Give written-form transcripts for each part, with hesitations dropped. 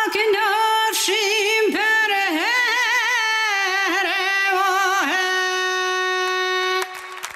këndafshim për herë o herë.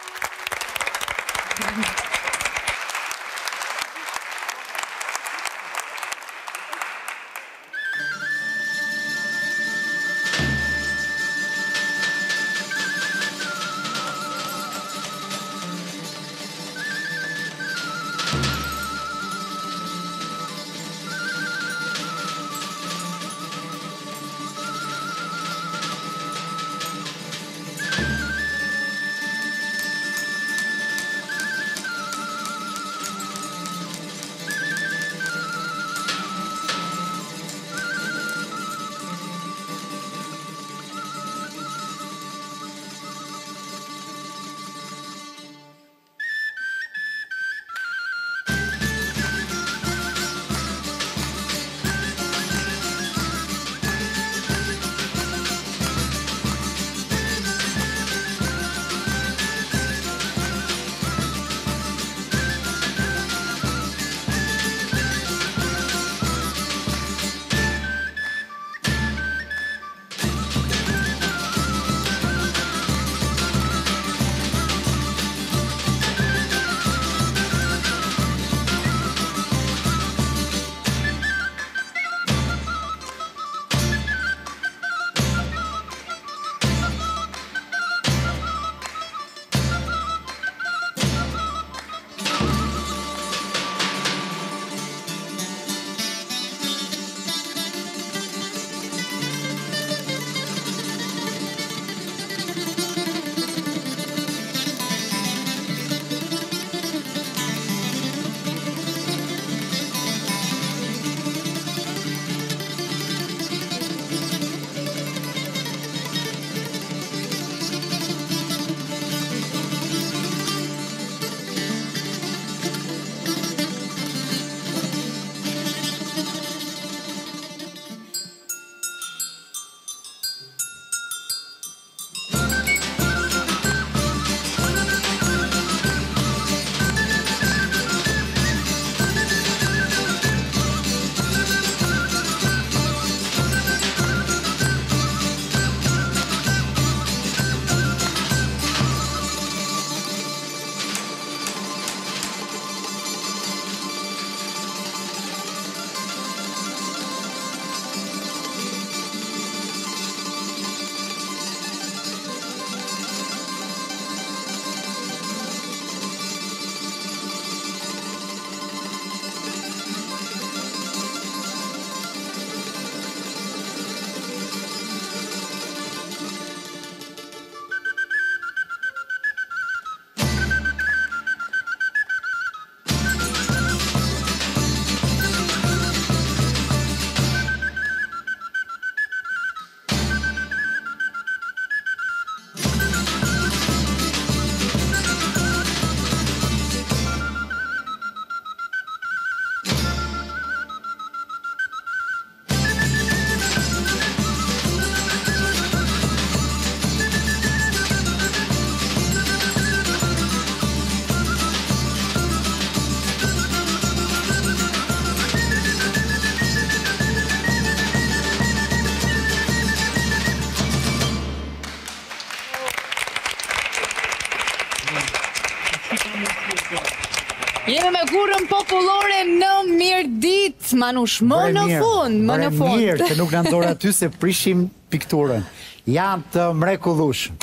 Jemi me kurrën popullore në Mirdit, Manush, më në fund. Mirë, që nuk në ndorë aty se prishim pikturën. Janë të mrekullueshëm.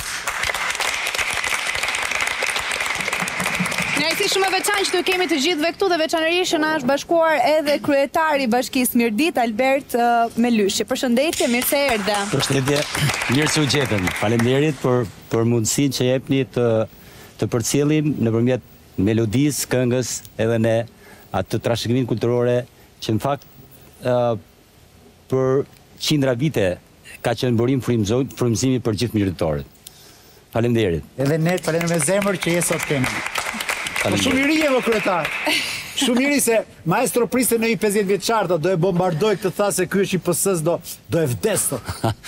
Një shumë e veçantë që të kemi të gjithëve këtu dhe veçanërisht që na është bashkuar edhe kryetari i Bashkisë Mirdit, Albert Melyshi. Përshëndetje, mirë se erdhe. Përshëndetje, mirë se u gjetëm. Faleminderit për mundësinë që jepni të përcjellim nëpërmjet melodisë, këngës edhe ne atë trashëgimin kulturore që në fakt për qindra vite ka qenë burim frymëzimi për gjithë mirdëtorët. Faleminderit. Edhe ne falenderoj me zemër që je sot kemi. Po shumë i ri e vë kryetar. Shumë i ri se maestro priste në i 50 vjeçar do e bombardoj këtë tha se ky është i PS-s do e vdes to.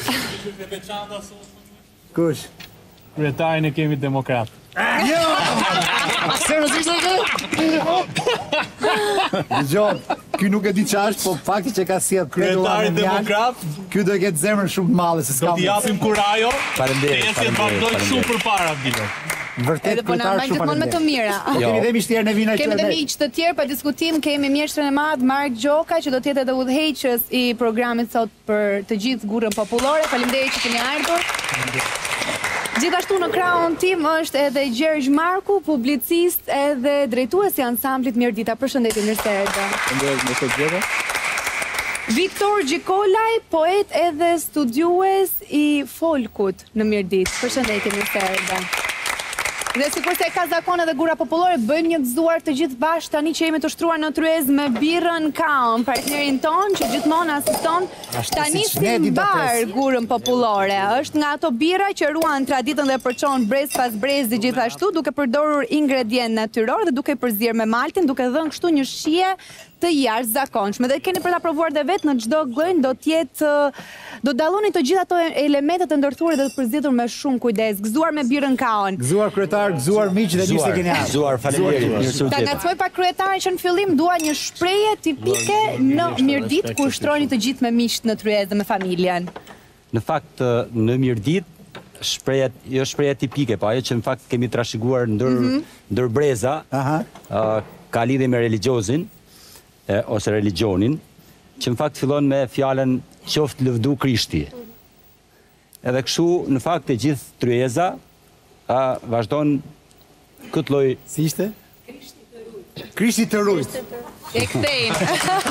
Kush? Kryetarin e kemi demokrat. Jo! Seriozisht e ke? Dëgjoj, ky nuk e di ç'është, po fakti që ka sjell Kryetari demokrat. Ky do të ketë zemrën shumë të madhe se Do s'ka. t'i japim kurajo. Faleminderit, Tesi vazhdoj shumë përpara Vilo. Vërtet Edhe po na kryetar mbajnë shumë gjithmonë me të mira. Kemi dhe mishtjerë në vina Kemi dhe miq të tjerë për diskutim, kemi mjeshtrin e madh Mark Gjoka që do të jetë edhe udhëheqës i programit sot për të gjithë gurën popullore. Faleminderit që keni ardhur. Gjithashtu në krahun tim është edhe Gjergj Marku, publicist edhe drejtues i ansamblit Mirdita. Përshëndetje, mirë se erdhe. Viktor Gjikolaj, poet edhe studiues i folkut në Mirdit. Përshëndetje, mirë se erdhe. Dhe sikur se ka zakon edhe gura popullore, bëjmë një gëzuar të gjithë bashkë tani që jemi të shtruar në tryez me birën Kaon, partnerin ton që gjithmonë asiston tani si bar gurën popullore. Është nga ato bira që ruan traditën dhe përçon brez pas brezi gjithashtu, duke përdorur ingredient natyror dhe duke përzir me maltin, duke dhënë kështu një shije të jashtëzakonshme. Dhe keni për ta provuar dhe vetë në çdo gojnë do dalloni të gjitha ato elementet të ndërthuara dhe të përzgjedhur me shumë kujdes. Gëzuar me birën Kaon. Gëzuar kryetar, gëzuar miq dhe mirë se keni ardhur. Gëzuar, faleminderit. Mirë se u Ta gjeta. ngacmoj pa kryetarin që në fillim dua një shprehje tipike në Mirdit kur shtroni të gjithë me miqt në tryezë dhe me familjen. Në fakt, në Mirdit, jo shprehje tipike, po ajo që në fakt kemi trashëguar ndër breza, ka lidhje me religiozin, ose religionin, që në fakt fillon me fjalën qoftë lëvdu Krishti. Edhe kështu, në fakt e gjithë tryeza, vazhdon këtë lloj. Si ishte? Krishti të rujt. E kthejmë.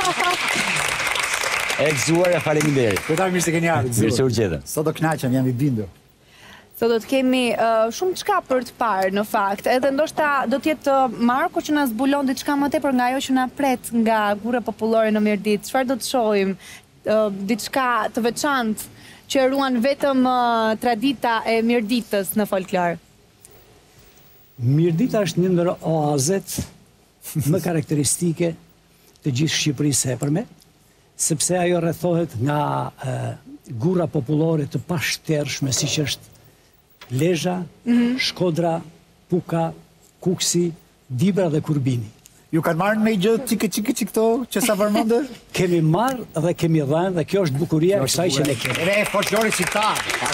E gëzuar e faleminderit. Kryetar, mirë se keni ardhur. Mirë se u gjeta. Sot do kënaqem, jam i bindur. Sot do të kemi shumë çka për të parë në fakt. Edhe ndoshta do të jetë Marko që na zbulon diçka më tepër nga ajo që na pret nga gura popullore në Mirdit. Çfarë do të shohim? Diçka të veçantë që ruan vetëm tradita e Mirditës në folklor. Mirdita është një ndër oazet më karakteristike të gjithë Shqipërisë së hepërme, sepse ajo rrethohet nga gura popullore të pashtershme siç është Lezha, Shkodra, Puka, Kuksi, Dibra dhe Kurbini. Ju kanë marrë me gjë çike këto që sa përmendë? Kemi marrë dhe kemi dhënë dhe kjo është bukuria e kësaj që ne kemi. Edhe e folklorit shqiptar.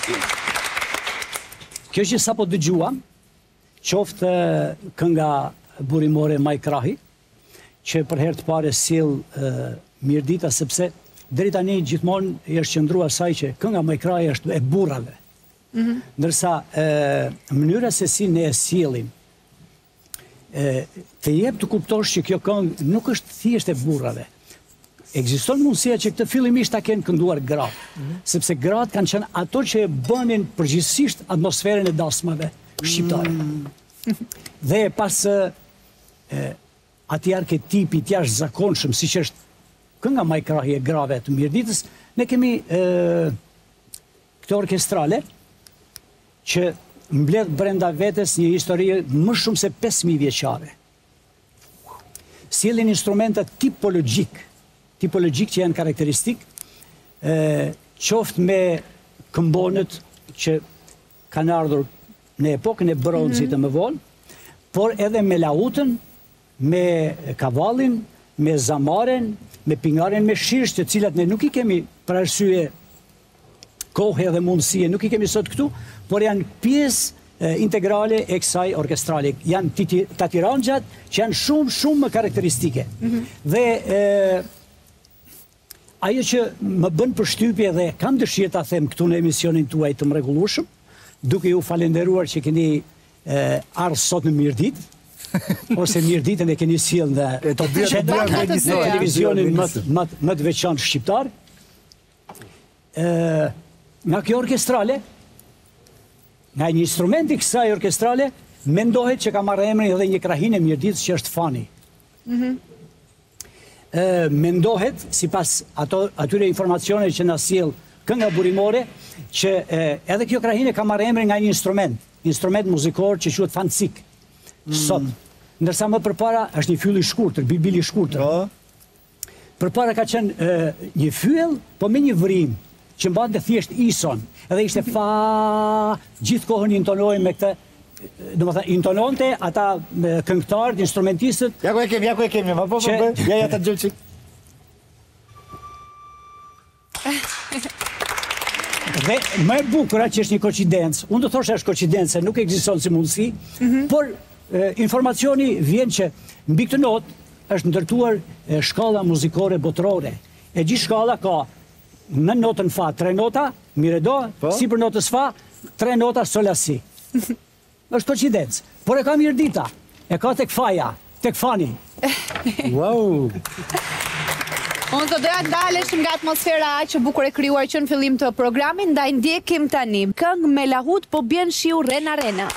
Kjo që sapo dëgjuam, qoftë kënga burimore Maj Krahi, që për herë të parë sjell Mirdita sepse deri tani gjithmonë është qëndruar asaj që kënga Maj Krahi është e burrave. Ndërsa mënyra se si ne e sjellim të jep të kuptosh që kjo këngë nuk është thjesht e burrave. Ekziston mundësia që këtë fillimisht ta kenë kënduar gratë, sepse gratë kanë qenë ato që e bënin përgjithsisht atmosferën e dasmave shqiptare. Dhe pas atij arketipi të jashtëzakonshëm siç është kënga Maj Krahi e grave të Mirditës, ne kemi këtë orkestrale që mbledh brenda vetes një histori më shumë se 5000 vjeçare. Sjellin instrumente tipologjik që janë karakteristik, qoftë me këmbonët që kanë ardhur në epokën e bronzit të më vonë, por edhe me lautën, me kavallin, me zamaren, me pingaren me shirsh, të cilat ne nuk i kemi për arsye kohë dhe mundësie, nuk i kemi sot këtu, por janë pjesë integrale e kësaj orkestrale. Janë tatiranxhat që janë shumë më karakteristike. Dhe ajo që më bën përshtypje dhe kam dëshirë ta them këtu në emisionin tuaj të mrekullueshëm, duke ju falenderuar që keni ardhur sot në Mirdit, ose Mirditën e keni sjellë në televizionin më të veçantë shqiptar. Nga kjo orkestrale, nga një instrumenti kësaj orkestrale, mendohet që ka marrë emrin edhe një krahinë e Mirditës që është Fani. Mendohet, sipas atyre informacione që na sjell kënga burimore, që edhe kjo krahinë ka marrë emrin nga një instrument muzikor që quhet fancik. Sot, ndërsa më përpara është një fyll i shkurtër, bilbil i shkurtër. Përpara ka qenë një fyll, po me një vrim që mbante thjesht ison, edhe ishte fa, gjithë kohën intonojnë me këtë, do më thënë, intononte ata këngëtarët, instrumentistët. Ja ku e kemi, ma po, ja ta gjëllë qik. Dhe më e bukur që është një koincidencë, unë do thosha është koincidencë, nuk ekziston si mundësi, por informacioni vjen që mbi këtë notë është ndërtuar shkalla muzikore botërore. E gjithë shkalla ka në notën fa 3 nota, mi re do, si për notës fa 3 nota sol la si. Është koincidencë, por e ka Mirdita, e ka tek faja, tek fani. Wow! Unë të doja ndaleshim nga atmosfera që bukur e krijuar që në fillim të programit, ndaj ndjekim tani. Këngë me lahut po bjen shiu rena rena.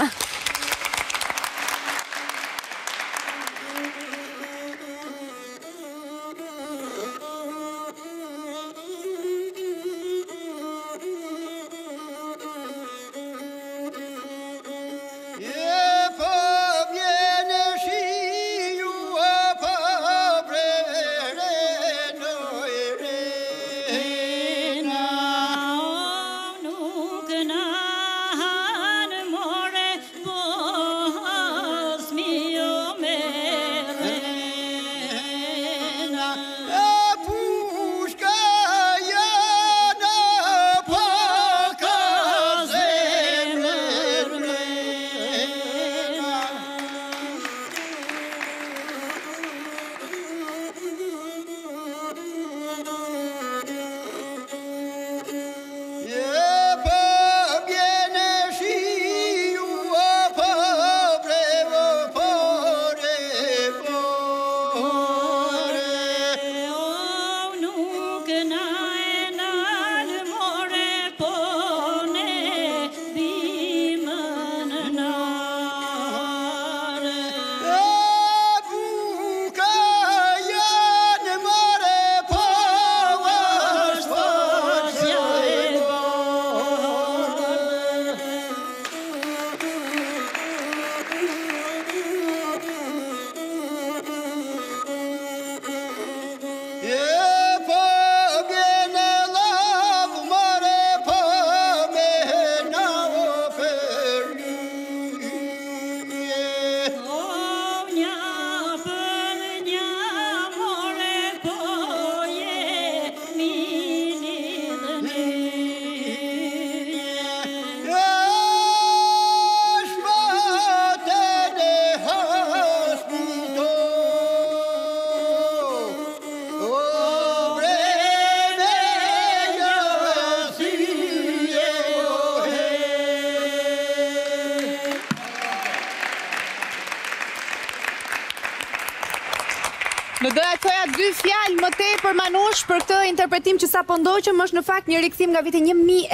Në doja të thoja 2 fjalë më tepër Manush për këtë interpretim që sapo ndoqëm, është në fakt një rikthim nga viti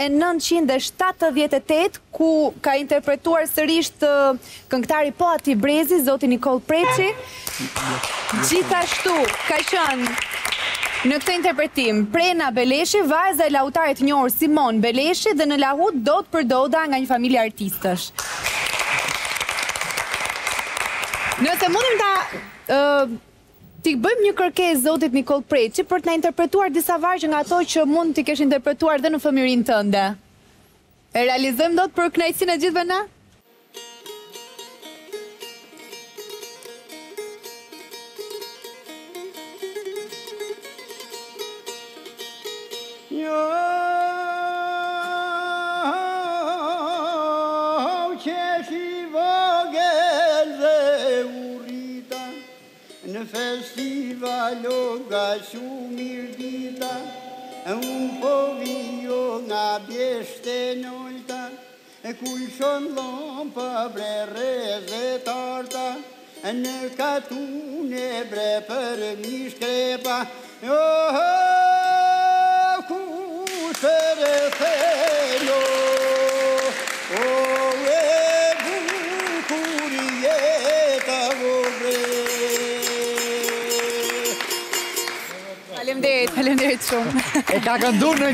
1978, ku ka interpretuar sërish të këngëtari po Ati Brezi, zoti Nikol Preçi. Gjithashtu ka qenë në këtë interpretim Prena Beleshi, vajza e lautarit të njohur Simon Beleshi, dhe në lahut Dot për Doda nga një familje artistësh. Nëse mundim ta t'i bëjmë një kërkesë zotit Nikol Preçi për t'na interpretuar disa vargje nga ato që mund t'i kesh interpretuar dhe në fëmijërinë tënde. E realizojmë dot për kënaqësinë e gjithëve na? Në festivalo nga shumë Mirdita, unë po vijo nga bjeshte nolta, kulshon lompa bre reze tarta, në katune bre për mishkrepa, kushër e thelo, e bukur jeta bre. Faleminderit shumë. E ka këndu në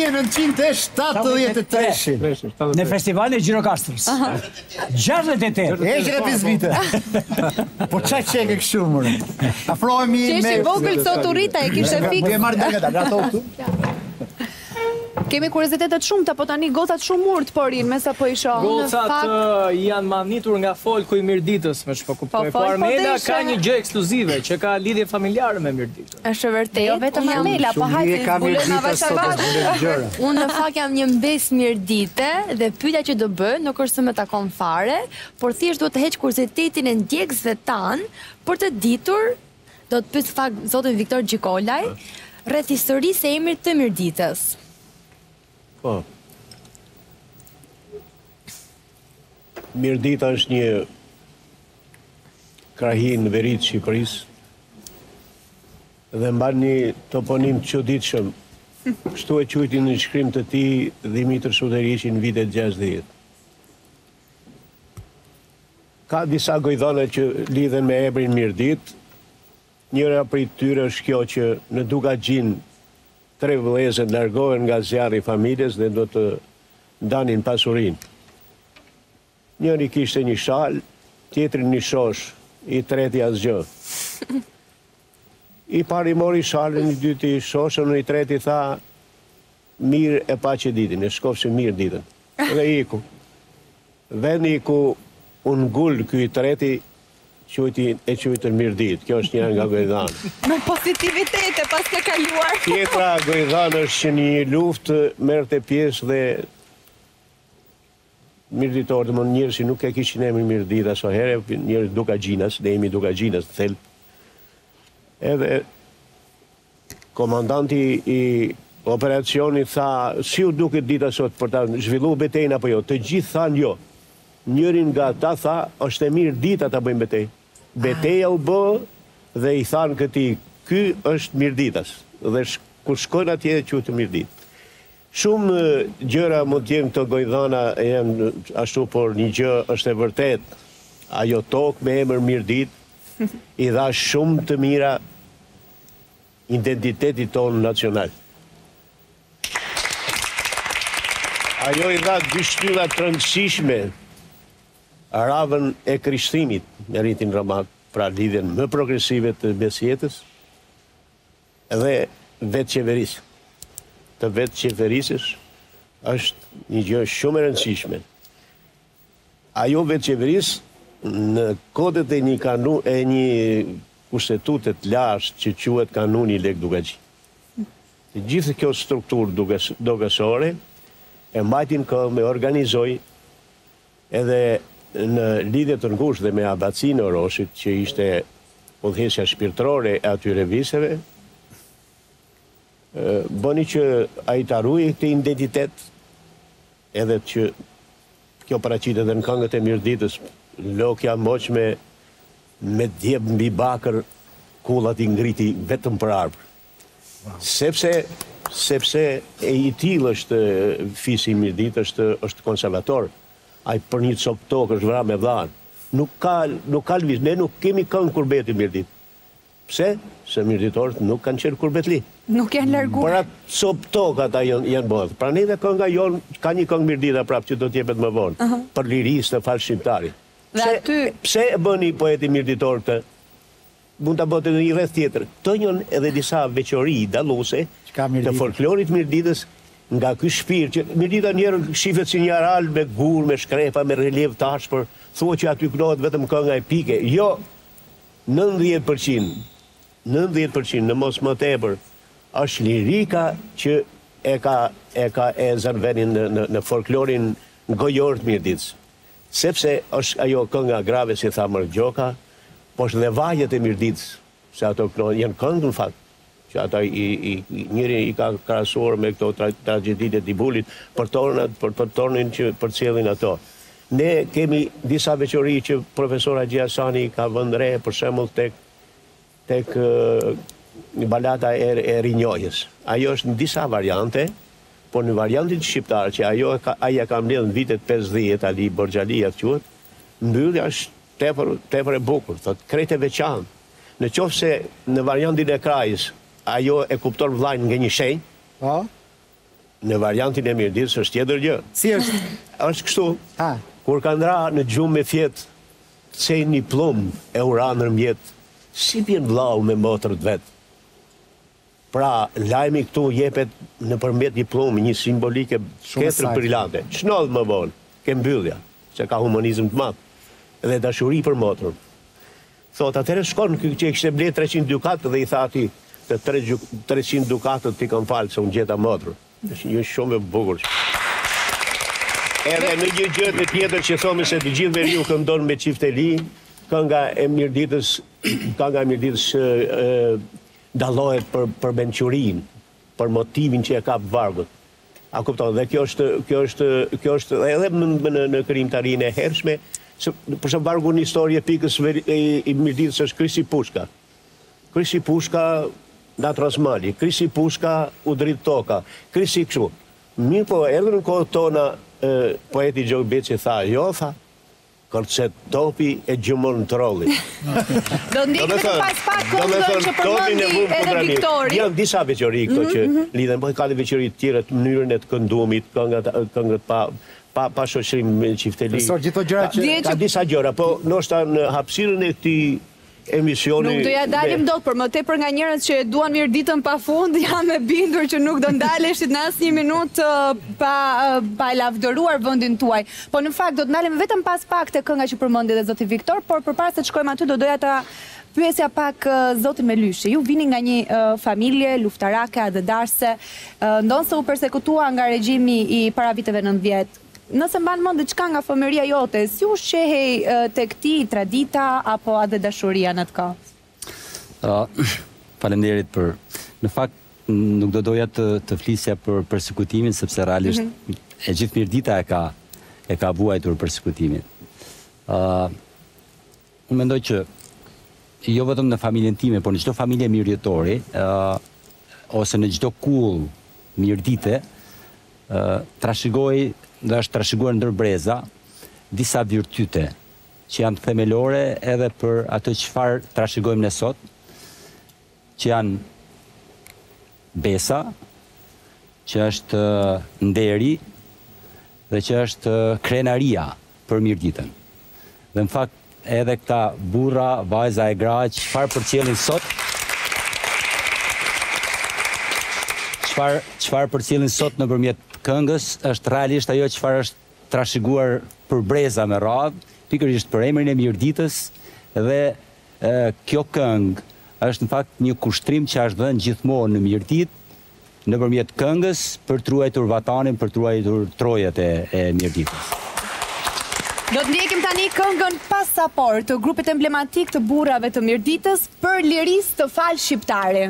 1973. Në festivalin e Gjirokastrës. 68. E që pizvite. Po qa qeke kështu mërë? Afrohemi me... Që ishi vogël sot u rita, e kishe fikë. Më e marrë nga ta, grato këtu. Kemi kuriozitetet shumë, po tani gocat shumë urt po rinë, me sa po i shoh. Gocat janë manitur nga folku i mirditës, më shpo kuptoj. Po Armela ka një gjë ekskluzive që ka lidhje familjare me mirditën. Është vërtet? Jo vetëm Armela, po hajde zbulojmë avaçavat. Unë në fakt jam një mbes mirdite dhe pyetja që do bëj nuk është se më takon fare, por thjesht duhet të heq kuriozitetin e ndjekësve tan për të ditur, do të pyet fakt zotin Viktor Gjikolaj, rreth historisë e emrit të mirditës. Po. Mirdita është një krahin në veri të Shqipërisë dhe mban një toponim të çuditshëm. Kështu e quajtin në shkrim të tij Dimitër Sutteriçi në vitet 60. Ka disa gojdhana që lidhen me emrin Mirdit. Njëra prej tyre është kjo që në Dugaxhin 3 vëllezër largohen nga zjarri i familjes dhe do të ndanin pasurinë. Njëri kishte një shal, tjetri një shosh, i treti asgjë. I pari mori shalën, i dyti shoshën, i treti tha, mirë e pa që ditin, e shkofshë mirë ditën. Dhe iku. Veni ku unë gull ky i treti, e qujtën mirë ditë. Kjo është një nga gojdhanë. Me pozitivitete pas të kaluar. Tjetra gojdhanë është që një luftë merrte pjesë dhe mirditorë, dhe më njërë që nuk e kishin emrin Mirdit aso here, njërë Dugaxhinas, dhe emi Dugaxhinas të thelp. Edhe komandanti i operacionit tha, si u duket dita sot për ta zhvillu betejnë apo jo? Të gjithë thanë jo. Njërin nga ta tha, është e mirë dita ta bëjmë betej. Beteja u bë dhe i thanë këti, ky është Mirditas. Dhe kur shkojnë atje e quajtë Mirdit. Shumë gjëra mund t'jenë këto gojdhana janë ashtu, por një gjë është e vërtet. Ajo tokë me emër Mirdit i dha shumë të mira identitetit tonë nacional. Ajo i dha dy shtylla të rëndësishme, Ravën e Krishtimit, me rritin Ramat, pra lidhjen më progresive të besjetës, dhe vetë qeverisë. Të vetë qeverisës është një gjë shumë e rëndësishme. Ajo vetë qeverisë në kodet e një kushtetutet lashtë që quhet kanuni Lek Dugaxhi. Të gjithë kjo strukturë dogasore e mbajtin kë me organizoj edhe në lidhje të ngushtë dhe me abacinë e Oroshit, që ishte udhëheqësja shpirtërore e atyre viseve, bëni që ai ta ruajë këtë identitet, edhe që kjo paraqitet edhe në këngët e Mirditës, lokja moqme me djep mbi bakër, kullat i ngriti vetëm për arbër. Sepse e i tillë është fisi i Mirdit, është konservator. Ai për një cop tokë është vrarë me dhanë. Nuk ka lëviz, ne nuk kemi këngë kurbeti Mirdit. Pse? Se mirditorët nuk kanë qenë kurbetli. Nuk janë larguar. Për atë cop tokë ata janë bërë. Pra ne dhe kënga jonë, ka një këngë Mirdita prapë që do t'jepet më vonë, për lirisë të falë shqiptarit. Pse e bëni poeti mirditor këtë? Mund të bëtë edhe një rreth tjetër. Të njën edhe disa veçori dalluese të folklorit Mirditës, nga ky shpirt që Mirdita njerë shifet si një aral me gur, me shkrepa, me relief të ashpër, thua që aty kënohet vetëm kënga epike. Jo, 90%, në mos më tepër, është lirika që e zërvenin në folklorin gojor të Mirditës. Sepse është ajo kënga grave, si tha Mërgjoka, po është dhe vajet e Mirditës, se ato janë këngë në fakt. Që ata njëri i ka krahasuar me këto tragjedit e Tibulit për tornin që përcjellin ato. Ne kemi disa veçori që profesor Haxhi Hasani ka vënë re, për shembull tek balata e rinjohjes. Ajo është në disa variante, por në variantin shqiptar që aja ka mbledhur në vitet 50, Ali Borxhalia quhet, mbyllja është tepër e bukur, thotë krejt e veçantë. Në qoftë se në variantin e Krajës ajo e kupton vllajën nga një shenjë, në variantin e Mirditës është tjetër gjë. Si është? Është kështu. Kur ka ndra në gjumë me fjetë, cej një plumb e uranë nërmjet, si vjen vllau me motrët vetë. Pra, lajmi këtu jepet në përmet diplomi, një simbolike ketër brillante. Ç'ndodh më vonë? Ke mbyllja, se ka humanizëm të madh. Dhe dashuri për motrën. Thot, atëherë shkon që kishte ble 300 dukat dhe i tha ati, të 300 dukatët ti kam falë se unë gjeta motrën. Është një shumë e bukur. Edhe në një gjë të tjetër që thomi se të gjithë veriu këndon me çifteli, kënga e Mirditës dallohet për mençurinë, për motivin që e ka vargut. A kupton? Dhe kjo është edhe në krijimtarinë e hershme, për shembull vargu në histori e pikës i Mirditës është Krisi Pushka. Krisi Pushka nat Rasmali, Krisi Pushka u drit toka, Krisi kështu. Mirë po, edhe në kohët tona, poeti Gjok Beçi tha, jo, tha, kërcet topi e gjumon trolli. Do ndikme të pas pak këngën që përmendi edhe Viktori. Janë disa veçori këto që lidhen, po ka dhe veçori të tjera të mënyrën e të këndumit, këngët pa shoqërim me çifteli. Ka disa gjëra, po ndoshta në hapësirën e këtij emisioni. Nuk do ja dalim dot, por më tepër nga njerëz që e duan Mirditën pafund, jam e bindur që nuk do ndaleshit në asnjë minutë pa lavdëruar vendin tuaj. Po në fakt do të ndalim vetëm pas pak te kënga që përmendi edhe zoti Viktor, por përpara se të shkojmë aty do doja ta pyesja pak zotin Melyshi. Ju vini nga një familje luftarake, adëdarse, ndonë se u persekutua nga regjimi i para viteve 90. Nëse mban mend diçka nga fëmëria jote, si u shehej tek ti tradita apo edhe dashuria në atë kohë? Faleminderit për. Në fakt nuk do doja të flisja për persekutimin sepse realisht e gjithë Mirdita e ka vuajtur persekutimin. Unë mendoj që jo vetëm në familjen time, por në çdo familje mirëjetori ose në çdo kull Mirdite trashëgoi dhe është trashëguar ndër breza disa virtyte që janë themelore edhe për atë çfarë trashëgojmë ne sot, që janë besa, që është nderi dhe që është krenaria për Mirditën. Dhe në fakt edhe këta burra, vajza e gra, çfarë përcjellin sot, çfarë përcjellin sot nëpërmjet këngës është realisht ajo çfarë është trashëguar për breza me radhë, pikërisht për emrin e Mirditës dhe kjo këngë është në fakt një kushtrim që është dhënë gjithmonë në Mirditë nëpërmjet këngës për të ruajtur vatanin, për të ruajtur trojet e Mirditës. Do të ndjekim tani këngën Pasaport të grupit emblematik të burrave të Mirditës për lirisë të fal shqiptare.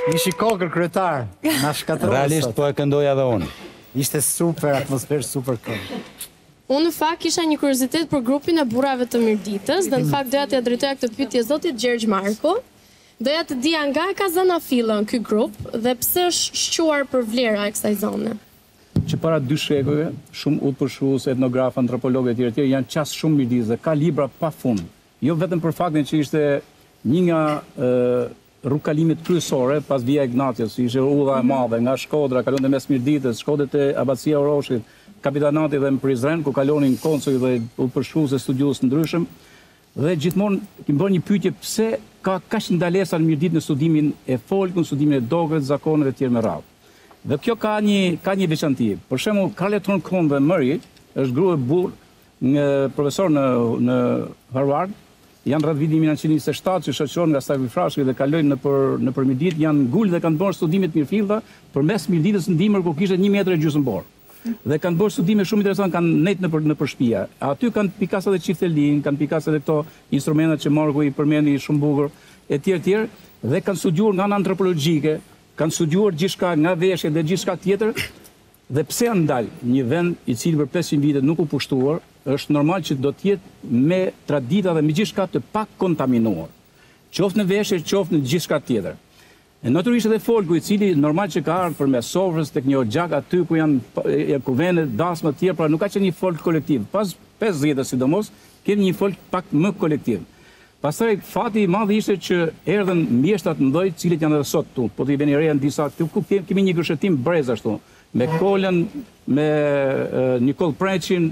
Një shikokër kryetar, na shkatëroi. Realisht po e këndoja edhe unë. Ishte super atmosferë, super këngë. Unë në fakt kisha një kuriozitet për grupin e burrave të Mirditës dhe në fakt doja t'ia drejtoja këtë pyetje zotit Gjergj Marko. Doja të dija nga e ka zënë fillën ky grup dhe pse është shquar për vlera e kësaj zone. Që para 2 shekujve, shumë udhëpërshues, etnograf, antropologë e tjerë janë qasë shumë Mirditës dhe ka libra pa fund. Jo vetëm për faktin që ishte një nga rrugkalimit kryesore pas Via Ignatius, ishte udha e madhe nga Shkodra, kalonte mes Mirditës, shkote te Abacia Oroshit, kapitanati dhe në Prizren, ku kalonin konsuj dhe udhëpërshues e studiues ndryshëm. Dhe gjithmonë kemi bërë një pyetje pse ka kaq ndalesa në Mirditë në studimin e folkut, studimin e dogëve, zakoneve të tjerë me radhë. Dhe kjo ka një veçanti. Për shembull, Carleton Cohn Murray është grua e burr, një profesor në Harvard, janë rreth vitit 1927 që shoqërohen nga Stavri Frashëri dhe kalojnë nëpër Mirditë, janë ngul dhe kanë bërë studime të mirëfillta përmes Mirditës në dimër ku kishte 1,5 metra bor. Dhe kanë bërë studime shumë interesante, kanë nejtë nëpër shtëpia. Aty kanë pikasë edhe çiftelin, kanë pikasë edhe këto instrumentet që Marku i përmendi shumë bukur, etj. Dhe kanë studiuar nga ana antropologjike, kanë studiuar gjithçka nga veshje dhe gjithçka tjetër. Dhe pse janë ndalë një vend i cili për 500 vite nuk u pushtuar, është normal që do të jetë me tradita dhe me gjithçka të pak kontaminuar. Qoftë në veshje, qoftë në gjithçka tjetër. E natyrisht edhe folku i cili normal që ka ardhur përmes sofrës tek një xhak aty ku janë kuvende, dasma të tjera, pra nuk ka qenë një folk kolektiv. Pas 50 sidomos, kemi një folk pak më kolektiv. Pastaj fati i madh ishte që erdhën mjeshtra të mëdhenj, të cilët janë edhe sot këtu. Po të i vjen re disa këtu ku kemi një gëshëtim brez ashtu, me Kolën, me Nikol Preçin,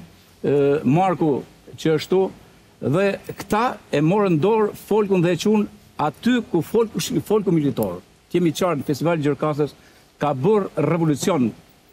Marku që ashtu, dhe këta e morën dorë folkun dhe e qunë aty ku folku militor. Kemi qartë në Festival Gjerkasës, ka bërë revolucion,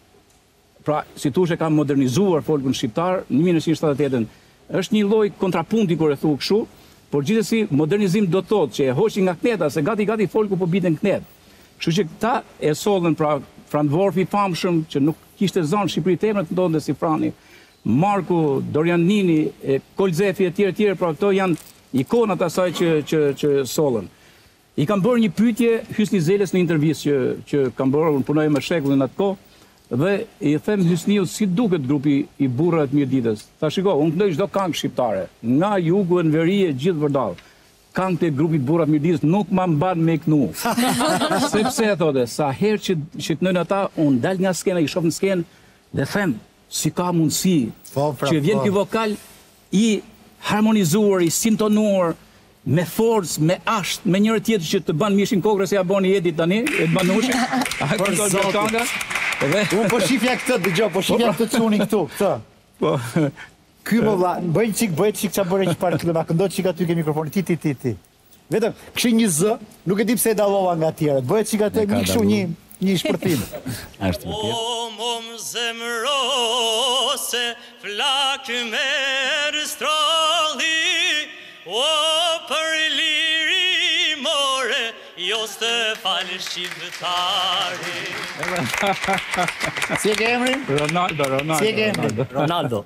pra si thoshe ka modernizuar folkun shqiptar në 1978. Është një lloj kontrapunti kur e thu kështu, por gjithsesi modernizim do të thotë që e hoqi nga kneta, se gati folku po biten knet. Kështu që këta e sollën pra Frandvorfi i famshëm që nuk kishte zonë Shqipëri temën të ndonte si Frani, Marku, Dorian Nini, Kolzefi e tjerë, pra këto janë ikonat asaj që sollën. I kam bërë një pyetje Hysni Zeles në intervistë që kam bërë, unë punoj me shekullin atë kohë, dhe i them Hysniu si duket grupi i burrave të Mirditës. Tha shiko, unë këndoj çdo këngë shqiptare, nga jugu në veri e gjithë vërdall. Këngët e grupit burrave të Mirditës nuk ma mban me kënu. Sepse thotë, sa herë që këndojnë ata, unë dal nga skena, i shoh në skenë dhe them, si ka mundësi që vjen ky vokal i harmonizuar, i sintonuar, me forcë, me ashtë, me njërë tjetër që të banë mishin kokre se ja bani Edit tani, Ed Manushi. Unë po shifja këtë, dëgjoj, po shifja këtë cuni këtu, këtë. Ky më vlla, bëjt qik që bërë që parë këtë, ma këndoj qik aty ke mikrofoni, ti. Vetëm, këshin një zë, nuk e di pse e dalova nga tjere, bëjt qik aty, një këshu një shpërtim. Ashtë më tjetë. O mom zemrose, flak merë strali, o për liri more, jo së falë shqiptari. Si e ke emrin? Ronaldo. Si e ke emrin? Ronaldo.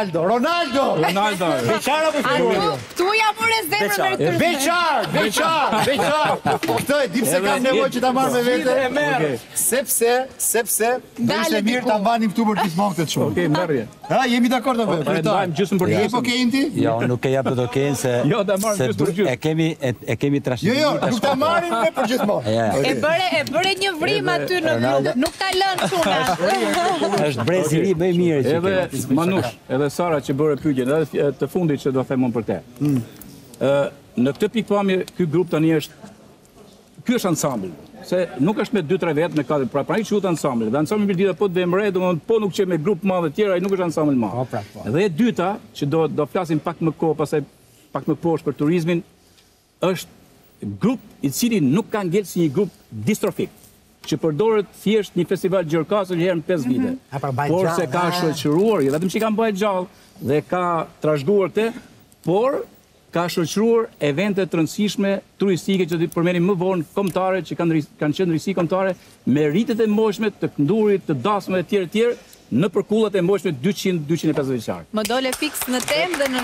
Beqar apo figurë? Tu ja more zemrën me këtë. Beqar. Këtë e di pse kam nevojë që ta marr me vete. Sepse do ishte mirë ta mbanim këtu për gjithmonë këtë shumë. Okej, merrje. Ha, jemi dakord apo? Ndajmë gjysmë për gjysmë. Po ke inti? Jo, nuk e jap dot okej se jo, ta marrim gjysmë për gjysmë. E kemi trashëgimitur. Jo, nuk ta marrim me për gjithmonë. E bëre një vrim aty në nuk ta lën çuna. Është brezi i ri më i mirë që edhe Manush, edhe Sara që bëre pyetjen, edhe të fundit që do them unë për te. Në këtë pikpamje ky grup tani ky është ansambël. Se nuk është me 2-3 vetë, me 4, pra i quhet ansambël. Dhe ansambël Mirdita po të vemre, domethënë po nuk që me grup madh të tjerë, ai nuk është ansambël madh. Dhe e dyta, që do flasim pak më kohë, pastaj pak më poshtë për turizmin, është grup i cili nuk ka ngel si një grup distrofik, që përdoret thjesht një festival Gjirokasë një herë në 5 vite. Por se ka shoqëruar, jo vetëm që kanë bërë gjallë dhe ka trashëguar te, por ka shoqëruar evente të rëndësishme turistike që do të përmendim më vonë, kombëtare që kanë qenë risi kombëtare me rritet e mëshme të këndurit, të dasmave e tjerë në përkullat e mëshme 200-250 vjeçar. Më dole fiks në temë dhe në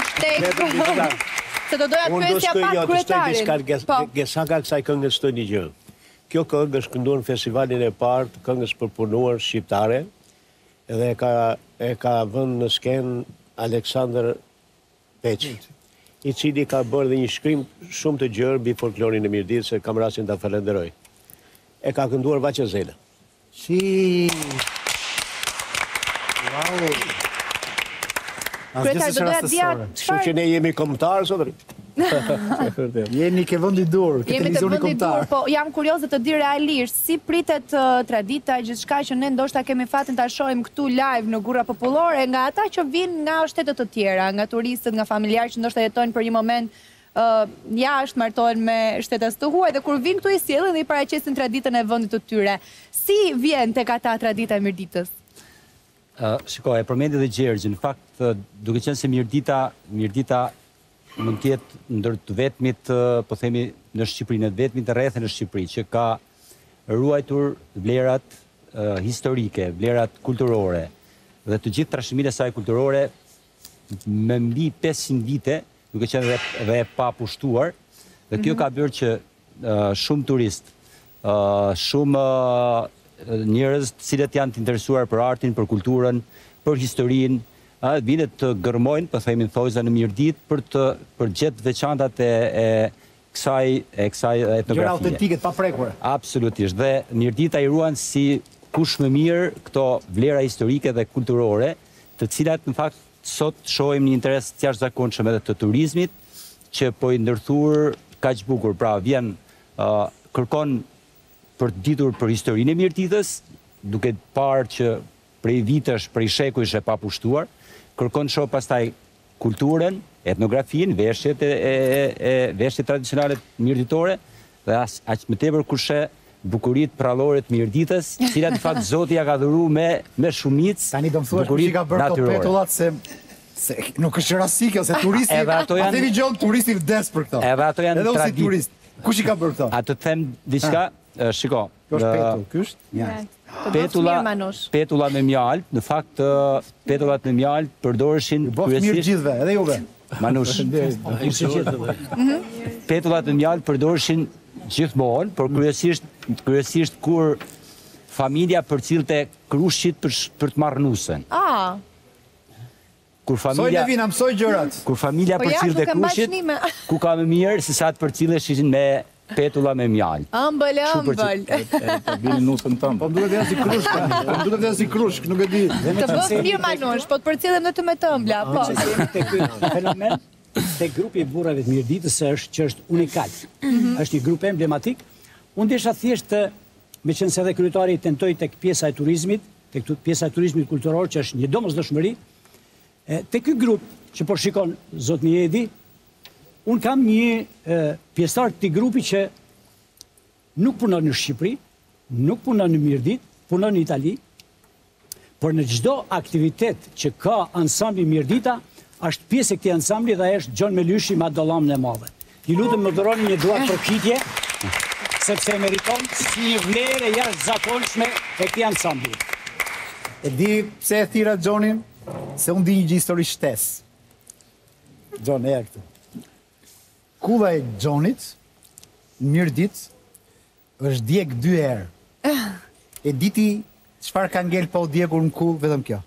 shtek. Se do doja të pyesja pak kryetarin. Unë do shkoj një gesa nga kësaj këngës të një gjë. Kjo këngë është kënduar në festivalin e parë të këngës përpunuar shqiptare dhe e ka vënë në skenë Aleksandr Peqi, i cili ka bërë dhe një shkrim shumë të gjerë mbi folklorin e Mirditës, se kam rastin ta falenderoj. E ka kënduar Vaçe Zela. Wow. Kryetar, do doja t'dija Kështu që ne jemi kombëtar sot. Jeni ke vend i dur, ke jemi të televizioni vendi dur, kombëtar. po jam kurioze të di realisht si pritet tradita, gjithçka që ne ndoshta kemi fatin ta shohim këtu live në Gurra Popullore nga ata që vinë nga shtetet të tjera, nga turistët, nga familjarë që ndoshta jetojnë për një moment jashtë, martohen me shtetas të huaj dhe kur vinë këtu i sjellin dhe i paraqesin traditën e vendit të tyre. Si vjen tek ata tradita e Mirditës? Shiko, e përmendi dhe Gjergj, në fakt, duke qenë se Mirdita mund tjetë ndër të vetmit, po themi në Shqipëri, në të vetmit të rrethe në Shqipëri, që ka ruajtur vlerat historike, vlerat kulturore, dhe të gjithë trashëgiminë e saj kulturore me mbi 500 vite, duke qenë dhe e pa pushtuar, dhe kjo ka bërë që shumë turist, shumë njerëz të cilët janë të interesuar për artin, për kulturën, për historinë, vinë të gërmojnë, për themi në thojza në Mirdit, për gjetë veçantat e kësaj etnografie. Gjëra autentike, pa prekura. Absolutisht. Dhe Mirdita i ruan si kush më mirë këto vlera historike dhe kulturore, të cilat në fakt sot shohim një interes të jashtëzakonshëm edhe të turizmit, që po i ndërthur kaq bukur. Pra vjen kërkon për të ditur për historinë e Mirditës, duke parë që prej vitesh, prej shekujsh e pa pushtuar, kërkon shoh pastaj kulturën, etnografinë, veshjet tradicionale mirditore, dhe aq më tepër kur sheh bukuritë prallore të Mirditës, të cilat në fakt Zoti ja ka dhuruar me shumicë. Tani do më thuash kush i ka bërë këto petullat se nuk është rasti kjo, se turisti, atë vigjon turisti vdes për këto. Edhe ato janë traditë. Edhe si turist. Kush i ka bërë këto? A të them diçka, shiko. Kjo është petull, ky është? Petulla me mjaltë, në fakt petullat me mjaltë përdoreshin kryesisht gjithve, edhe juve. Manush. Petullat me mjaltë përdoreshin gjithmonë, por kryesisht kur familja përcillte krushit për të marrë nusën. Soj Levina, mësoj gjërat. Kur familja përcillte krushit, ku ka më mirë se sa të përcilleshin me petulla me mjaltë. Ëmbël. Ta bini nusën tëmë. Po më duhet janë si krushk, po më duhet janë si krushk, nuk e di. Të bëf mirë Manush, po të përcillim vetëm me tëmbla, po. Tek fenomen, tek grupi i burrave të Mirditës që është unikal. Është një grup emblematik. Unë desha thjesht meqense edhe kryetari tentoi tek pjesa e turizmit, tek pjesa e turizmit kulturor që është një domosdoshmëri, tek ky grup që po shikon zotni Edi, unë kam një pjesëtar të grupi që nuk punon në Shqipëri, nuk punon në Mirdit, punon në Itali, por në çdo aktivitet që ka ansambli Mirdita, është pjesë e këtij ansambli dhe është Gjon Melyshi me dollamën e madhe. Ju lutem më dhuroni një duar përkitje, sepse e meriton si një vlerë e jashtëzakonshme e këtij ansambli. E di pse e thira Gjonin? Se unë di një histori shtesë. Gjon, e këtu. Kulla e Gjonit, në Mirdit, është djeg 2 herë. E diti çfarë ka ngel pa u djegur në kull, vetëm kjo.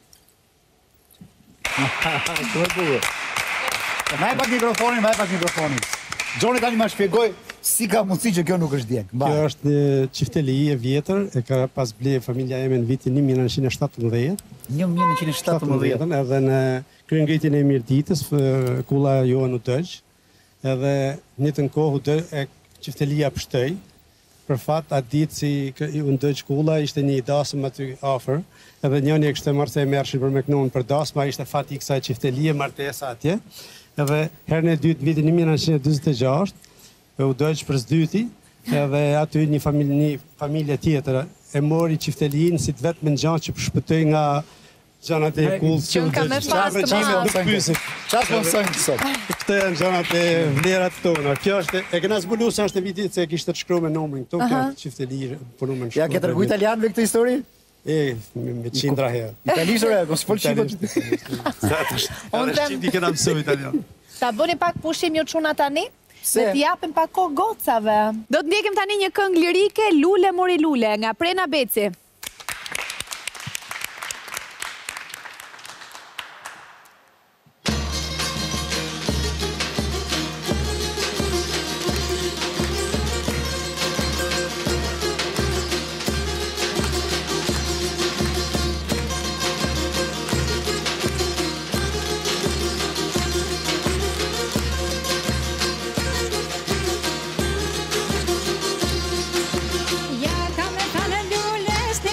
Ma e pak mikrofonin. Gjoni tani ma shpjegoj si ka mundësi që kjo nuk është djeg. Kjo është një qifteli e vjetër, e ka pas ble familja eme në vitin 1917. 1917. Edhe në kryengritjen e Mirditës, kulla johen u dëgj, edhe një të në kohë e qiftelia pështëj, për fat atë ditë si u ndëgj kulla, ishte një dasëm aty afer, edhe njëni e kështë marrë se e mershin për me knonë për dasma, ishte fati i kësaj qiftelie, martesa atje, edhe herën e dytë vitin 1926, u dëgj për zdyti, edhe aty një familje tjetër e mori qiftelin si të vetë me në gjanë që përshpëtoj nga gjanat e kullës që u dëgjë. Qatë më mësojnë kësot? Këto janë gjanat e vlerat tona. Kjo është, e këna zbulu se është e vitit se kishtë të shkru me numrin. Këto kjo është qifteli për numrin shkru. Ja, ke tërgu italianëve këtë histori? Me qindra herë. Italisore, po s'pol qipët. Edhe shqipti këna mësu italian. Ta bëni pak pushim ju çuna tani? Dhe t'japim pak kohë gocave. Do të ndjekim tani një këngë lirike, Lule mori lule, nga Prena Beci. Ja ka me thanë lule,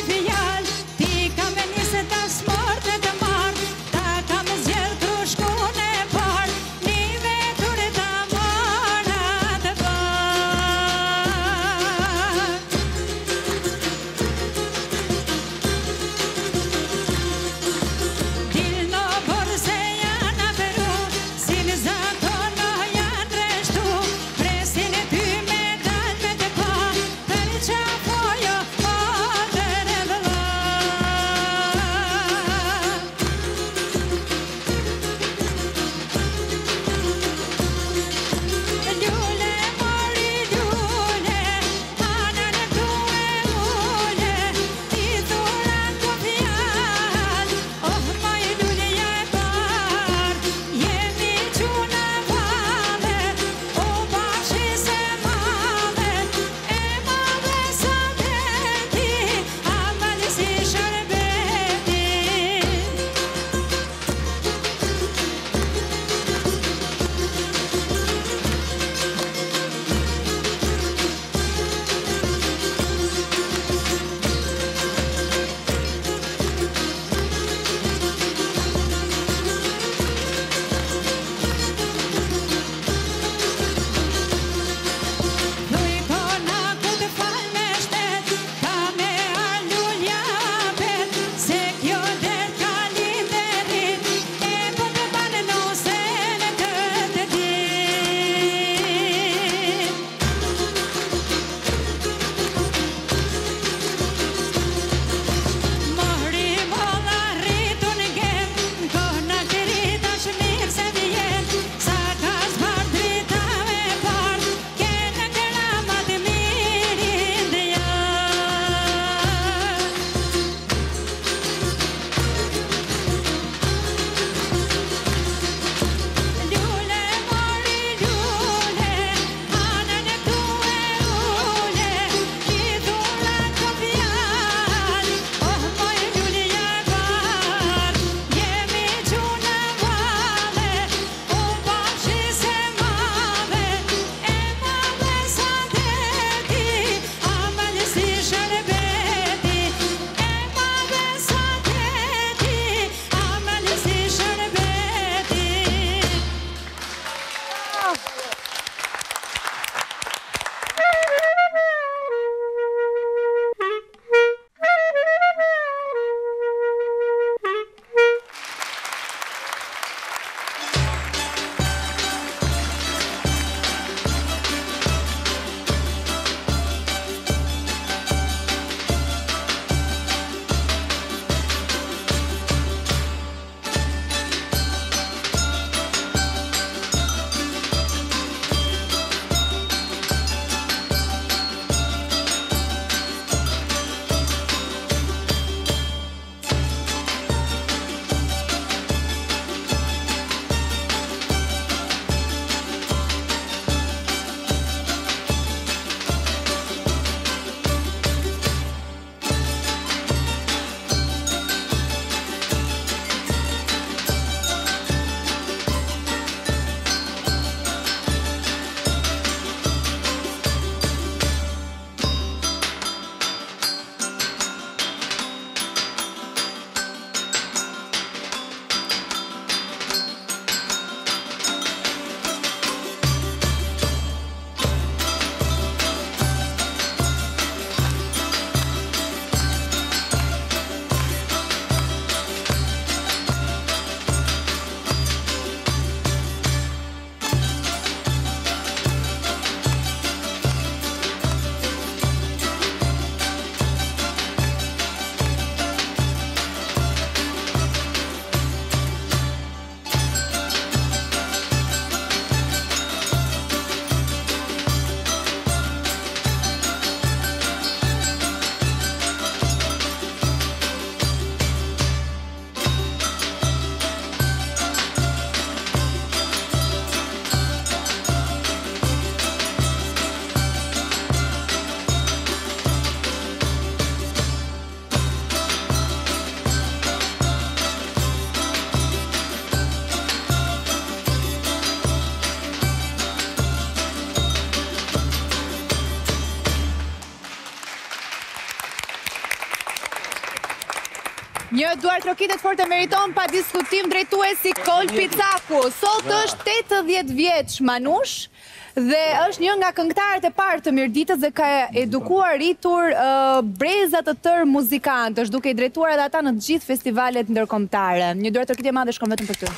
Një duar trokitet forte meriton pa diskutim drejtuesi Kol Picaku. Sot është 80 vjeç Manush dhe është një nga këngëtarët e parë të Mirditës dhe ka edukuar rritur breza të tërë muzikantësh, duke i drejtuar edhe ata në të gjithë festivalet ndërkombëtare. Një duar trokitje madhe shkon vetëm për ty.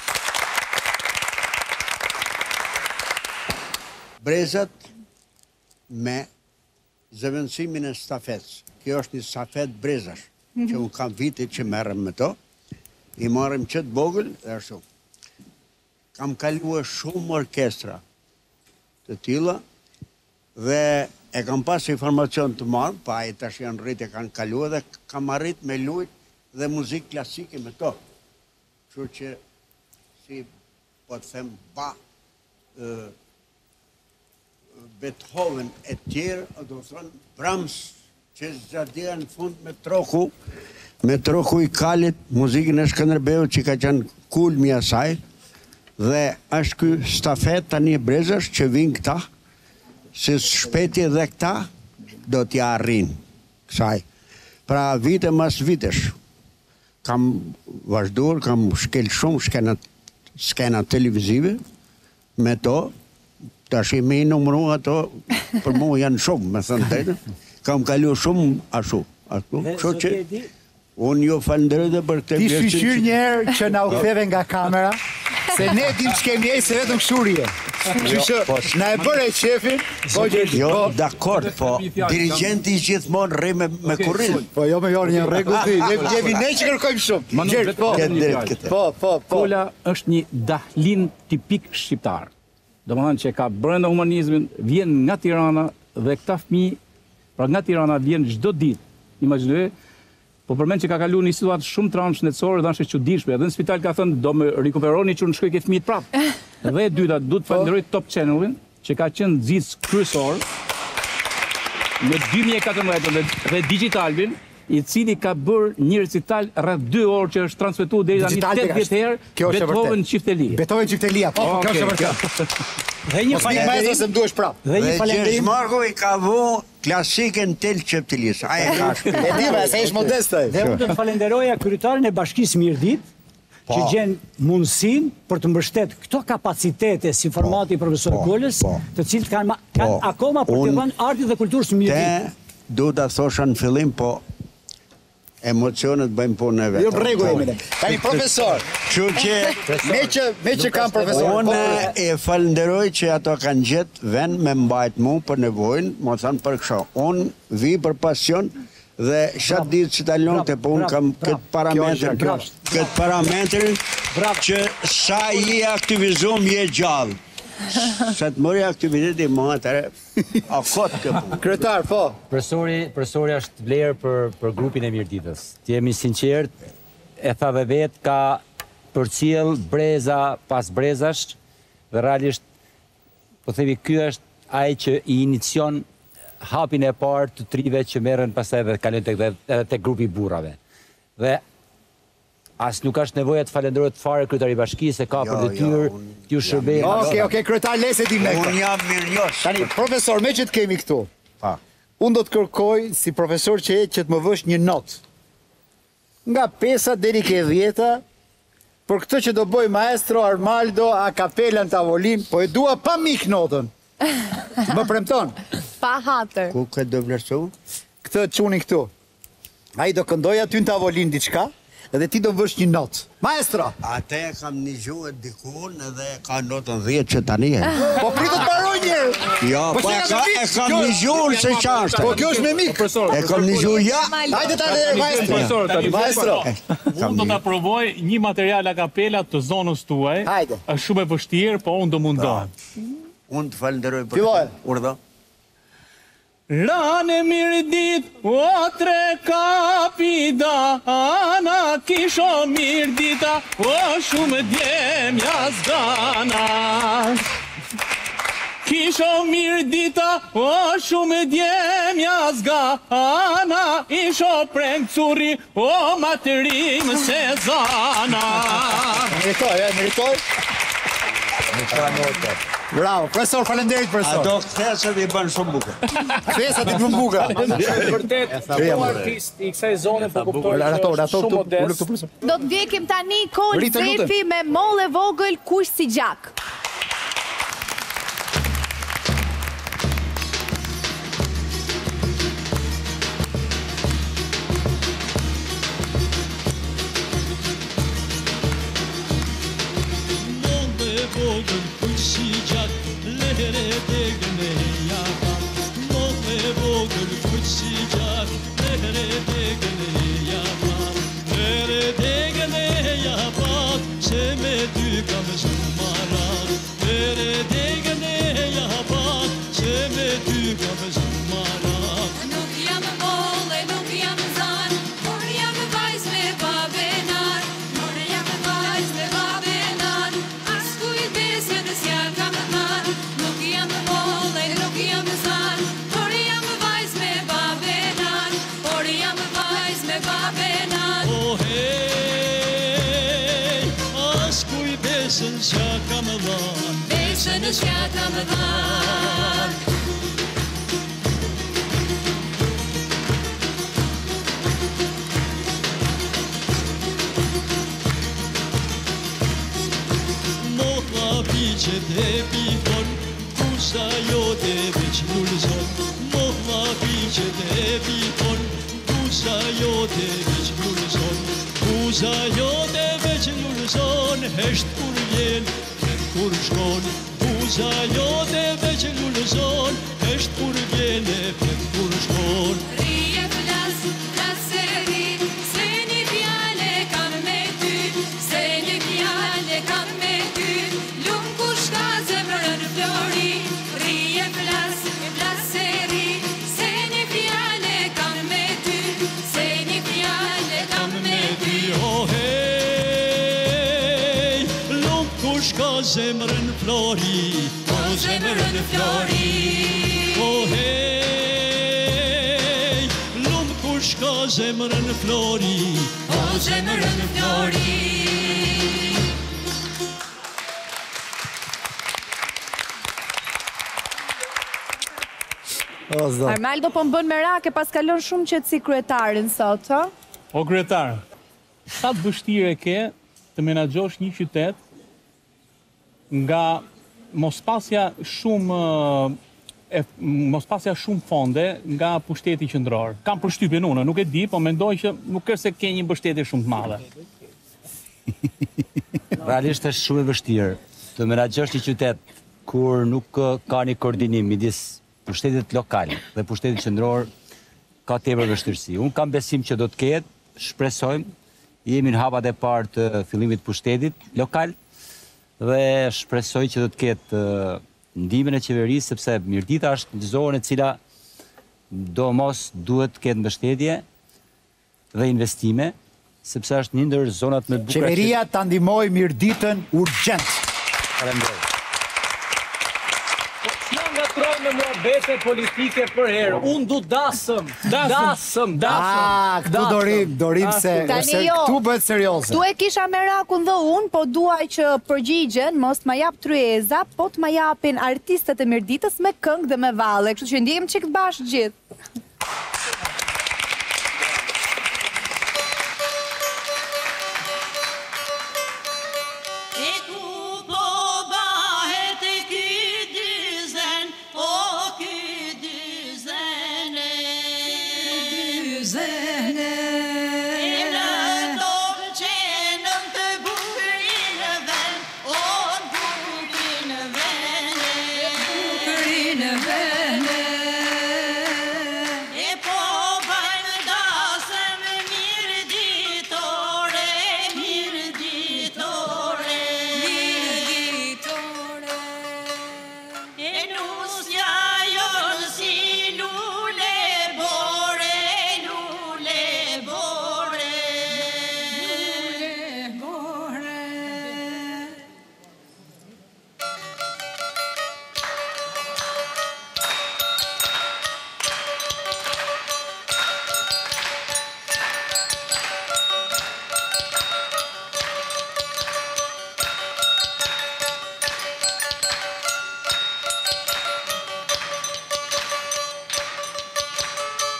Brezat me zëvendësimin e stafetës. Kjo është një stafet brezash, që unë kam vite që merrem me to, i marrim qëtë vogël dhe ashtu. Kam kaluar shumë orkestra të tilla dhe e kam pas informacion të madh, pa ai tash janë rritë kanë kaluar dhe kam arrit me lujt dhe muzikë klasike me to. Kështu që si po të them Beethoven e tjerë, do të thonë Brahms që zgjadia në fund me troku i kalit, muzikën e Skënderbeut që ka qenë kulmi i asaj. Dhe është ky stafet tani e brezash që vinë këta, se shpeti dhe këta do t'ja arrin kësaj. Pra vite mas vitesh, kam vazhduar, kam shkel shumë skena televizive, me to, tash i me i numru ato, për mu janë shumë, me thënë të kam kalu shumë ashtu. Kështu që unë ju falenderoj dhe për këtë vlerësim. Ti shqyr njerë që na u ktheve nga kamera, se ne dim që kemi se vetëm këshurje. Na e bërë e qefin, jo, dakord, po dirigenti gjithmonë rri me kurriz. Po jo me jorë një regull ti, jemi ne që kërkojmë shumë. Po. Kola është një dahlin tipik shqiptar. Do më thënë që ka brenda humanizmin, vjen nga Tirana dhe këta fëmijë, pra nga Tirana vjen çdo ditë. Imagjinoj, po përmend që ka kaluar një situatë shumë traumë shëndetësore dhe është e çuditshme. Edhe në spital ka thënë do më rikuperoni që unë shkoj këtë fëmijë prapë. Dhe e dyta, duhet të falenderoj Top Channelin që ka qenë nxitës kryesor në 2014 dhe Digitalin, i cili ka bërë një recital rreth 2 orë që është transmetuar deri tani 80 herë. Beethoven Çifteli. Beethoven Çiftelia, po, kjo është vërtet. Dhe një falenderim se më duhesh prapë. Dhe Gjergj Marko i ka vënë klasikën tel Çiftelis. Ai e ka shpërë. E di, se është modest ai. Dhe unë do të falenderoja kryetarin e Bashkisë Mirdit, që gjen mundësinë për të mbështetur këto kapacitete si formati i profesor Golës, të cilët kanë akoma për të vënë artin dhe kulturën e Mirdit. Do ta thosha në fillim, po emocionet bëjmë punë e vetë. Jo rregull Emile. Tani profesor. Me që kam profesor. Unë e falenderoj që ato kanë gjetë vend me mbajt mu për nevojën, më thënë për kësho. Unë vi për pasion dhe shatë ditë që talonte, po unë kam këtë parametrin që sa i aktivizum je gjallë. Sa të mëri aktiviteti më atëre, a kotë këpë. Kryetar, po. Profesori është vlerë për grupin e Mirditës. Të jemi sinqert, e tha dhe vetë, ka përcjell breza pas brezash, dhe realisht, po themi, ky është ai që i inicion hapin e parë të trive që merren pastaj dhe kalojnë edhe tek grupi burrave. Dhe as nuk është nevoja të falenderohet fare kryetari i bashkisë, se ka për detyrë t'ju shërbej. Okej, kryetar lese di me. Unë jam mirënjohës. Tani, profesor, me që të kemi këtu, unë do të kërkoj si profesor që të më vësh një notë. Nga 5 deri ke 10, për këtë që do bëj maestro Armaldo a kapela në tavolin, po e dua pa mik notën. Më premton. Pa hatër. Ku këtë do vlerësu? Këtë çuni këtu. Ai do këndoj aty në tavolin diçka, edhe ti do vësh një notë. Maestro! Ate kam një gjuhë dikun edhe ka notën 10 që tani e. Po pritë të paroj njërë! Jo, po e kam një gjuhë se qashtë. Po kjo është me mikë. E kam një gjuhë, ja. Hajde tani, maestro. Maestro. Unë do të provoj një material a kapela të zonës tuaj. Hajde. është shumë e vështirë, po unë do mundohem. Unë të falenderoj për të. Urdhë. Rane Mirdit, o tre kapidana, kisho Mirdita, o shumë djemja zgana. Kisho Mirdita, o shumë djemja zgana, isho preng curi, o materim se zana. Meritoj. Meritoj. Bravo, profesor, faleminderit profesor. Ato kthesat i bën shumë bukur. Kthesat i bën bukur. Vërtet, artist i kësaj zone po kuptoj. Shumë modest. Do të ndjekim tani Kol Rita, lutem. Zefi me Moll e vogël kush si gjak. Vogël kush si gjak, lere degën e japa. Moll e vogël kush si gjak, lere degën e japa. Lere degën e japa, se me ty kam zmarat. Lere degën e japa, se me ty kam zmarat. Nuk jam moll e nuk jam zan, por jam vajz me babenar. Por jam vajz me babenar. Nuk jam moll e nuk jam zan, por jam vajz me babenan. Por jam vajz me babenan. Oh hey, askuj besën s'ja kam dhan. Besën s'ja kam dhan. Molla piqet e pikon, kusha jote veç lulzon. Molla piqet e pikon, kusha jote veç lulzon. Kusha jote veç lulzon, hesht kur vjen, flet kur shkon. Kusha jote veç lulzon, hesht kur vjen, flet kur shkon. Rije flas, flas e ri, se një fjale kam me ty. Se një fjale kam me ty. Lum kush ka zemrën flori. Rije flas, flas e ri, se një fjale kam me ty. Se një fjale kam me ty. Oh hey, lum kush ka zemrën flori. O zemrën flori. Oh hey, lum kush ka zemrën flori. O zemrën flori. Arnaldo po më bën merak e pas kalon shumë qetësi kryetarin sot, ha? O kryetar, sa të vështirë e ke të menaxhosh një qytet nga mospasja shumë fonde nga pushteti qendror. Kam përshtypjen unë, nuk e di, po mendoj që nuk është se ke një mbështetje shumë të madhe. Realisht është shumë e vështirë të menaxhosh një qytet kur nuk ka një koordinim midis pushtetit lokal dhe pushtetit qendror, ka tepër vështirësi. Unë kam besim që do të ketë, shpresojmë, jemi në hapat e parë të fillimit pushtetit lokal dhe shpresoj që do të ketë ndihmën e qeverisë, sepse Mirdita është një zonë e cila do mos duhet të ketë mbështetje dhe investime, sepse është një ndër zonat më të bukura. Qeveria ta ndihmojë Mirditën urgjent. Faleminderit. Me muhabete politike për herë. Unë du dasëm. Këtu dorim se këtu bëhet serioze. Tu e kisha merakun dhe unë, po duaj që përgjigjen mos ma jap Tryeza, po të ma japin artistët e Mirditës me këngë dhe me valle. Kështu që ndjekim çik të bashkë gjithë.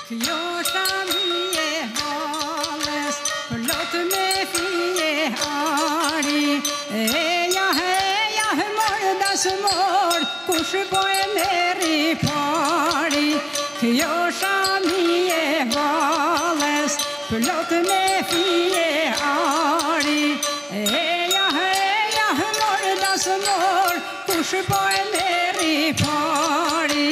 Kjo shamie halës, për lotë me fije ari. Eja, mor das mor, kush po e meri pari. Kjo shamie halës, për lotë me fije ari. Eja, mor das mor, kush po e meri pari.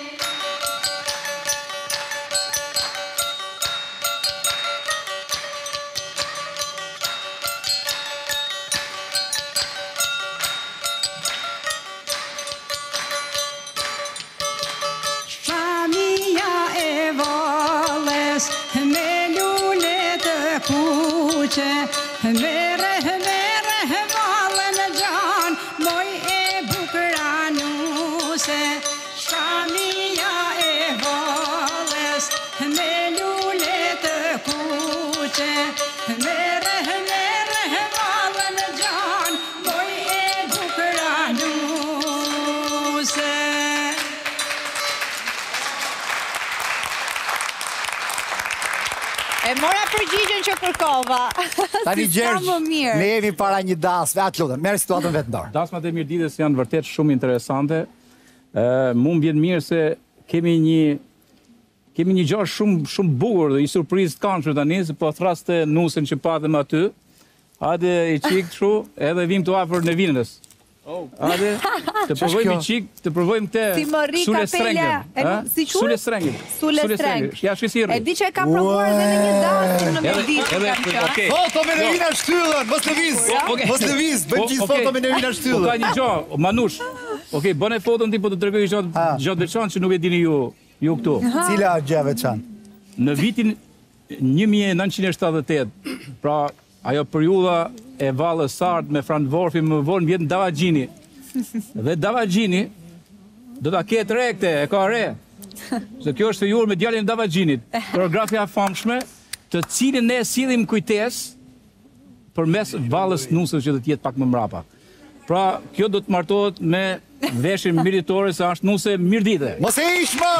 Shamia e valës, me lule të kuqe, mere valën gjan, moj e bukranuse. Shamia e valës, me lule të kuqe, mere valën gjan, moj e bukranuse. E mora përgjigjen që kërkova. Tani Si sa Gjergj, më mirë. ne jemi para një dasme, atë lutem, merr situatën vetë ndar. Dasmat e Mirditës janë vërtet shumë interesante. Mu më vjen mirë se kemi një gjë shumë bukur dhe një surprizë të këndshme tani, se po thraste nusen që patëm aty. Hajde i çik kështu, edhe vim të afër në Vinës. Hajde, të provojmë i çik, të provojmë këtë Si më rri Sule kapela, Strengën. si quhet? Sule Strengën. Sule Streng. Ja, shqisirri. E di që e ka provuar edhe në një dancë në Edhe- Mirditë. edhe- kam qenë. okej. Foto me Nevina shtyllën, mos lëviz. Mos lëviz, bëjmë gjithë foto me Nevina Po shtyllën. ka një gjë, Manush. Okej, bën e foton ti po të tregoj gjatë veçantë që nuk e dini ju këtu. Cila gjë veçantë? Në vitin 1978, pra ajo periudha e vallës sartë me Frant Vorfi më vonë vjen Davagjini. Dhe Davagjini do ta ketë re këtë, e ka re. Se kjo është fejuar me djalin e Davagjinit, koreografia famshme, të cilin ne sillim kujtesë përmes vallës nusës që do të jetë pak më mrapa. Pra, kjo do të martohet me veshjen miritore se është nuse Mirdite. Mos e ish më,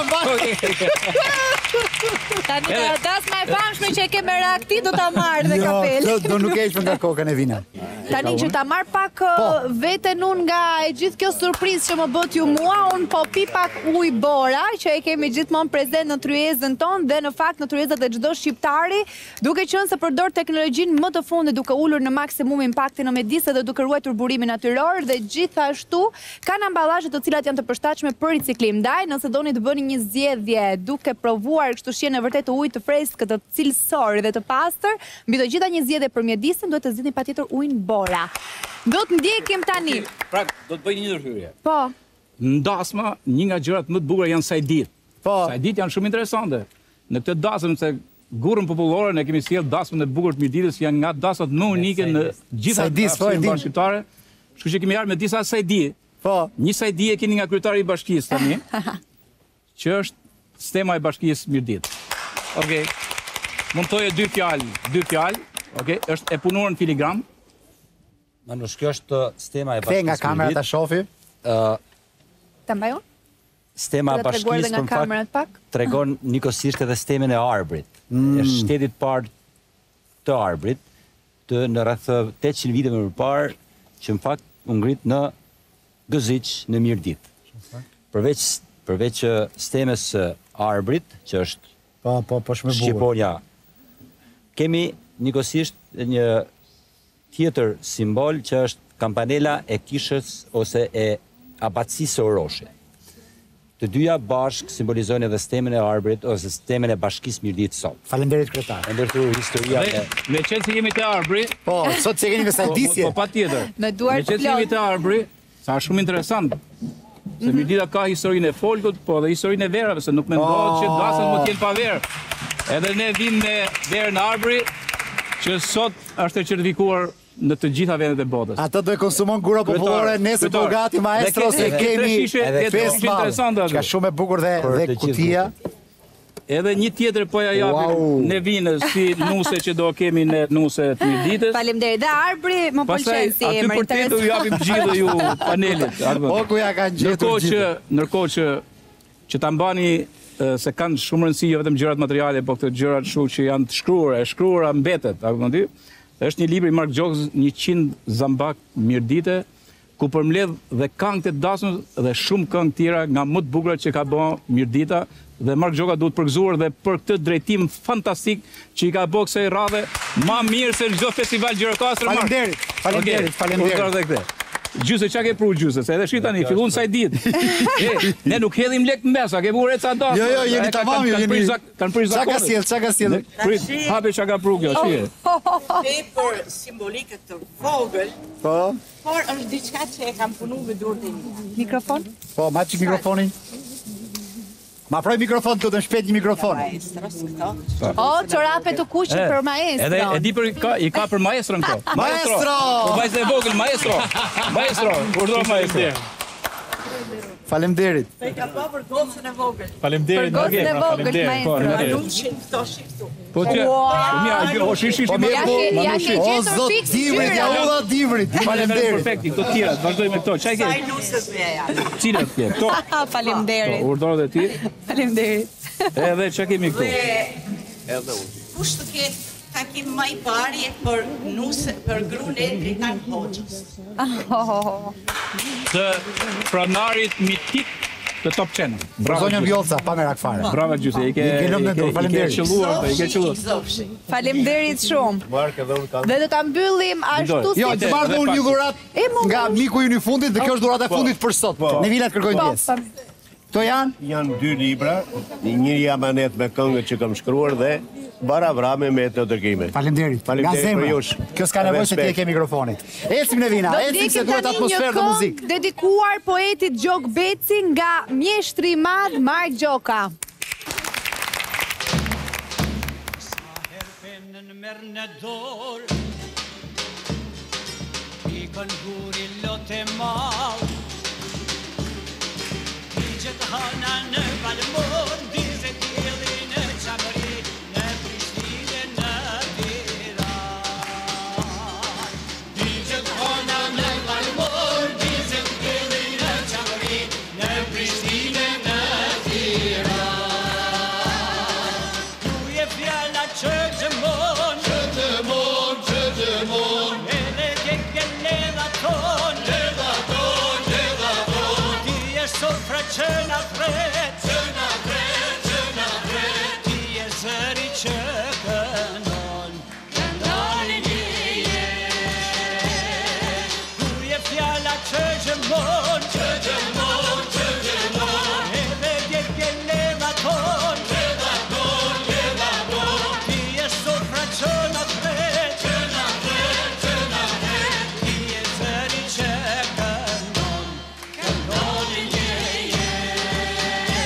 Tani dasma e famshme që e ke me reakti do ta marrë dhe Jo, kapelë. do nuk e ish nga koka Nevina. Tani që ta marr pak veten unë nga e gjithë kjo surprizë që më bët ju mua, unë po pi pak ujë bora që e kemi gjithmonë prezent në tryezën tonë dhe në fakt në tryezat e çdo shqiptari, duke qenë se përdor teknologjinë më të fundit duke ulur në maksimum impaktin në mjedis dhe duke ruajtur burimin natyror dhe gjithashtu kanë amballazhe të cilat janë të përshtatshme për riciklim. Ndaj, nëse doni të bëni një zgjedhje duke provuar kështu shihen e vërtet të ujit të freskët, të cilësor dhe të pastër, mbi të gjitha një zgjedhje për mjedisin duhet të zgjidhni patjetër ujin bora. Do të ndjekim tani. Pra, do të bëj një ndërhyrje. Po. Në dasma, një nga gjërat më të bukura janë sajdit. Sajdit janë shumë interesante. Në këtë dasëm se gurën popullore ne kemi sjell dasmën e bukur të Mirditës, janë nga dasmat më unike në gjitha dasmat bashkëtare. Kështu që kemi ardhur me disa sajdi. Po, një sajdi e keni nga kryetari i bashkisë tani, që është stema e bashkisë Mirditë. Okej. Mund të thoje dy fjalë, okej, është e punuar në filigram. Manush, kjo është stema e Kthe nga bashkisë kamera ta shofi. Ta mbaj unë? Stema e bashkisë nga kamerat pak. tregon njëkohësisht edhe stemen e Arbrit. Është shteti i parë të Arbrit, në rreth 800 vite më parë, që në fakt u ngrit në Gëziq në Mirditë. Përveç stemës së Arbrit, që është po shumë e bukur. Shqiponia, kemi njëkohësisht një tjetër simbol që është kampanela e kishës ose e abatësisë Oroshe. Të dyja bashk simbolizojnë edhe stemën e Arbrit ose stemën e bashkisë Mirditë sot. Faleminderit kryetar. E ndërtuar historia Dhe me qenë se jemi te Arbri, po, sot se keni me sajdisje. Po patjetër. Me duar Me qenë se jemi te Arbri, sa është shumë interesant. Se Mirdita ka historinë e folkut, po edhe historinë e verave, se nuk mendohet që dasmat mund të jenë pa verë. Edhe ne vim me verën Arbri, që sot është e certifikuar në të gjitha vendet e botës. Ato do e konsumon gura popullore, nesër po gati maestro se kemi 5 interesante. Ka shumë e bukur dhe kutia. Edhe një tjetër po ja japim Nevinës si nuse që do kemi në nuse të Mirditës. Faleminderit. Dhe Arbri më pëlqen si emër. Aty për te do ju japim gjithë ju panelit. O ku ja kanë gjetur gjithë. Ndërkohë që ta mbani se kanë shumë rëndësi jo vetëm gjërat materiale, po këto gjërat që janë të shkruara, e shkruara mbetet, apo më di? Është një libër i Mark Jokes, 100 zambak mirdite, ku përmbledh dhe këngët e dasmës dhe shumë këngë tjera nga më të bukura që ka bërë Mirdita, dhe Mark Joka duhet përgëzuar dhe për këtë drejtim fantastik që i ka bërë kësaj radhe ma mirë se çdo festival Gjirokastër. Faleminderit. Gjysë, çka ke pru gjysë? Se edhe shi tani, fillun saj ditë. Ne nuk hedhim lek në mes, a ke bërë ca dasmë. Jo, jemi tamam, jemi. Kanë pris zakonin. Çka ka sjell? Hape çka ka pru kjo, shije. Për simbolike të vogël. Po. Por është diçka që e kam punu me durët e mia. Mikrofon? Po, ma çik mikrofonin. Ma proj mikrofon, të të shpet një mikrofon. O, çorape të kuqe për maestro. Edhe e di i ka për maestron këto. Maestro! Po vajzë e vogël, maestro. Maestro, urdhro maestro. Faleminderit. E ka pa për gocën e vogël. Për gocën e vogël, maestro. Anunqin këto shiktu. Po që, o shishi Ja ke gjetur fiks Divrit, ja u dha Divrit. Faleminderit. Perfekti, këto tjera, vazhdoj me këto. Çaj ke? Sa i nusës veja. Cilat ke? Këto. Faleminderit. Urdhro dhe ti. Faleminderit. Edhe çka kemi këtu? Edhe unë. Kush të ketë takim më i pari për gruan e Dritan Hoxhës. Të pronarit mitik të Top Channel. Zonja Vjollca, pa me rakfare. Bravo Gjysë, i ke qelluar. Faleminderit shumë. Dhe do ta mbyllim ashtu si. Jo, të marrë unë një dhuratë nga miku i fundit dhe kjo është dhurata e fundit për sot. Ne vilat kërkojnë pjesë. Kto janë? Janë 2 libra, njëri amanet me këngët që kam shkruar dhe bara vrame me të dërgimet. Faleminderit. Faleminderit për jush. Kjo s'ka nevojë se ti e ke mikrofonin. Ecim ne vina, ecim se duhet atmosferë dhe muzikë. Dedikuar poetit Gjok Beci nga mjeshtri i madh Mark Joka. Merr në dorë Pikën guri lote mal Digjet hana në Valmor Dizet jeli në Qamëri Në Prishtinë në Tiranë Digjet hana në Valmor Dizet jeli në Qamëri Në Prishtinë në Tiranë Tu je fjalla që gjëmon Që na fret, ti e zëri që këndon, këndonin një Tu je fjalla që gjëmon, edhe djetë gjeleva ton, ti e sofra që na fret, ti e zëri që këndon, këndonin një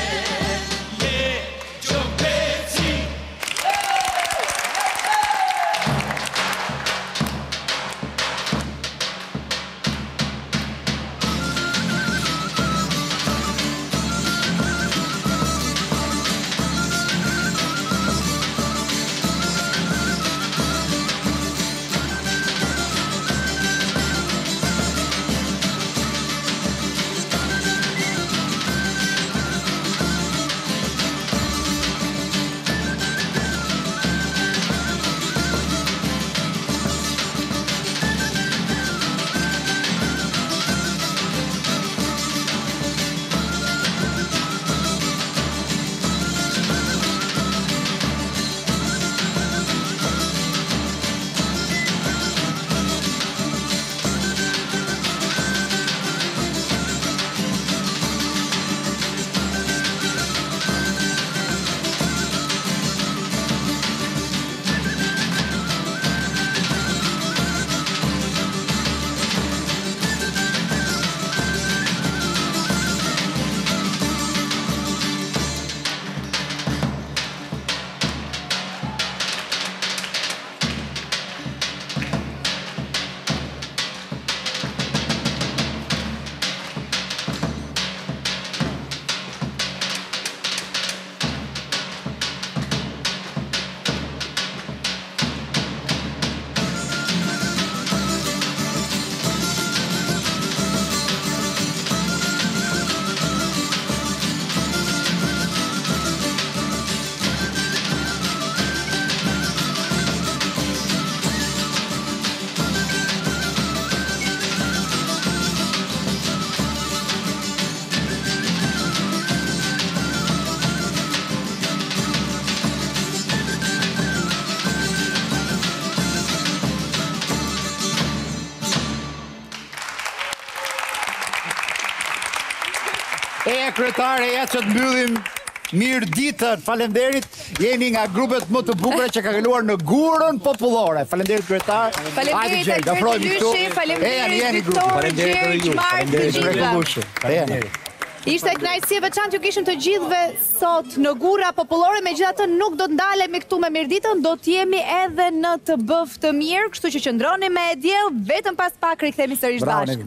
kryetare, ja që të mbyllim mirë ditën. Faleminderit. Jeni nga grupet më të bukura që ka kaluar në gurën popullore. Faleminderit kryetar. Faleminderit Alberti Lyshi, faleminderit Viktor, Gjergj, Mark, të gjithëve. Ishte kënaqësi e veçantë ju kishim të gjithëve sot në gura popullore, megjithatë nuk do të ndalemi këtu me mirëditën, do të jemi edhe në të bëf të mirë, kështu që qëndroni me e diell, vetëm pas pak rikthehemi sërish bashkë.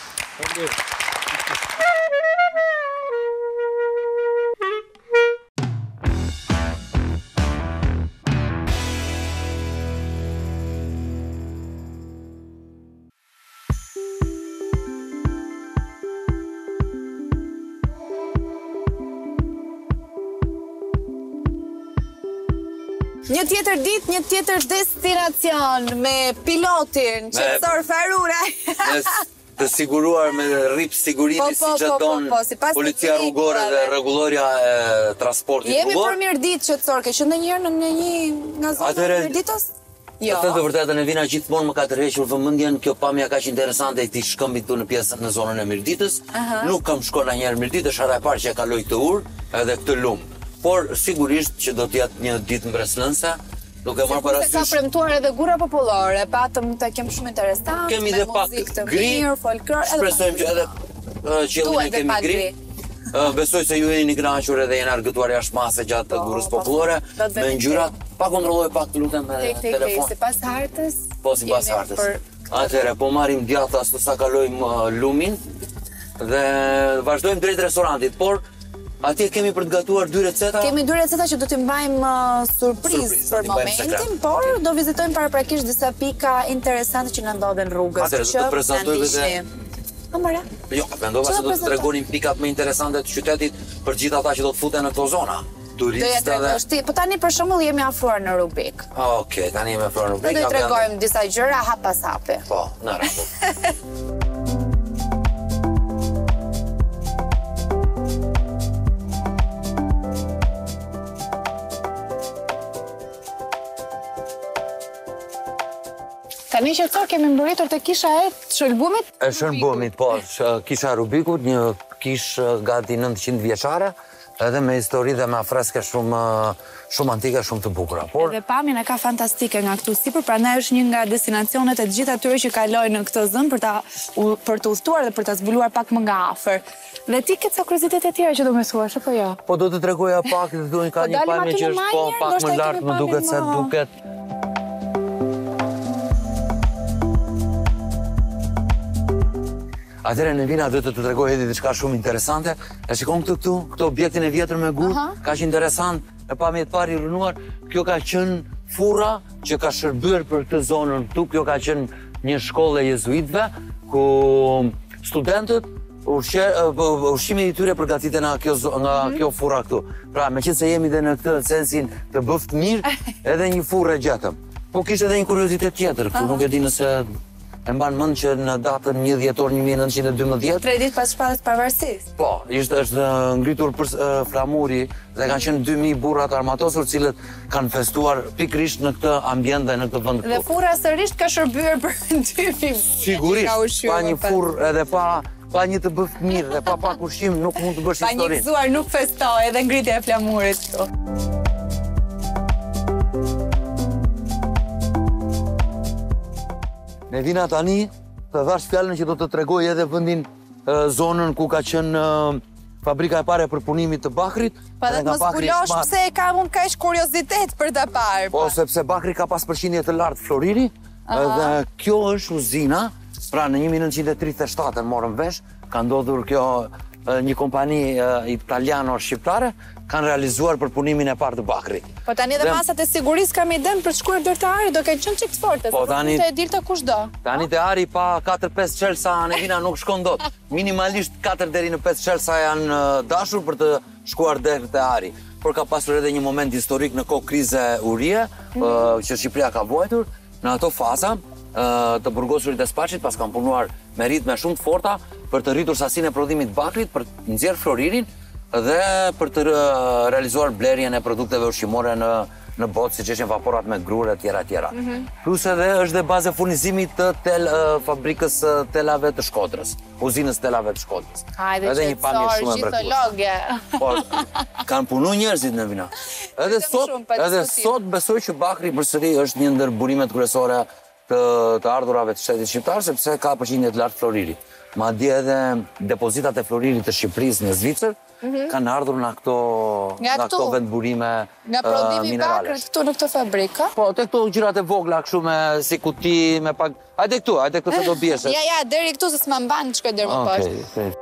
Një tjetër ditë, një tjetër destinacion me pilotin, qetësor Farura. Të siguruar me rrip sigurimi si që donë policia rrugore dhe rregulloria e transportit rrugor. Jemi për mirëditë qetësor, ke qenë ndonjëherë në një nga zona e mirëditës? Jo. Të vërtetën e vina gjithmonë më ka tërhequr vëmendjen kjo pamja kaq interesante e këtij shkëmbi këtu në pjesën në zonën e mirëditës. Nuk kam shkuar ndonjëherë mirëditë, është hera e parë që e kaloj këtë urë edhe këtë lum. Por sigurisht që do të jetë një ditë mbreslënëse, duke marrë parasysh. Ka premtuar edhe gura popullore, patëm të kem shumë interesant. Kemi dhe pak gri, shpresojmë që edhe qiellin e kemi gri. Besoj se ju jeni kënaqur edhe jeni argëtuar jashtë gjatë gurës popullore, me ngjyrat, pa kontrolloj pak të lutem me telefon. Sipas hartës. Po sipas hartës. Atëherë po marrim djatha ashtu sa kalojmë lumin dhe vazhdojmë drejt restorantit, por atje kemi për të gatuar 2 receta. Kemi 2 receta që do t'i mbajmë surprizë për momentin, por do vizitojmë paraprakisht disa pika interesante që na ndodhen rrugës. Atëherë do të prezantojmë dhe Amara. Jo, mendova se do të tregonim pikat më interesante të qytetit për gjithë ata që do të futen në këto zona. Turistë dhe... Po tani për shembull jemi afruar në rubrik. Okej, tani jemi afruar në rubrik. Do të tregojmë disa gjëra hap pas hapi. Po, në rregull. Tani qetësor kemi mbërritur te kisha e shëlbumit? E shëlbumit, po, kisha Rubikut, një kishë gati 900 vjeçare, edhe me histori dhe me freske shumë antike, shumë të bukura. Edhe pamjen e ka fantastike nga këtu sipër, prandaj është një nga destinacionet e të gjithë atyre që kalojnë në këtë zonë për të udhëtuar dhe për ta zbuluar pak më nga afër. Dhe ti ke ca kuriozitete tjera që do më thuash apo jo? Po do të tregoja pak, ka një pamje që është pak më lart, më duket se duket. Atëherë në vina do të tregoj edhe diçka shumë interesante. E shikon këtu, këtë objektin e vjetër me gur, kaq interesant, e pamje të parë i rënuar. Kjo ka qenë furra që ka shërbyer për këtë zonën këtu. Kjo ka qenë një shkollë e jezuitëve ku studentët ushqimin e tyre përgatiten nga kjo furra këtu. Pra, meqense jemi dhe në këtë sensin të bëft mirë, edhe një furrë gjetëm. Po kishte edhe një kuriozitet tjetër këtu, nuk e di nëse e mban mend që në datën 1 dhjetor 1912, 3 ditë pas shpalljes pavarësisë. Po, është ngritur për flamuri dhe kanë qenë 2000 burra të armatosur, cilët kanë festuar pikërisht në këtë ambient dhe në këtë vend. Dhe furra sërish ka shërbyer për 2000. Sigurisht, pa një furrë edhe pa një të bëft mirë dhe pa pak ushqim nuk mund të bësh histori. Pa një gëzuar nuk festoj, edhe ngritja e flamurit këtu. Ne vina tani të dhash fjalën që do të tregoj edhe vendin, zonën ku ka qenë fabrika e parë e përpunimit të bakrit. Pa dhe të mos zbulosh pse e kam unë kaq kuriozitet për ta parë. Po, sepse bakri ka pas përqindje të lartë floriri, dhe kjo është uzina, pra në 1937 morëm vesh, ka ndodhur kjo një kompani italiano-shqiptare, kanë realizuar përpunimin e parë të bakrit. Po tani edhe masat e sigurisë kam iden për të shkuar deri te Ari, do kenë qenë çik të forte, po tani e dilte kushdo. Tani te Ari pa 4-5 çelsa në vina nuk shkon dot. Minimalisht 4 deri në 5 çelsa janë dashur për të shkuar deri te Ari. Por ka pasur edhe një moment historik në kohë krize urie, që Shqipëria ka vuajtur, në ato faza të burgosurit e Spaçit, pas kanë punuar me ritme shumë të forta për të rritur sasinë e prodhimit bakrit, për të nxjerrë floririn dhe për të realizuar blerjen e produkteve ushqimore në në botë, si që ishin vaporat me grure, tjera. Plus edhe është dhe bazë e furnizimit të fabrikës telave të Shkodrës, uzinës telave të Shkodrës. Hajde qetësor, shqitologje. Po, kanë punu njerëzit në vina. Edhe sot besoj që Bakri përsëri është një ndër burimet kryesore të ardhurave të shtetit shqiptar, sepse ka përqindje të lartë floriri. Madje edhe depozitat e floririt të Shqipërisë në Zvicër kanë ardhur nga këto vendburime mineralesh. Nga prodhimi i Bakrit këtu në këtë fabrikë? Po, te këto gjërat e vogla, kështu me si kuti, me pak... Hajde këtu se do bjeshe. Ja, deri këtu se s'ma mban të shkoj deri më poshtë.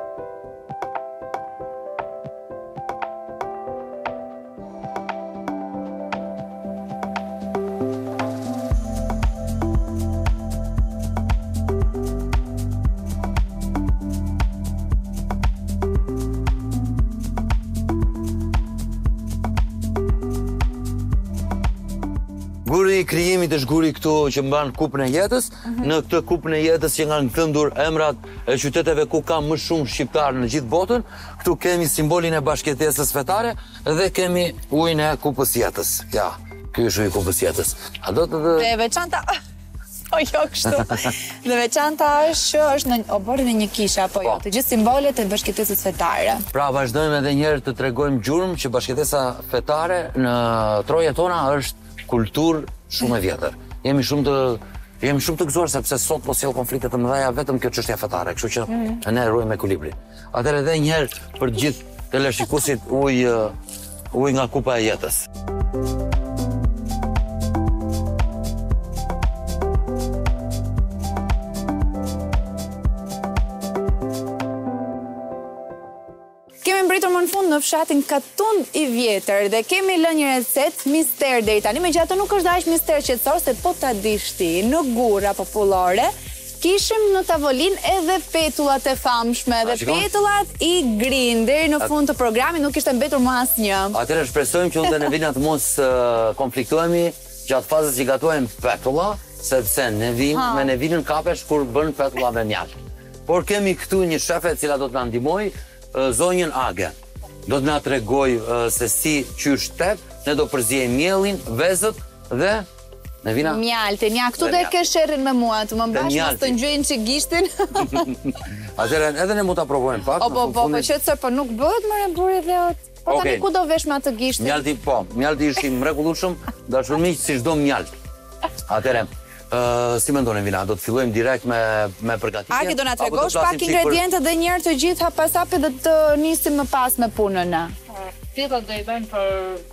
Guri i krijimit është guri këtu që mban kupën e jetës. Në këtë kupën e jetës që kanë këndur emrat e qyteteve ku ka më shumë shqiptarë në gjithë botën, këtu kemi simbolin e bashkëjetesës fetare dhe kemi ujin e kupës jetës. Ja, ky është uji i kupës jetës. A do të Dhe veçanta... Po jo kështu. Dhe veçanta është që është në oborrin e një kishe apo jo, të gjithë simbolet e bashkëjetesës fetare. Pra vazhdojmë edhe një herë të tregojmë gjurmë që bashkëjetesa fetare në trojet tona është kulturë shumë e vjetër. Jemi shumë të gëzuar sepse sot po sjell konflikte të mëdha vetëm kjo çështje fetare, kështu që ne ruajmë ekuilibrin. Atëherë edhe një herë për të gjithë teleshikuesit ujë nga kupa e jetës. Kemi mbritur më në fund në fshatin Katund i Vjetër dhe kemi lënë një recet mister deri tani, megjithatë nuk është aq mister qetësor se po ta dish ti, në gurra popullore kishim në tavolinë edhe petullat e famshme dhe petullat i Grin. Deri në fund të programit nuk ishte mbetur më asnjë. Atëherë shpresojmë që unë dhe Nevina të mos konfliktohemi gjatë fazës që gatuajmë petulla, sepse me Nevinën kapesh kur bën petulla me mjalt. Por kemi këtu një shefe e cila do të na ndihmojë, zonjën Age. Do të na tregoj se si qysh tet, ne do përziejmë miellin, vezët dhe Nevina. Mjaltin, ja këtu do e ke sherrin me mua, të më mbash mos të ngjojnë çik gishtin. Atëherë edhe ne mund ta provojmë pak. Po qetësor, po nuk bëhet më buri dhe po tani ku do vesh me atë gishtin? Mjalti është i mrekullueshëm, dashur miq, si çdo mjalt. Atëherë si mendon Nevina, do të fillojmë direkt me përgatitjen? Aki, do na tregosh pak ingredientet dhe një herë të gjitha pas hapi dhe të nisim më pas me punën. Pillat do i bëjmë për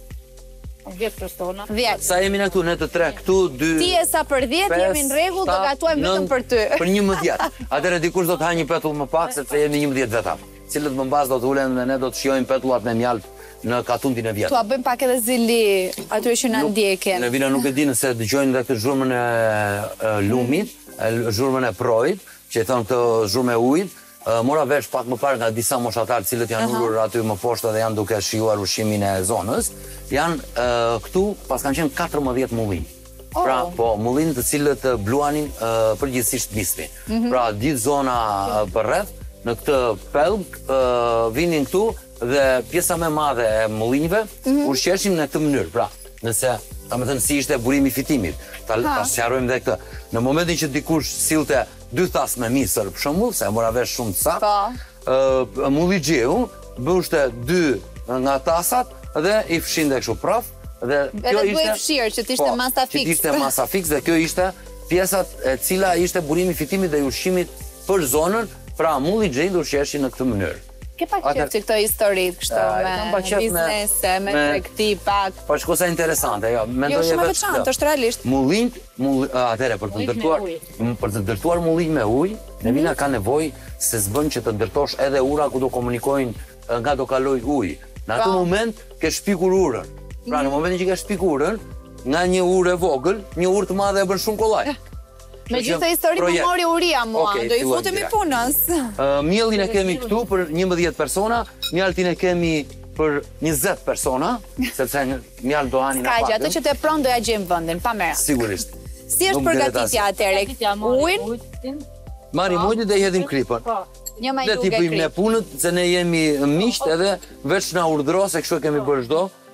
10 persona. 10. Sa jemi ne këtu, ne të tre këtu, 2. Ti e sa për 10 jemi në rregull, do gatuajmë vetëm për ty. Për 11. Atëherë dikush do të hajë një petull më pak sepse jemi 11 vetëm. Cilët më mbas do të ulen dhe ne do të shijojmë petullat me mjalt në Katundin e Vjetër. Tua bëjmë pak edhe zili aty që na ndjekin. Nevina nuk e di nëse dëgjojnë dhe këtë zhurmën e lumit, zhurmën e projit, që i thonë këtë zhurmë e ujit. Mora vesh pak më parë nga disa moshatarë cilët janë ullur aty më poshtë dhe janë duke shijuar ushqimin e zonës. Janë këtu pas kanë qenë 14 mullin. Pra, po, mullin të cilët bluanin përgjithsisht bispi. Pra, ditë zona për rreth, në këtë pellg vinin këtu dhe pjesa më e madhe e mullinjve ushqeshin në këtë mënyrë. Pra, nëse, domethënë si ishte burimi i fitimit. Ta sqarojmë edhe këtë. Në momentin që dikush sillte 2 thas me misër, për shembull, se e mora vesh shumë të saktë, mullixhiu bëushte 2 nga tasat dhe i fshinte kështu praf dhe kjo ishte fshirë që të ishte masa fikse. Që ishte masa fikse dhe kjo ishte pjesat e cila ishte burimi i fitimit dhe i ushqimit për zonën. Pra, mullixhiu ushqeshin në këtë mënyrë. Ke pak qef që këto historit kështu me biznese, me tregti pak. Po shkosa interesante, jo. Jo, shumë e veçantë, është realisht. Mullinj, atëherë për të ndërtuar mullinj me ujë, Nevina ka nevojë se s'bën që të ndërtosh edhe ura ku do komunikojnë nga do kaloj ujë. Në atë moment ke shpikur urën. Pra në momentin që ke shpikur urën, nga një urë e vogël, një urë të madhe e bën shumë kollaj. Me gjithë histori më mori uria mua, do i futemi punës. Miellin e kemi këtu për 11 persona, mjaltin e kemi për 20 persona, sepse mjalt do hanin Ska gjë, atë që të pron do ja gjejmë vendin, pa mera. Sigurisht. Si është përgatitja atëherë? Ujin? Marrim ujin dhe i hedhim kripën. Dhe ti bëjmë ne punët, se ne jemi miqt edhe veç na urdhëro se kështu e kemi bërë çdo.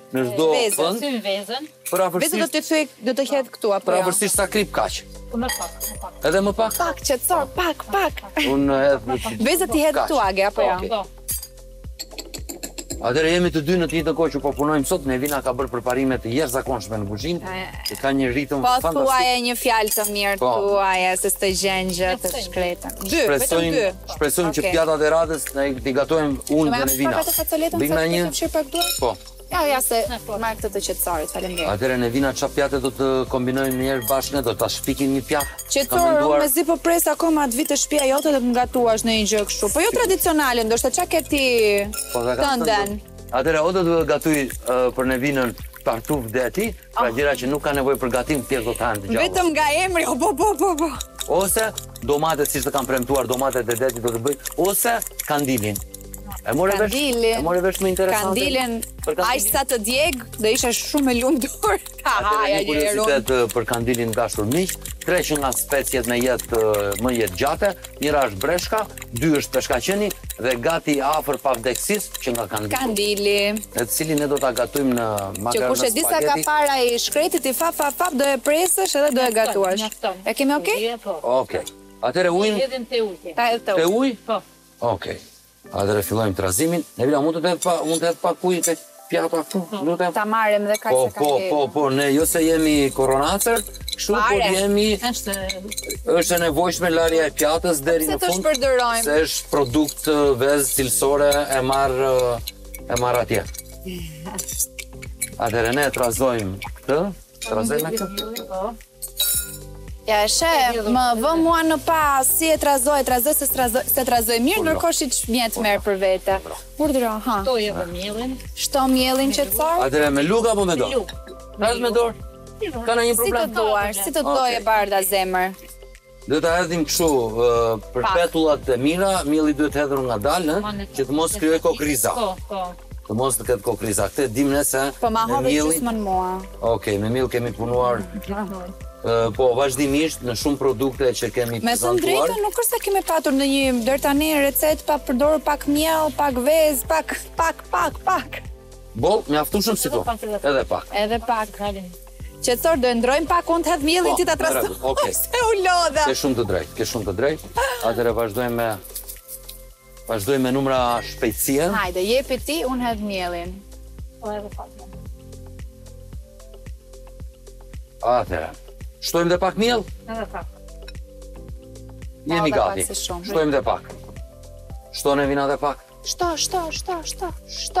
në çdo Vezën. vend. Sy vezën. Vezë do të thuj, do të hedh këtu apo jo? Pavarësisht sa krip kaq. Po më pak, më pak. Edhe më pak? Pak, qetësor, pak. Unë hedh. Vezët i hedh këtu age apo jo? Po. Atëherë jemi të dy në të njëjtën kohë që po punojmë sot. Nevina ka bërë përparime të jashtëzakonshme në kuzhinë. Ka një ritëm Po fantastik. thuaje një fjalë të mirë, Po. thuaje se s'të gjen gjë të shkretën. Shpresojmë që pjatat e radhës ne i gatojmë unë dhe Nevina. Bëjmë na një. Po. Ja, se marr këtë të qetësorit, faleminderit. Atëherë Nevina çfarë pjatë do të kombinojmë një herë bashkë, ne do ta shpikim një pjatë. Qetësor, unë mezi po pres akoma atë vit të shtëpia jote dhe të ngatuash në një gjë kështu. Po jo tradicionale, ndoshta çka ke ti tënden. Atëherë o do të gatuj për Nevinën tartuf deti, pra gjëra që nuk ka nevojë për gatim, thjesht do të hanë të gjallë. Vetëm nga emri, po. Ose domatet siç të kam premtuar, domatet e detit do të bëj, ose kandilin. E more vesh më interesante. Kandilin, aq sa të djeg, do isha shumë e lumtur. Një kuriozitet për kandilin dashur miq, 3 që nga speciet me jetë më jetë gjate, njëra është breshka, 2 është peshkaqeni dhe gati afër pavdekësisë që nga kandili. Kandili. Në të cilin ne do ta gatojmë në makaronë Që kush e di sa ka para i shkretit i fap, do e presësh edhe do e gatuash. E kemi okay? Okej. Atëre ujin. Ta hedh te ujë? Po. Okej. Atëre fillojmë trazimin. Nevina mund të hedh pak ujë tek pjata këtu, lutem. Ta marrim dhe kaq se ka. Po, ne jo se jemi koronacër, kështu por jemi është e nevojshme larja e pjatës deri në fund. Se është produkt vezë cilësore e marr atje. Atëre ne trazojmë këtë, trazojmë këtë. Ja, më vë mua në pa si e trazoj se trazoj mirë, nërkohë që mjetë merë për vete. Urdhëro, ha. Shto edhe mielin. Shto mielin qetësor? Atëre me luk apo me dorë? Traz me dorë. Ka në një problem? Si të duar, si të doje barda zemër. Do ta hedhim kështu për petullat e mira, mielli duhet hedhur ngadalë, që të mos krijojë kokriza. Po. Të mos të ketë kokriza. Këtë dim ne se po ma hodhe gjysmën mua. Okej, me miell kemi punuar po vazhdimisht në shumë produkte që kemi prezantuar. Me thënë drejtën, nuk është se kemi patur në një deri tani recetë pa përdorur pak miell, pak vezë, pak. Boll, mjaftueshëm si to. Edhe pak. Edhe pak. Qetësor, do e ndrojmë pak unë të hedh miellin ti ta trasoj. Okej. Se u lodha. Ke shumë të drejtë. Atëherë vazhdojmë me numra shpejtësie. Hajde, jepi ti, unë hedh miellin. Po edhe pak. Atëherë. Shtojmë dhe pak miell? Edhe pak. Jemi gati. Shtojmë dhe pak. Shto Nevina dhe pak. Shto.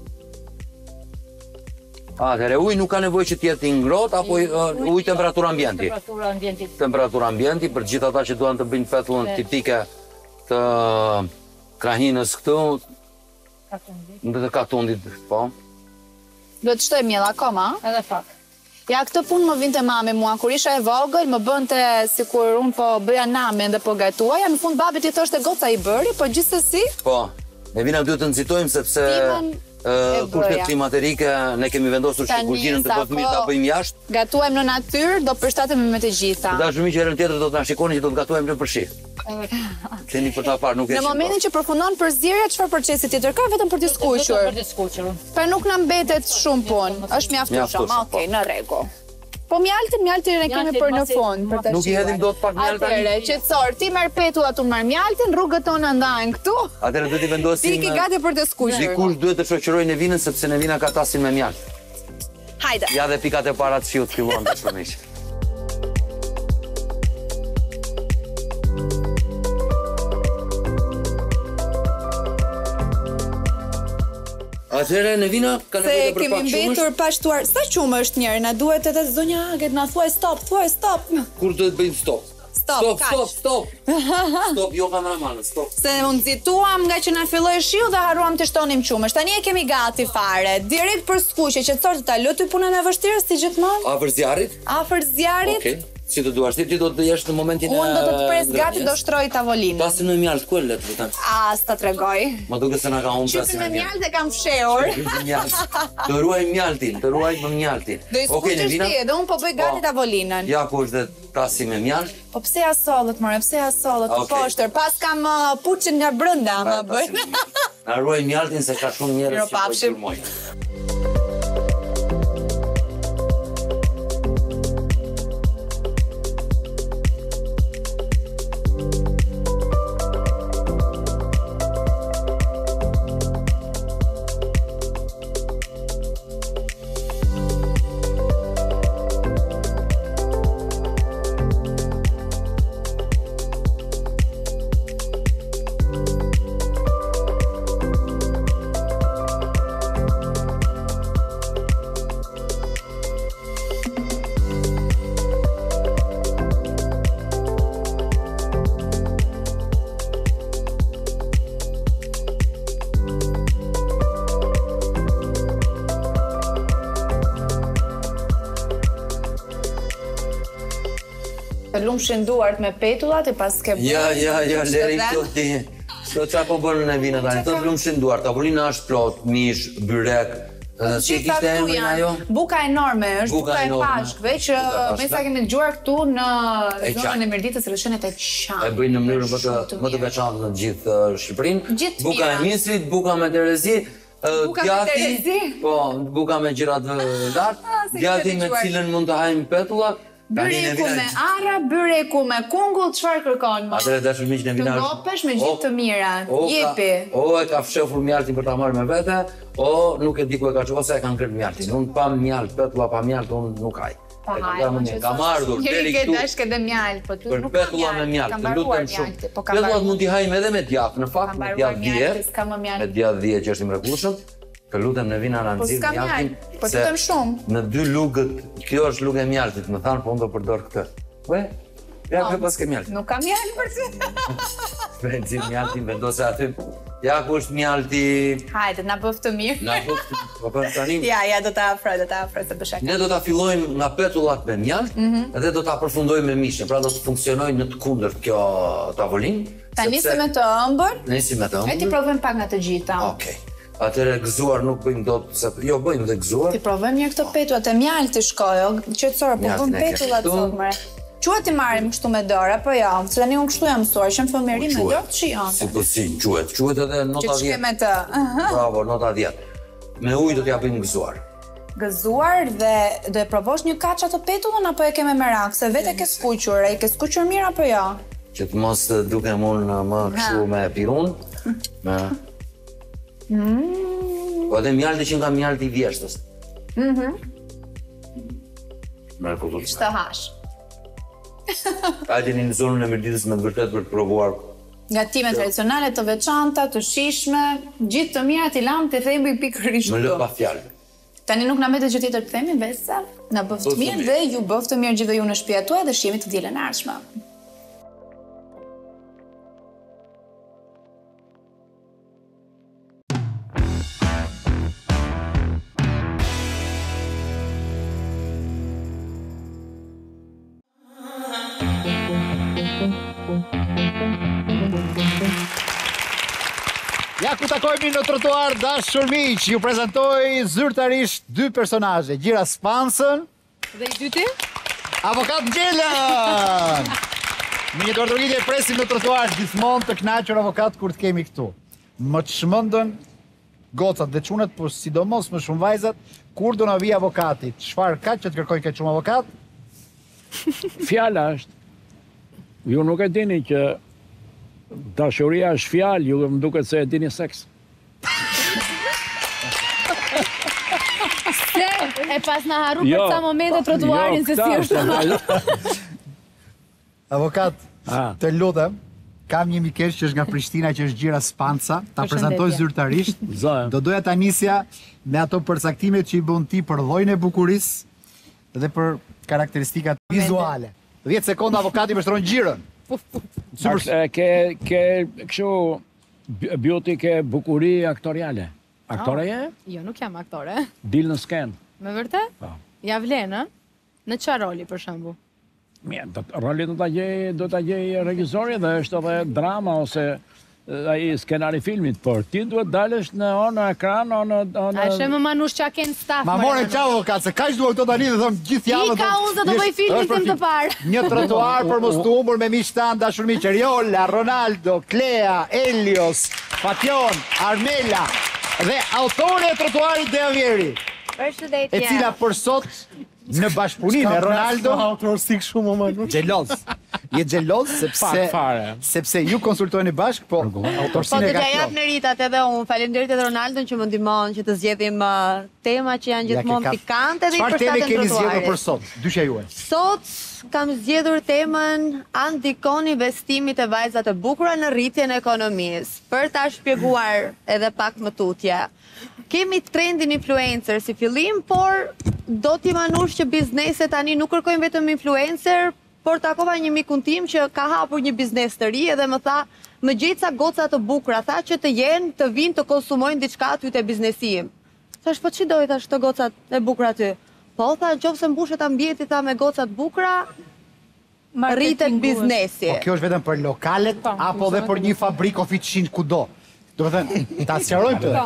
Atëherë, uji nuk ka nevojë që të jetë i ngrohtë apo uji temperaturë ambienti. Temperaturë ambienti për gjithë ata që duan të bëjnë petullën tipike të krahinës këtu. Të katundit, po. Do të shtoj miell akoma? Edhe pak. Ja, këtë punë më vinte mami mua, kur isha e vogël, më bënte sikur unë po bëja namen dhe po gatuaja, në fund babit i thoshte goca i bëri, po gjithsesi. Po, Nevina duhet të nxitojmë sepse kushtet klimaterike ne kemi vendosur që kuzhinën të bëhet mirë ta bëjmë jashtë. Gatuajmë në natyrë, do përshtatemi me të gjitha. Dashur miq, herën tjetër do të na shikoni që do të gatuajmë në përshi. Keni për ta parë, nuk e Në momentin që përfundon përzierja, çfarë procesi tjetër ka vetëm për të skuqur? Pa nuk na mbetet shumë punë. Është mjaftueshëm. Okej, në rregull. Po mjaltin e kemi për në fund. Nuk i hedhim dot pak mjalt tani. Atëre, qetësor, ti merr petullat, unë marr mjaltin, rrugët tona ndahen këtu. Atëre duhet i vendosim. Ti ke gati për të skuqur. Dikush duhet të shoqërojë Nevinën sepse Nevina ka tasin me mjalt. Hajde. Ja dhe pikat e para të fiut fillon dashur miq. Atëherë Nevina ka nevojë për pak qumë. Se kemi mbetur pa shtuar. Sa qumë është njëri? Na duhet edhe zonja Aget na thuaj stop. Kur duhet bëjmë stop? Stop, jo kameraman, stop. Se unë nxituam nga që na filloi shiu dhe harruam të shtonim qumësh. Tani e kemi gati fare. Direkt për skuqje, qetësor të ta lë ty punën e vështirë si gjithmonë. Afër zjarrit? Okej. Si të duash ti do të jesh në momentin e unë do të të pres gati, do shtroj tavolinën. Pasi në mjalt ku e let vetëm. S'ta tregoj. Ma duket se na ka humbur pasi në mjalt e kam fshehur. Të ruaj mjaltin, më mjaltin. Okej, Nevina. Dhe unë po bëj gati tavolinën. Ja ku është tasi me mjalt. Po pse ja sollët, more, pse ja sollët poshtër? Pas kam puçën nga brenda, më bëj. Na ruaj mjaltin se ka shumë njerëz që po i turmojnë. të lumshin duart me petullat e pas ke bërë. Ja, leri këto ti. Këto qa po bërë në vina tani, të lumshin duart, tavolina është plot, mish, byrek, si e kishte emrin ajo? Buka enorme, është buka e enorme. pashkve që me sa kemi dëgjuar këtu në zonën e Mirditës rrëshënet e Qantë. E bëjnë në mënyrë më të veçantë në gjithë Shqipërinë. Gjithë Buka e Misrit, buka me Terezi, Buka me Terezi? Po, buka me gjirat lartë, djati me cilën mund të hajmë petullat. Byreku me arra, byreku me kungull, çfarë kërkon? Atëre dashur miq në Të vinar. ngopesh me gjithë të mirat. Jepi. O e ka fshehur mjaltin për ta marrë me vete, o nuk e di ku e ka çuar, ose e kanë kërë mjaltin. Unë pa mjalt, petulla pa mjalt, unë nuk haj. Kam ardhur deri këtu. Njëri ke dhe mjalt, po tu nuk petulla me mjalt, të lutem shumë. Petullat mund t'i hajmë edhe me djath, në fakt me djath dje, me djath dje që është i mrekullueshëm. Të lutem në vina në nxirr mjaltin. Po të lutem shumë. Në 2 lugët, kjo është lugë e mjaltit, më thanë po unë do përdor këtë. Ue, ja ku pas ke mjaltin. Nuk kam mjalt për ty. Nxirr mjaltin, vendose aty. Ja ku është mjalti. Hajde, na bëf të mirë. Na bëf, po për tani. Ja, do ta afroj se bësh. Ne do ta fillojmë nga petullat me mjalt, edhe do ta përfundojmë me mishin. Pra do të funksionojë në të kundërt kjo tavolinë. Ta nisim me të ëmbël. Nisim me të ëmbël. E ti provojmë pak nga të gjitha. Okej. Atëre gëzuar nuk bëjmë dot, jo bëjmë dhe gëzuar. Ti provojmë një këto petullat e mjaltit shkojo, qetësor, po bëm petullat sot më. Quhet ti marrim kështu me dorë apo jo? Se tani unë kështu jam mësuar, që në fëmijëri me dorë shijon. Si quhet? Quhet edhe nota 10. Që shke me të. Bravo, nota 10. Me ujë do t'ja bëjmë gëzuar. Gëzuar dhe do e provosh një kaçë të petullën apo e ke me merak? Se vetë ke skuqur, e ke skuqur mirë apo jo? Që të mos dukem unë më kështu me pirun, me po edhe mjalti që nga mjalti i vjeshtës. Mrekullueshëm. Ç'të hash? Hajde në zonën e Mirditës me vërtet për të provuar Gatime tradicionale të veçanta, të shijshme, gjithë të mirat i lam të themi pikërisht më lë këtu. pa fjalë. Tani nuk na mbetet gjë tjetër të themi, Vesa. Na bëf të mirë dhe ju bëf të mirë gjithë ju në shtëpia tuaj dhe shihemi të dielën e ardhshme. Ja ku takojmë në trotuar dashur miq, ju prezantoj zyrtarisht 2 personazhe, Gjira Spansën dhe i dyti Avokat Gjelën. Në një dorëdrogitje presim në trotuar gjithmonë të kënaqur avokat kur të kemi këtu. Më të shmendën gocat dhe çunat, por sidomos më shumë vajzat, kur do na vi avokati? Çfarë ka që të kërkoj këtë shumë avokat? Fjala është. Ju nuk e dini që dashuria është fjalë, ju më duket se e dini seks. Se, e pas na harru për ca momente trotuarin se si është. Avokat, të lutem, kam një mikesh që është nga Prishtina, që është Gjira Spanca, ta prezantoj zyrtarisht. Do doja ta nisja me ato përcaktimet që i bën ti për llojin e bukurisë dhe për karakteristikat vizuale. 10 sekonda avokati më shtron Gjirën. Ke kështu beauty, ke bukuri aktoriale. Aktore je? Jo, nuk jam aktore. Dil në sken. Me vërtet? Po. Ja vlenë, në çfarë roli për shembull? Mirë, roli do ta gjej regjizori dhe është edhe drama ose ai skenari filmit, por ti duhet dalësh në ekran, A shë më manush që a kenë staf. Ma more qau avokat, se kaq duhet këto tani dhe thëmë gjithë javën. I ka unë se do bëj filmin tim të parë. Një trotuar për mos të humbur me miq tan dashur miq, Riola, Ronaldo, Klea, Elios, Fation, Armela dhe autori e trotuarit Deavieri. Përshëndetje. E cila për sot në bashkëpunim me Ronaldo autorësik shumë më xheloz. Je xheloz sepse ju konsultojeni bashkë, po autorsinë e ka. Po të jap në ritat edhe unë. Faleminderit edhe Ronaldon që më ndihmon që të zgjedhim tema që janë gjithmonë pikante dhe i përshtaten trotuarit. Çfarë teme keni zgjedhur për sot? Dyshja juaj. Sot kam zgjedhur temën Andikoni investimit e vajzat e bukura në rritjen e ekonomisë. Për ta shpjeguar edhe pak më tutje. Kemi trendin influencer si fillim, por do t'i manush që bizneset tani nuk kërkojnë vetëm influencer, por takova një mikun tim që ka hapur një biznes të ri edhe më tha, më gjej ca goca të bukura, tha që të jenë, të vinë të konsumojnë diçka aty te biznesi im. Thash, po ç'i doj tash të gocat e bukura aty? Po tha, nëse mbushet ambienti tha me gocat bukura, rritet biznesi. Po kjo është vetëm për lokalet apo dhe për një fabrikë oficinë kudo? Do të thënë, ta sqarojmë të.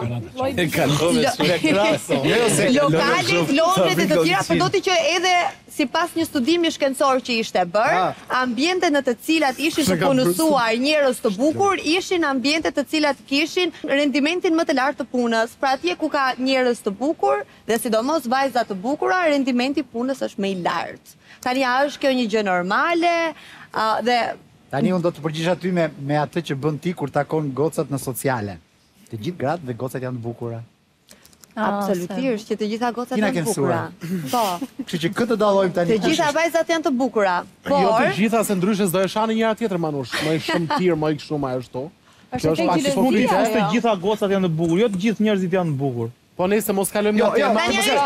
Lokalet, londret e të tjera, përdoti që edhe sipas një studimi shkencor që ishte bërë, ambientet në të cilat ishin të punësuar njerëz të bukur, ishin ambientet të cilat kishin rendimentin më të lartë të punës. Pra atje ku ka njerëz të bukur dhe sidomos vajza të bukura, rendimenti i punës është më i lartë. Tani a është kjo një gjë normale dhe tani unë do të përgjigj aty me atë që bën ti kur takon gocat në sociale. Të gjithë gratë dhe gocat janë të bukura. Absolutisht, që të gjitha gocat Kina janë të bukura. Po. Kështu që këtë dallojmë tani. Të gjitha vajzat janë të bukura. Jo Por të gjitha se ndryshe s'do e shani njëra tjetër manush, më i shumë tir, më i kështu, më ashtu. Kjo është pak hipokritë, të gjitha gocat janë të bukur, jo të gjithë njerëzit janë të bukur. Po nëse mos kalojmë në atë. tani është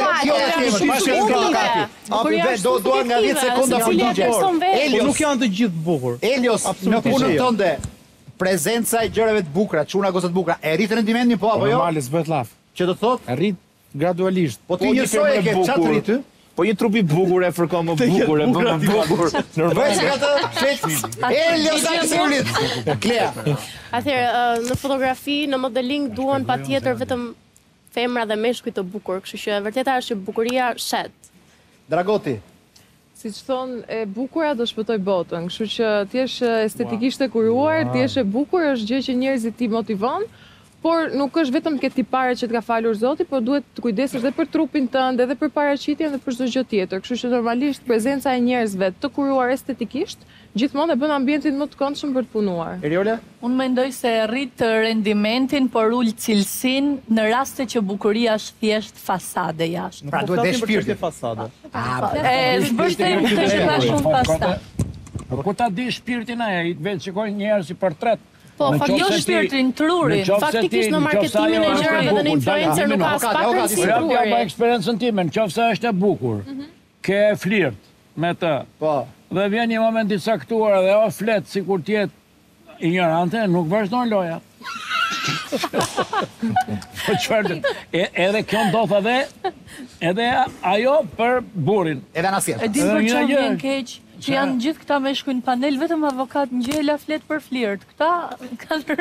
perceptuale. Do nga 10 sekonda përgjigje. Po nuk janë të gjithë të bukur. Elios, në punën tënde, prezenca e gjërave të bukura, çuna goca të bukura, e rrit rendimentin po apo jo? Normale, s'bëhet llaf. Që do thotë? E rrit gradualisht. Po ti njësoj e ke çfarë rrit ty? Po një trup i bukur e fërkon më bukur, e bën më bukur. Normal se atë Elios absolut. Klea. Atëherë, në fotografi, në modeling duan patjetër vetëm femra dhe meshkuj të bukur, kështu që vërteta është që bukuria shet. Dragoti. Siç thon, e bukura do shpëtoj botën, kështu që ti je estetikisht e kuruar, ti je e bukur, është gjë që njerëzit ti motivon, por nuk është vetëm ke tipare që të ka falur Zoti, por duhet të kujdesesh edhe për trupin tënd, edhe për paraqitjen dhe për çdo gjë tjetër. Kështu që normalisht prezenca e njerëzve të kuruar estetikisht gjithmonë e bën ambientin më të këndshëm për të punuar. Eriola? Unë mendoj se rrit rendimentin, por ul cilësinë në raste që bukuria është thjesht fasade jashtë. Pra duhet dhe shpirti fasade. Shpërtej të shumë fasade. Kur ta di shpirtin ai, vetë shikoj njerëz si portret. Po, jo shpirtin, trurin. Faktikisht në marketimin e gjërave dhe në influencer nuk ka pak rëndësi truri. Ja eksperiencën time, nëse është e bukur, ke flirt me të. Po. Dhe vjen një moment i caktuar dhe o flet sikur të jetë ignorante, nuk vazhdon loja. Po çfarë? Edhe kjo ndodh edhe ajo për burrin. Edhe anasjet. E di për çfarë vjen keq, që janë gjithë këta meshkuj në panel, vetëm avokat Ngjela flet për flirt. Këta kanë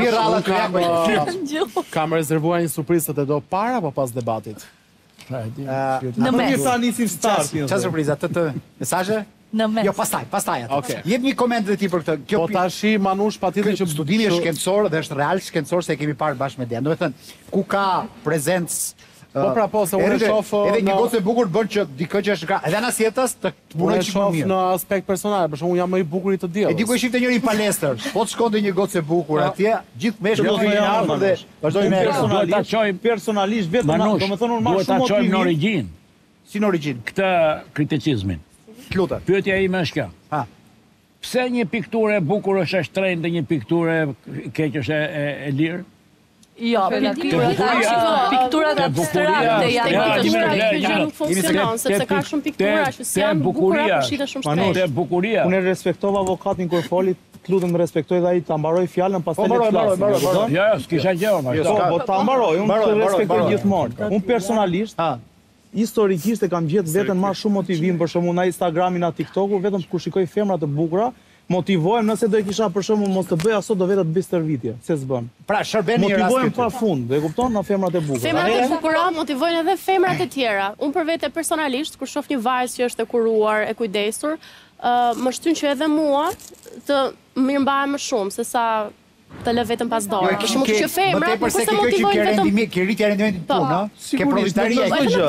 rënë. Kam rezervuar një surprizë të do para apo pas debatit? Në mes. Sa nisim start. Çfarë surpriza? Të mesazhe? Në mes. Jo, pastaj atë. Jep një koment dhe ti për këtë. Po tashi Manush patjetër që studimi është shkencor dhe është real shkencor se e kemi parë bashkë me Dian. Do të thënë, ku ka prezencë po pra po, se unë shoh edhe një gocë e bukur bën që dikë që është edhe anasjetas të punoj çik më mirë. Në aspekt personal, për shembull, unë jam më i bukur i të diellës. E di ku e shifte njëri në palestër. Po të shkonte një gocë e bukur atje, gjithë meshkujt do vinë ardhur dhe vazhdojmë me personalisht vetëm, domethënë unë marr shumë motivim në origjinë. Si në origjinë? Këtë kriticizmin. Lutem. Pyetja ime është kjo. Ha. Pse një pikturë e bukur është e shtrenjtë dhe një pikturë e keq është e lirë? Jo, pikturat abstrakte janë nuk funksionon, sepse ka shumë piktura që si janë bukura, por shiten shumë shpejt. Bukuria. Unë respektova avokatin kur foli, lutem respektoj dhe ai ta mbaroj fjalën pastaj le të flasë. Jo, s'kisha gjë. Po ta mbaroj, unë të respektoj gjithmonë. Unë personalisht historikisht e kam gjetë veten më shumë motivim për shkakun në Instagramin, në TikToku, vetëm kur shikoj femra të bukura, motivohem nëse do e kisha për shembull mos të bëja sot do vetë të bëj stërvitje, se s'bën. Pra shërben një rast. Motivohem pafund, e kupton, në femrat e bukura. Femrat e bukura motivojnë edhe femrat e tjera. Unë për vete personalisht kur shoh një vajzë që është e kuruar, e kujdesur, më shtyn që edhe mua të mirëmbahem më shumë se sa të lë vetëm pas dorë. Për shkak që femrat nuk se motivojnë vetëm ke rritja rendimentit të punë, ke prodhitaria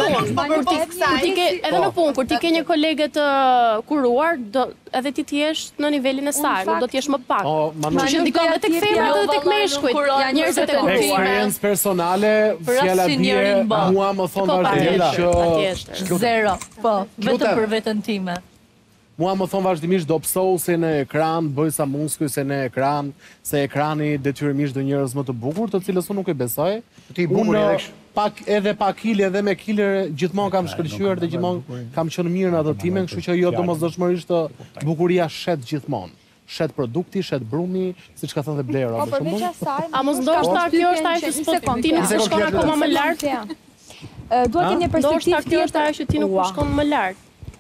edhe në punë, kur ti ke një kolege të kuruar, edhe ti t'jesh në nivelin e saj, nuk do t'jesh më pak. Kështu që ndikon edhe tek femrat edhe tek meshkujt, njerëzit e kuruar. Eksperiencë personale, fjala bie, mua më thon vazhdimisht që zero. Po, vetëm për veten time. Mua më thonë vazhdimisht do psohu se në ekran, bëj sa muskuj se në ekran, se ekrani detyrimisht do njerëz më të bukur, të cilës unë nuk e besoj. Unë edhe pa kile edhe me kile gjithmonë kam shkëlqyer dhe gjithmonë kam qenë mirë në ato time, kështu që jo domosdoshmërisht bukuria shet gjithmonë. Shet produkti, shet brumi, siç ka thënë Blera për shembull. A mos ndoshta kjo është ajo që ti nuk shkon akoma më lart? Duhet një perspektivë tjetër. Ndoshta kjo është ajo që ti nuk shkon më lart.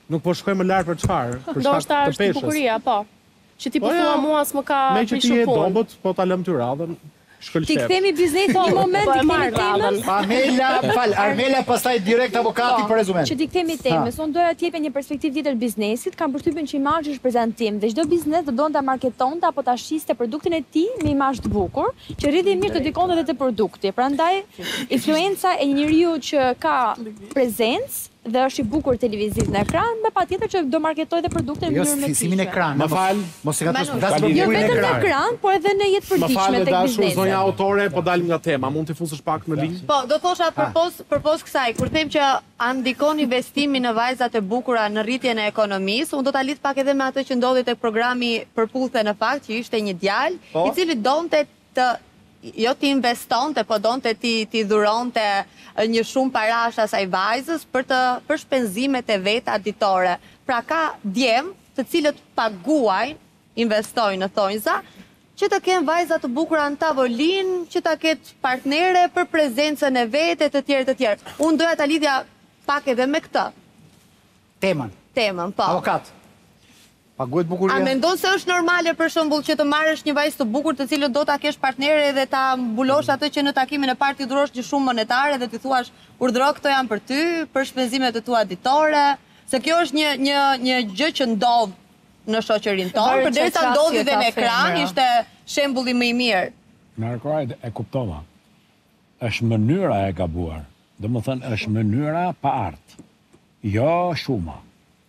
Nuk po shkoj më lart për çfarë? Për Do shkak është të është peshës. bukuria, po. Që ti po Po, thua ja. mua s'më ka Me që ti prishur je punë. dobët, po ta lëm ty radhën. Ti kthemi biznesin një moment, po, ti e kthemi marr temën. radhën. Armela, Armela pastaj direkt avokati për rezumen. Që ti kthemi temës, unë doja t'jepja një perspektivë tjetër biznesit, kam përshtypjen që imazhi është prezantim dhe çdo biznes do donte ta marketonte apo ta shiste produktin e tij me imazh të bukur, që rrjedhë mirë të dikonte edhe te produkti. Prandaj influenca e një njeriu që ka prezencë dhe është i bukur televiziv në ekran, me patjetër që do marketoj dhe produktin në mënyrë më si në ekran. Më fal, mos e gatosh Jo dasmë vetëm në ekran, por edhe në jetë përditshme Më tek dashur biznesi. zonja autore, po dalim nga tema. Mund t'i fusësh pak në linjë? Po, do thosha përpos kësaj, kur them që ndikon investimi në vajzat e bukura në rritjen e ekonomisë, unë do ta lidh pak edhe me atë që ndodhi tek programi Përpullthe në fakt, që ishte një djalë i cili donte të jo ti investonte, po donte ti dhuronte një shumë parash asaj vajzës për shpenzimet e veta ditore. Pra ka djem të cilët paguajnë, investojnë në thonjza, që të kenë vajza të bukura në tavolinë, që ta ketë partnere për prezencën e vete të tjerë. Unë doja ta lidhja pak edhe me këtë. Temën, po. Avokat. Paguhet bukuria? A mendon se është normale për shembull që të marrësh një vajzë të bukur të cilën do ta kesh partnere dhe ta mbulosh atë që në takimin e parë ti dhurosh një shumë monetare dhe ti thuash urdhëro këto janë për ty, për shpenzimet e tua ditore, se kjo është një gjë që ndodh në shoqërinë tonë, përderisa ndodhi dhe në ekran, ishte shembulli më i mirë. Marko, e kuptova. Është mënyra e gabuar. Domethënë është mënyra pa art. Jo shuma.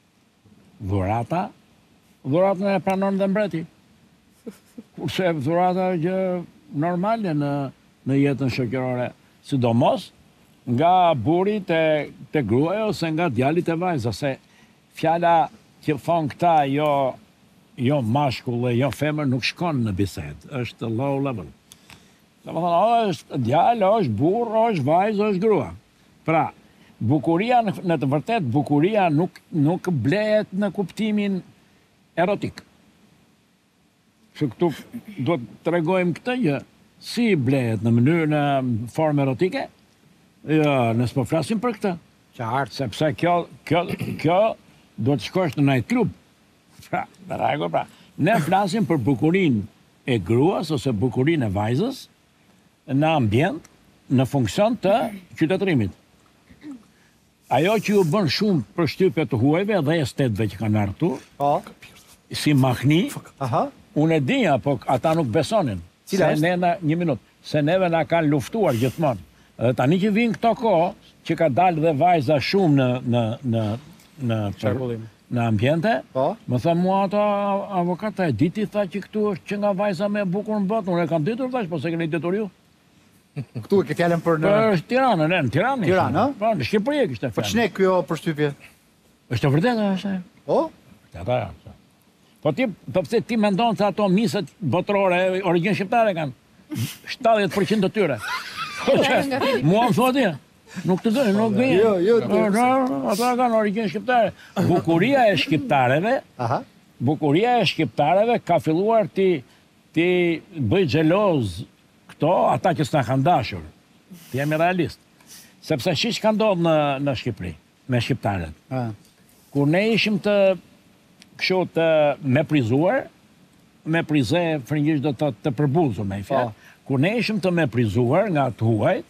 Dhuratën e pranon dhe mbreti. Kurse dhurata është gjë normale në jetën shoqërore. Sidomos nga buri te gruaja ose nga djalit e vajza, se fjala që thonë këta jo mashkull dhe jo femër nuk shkon në bisedë, është low level. Domethënë, është djalë, është burr, është vajzë, është grua. Pra, bukuria në të vërtet, bukuria nuk blehet në kuptimin erotik. Që këtu do të tregojmë këtë gjë, si blehet në mënyrë në formë erotike, jo, nësë po flasim për këtë. Qartë. Sepse kjo do të shkosh në night club. Pra, ne flasim për bukurin e gruas ose bukurin e vajzës në ambient, në funksion të qytetërimit. Ajo që ju bën shumë për shtypje të huajve dhe estetëve që kanë ardhur, si mahni, unë e dija, po ata nuk besonin. Se neve na kanë luftuar gjithmonë. Dhe tani që vinë këto kohë, që ka dalë dhe vajza shumë në ambjente, më tha mua ato avokata, e diti tha që këtu është që nga vajza me bukur në botë, unë e kam ditur thash, po se keni ditur ju. Këtu e ke fjallën për në... Për Tiranë, në Tiranë. Tiranë, po, në Shqipëri e kështë e fjallën. Po që ne kjo përshtypje? është të vërtetë, është. O? Ata janë. Po pse ti mendon se ato miset botërore, origjinë shqiptare kanë 70% të tyre. Mua më thotë, nuk të dojnë, nuk bëjnë. Jo, ata kanë origjinë shqiptare. Bukuria e shqiptareve ka filluar ti bëj xheloz këto, ata që s'na kanë dashur. Ti jemi realist. Sepse shiç ka ndodhur në Shqipëri me shqiptarët. Kur ne ishim të kështu të meprize frëngjisht do të përbuzur me i fjalë. Kur ne ishim të meprizuar nga të huajt,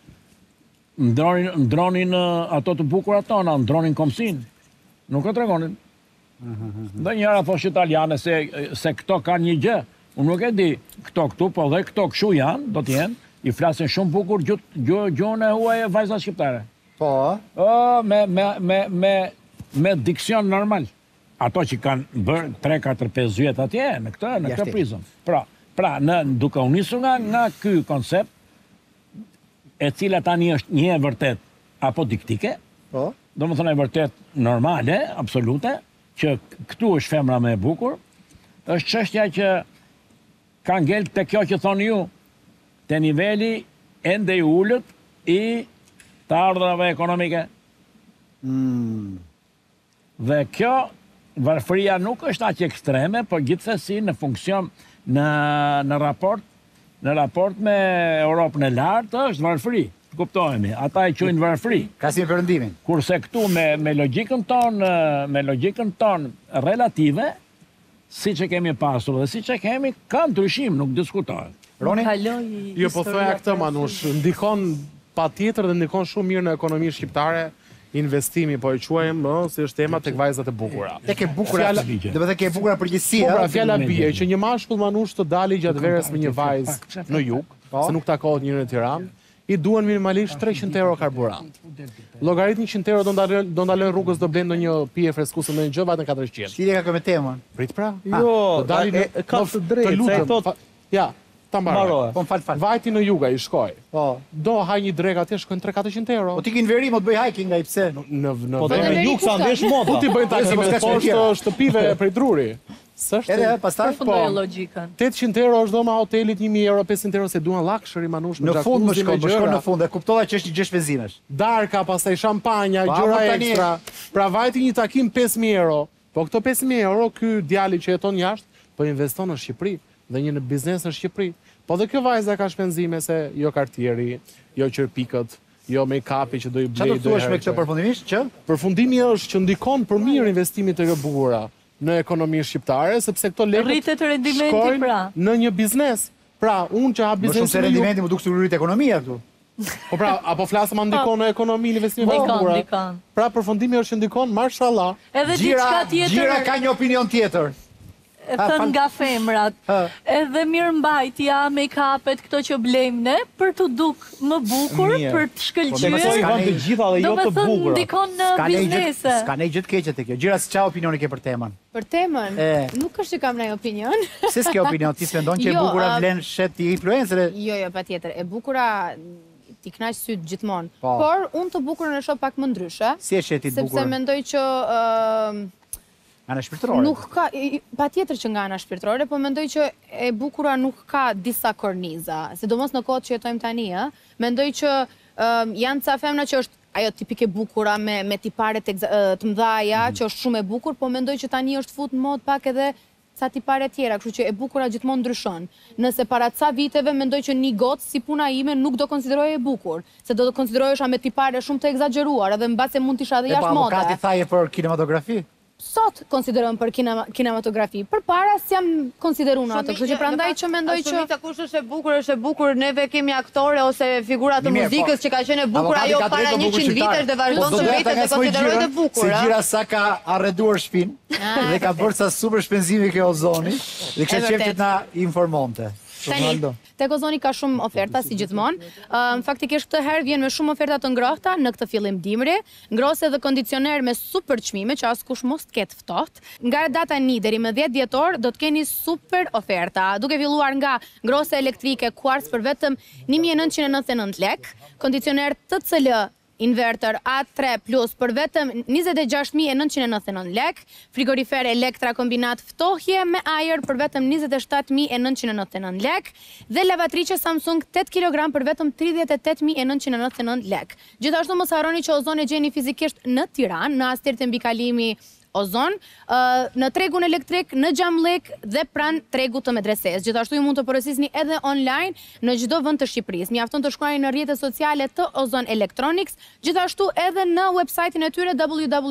ndronin ato të bukura tona, ndronin komsin. Nuk e tregonin. Dhe njëra thosh italiane se këto kanë një gjë. Unë nuk e di këto këtu, po dhe këto këshu janë, do t'jenë, i flasin shumë bukur gjuhën e huaj e vajza shqiptare. Po? Me diksion normal. Ato që kanë bërë 3, 4, 5 vjet atje, në këtë prizën. Pra, duke u nisur nga ky koncept, e cila tani është një e vërtet apo diktike, do më thënë e vërtet normale, absolute, që këtu është femra me e bukur, është çështja që ka ngel të kjo që thonë ju, të niveli ende i ullët i të ardhurave ekonomike. Dhe kjo varfëria nuk është aq ekstreme, por gjithsesi në funksion në raport me Europën e lartë është varfëri. kuptohemi, ata e quajnë varfëri. Krahasim me perëndimin. Kurse këtu me logjikën tonë relative, si që kemi pasur dhe si që kemi, ka ndryshim, nuk diskutohet. Roni? Jo, po thoya këtë, Manush, ndikon patjetër dhe ndikon shumë mirë në ekonominë shqiptare, investimi, po e quajmë, si është tema tek vajzat e bukura. Tek e bukura, do të thënë ke e bukura përgjithësi. Po, pra, fjala bie që një mashkull Manush të dalë gjatë verës me një vajzë në jug, se nuk takohet njëri në Tiranë, i duan minimalisht 300 euro karburant. Llogarit 100 euro do ndalojnë rrugës, do blenë ndonjë pije freskuese ndonjë gjë vetëm 400. Lidhje ka me temën. Prit pra. Jo, ka të drejtë, sa i thot. Ja, ta mbaroj. Po fal. Vajti në Juga i shkoj. Po. Do haj një drek atje shkojnë 300-400 euro. Po ti ke në veri, mo të bëj hiking ai pse? Po në Jug sa ndesh moda. Po ti bëjnë takime poshtë shtëpive prej druri. S'është. Edhe pastaj përfundoj logjikën. 800 euro është dhoma hotelit, 1000 euro, 500 euro se duan luxury Manush me jacuzzi. Në fund më shkon në fund, e kuptova që është një gjë shpenzimesh. Darka, pastaj shampanja, gjëra ekstra. Pra vajti një takim 5000 euro. Po këto 5000 euro ky djali që jeton jashtë, po investon në Shqipëri dhe një në biznes në Shqipëri. Po dhe kjo vajza ka shpenzime se jo kartieri, jo qërpikët, jo make-upi që do i blej. Çfarë do thuash me këtë përfundimisht që? Përfundimi është që ndikon për mirë investimit të bukura në ekonominë shqiptare, sepse këto lekë rritet rendimenti pra në një biznes. Pra, unë që ha biznes. Më shumë se rendimenti më duk se rrit ekonomia këtu. Po pra, apo flasëm ndikon në ekonominë investimin e bukura. Pra, përfundimi është që ndikon, mashallah. Edhe diçka tjetër. Gjira ka një opinion tjetër. Thënë nga femrat, edhe mirë mbajtja, make-upet, këto që blejmë ne, për të duk më bukur, për të shkëlqyer, do me thënë ndikon në biznese. Ska ne gjithë keqe të kjo. Gjira, qa opinioni ke për temën? Për temën? Nuk është që kam nej opinion. Se s'ke opinion, ti s'mendon që e bukura vlen shet i influencer? Jo, pa tjetër. E bukura t'i knaq syt gjithmonë. Por, unë të bukurën e shoh pak më ndryshe. Si e shetit bukurën? Sepse mendoj që ana shpirtërore. Nuk ka, pa tjetër që nga ana shpirtërore, po mendoj që e bukura nuk ka disa korniza, sidomos në kohët që jetojmë tani, mendoj që janë ca femna që është ajo tipike bukura me tipare të mëdhaja, që është shumë e bukur, po mendoj që tani është fut në mod pak edhe ca tipare tjera, kështu që e bukura gjithmonë ndryshon. Nëse para ca viteve mendoj që një gotë si puna ime nuk do konsideroje e bukur, se do konsiderojesha me tipare shumë të egzageruar, edhe mbase mund t'isha edhe jashtë mode. E pa avokati thaje për kinematografi? Sot konsiderojmë për kinematografi. Për para s'jam konsideru në ato, kështu që prandaj që mendoj që... Shumica kush është e bukur, neve kemi aktore ose figura të muzikës që ka qenë e bukur ajo para 100 vitesh dhe vazhdon të rritet dhe konsiderojnë e bukur. Se Gjira sa ka arreduar shpinë dhe ka bërë sa super shpenzimi ke Ozoni dhe kështë qef që t'na informonte. Tani, tek Ozoni ka shumë oferta, si gjithmonë. Faktikisht këtë herë vjen me shumë oferta të ngrohta në këtë fillim dimri, ngrose dhe kondicioner me super çmime që askush mos t'ketë ftohtë. Nga data 1 deri më 10 dhjetor do të keni super oferta, duke filluar nga ngrose elektrike Quartz për vetëm 1999 lek, kondicioner TCL inverter A3 Plus për vetëm 26.999 lek, frigorifer Elektra kombinat ftohje me ajer për vetëm 27.999 lek, dhe lavatrice Samsung 8 kg për vetëm 38.999 lek. Gjithashtu mos harroni që Ozon e gjeni fizikisht në Tiranë, në astert e mbikalimi Ozon, në tregun elektrik, në Gjamlek dhe pranë tregut të medreses. Gjithashtu ju mund të porosisni edhe online në çdo vend të Shqipërisë. Mjafton të shkruani në rrjetet sociale të Ozon Electronics, gjithashtu edhe në website-in e tyre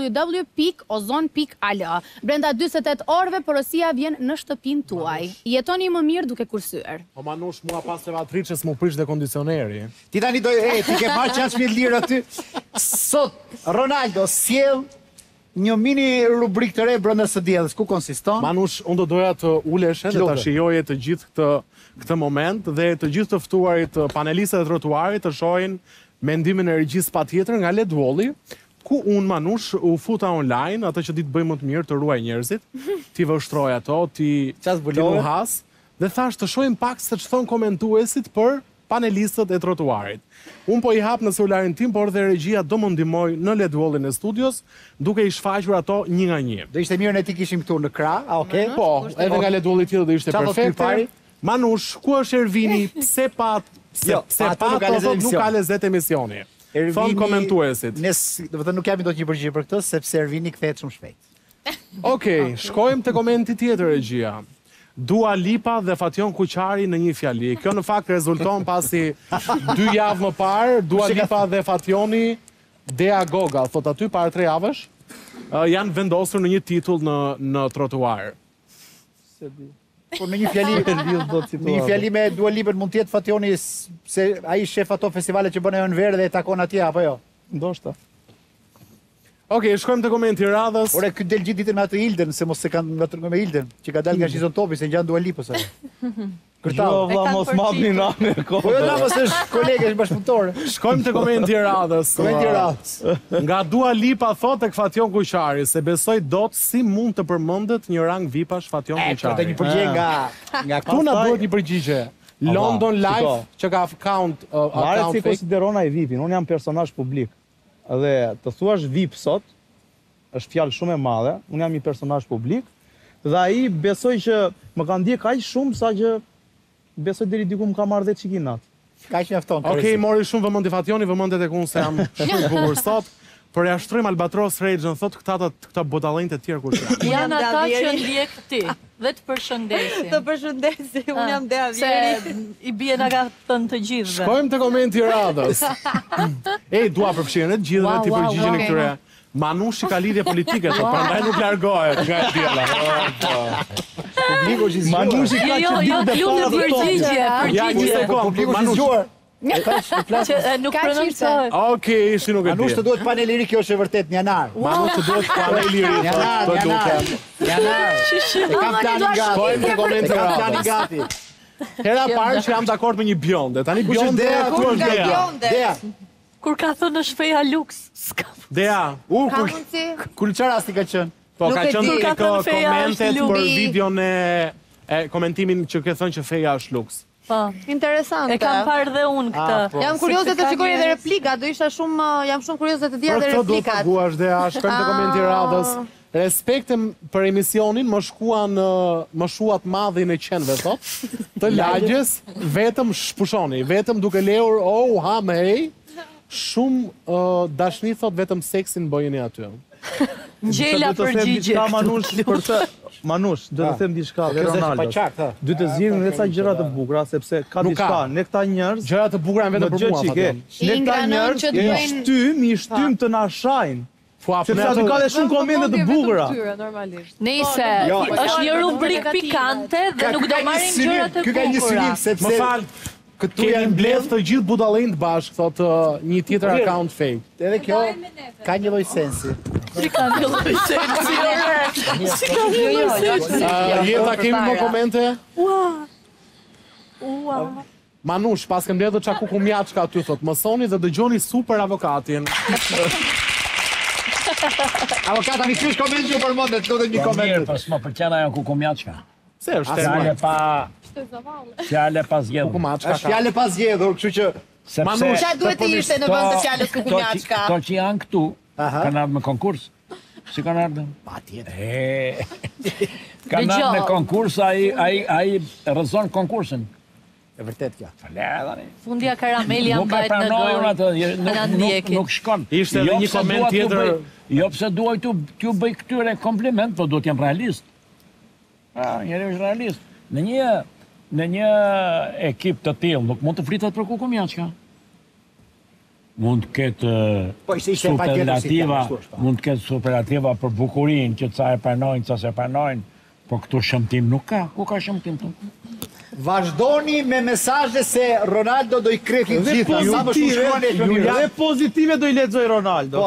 www.ozon.al. Brenda 48 orëve porosia vjen në shtëpinë tuaj. Jetoni më mirë duke kursyer. O Manush, mua pas lavatrices mu prish dhe kondicioneri. Ti tani ti ke marrë 6.000 lirë aty. Sot Ronaldo sjell një mini rubrik të re brenda së diellës, ku konsiston? Manush, unë do doja të uleshe dhe të shijoje të gjithë këtë moment dhe të gjithë të ftuarit panelistët e trotuarit të shohin mendimin e regjisë patjetër nga Led Walli, ku unë Manush u futa online, atë që ditë bëj më të mirë të ruaj njerëzit, ti vështroj ato, ti nuhas, dhe thash të shohim pak se që thonë komentuesit për panelistët e trotuarit. Unë po i hap në celularin tim, por dhe regjia do më ndihmoj në Led Wallin e studios, duke i shfaqur ato një nga një. Do ishte mirë ne ti kishim këtu në krah, a okay? Po, edhe nga Led Walli tjetër do ishte perfekte. Manush, ku është Ervini? Pse pat nuk ka lezet emisioni? Thonë komentuesit. Do të nuk jam do të një përgjigje për këtë, sepse Ervini kthehet shumë shpejt. Okej, shkojmë te komenti tjetër regjia. Dua Lipa dhe Fation Kuqari në një fjali. Kjo në fakt rezulton pasi 2 javë më parë, Dua Lipa dhe Fationi Dea Goga, thot aty para 3 javësh, janë vendosur në një titull në trotuar. Po në një fjali me Dua Lipën mund tjetë Fationi se ai shef ato festivale që bën ajo në verë dhe e takon atje, apo jo? Ndoshta. Okej, shkojmë të komenti radhës. Ore, këtë del gjithë ditën me atë Ilden, se mos se kanë vetëm me Ilden, që ka dalë nga Shizon Topi, se ngjan Dua Lipës ajo. Jo, vlla mos mapni namë. Po jo, mos është kolege, është bashkëpunëtor. Shkojmë të komenti radhës. Nga Dua Lipa thot tek Fation Kuqari se besoj dot si mund të përmendet një rang VIP-ash Fation Kuqari. Këtë një përgjigje nga këtu na duhet një përgjigje. London Live që ka account Varet si konsideron ai VIP-in. Unë jam personazh publik. Dhe të thuash VIP sot është fjalë shumë e madhe. Unë jam një personazh publik dhe ai besoj që më ka ndjek aq shumë sa që besoj deri diku më ka marrë 10 çikinat. Kaq mjafton. Okej, mori shumë vëmendje Fationi, vëmendje tek unë se jam shumë i bukur sot. Përjashtrojmë Albatros Rage-n, thot këta budallënjtë të tjerë kush janë. Janë ata që ndjek ti dhe të përshëndesin. Të përshëndesi, unë jam Dea Vjeri. I bie na ka thënë të gjithëve. Shkojmë te komenti i radhës. Dua përfshirën të gjithëve ti përgjigjen e këtyre. Manushi ka lidhje politike, prandaj nuk largohet nga e tjera. Publiku është i zgjuar. Manushi ka që ditë klubi përgjigje. Ja, një sekond, publiku është i zgjuar. Nuk prononcohet. Okej, ishi nuk e di. Manush të duhet panel i ri, kjo është e vërtet në janar. Manush të duhet panel i ri. Janar. E kam planin gati. Shkojmë te komenti gati. Hera parë që jam dakord me një bjonde. Tani bjonde atu është Dea. Kur ka thënë është feja luks. Dea, kur çfarë rasti ka qenë? Po ka qenë komentet për videon e komentimin që ke thënë që feja është luks. Po. Interesante. E kam parë dhe unë këtë. Jam kurioze të shikoj edhe replika, jam shumë kurioze të dija edhe replikat. Për këtë do të paguash, Dea, shkojmë te komenti i radhës. Respektem për emisionin, më shuat madhin e qenve, thot, të lagjes, vetëm shpushoni, vetëm duke lehur, ha me hej, shumë dashni, thot, vetëm seksin bëjeni aty. Gjela përgjigje. Manush, do të them diçka dhe Ronaldo. Do të zgjidhim vetë sa gjëra të bukura sepse ka diçka, ne këta njerëz, gjëra të bukura janë vetëm për mua. Ne këta njerëz i shtym të na shajnë. Sepse aty ka dhe shumë komente të bukura. Nëse është një rubrik pikante dhe nuk do marrim gjëra të bukura. Ky ka një synim sepse më fal. Këtu janë mbledh të gjithë budallënjtë bashkë, thot një tjetër account fake. Edhe kjo ka një lloj sensi. Si ka një lloj sensi? Si ka një lloj sensi? Jeta kemi më komente? Ua. Manush, pas ke mbledhur çaku kumjaçka aty thot, mësoni dhe dëgjoni super avokatin. Avokata mi kysh koment që përmendet, do të një koment. Po s'më pëlqen ajo kukumjaçka. Se është tema. Fjale pas zgjedhur. Është fjale pas zgjedhur, kështu që Manush, çfarë duhet të ishte në vend të fjalës kukumjaçka? Kto që janë këtu, kanë ardhur në konkurs. Si kanë ardhur? Patjetër. Kanë ardhur në konkurs, ai rrezon konkursin. E vërtet kjo. Falë. Fundja karameli jam mbajt në dorë. Nuk shkon. Ishte edhe një koment tjetër. Jo pse duaj t'ju bëj këtyre kompliment, po duhet jem realist. Njëri është realist. Në një ekip të tillë nuk mund të fritet për kukumjaçka. Mund të ketë superlativa për bukurinë që ca e pranojnë, ca se pranojnë, po këtu shëmtim nuk ka. Ku ka shëmtim këtu? Vazhdoni me mesazhe se Ronaldo do i krepi gjitha. Dhe pozitive do i lexoj Ronaldo.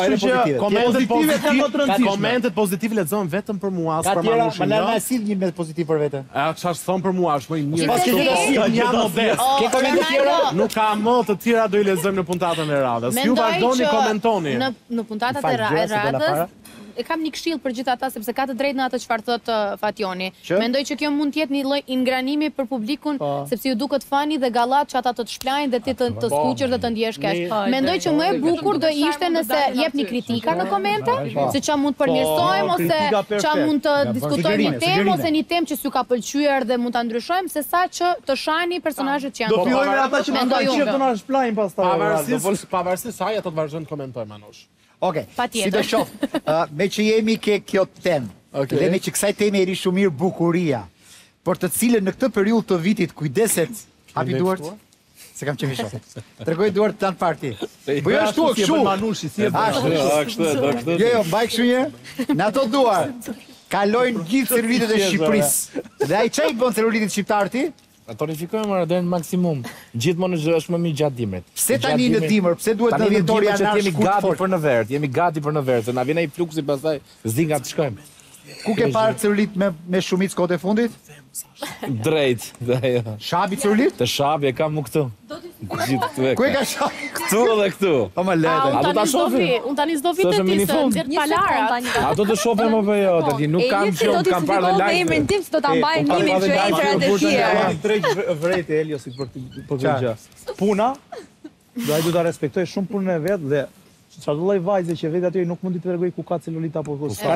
Komentet pozitive lexohen vetëm për mua, as për Manushin. Ma na sill një me pozitiv për veten. Çfarë thon për mua, është më mirë. Ke komente tjera? Nuk ka më të tjera, do i lexojmë në puntatën e radhës. Ju vazhdoni komentoni. Në puntatat e radhës e kam një këshill për gjithë ata sepse ka të drejtë në atë çfarë thot Fationi. Mendoj që kjo mund të jetë një lloj ingranimi për publikun sepse ju duket fani dhe gallat që ata të shplajnë dhe ti të skuqesh dhe të ndjesh keq. Mendoj që më e bukur do ishte nëse jepni kritika në komente, se ç'a mund të përmirësojmë ose ç'a mund të diskutojmë një temë ose një temë që s'ju ka pëlqyer dhe mund ta ndryshojmë, sesa që të shani personazhet që janë. Do fillojmë me ata që na kanë të na shplajnë pastaj. Pavarësisht saj ata të vazhdojnë të komentojnë Manush. Okej, si do shoh, me që jemi ke kjo temë, dhe me që kësaj teme eri shumë mirë bukuria, për të cilën në këtë periudhë të vitit kujdeset, hapi duart. Se kam qenë shoh. Tregoj duart tan parti. Po jo ashtu kështu. Manushi, si e kështu. Jo, mbaj kështu një. Në ato duart kalojnë gjithë celulitet e Shqipërisë. Dhe ai çai bën celulitit shqiptar ti? Tonifikojmë deri në maksimum. Gjithmonë është më mirë gjatë dimrit. Pse tani në dimër? Pse duhet në dhjetor janar jemi gati për në verë, jemi gati për në verë, se na vjen ai fluksi pastaj s'di nga të shkojmë. Ku ke parë celulit me shumicë kohët e fundit? Drejt. Shabi celulit? Të shabi e kam mu këtu. Ku e ka shabi? Këtu edhe këtu. O më lete. Unë tani s'do vitet ti se nxjerr palarat. Ato të shohim apo jo, tani nuk kam qenë, kam parë live. Emrin tim s'do ta mbaj nimin që ejtërat e tjerë. Drejt vrejtë Eliosit për këtë gjë. Puna, do ta respektoj shumë punën e vet dhe çfarë lloj vajze që vetë aty nuk mundi të tregoj ku ka celulit apo ku s'ka.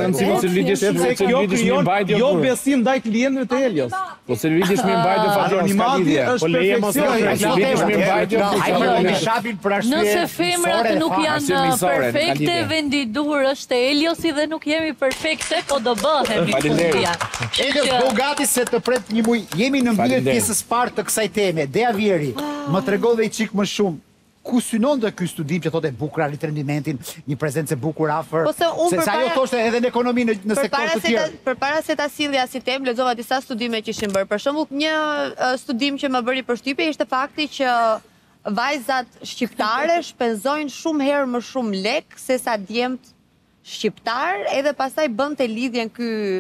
Jo besim ndaj klientëve të Elios. Po celulit është mirë mbajtje fatë ska lidhje. Po leje mos celulit është mirë mbajtje. Ai shapin për arsye. Nëse femrat nuk janë perfekte, vendi i duhur është Eliosi dhe nuk jemi perfekte, po do bëhemi. Elios, do gati se të pret një muj. Jemi në mbyllje pjesës parë të kësaj teme. Dea Vieri, më tregove i çik më shumë. Ku synon dhe ky studim që thotë bukur arrit rendimentin, një prezencë e bukur afër. Se ajo thoshte edhe në ekonomi në sektor të tjerë. Përpara se ta sillja si temë, lexova disa studime që ishin bërë. Për shembull, një studim që më bëri përshtypje ishte fakti që vajzat shqiptare shpenzojnë shumë herë më shumë lek se sa djemt shqiptar, edhe pastaj bënte lidhjen ky.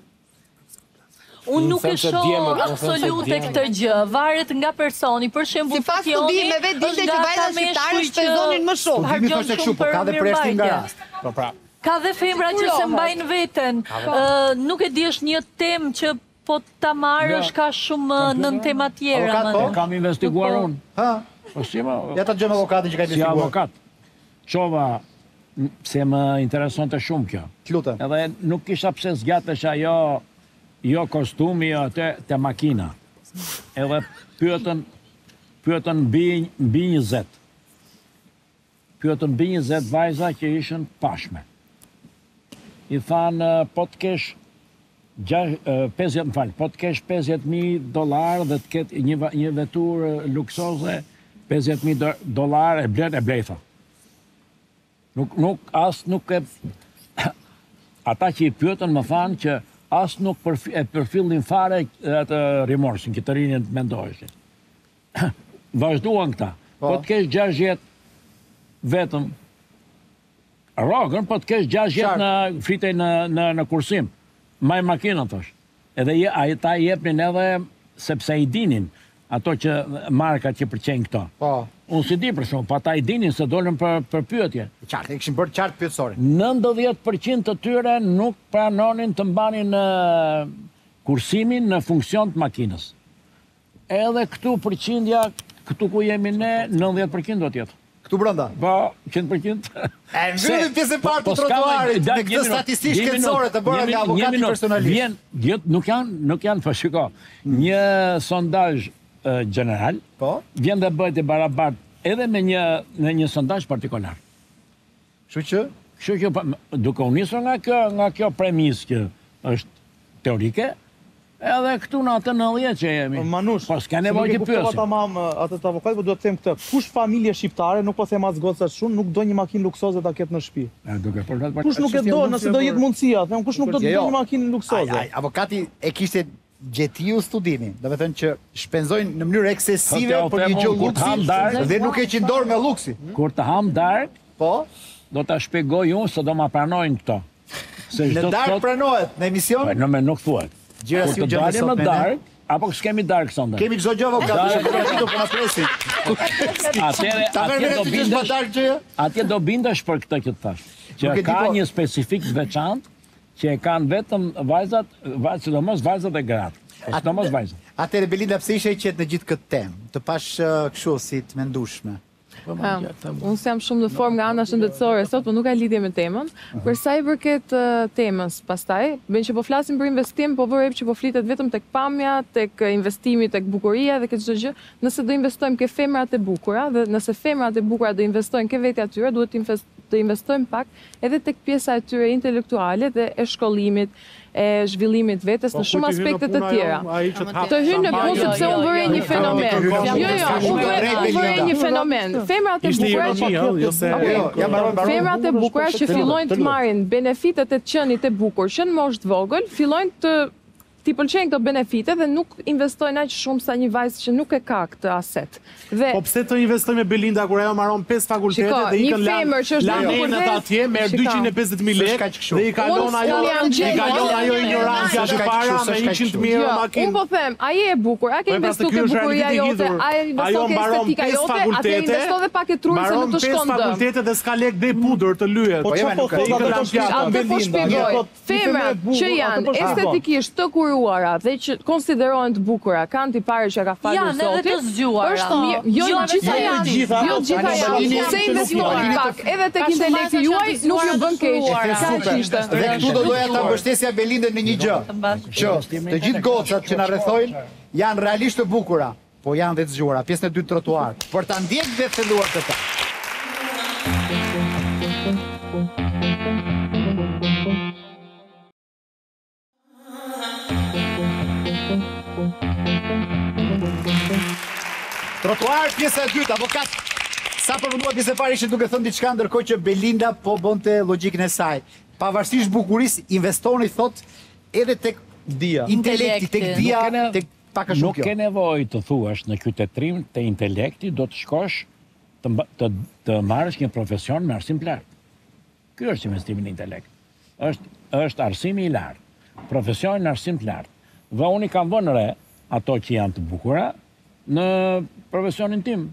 Unë nuk e shoh absolute këtë gjë, varet nga personi, për shembull, sipas studimeve dilte që vajzat shqiptare shpenzonin më shumë. Studimi thoshte kështu, po ka dhe preshti nga rast. Po pra. Ka dhe femra që se mbajnë veten. Nuk e di, është një temë që po ta marrësh ka shumë nën tema tjera. Kam investiguar unë. Ha. Po si më? Ja ta dëgjojmë avokatin që ka investiguar. Si avokat. Çova se më interesonte shumë kjo. Lutem. Edhe nuk kisha pse zgjatesh ajo jo kostumi, jo te makina. Edhe pyetën mbi 20. Pyetën mbi 20 vajza që ishën pashme. I thanë, po të kesh $50,000 dhe të ketë një vetur luksoze, $50,000 e blejtha. Nuk e... Ata që i pyetën më thanë që asë nuk e përfillin fare atë rimorsin, këtë rinjën të mendojshin. Vazhduan këta. Po të kesh 6 jetë vetëm, rogën, po të kesh 6 jetë në fritej në kursim. Maj makinën, thosh. Edhe ta jepnin edhe sepse i dinin ato që markat që përqenjë këto. Unë si di për shumë, pa ta i dinin se dolën për pyetje. Qartë, e këshim bërë qartë pyetësore. 90% të tyre nuk pranonin të mbanin kursimin në funksion të makinës. Edhe këtu përqindja, këtu ku jemi ne, 90% do tjetë. Këtu brënda? Po, 100%. E mbyllim pjesën e parë të trotuarit me këtë statistikë shkencore të bërë nga avokati personalisht. Nuk janë, po shiko, një sondazh general, vjen dhe bëhet e barabart edhe me një sondazh partikolar. Kështu që duke u nisur nga kjo premisë që është teorike, edhe këtu në atë 90 që jemi. Manush, po s'ka nevojë të pyesim. Tamam atë avokat, po duhet të them këtë. Kush familje shqiptare, nuk po them as gocat shumë, nuk do një makinë luksoze ta ketë në shtëpi? Kush nuk e do, nëse do jetë mundësia, them kush nuk do të do një makinë luksoze? Avokati e kishte gjetiu studimin, do të thënë që shpenzojnë në mënyrë eksesive për një gjë luksi dhe nuk e qindor me luksi. Kur të ham dark, do ta shpjegoj unë se do ma pranojnë këto. Në dark pranohet, në emision? Në nuk thuhet. Kur të dalim në dark, apo s'kemi dark sonde? Kemi çdo gjë avokat, po na presin. Atje do bindesh për këtë që të thash. Që ka një specifik veçantë që e kanë vetëm vajzat, sidomos vajzat e gratë. Sidomos vajzat. Atëre Belinda, pse ishe qetë në gjithë këtë temë? Të pash kështu si të mendueshme. Unë jam shumë në formë nga ana shëndetësore sot, po nuk ka lidhje me temën. Për sa i përket temës, pastaj, bën që po flasim për investim, po vërejp që po flitet vetëm tek pamja, tek investimi, tek bukuria dhe këtë çdo gjë. Nëse do investojmë ke femrat e bukura dhe nëse femrat e bukura do investojnë ke vetja tyre, duhet të të investojmë pak edhe tek pjesa e tyre intelektuale dhe e shkollimit, e zhvillimit vetes në shumë aspekte të tjera. Të hynë në punë sepse unë vërej një fenomen. Unë vërej një fenomen. Femrat e bukura që fillojnë të marrin benefitet e qenit e bukur që në moshë të vogël, fillojnë të t'i pëlqejnë këto benefite dhe nuk investojnë aq shumë sa një vajzë që nuk e ka këtë aset. Po pse të investojnë me Belinda kur ajo mbaron 5 fakultete dhe ikën lanenat atje merr 250.000 lekë dhe i kalon ajo ignorancia që para me 100.000 euro makinë. Unë po them, ai e bukur, a ke investuar ke bukuria jote, a e investon ke estetika jote, a ke investon dhe pak e trurin se nuk të shkon dëm. 5 fakultete dhe s'ka lekë dhe pudër të lyhet. Po çfarë po shpjegoj? Femrat që janë estetikisht të dhe që konsiderohen të bukura, kanë t'i pare që ka falur Zotit. Janë edhe të zgjuara. Është mirë, jo gjitha janë. Jo gjitha janë. Se investojnë pak, edhe tek intelekti juaj nuk ju bën keq. Dhe këtu do doja ta mbështesja Belindën në një gjë. Që të gjithë gocat që na rrethojnë janë realisht të bukura, po janë dhe të zgjuara, pjesën e dytë trotuar. Për ta ndjekë dhe thelluar të ta. Trotuar, pjesa e dytë, avokat. Sa përmendua pjesë e parë ishte duke thënë diçka ndërkohë që Belinda po bënte logjikën e saj. Pavarësisht bukurisë, investoni thot edhe tek intelekti, tek dia, tek pak a shumë kjo. Nuk ke nevojë të thuash në qytetrim të intelekti do të shkosh të marrësh një profesion me arsim të lartë. Ky është investimi në intelekt. Është arsimi i lartë. Profesioni në arsim të lartë. Dhe unë i kam vënë re ato që janë të bukura në profesionin tim.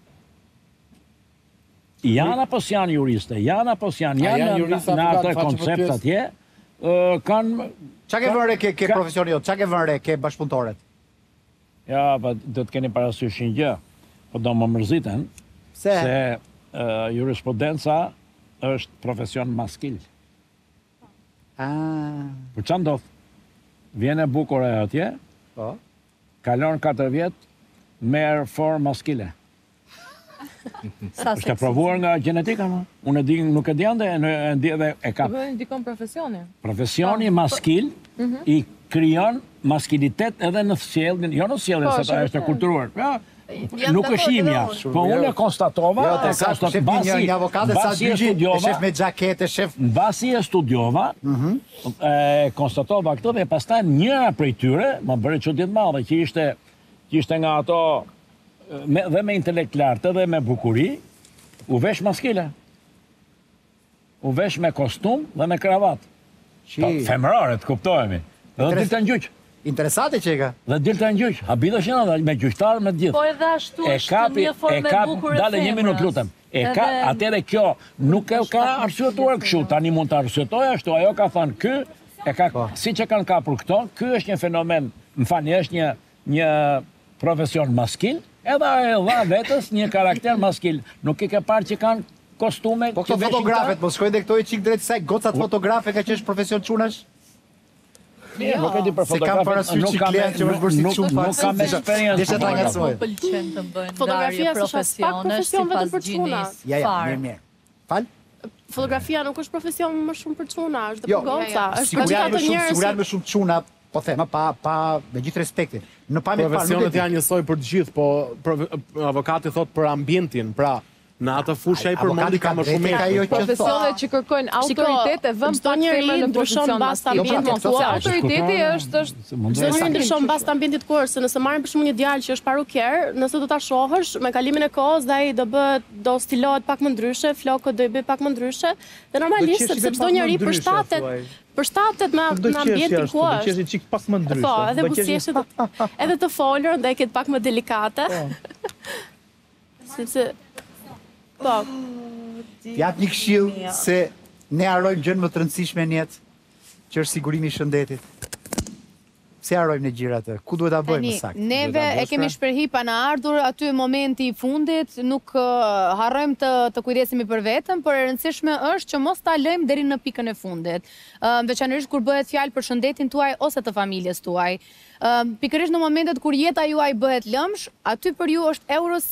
Janë apo s'janë juriste, janë apo s'janë, janë në atë koncept atje, kanë... Qa ke vënë re ke profesioni jotë, qa ke vënë re ke bashkëpunëtoret? Ja, do të keni parasysh një gjë, po do më mërziten, se jurisprudenca është profesion maskil. Për që ndodhë? Vjene bukur e atje, kalon 4 vjetë, merë formë maskile. është e provuar nga genetika, ma? Unë nuk e dijan dhe e ka... Ndikon profesioni. Profesioni maskil i kryon maskilitet edhe në sjelljen, jo në sjelljen, se ta është e kulturuar. Nuk është imja, po unë e konstatova, basi e studiova, e konstatova këtë dhe pastaj njëra prej tyre, më bëri çudit madhe, që ishte nga ato dhe me intelekt lartë dhe me bukuri, u vesh maskile. U vesh me kostum dhe me kravat. Femërare, të kuptojemi. Dhe dilte në gjyq. Interesante që e ka. Dhe dilte në gjyq. Habita shina me gjyqtarë me të gjithë. Po edhe ashtu është një formë e bukur e dale një minut lutem. Atere kjo nuk e ka arsyetuar kështu. Tani mund të arsyetoj ashtu. Ajo ka thënë ky, si që kanë kapur këto, ky është një fenomen, më fani, është një profesion maskil, edhe e dha vetës një karakter maskil. Nuk i ke parë që kanë kostume... Po këto fotografet, po shkojnë dhe këto e qikë drejtë saj, gocat fotografe ka që është profesion qunash? Nuk e di për fotografet, nuk kam eksperiencë. Fotografia është pak profesion vetëm për çuna. Ja, mirë. Fal? Fotografia nuk është profesion më shumë për çuna, është dhe për goca. Sigurisht më shumë çuna, po thema, pa me gjithë respektin. Profesionet janë njësoj për të gjithë, po avokati thot për ambientin, pra në atë fushë ai përmendi ka më shumë profesionet që kërkojnë autoritet e vëmë pak femër në pozicion bas të ambientit. Autoriteti është... Çdo njeri ndryshon bas të ambientit kur, se nëse marrim për shembull një djalë që është paruker, nëse do ta shohësh me kalimin e kohës, ai do stilohet pak më ndryshe, flokët do i bëj pak më ndryshe, dhe normalisht sepse çdo njeri përshtatet me ambientin ku është. Do qeshi çik pak më ndryshe. Po, edhe buzëqeshit edhe të folur, ndaj ketë pak më delikate. Sepse po. Jap një këshill se ne harrojmë gjën më të rëndësishme në jetë, që është sigurimi i shëndetit. Pse harrojmë në gjëra atë? Ku duhet ta bëjmë saktë? Neve e kemi shprehi pa na ardhur aty momenti i fundit, nuk harrojmë të kujdesemi për veten, por e rëndësishme është që mos ta lëjmë deri në pikën e fundit. Veçanërisht kur bëhet fjalë për shëndetin tuaj ose të familjes tuaj. Pikërisht në momentet kur jeta juaj bëhet lëmsh, aty për ju është eurosik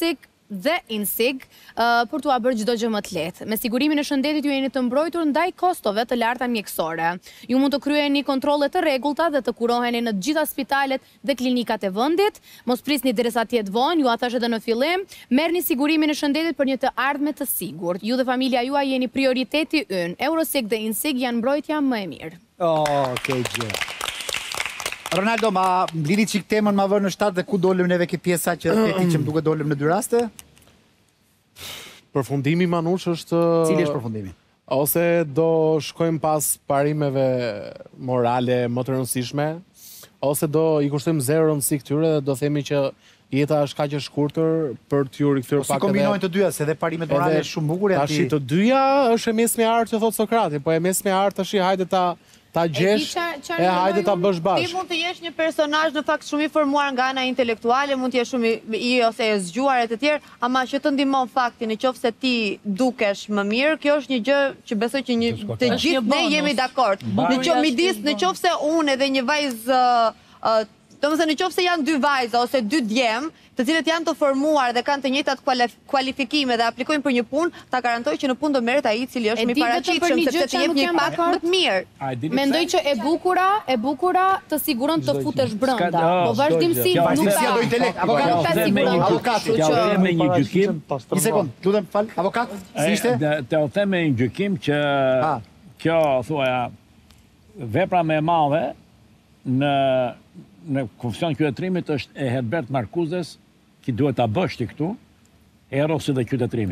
dhe INSIG për t'ua bërë çdo gjë më të lehtë. Me sigurimin e shëndetit ju jeni të mbrojtur ndaj kostove të larta mjekësore. Ju mund të kryeni kontrolle të rregullta dhe të kuroheni në të gjitha spitalet dhe klinikat e vendit. Mos prisni derisa të jetë vonë, ju a thash edhe në fillim, merrni sigurimin e shëndetit për një të ardhme të sigurt. Ju dhe familja juaj jeni prioriteti ynë. Eurosig dhe INSIG janë mbrojtja më e mirë. Okej, gjë. Ronaldo, ma mblini qik temën ma vërë në shtatë dhe ku dolëm neve ke pjesa që ti që më duke dolëm në dy raste? Përfundimi, Manush, është... Cili është përfundimi? Ose do shkojmë pas parimeve morale më të rëndësishme, ose do i kushtojmë zero rëndësi këtyre dhe do themi që jeta është kaq e shkurtër për t'ju rikthyer pak edhe... Si kombinojnë të dyja, se edhe parimet morale është shumë bukur janë ti... Tashi të dyja është e mesme artë që thot Sokrati, po e mesme artë tashi hajde ta gjesh e hajde ta bësh bashkë. Ti mund të jesh një personazh në fakt shumë i formuar nga ana intelektuale, mund të jesh shumë i ose e zgjuar e të tjerë, ama që të ndihmon fakti nëse ti dukesh më mirë, kjo është një gjë që besoj që të gjithë ne jemi dakord. Nëse unë edhe një vajzë, domethënë nëse janë dy vajza ose dy djem, të cilët janë të formuar dhe kanë të njëjtat kualifikime dhe aplikojnë për një punë, ta garantoj që në punë do merret ai i cili është më i paraqitshëm sepse të jep një pak më të mirë. Mendoj që e bukura të siguron të futesh brenda. Po vazhdimsi nuk ka intelekt. Avokati. T'ja u them me një gjykim. Një sekond, lutem fal. Avokat, si ishte? T'ja u them me një gjykim që kjo thuaja vepra më e madhe në Komisionin e Qytetërimit është e Herbert Markuzes, që duhet ta bësh ti këtu, Erosi dhe qytetërimi.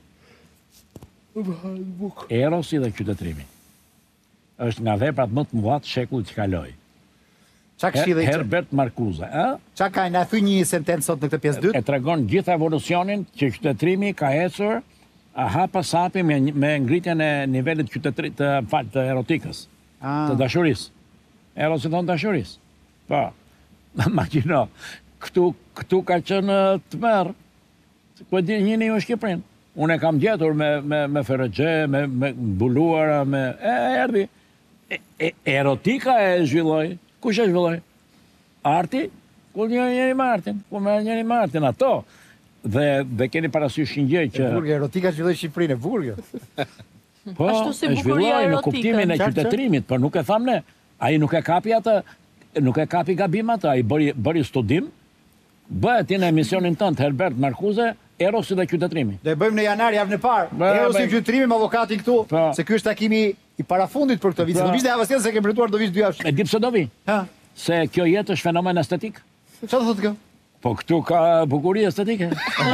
Erosi dhe qytetërimi. Është nga veprat më të mëdha të shekullit që kaloi. Herbert Markuze, Çka ka na thënë një sentencë sot në këtë pjesë dytë? E tregon gjithë evolucionin që qytetërimi ka ecur hapa sapi me ngritjen e nivelit të erotikës, të dashurisë. Erosi thon dashurisë. Po, imagjino, këtu ka qenë të merë, ku e di njëni ju Shqiprin. Unë e kam gjetur me ferëgje, me buluara, erdi. Erotika e zhvilloj. Kush e zhvilloj? Arti? Ku njëri Martin? Ku me njëri Martin? Ato. Dhe keni parasysh një gjë që... E burgë, erotika zhvilloj Shqiprin, e burgë. Po, e zhvilloj në kuptimin e qytetërimit, për nuk e tham ne. Ai nuk e kapi atë, nuk e kapi gabim atë, ai bëri studim, bëhet në emisionin tënd Herbert Markuze, Erosi dhe qytetërimi. Do e bëjmë në janar javën e parë. Erosi dhe qytetërimi me avokatin këtu, se ky është takimi i parafundit për këtë vit. Do vishte javës tjetër se kemi përtuar do vish 2 javë. E di pse do vi? Se kjo jetë është fenomen estetik. Çfarë thotë kjo? Po këtu ka bukuri estetike.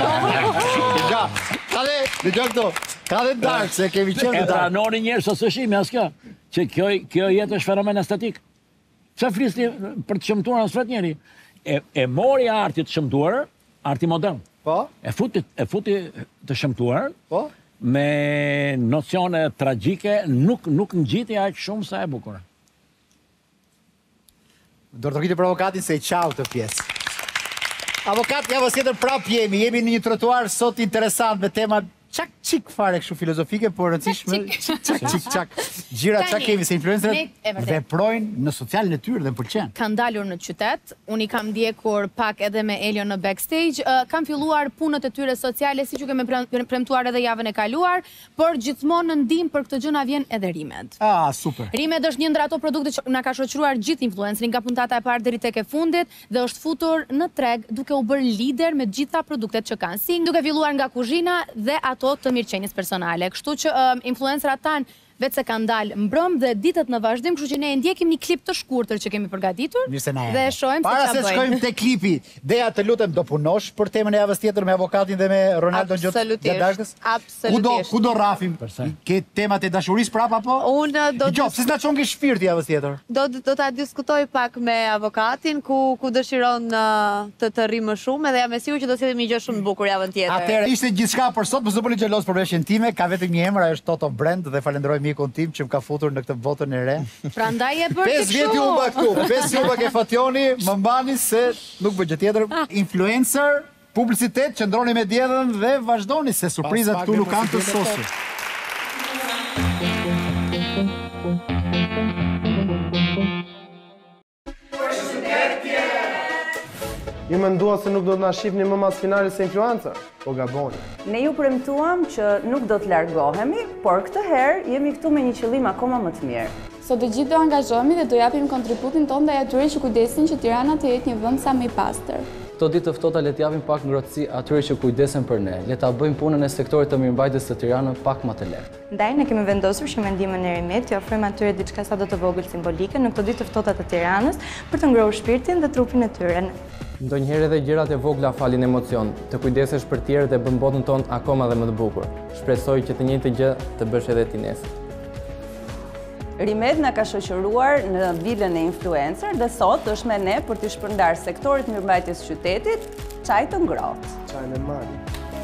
Dëgjoj këto. Ka dhe dark se kemi qenë dark. E pranoni njerëz së shihmi as kjo, që kjo jetë është fenomen estetik. Pse flisni për të shëmtuar as flet njëri? E mori arti të shëmtuar, arti modern. Po? E futi të shëmtuar. Po? Me nocione tragjike, nuk ngjiti aq shumë sa e bukur. Do të rritë për avokatin se i qau të pjesë. Avokat, javës tjetër prap jemi në një trotuar sot interesant me tema çik fare kështu filozofike, por rëndësishme. Çak. Gjira çak kemi se influencerët veprojnë në socialin e tyre dhe pëlqen. Kanë dalur në qytet, unë i kam ndjekur pak edhe me Elion në backstage, kam filluar punët e tyre sociale, siç u kemi premtuar edhe javën e kaluar, por gjithmonë në ndihmë për këtë gjë na vjen edhe Rimed. Super. Rimed është një ndër ato produkte që na ka shoqëruar gjithë influencerin nga puntata e parë deri tek e fundit dhe është futur në treg duke u bërë lider me gjitha produktet që kanë, si duke filluar nga kuzhina dhe ato të mirëqenies personale. Kështu që influencerat tanë vetë se kanë dalë mbrëm dhe ditët në vazhdim, kështu që ne ndjekim një klip të shkurtër që kemi përgatitur dhe shohim se çfarë bëjmë. Para se shkojmë te klipi, Deja, të lutem, do punosh për temën e javës tjetër me avokatin dhe me Ronaldo gjatë darkës? Absolutisht. Ku do rrafim? Ke temat e dashurisë prapa apo? Unë do të pse s'na çon ke shpirti javës tjetër? Do ta diskutoj pak me avokatin ku dëshiron të rri më shumë, edhe jam e sigurt që do sillim një gjë shumë e bukur javën tjetër. Atëherë ishte gjithçka për sot, mos u bëni xheloz për veshjen time, ka vetëm një emër, ajo është Toto Brand dhe falenderoj mikun tim që më ka futur në këtë botën e re. Prandaj e bërë kështu. 5 vjet u mba këtu, 5 vjet ke Fationi, më mbani se nuk bëj gjë tjetër. Influencer, publicitet, qëndroni me Diellën dhe vazhdoni se surprizat këtu nuk kanë të sosur. Ju mendua se nuk do të na shihni më mas finalit se influencer? Po gaboni. Ne ju premtuam që nuk do të largohemi, por këtë herë jemi këtu me një qëllim akoma më të mirë. Sot të gjithë do angazhohemi dhe do japim kontributin tonë ndaj atyre që kujdesin që Tirana të jetë një vend sa më i pastër. Këto ditë të ftohta le të japim pak ngrohtësi atyre që kujdesen për ne. Le ta bëjmë punën e sektorit të mirëmbajtjes të Tiranës pak më të lehtë. Ndaj ne kemi vendosur që me ndihmën e Rimet të ofrojmë atyre diçka sa do të vogël simbolike në këto ditë të ftohta të Tiranës për të ngrohur shpirtin dhe trupin e tyre. Ndonjëherë edhe gjërat e vogla falin emocion, të kujdesesh për tjerë dhe bën botën tonë akoma dhe më të bukur. Shpresoj që të njëjtën gjë të bësh edhe ti nesër. Rimet na ka shoqëruar në vilën e influencer dhe sot është me ne për të shpërndarë sektorit mirëmbajtjes qytetit çaj të ngrohtë. Çajin e Mali.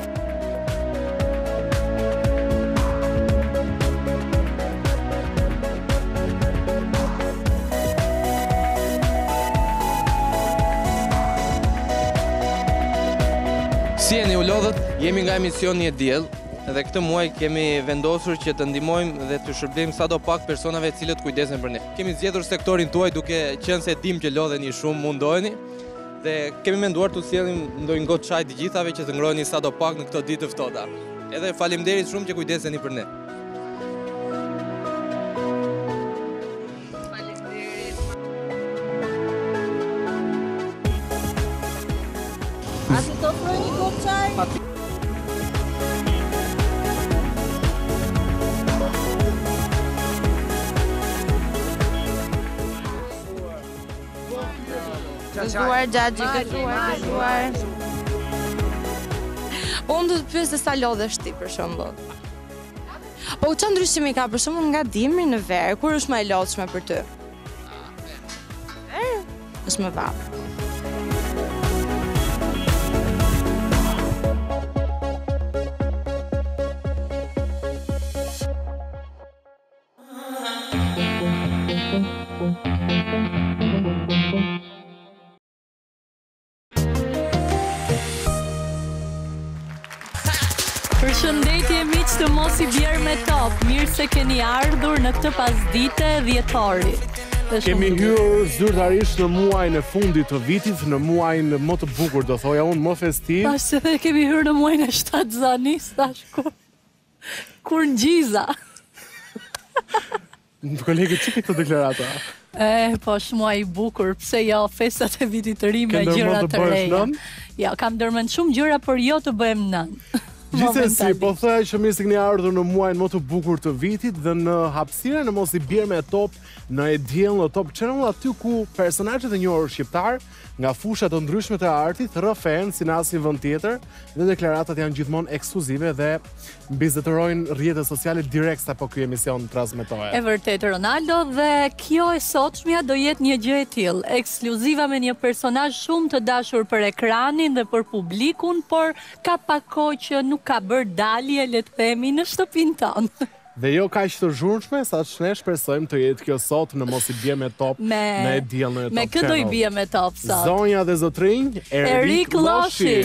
Si e një u lodhët, jemi nga emisioni e Diell, dhe këtë muaj kemi vendosur që të ndihmojmë dhe të shërblejmë sado pak personave cilët kujdesen për ne. Kemi zgjedhur sektorin tuaj duke qenë se dim që lodheni shumë, mundoheni, dhe kemi menduar të sjellim ndonjë gotë çaj të gjithave që të ngroheni sado pak në këto ditë të ftohta. Edhe faleminderit shumë që kujdeseni për ne. A ti të ofroj një gotë çaj? Gëzuar, Xhaxhi, gëzuar. Po unë do të pyes se sa lodhesh ti për shembull. Po çfarë ndryshimi ka për shembull nga dimri në verë, kur është më e lodhshme për ty? Është më vapër. Përshëndetje miq të Mos i bjerë me top, mirë se keni ardhur në këtë pasdite dhjetori. Kemi hyrë zyrtarisht në muajin e fundit të vitit, në muajin më të bukur, do thoja unë, më festiv. Tash edhe kemi hyrë në muajin e 7 zanis, tash kur ngjiza. Kolege, që ke këto deklarata? Po është muaj i bukur, pse jo festat e vitit të ri me gjëra të reja. Ja, kam ndërmend shumë gjëra, por jo të bëjmë nën. Gjithsesi, po thaj që mirë se keni ardhur në muajin më të bukur të vitit dhe në hapësirën e Mos i bjerë me top, në e diell në top channel, aty ku personazhet e njohur shqiptar nga fusha të ndryshme të artit rrëfen si në asnjë vend tjetër dhe deklaratat janë gjithmonë ekskluzive dhe mbizetërojnë rrjetet sociale direkt sa po ky emision transmetohet. E vërtet Ronaldo, dhe kjo e sotshmja do jetë një gjë e tillë, ekskluziva me një personazh shumë të dashur për ekranin dhe për publikun, por ka pak kohë që nuk ka bërë dalje, le të themi, në shtëpinë tonë. Dhe jo kaq të zhurmshme, sa që ne shpresojmë të jetë kjo sot në Mos i bjerë me top, në e diell në Top Channel. Me këtë do i bie me top sot. Zonja dhe zotrinj, Erik Loshi.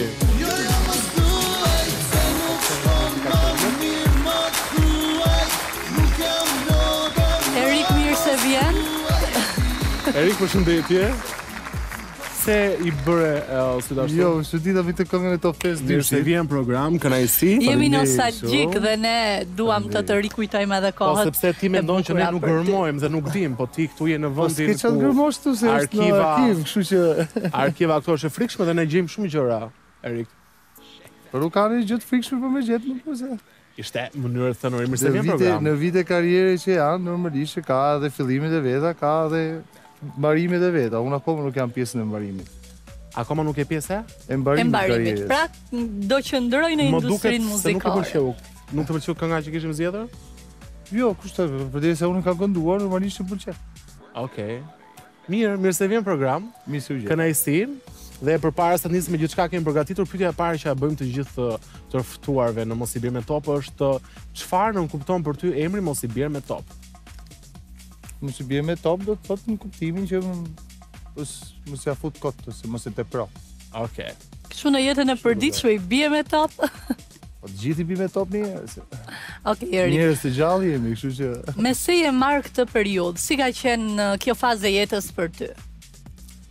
Erik, mirë se vjen. Erik, përshëndetje. Se i bëre si dashur. Jo, çudita vi të këngën e Top Fest 2. Mirë se vjen program, kënaqësi. Jemi nostalgjik dhe ne duam të rikujtojmë edhe kohët. Po sepse ti mendon që ne nuk gërmojmë dhe nuk dim, po ti këtu je në vendin ku. Po s'ke çfarë gërmosh tu se është në arkiv, kështu që arkiva këtu është e frikshme dhe ne gjejmë shumë gjëra, Erik. Por u kanë gjë të frikshme për me gjetë, nuk po se. Ishte mënyrë të thënë, mirë se vjen program. Në vite karriere që janë, normalisht ka edhe fillimet e veta, ka edhe mbarimet e veta. Unë akoma nuk jam pjesën e mbarimit. Akoma nuk e pjesë e mbarimit karrierës. Pra, do qëndroj në industrinë muzikore. Nuk të pëlqeu kënga që kishim zgjedhur? Jo, kushtet, përderisa unë kam kënduar, normalisht më pëlqen. Okej. Mirë se vjen program. Mirë se u gjej. Kënaqësi. Dhe përpara se të nisim me gjithçka kemi përgatitur, pyetja e parë që ja bëjmë të gjithë të ftuarve në Mos i bjerë me top është çfarë nuk kupton për ty emri Mos i bjerë me top? Mos i bjerë me top do të thotë në kuptimin që mos ja fut kot ose mos e tepro. Okej. Kështu në jetën e përditshme i bie me top. Po të gjithë i bie me top një herë. Okej, Erik. Njerëz të gjallë jemi, kështu që me se je marr këtë periudhë, si ka qenë kjo fazë e jetës për ty?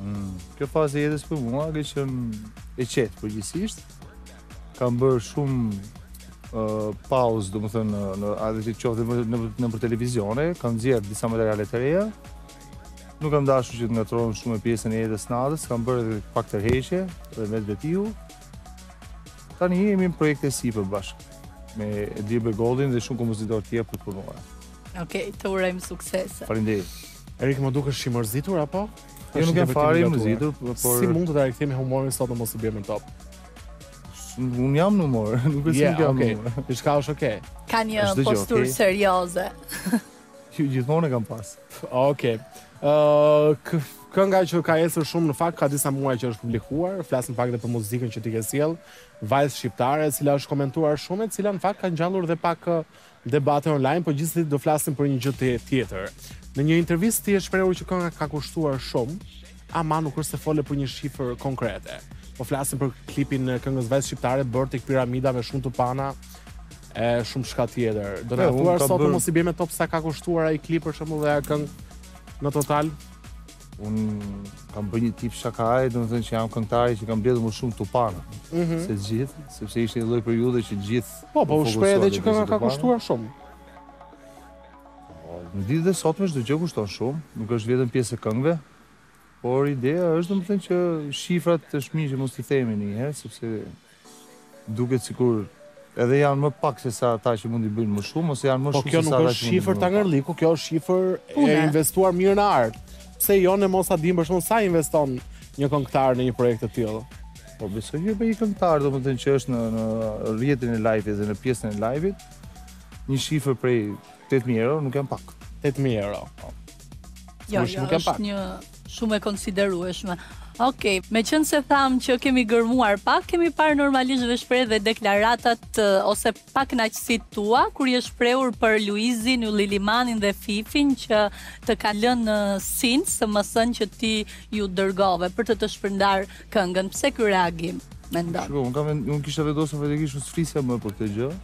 Kjo fazë e jetës për mua ka qenë e qetë përgjithsisht. Kam bërë shumë pauzë, do më thënë, edhe që qoftë në për televizione, kam nxjerrë disa materiale të reja. Nuk kam dashur që të ngatrohem shumë me pjesën e jetës natës, kam bërë edhe pak tërheqje dhe me vetiu. Tani jemi në projekte sipër bashkë, me Edir Begoldin dhe shumë kompozitor tjerë për të punuar. Okej, të urojmë suksese. Faleminderit. Erik, më dukesh i mërzitur apo? Jo, nuk jam fare i mërzitur, por si mund të ta rikthemi humorin sot në Mos i bie me top? Unë jam në humor, nuk e si jam në humor. Diçka është okay. Ka një posturë serioze. Gjithmonë e kam pas. Okej. Kënga që ka ecur shumë në fakt ka disa muaj që është publikuar, flas në fakt edhe për muzikën që ti ke sjell, Vajzë shqiptare, e cila është komentuar shumë, e cila në fakt ka ngjallur dhe pak debate online, por gjithsesi do flasim për një gjë tjetër. Në një intervistë ti e shprehur që kënga ka kushtuar shumë, ama nuk është se fole për një shifër konkrete. Po flasim për klipin e këngës Vajzë shqiptare bërë tek piramida me shumë tupana e shumë shka tjetër. Do na thuar sot Mos i bie me top sa ka kushtuar ai klip për shembull dhe ajo këngë në total? Unë kam bërë një tip shakaj, do të thënë që jam këngëtari që kam mbledhur më shumë tupana se gjithë, sepse ishte një lloj periudhe që gjithë. Po u shpreh edhe që kënga ka kushtuar shumë. Në ditët e sotme çdo gjë kushton shumë, nuk është vetëm pjesë e këngëve, por ideja është domethënë që shifrat është mirë që mos i themi njëherë, sepse duket sikur edhe janë më pak se sa ata që mund i bëjnë më shumë, ose janë më shumë se sa ata që mund. Po kjo nuk është shifër ta ngërliku, kjo është shifër e investuar mirë në art. Pse jo ne mos a dim për shkak sa investon një këngëtar në një projekt të tillë? Po besoj që për një këngëtar domethënë që është në rrjetin e live-it dhe në pjesën e live-it, një shifër prej 8.000 euro nuk janë pak. 8.000 euro. Jo, është një shumë e konsiderueshme. Okej, me qënë se thamë që kemi gërmuar pak, kemi parë normalisht dhe shpreh dhe deklaratat ose pak kënaqësitë tua, kur je shprehur për Luizin, Lilimanin dhe Fifin që të kanë lënë sin së mësën që ti ju dërgove për të shpërndar këngën. Pse ky reagim? Mendon? Shiko, unë kisha vendosur vetikisht të flisja më për këtë gjë.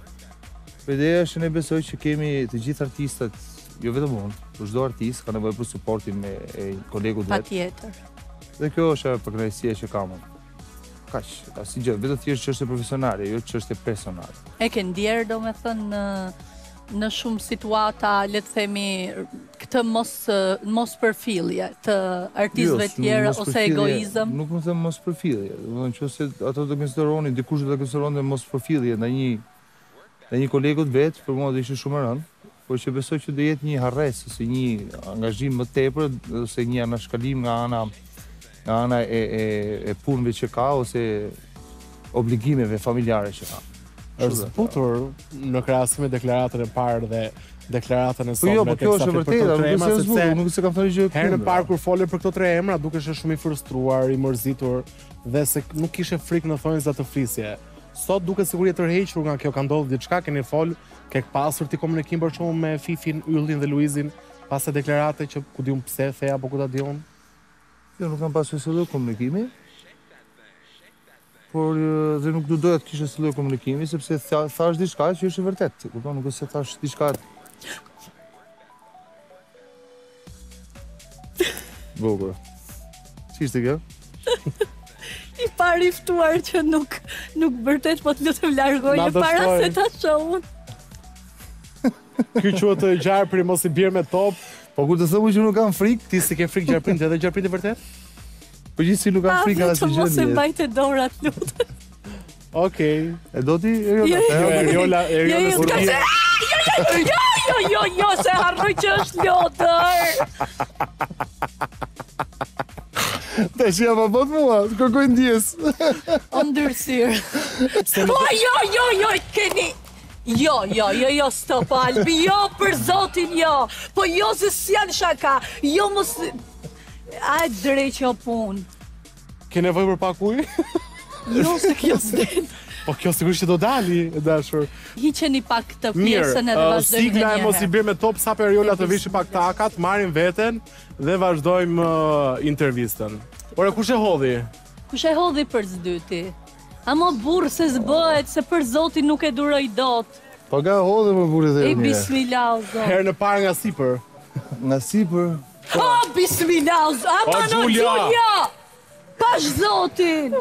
Ideja është ne besoj që kemi të gjithë artistat, jo vetëm unë, por çdo artist ka nevojë për suportin e kolegut vet. Patjetër. Dhe kjo është ajo përkënaqësia që kam unë. Kaq, asnjë gjë, vetëm thjesht çështje profesionale, jo çështje personale. E ke ndjerë domethënë në shumë situata, le të themi, këtë mos përfillje të artistëve të tjerë ose egoizëm? Nuk më them mos përfillje, domethënë nëse ato do konsideronin, dikush do konsideronte mos përfillje ndaj një kolegut vet, për mua do ishte shumë e rëndë. Por që besoj që do jetë një harres ose një angazhim më tepër ose një anashkalim nga ana e punëve që ka ose obligimeve familjare që ka. Është zbutur në krahasim me deklaratën e parë dhe deklaratën e sotme. Po jo, po kjo është e vërtetë, nuk se kam thënë gjë. Herën e parë kur folën për këto tre emra, dukesh shumë i frustruar, i mërzitur dhe se nuk kishe frikë në thonjza të flisje. Sot duket sikur je tërhequr nga kjo, ka ndodhur diçka, keni fol, ke pasur ti komunikim për shkakun me Fifin, Yllin dhe Luizin, pas deklarate që ku diun pse the apo ku ta diun? Jo, nuk kam pasur asnjë lloj komunikimi. Por dhe nuk do doja të kisha asnjë lloj komunikimi sepse thash diçka që është e vërtetë, kupton, nuk është se thash diçka. Bukur. Si ishte kjo? I pari ftuar që nuk vërtet po të lutem largoje para se ta shohun. Ky quhet gjarpri Mos i bie me top. Po ku të thëmu që nuk kam frikë? Ti si ke frikë gjarprit, edhe gjarprit e vërtet? Po gjithsesi nuk kam frikë asnjë gjë. Mos e mbajte dorat, lutem. Okej. E do ti Eriola? Jo, se harroj që është lodër. Të që jam abot mua, të kërkoj ndjes. O ndërsir. Po, jo, keni... Jo, stop, Albi, jo, për zotin, jo. Po jo, se s'janë shaka. Jo, mos... A dreqo pun. Ke nevoj për pak ujë? Jo, se kjo s'den. Po kjo sigurisht që do dali, dashur. Hiqeni pak të pjesën edhe vazhdojmë një sigla e Mos i bie me top sa Eriola të vishi pak takat, marrim veten dhe vazhdojmë intervistën. Ore, kush e hodhi? Kush e hodhi për s'dyti? A mo burë se s'bëhet, se për zotin nuk e duroj dot. Po ga hodhe më burë dhe bismillah, o zot. Herë në parë nga sipër. Nga sipër? Ha, bismillah, ama në Gjulja! Pash zotin!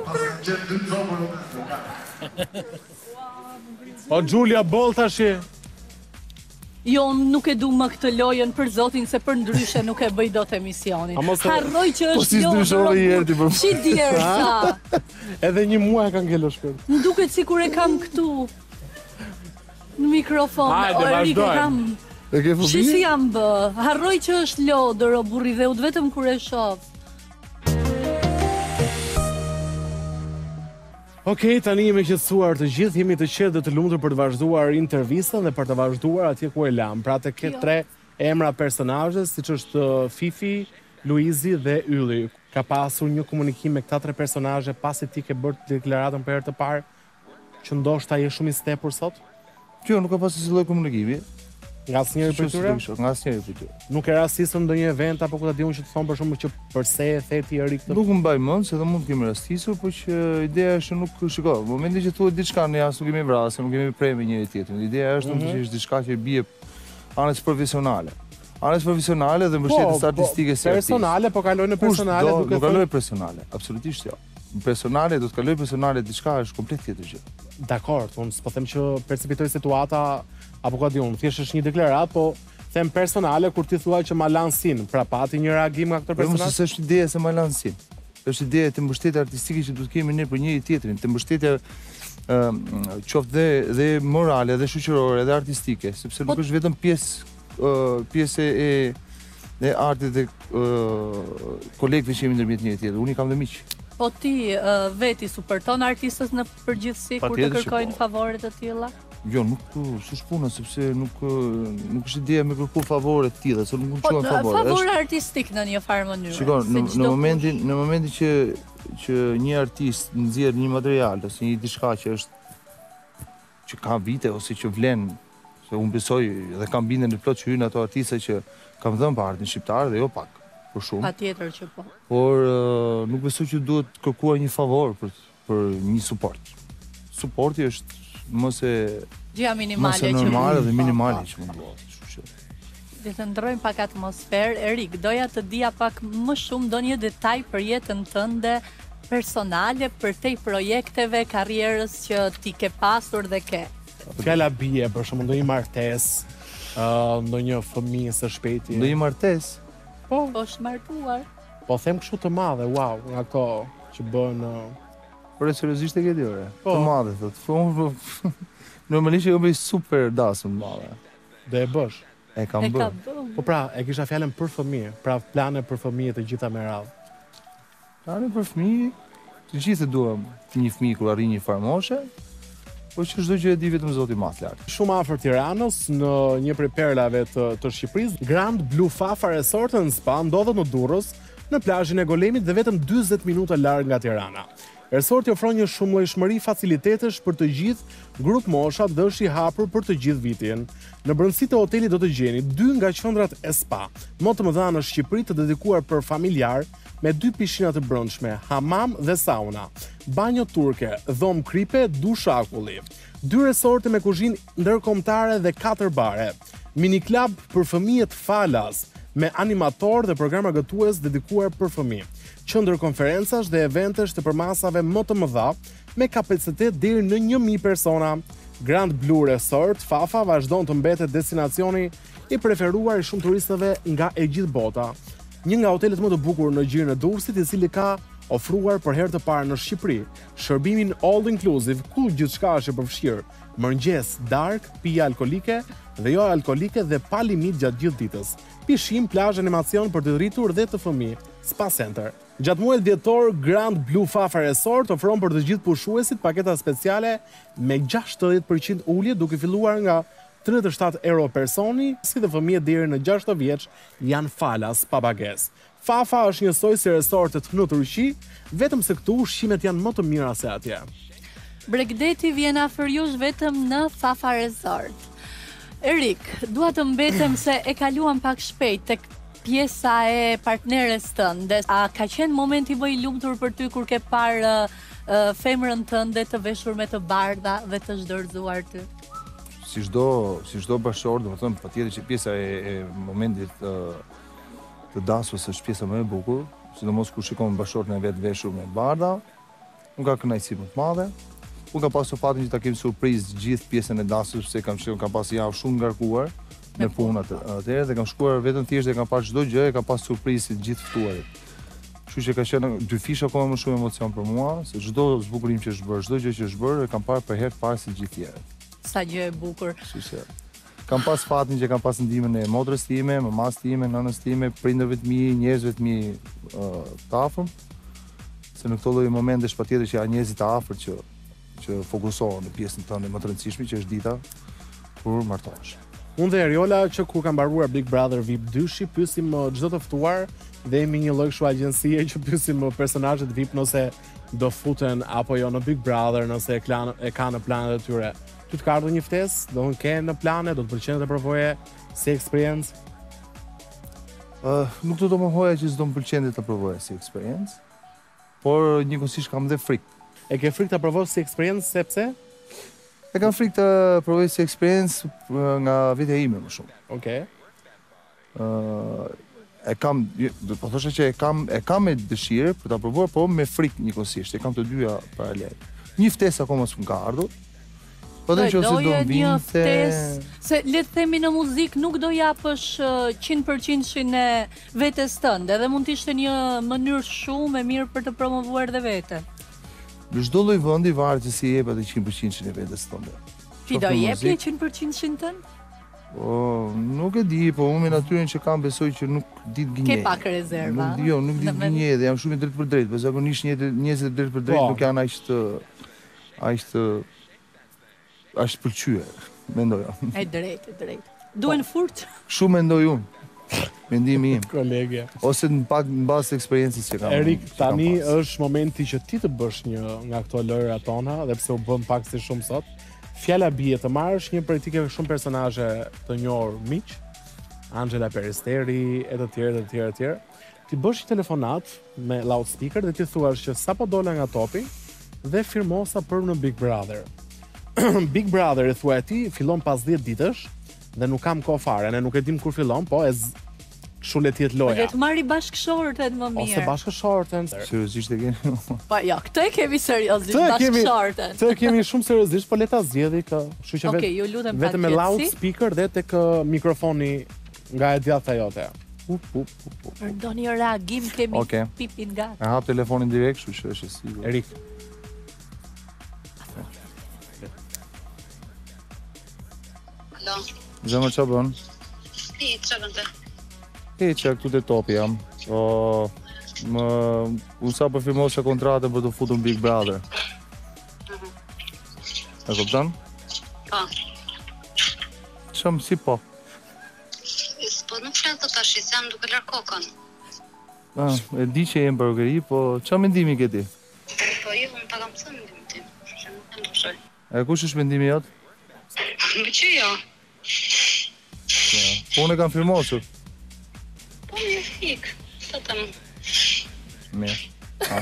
O Gjulja, bol tashi. Jo, nuk e du më këtë lojën për zotin, se për ndryshe nuk e bëj dot emisionin. Harroj që është lojë. Qi djerë sa? Edhe një muaj ka ngelo shpirt. Më duket sikur e kam këtu. Në mikrofon. Hajde, vazhdojmë. E ke fobi? Si jam bë? Harroj që është lodër o burri dhe ut vetëm kur e shoh. Okej, tani jemi qetësuar të gjithë, jemi të qetë dhe të lumtur për të vazhduar intervistën dhe për të vazhduar atje ku e lam. Pra të ketë 3 emra personazhe, siç është Fifi, Luizi dhe Ylli. Ka pasur një komunikim me këta 3 personazhe pasi ti ke bërë deklaratën për herë të parë, që ndoshta je shumë i stepur sot? Jo, nuk ka pasur asnjë lloj komunikimi. Nga asnjëri prej tyre? Nga asnjëri prej tyre. Nuk e rastisën ndonjë event apo ku ta diun që të thon për shkakun që përse e theti i ri këtë? Nuk mbaj mend se do mund të kemi rastisur, por që ideja është nuk shiko. Në momentin që thuhet diçka ne as nuk kemi vrasë, nuk kemi premë njëri tjetrin. Ideja është që është diçka që bie anës profesionale. Anës profesionale dhe mbështetjes artistike si personale, po kaloj në personale duke nuk kaloj personale, absolutisht jo. Personale do të kaloj personale diçka është komplet tjetër gjë. Dakor, unë s'po them që perceptoj situata apo ka diun, thjesht është një deklarat, po them personale kur ti thua që ma lan sin, pra pati një reagim nga këtë personazh. Mos është ideja se ma lan sin. Është ideja të mbështetjes artistike që duhet kemi ne për njëri tjetrin, të mbështetje qoftë dhe morale, dhe shoqërore, dhe artistike, sepse nuk është vetëm pjesë e artit dhe kolegëve që jemi ndërmjet njëri tjetrit. Unë kam dhe miq. Po ti veti superton artistët në përgjithësi kur të kërkojnë favore të tilla? Jo, nuk s'është puna, sepse nuk është ideja me kërku favore të tilla, se nuk mund të quhen favore. Favore artistik në një farë mënyrë. Shikon, në momentin që një artist nxjerr një material ose një diçka që ka vite ose që vlen, se unë besoj dhe kam bindjen në plot që hyn ato artista që kam dhënë pa artin shqiptar dhe jo pak. Patjetër që po. Por nuk besoj që duhet kërkuar një favor për një suport. Suporti është mos e normale dhe minimale që mund bëhet. Dhe të ndrojmë pak atmosferë. Erik, doja të dija pak më shumë ndonjë detaj për jetën tënde personale, për te projekteve, karrierës që ti ke pasur dhe ke. Fjala bie, për shembull ndonjë martesë, ndonjë fëmijë së shpejti. Ndonjë martesë? Po është martuar. Po them kështu të madhe, wow, nga ato që bën por e seriozisht e ke diore. Të madhe thotë. Normalisht e bëj super dasëm të madhe. Do e bësh? E kam bërë. Po pra, e kisha fjalën për fëmijë, pra plane për fëmijë të gjitha me radhë. Plane për fëmijë, të gjithë duam një fëmijë kur arrin një farë moshe. Po që çdo gjë e di vetëm Zoti më i lartë. Shumë afër Tiranës, në një prej perlave të Shqipërisë, Grand Blue Fafa Resort and Spa ndodhet në Durrës, në plazhin e Golemit dhe vetëm 40 minuta larg nga Tirana. Resorti ofron një shumëllojshmëri facilitetesh për të gjithë, grup mosha dhe është i hapur për të gjithë vitin. Në brendësitë e hotelit do të gjeni 2 nga qendrat e spa, më të mëdha në Shqipëri të dedikuar për familjar, me 2 pishina të brendshme, hamam dhe sauna, banjo turke, dhomë kripe, dush akulli, 2 resorte me kuzhinë ndërkombëtare dhe 4 bare, mini klub për fëmijët falas, me animator dhe programa gëtues dedikuar për fëmijë, qendër konferencash dhe eventesh të përmasave më të mëdha, me kapacitet deri në 1000 persona. Grand Blue Resort Fafa vazhdon të mbetet destinacioni i preferuar i shumë turistëve nga e gjithë bota. Një nga hotelet më të bukur në gjirin e Durrësit, i cili ka ofruar për herë të parë në Shqipëri shërbimin all inclusive, ku gjithçka është e përfshirë, mëngjes, dark, pije alkolike dhe jo alkolike dhe pa limit gjatë gjithë ditës. Pishim, plazh, animacion për të rritur dhe të fëmijë, spa center. Gjatë muajit dhjetor, Grand Blue Fafa Resort ofron për të gjithë pushuesit paketa speciale me 60% ulje, duke filluar nga 37 euro personi, si dhe fëmijët deri në 60 vjeç janë falas pa pagesë. Fafa është njësoj si resortet në Turqi, vetëm se këtu ushqimet janë më të mira se atje. Bregdeti vjen afër jush vetëm në Fafa Resort. Erik, dua të mbetem se e kaluam pak shpejt tek pjesa e partneres tënde. A ka qenë momenti më i lumtur për ty kur ke parë femrën tënde të veshur me të bardha dhe të zhdorëzuar ty? Si çdo bashkëshor, domethënë patjetër që pjesa e momentit të dasus është pjesa më e bukur, sidomos kur shikon bashkëshortën e vet veshur me bardha. Unë ka kënaqësi më të madhe. Unë kam pasur fatin që ta kem surprizë gjithë pjesën e dasus, se kam pasur javë shumë ngarkuar me punë atëherë dhe kam shkuar vetëm thjesht dhe kam parë çdo gjë e kam pasur surprizë si gjithë ftuarit. Kështu që ka qenë dy fish akoma më shumë emocion për mua, se çdo zbukurim që është bërë, çdo gjë që është bërë, e kam parë për herë të parë si gjithë tjerët. Sa gjë e bukur. Kështu që kam pas fatin që kam pas ndihmën e motrës time, mamas time, nënës time, prindërve të mi, njerëzve të mi të afërm. Se në këto lloj momentesh patjetër që janë njerëzit të afërt që fokusohen në pjesën tënde më të rëndësishme, që është dita kur martohesh. Unë dhe Eriola që kur kam mbaruar Big Brother VIP 2, pyesim çdo të ftuar dhe jemi një lloj kështu agjencie që pyesim personazhet VIP nëse do futen apo jo në Big Brother, nëse e ka në planet e tyre. Ty të ka ardhur një ftesë, do të ke në plane, do të pëlqen të provoje si eksperiencë? Nuk do të më hoja që s'do më pëlqente të provoja si eksperiencë, por njëkohësisht kam dhe frikë. E ke frikë të provosh si eksperiencë sepse? E kam frikë të provoj si eksperiencë nga vitja ime më shumë. Okej. E kam, do të thosha që e kam me dëshirë për ta provuar, por me frikë njëkohësisht. E kam të dyja paralel. Një ftesë akoma s'm ka ardhur. Po dhe nëse do vinte, se le të themi në muzikë nuk do japësh 100% e vetes tënde, dhe mund të ishte një mënyrë shumë e mirë për të promovuar dhe veten. Në çdo lloj vendi varet se si jep atë 100% e vetes tënde. Ti do jepje 100% tënd? Po, nuk e di, po unë me natyrën që kam besoj që nuk di të gënjej. Ke pak rezerva. Nuk di të gënjej dhe jam shumë i drejtë për drejtë, por zakonisht njerëzit e drejtë për drejtë nuk janë aq të pëlqyer, mendoj. E drejtë. Duhen furt? Shumë mendoj unë. Mendimi im. Kolege. Ose në bazë të eksperiencës që kam. Erik, tani është momenti që ti të bësh një nga këto lojra tona, dhe pse u bën pak si shumë sot. Fjala bie të marrësh një prej ti ke shumë personazhe të njohur miq, Angela Peristeri, e të tjerë. Ti bësh një telefonat me loudspeaker dhe ti thuash që sapo dola nga topi dhe firmosa për në Big Brother. Big Brother e thua ti fillon pas 10 ditësh dhe nuk kam kohë fare, ne nuk e dim kur fillon, po kështu le të jetë loja. Po le të marri bashkëshorten më mirë. Ose bashkëshorten. Seriozisht e keni? Po jo, këtë e kemi seriozisht bashkëshorten. Këtë e kemi shumë seriozisht, po le ta zgjedhë kë, kështu që Okej, ju lutem pa vetëm me loudspeaker dhe tek mikrofoni nga e djathta jote. Për ndonjë reagim kemi pipin gati. E hap telefonin direkt, kështu që është sigurt. Erik. Alo. Zemër që bën? Që bën të? Që këtu të topi jam. Unë sa për firmosha kontrate për të futur në Big Brother. E kupton? Po. Qëmë si po? Po nuk fletë të tash, jam duke lërë kokën. E di që jem burgeri, po qa mendimi këti? Po ju, unë ta kam pësë mendimi tim, që nuk e ndryshoj. E kush është mendimi jotë? Më që jo. Po unë e kam firmosur. Po një fik, të të më. Mirë.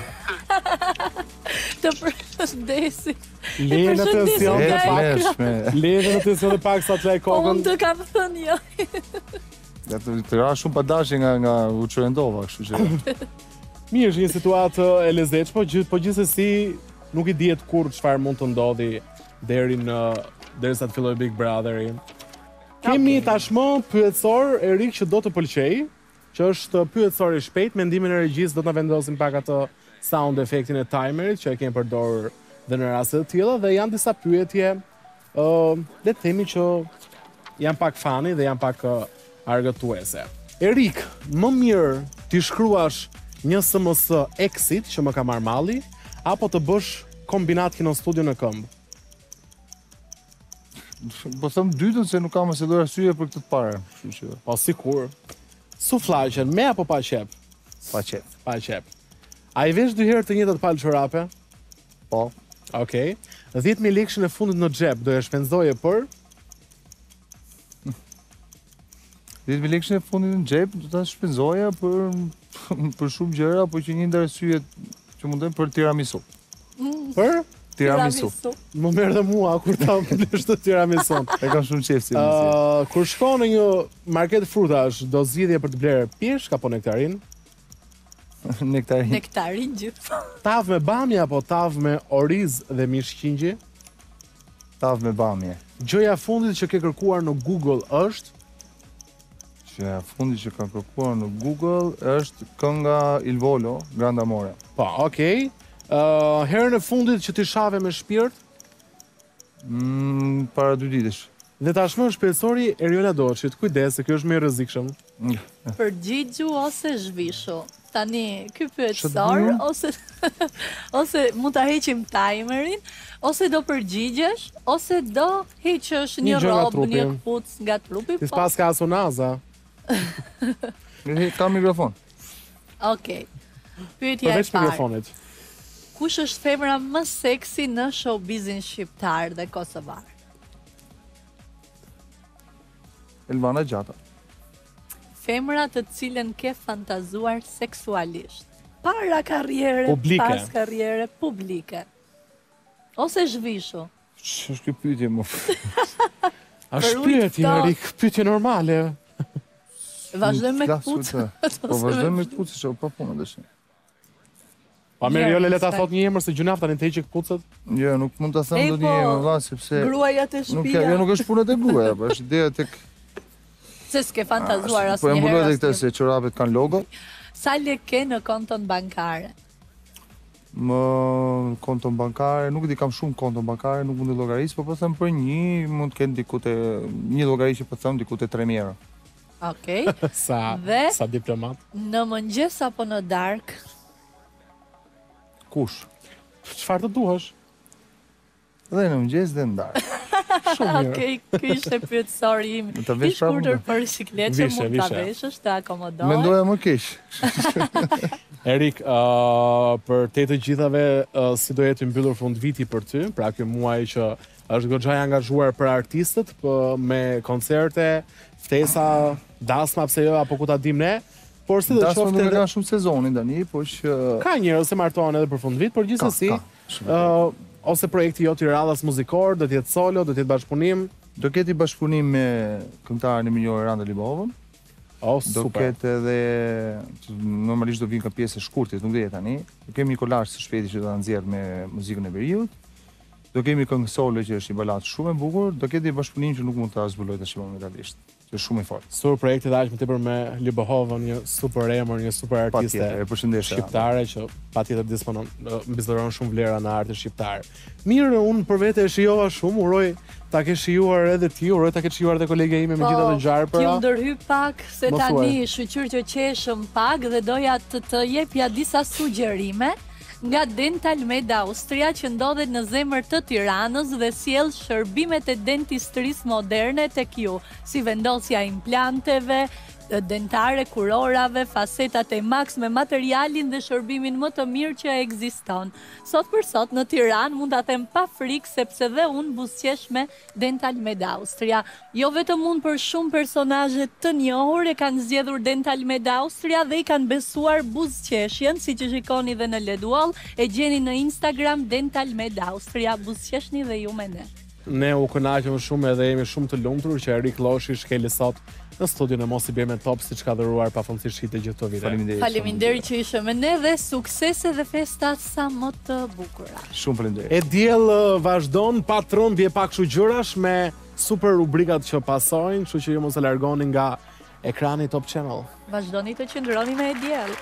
Të përshëndesi. Leje në tension dhe pak. Leje në tension dhe pak sa të lej kokën. Unë të kam thënë jo. Të ra shumë pa dashje nga u qërendova, kështu që... Mirë, është një situatë e lezetshme, po gjithsesi nuk i dihet kur çfarë mund të ndodhi derisa të fillojë Big Brotheri. Kemi tashmë pyetësor Erik që do të pëlqej, që është pyetësor i shpejt, mendimin e regjisë do të na vendosim pak atë sound efektin e timerit që e kemi përdorur dhe në raste të tilla dhe janë disa pyetje le të themi që janë pak fani dhe janë pak argëtuese. Erik, më mirë ti shkruash një SMS exit që më ka marrë malli apo të bësh kombinat kino studio në këmbë? Po thëmë dytën se nuk kam asnjë arsye për këtë të parë. Po sikur. Suflaqen me apo pa qep? Pa qep. Pa qep. A i vesh dy herë të njëjtat palë çorape? Po. Okej. 10.000 lekëshën e fundit në xhep do e shpenzoje për? 10.000 lekëshën e fundit në xhep do ta shpenzoja për shumë gjëra, por që një ndër arsyet që mundem për tiramisu. Për? Tiramisu. Më merr dhe mua kur ta blesh të tiramisun. E kam shumë qejf si Kur shkon në një market frutash, do zgjidhje për të blerë peshk apo nektarin? Nektarin. Nektarin gjithë. Tav me bamje apo tav me oriz dhe mish qingji? Tav me bamje. Gjëja fundit që ke kërkuar në Google është? Gjëja fundit që kam kërkuar në Google është kënga Il Volo, Grande Amore. Po, okay. Herën e fundit që ti shave me shpirt? Para 2 ditësh. Dhe tashmë shpejtësori Eriola Doçit, kujdes se kjo është më i rrezikshëm. Përgjigju ose zhvishu? Tani, ky pyetësor ose mund ta heqim timerin, ose do përgjigjesh, ose do heqësh një robë, një kpucë nga trupi. Ti s'pas ka asunaza. Ka mikrofon. Okej. Pyetja e Përveç mikrofonit. Kush është femra më seksi në showbizin shqiptar dhe kosovar? Elvana Gjata. Femra të cilën ke fantazuar seksualisht. Para karriere, publike. Pas karriere, publike. Ose zhvishu. Ç'është kjo pyetje më? A shpyetje, Erik, pyetje normale. Vazhdojmë me kpucë. Po vazhdojmë me kpucë, ço pa punë dashin. Pa Meriola le ta thot një emër se gjunaf tani të heqë kpucët? Jo, nuk mund ta them dot një emër valla sepse gruaja të shtëpia. Jo, nuk është puna te gruaja, po është ideja tek se s'ke fantazuar asnjëherë. Po e mbuloj tek se çorapet kanë logo. Sa lekë ke në konton bankare? Më konton bankare, nuk di kam shumë konton bankare, nuk mund të llogaris, po them për një, mund të kenë diku te një llogari që po them diku te 3000 euro. Okej. Sa diplomat? Në mëngjes apo në darkë? Kush? Çfarë të duash? Dhe në mëngjes dhe në darkë. Shumë mirë. Okej, ky ishte pyetësori im. I shkurtër për sikletë që mund ta veshësh, të akomodohesh. Mendoja më keq. Erik, për te të gjithave, si do jetë mbyllur fund viti për ty, pra ky muaj që është goxha i angazhuar për artistët, me koncerte, ftesa, dasma pse jo apo ku ta dim ne. Por si do të qoftë ka shumë sezonin tani, po që ka njerëz që martohen edhe për fund vit, por gjithsesi ose projekti jot i radhas muzikor, do të jetë solo, do të jetë bashkëpunim, do ketë bashkëpunim me këngëtarin e minjor Randa Libovan. Do ketë edhe normalisht do vinë ka pjesë e shkurtit, nuk do jetë tani. Do kemi një kolazh së shpejti që do ta nxjerr me muzikën e veriut. Do kemi këngë solo që është një balad shumë e bukur, do ketë një bashkëpunim që nuk mund ta zbuloj tash momentalisht. Që është shumë i fortë. Sur projekti aq më tepër me Libohovën, një super emër, një super artiste shqiptare që patjetër disponon mbizoron shumë vlera në artin shqiptar. Mirë, unë për vete e shijova shumë, uroj ta ke shijuar edhe ti, uroj ta ke shijuar edhe kolegja ime me gjitha të gjarpëra. Ti u ndërhyj pak se tani shoqër që qeshëm pak dhe doja të jepja disa sugjerime nga Dental Med Austria që ndodhet në zemër të Tiranës dhe sjell shërbimet e dentistrisë moderne tek ju, si vendosja implanteve, dentare, kurorave, facetat e Max me materialin dhe shërbimin më të mirë që ekziston. Sot për sot në Tiranë mund ta them pa frikë sepse dhe unë buzëqesh me Dental Med Austria. Jo vetëm unë, për shumë personazhe të njohur e kanë zgjedhur Dental Med Austria dhe i kanë besuar buzëqeshjen, siç e shikoni dhe në Ledwall, e gjeni në Instagram Dental Med Austria, buzëqeshni dhe ju me ne. Ne u kënaqëm shumë edhe jemi shumë të lumtur që Erik Loshi shkeli sot në studion e Mos i Bëjmë Top, siç ka dhëruar pafundësisht hitë gjithë këto vite. Faleminderit që ishe me ne dhe suksese dhe festa sa më të bukura. Shumë faleminderit. E diell vazhdon patron bie pak kështu gjërash me super rubrikat që pasojnë, kështu që ju mos e largoni nga ekrani Top Channel. Vazhdoni të qëndroni me E diell.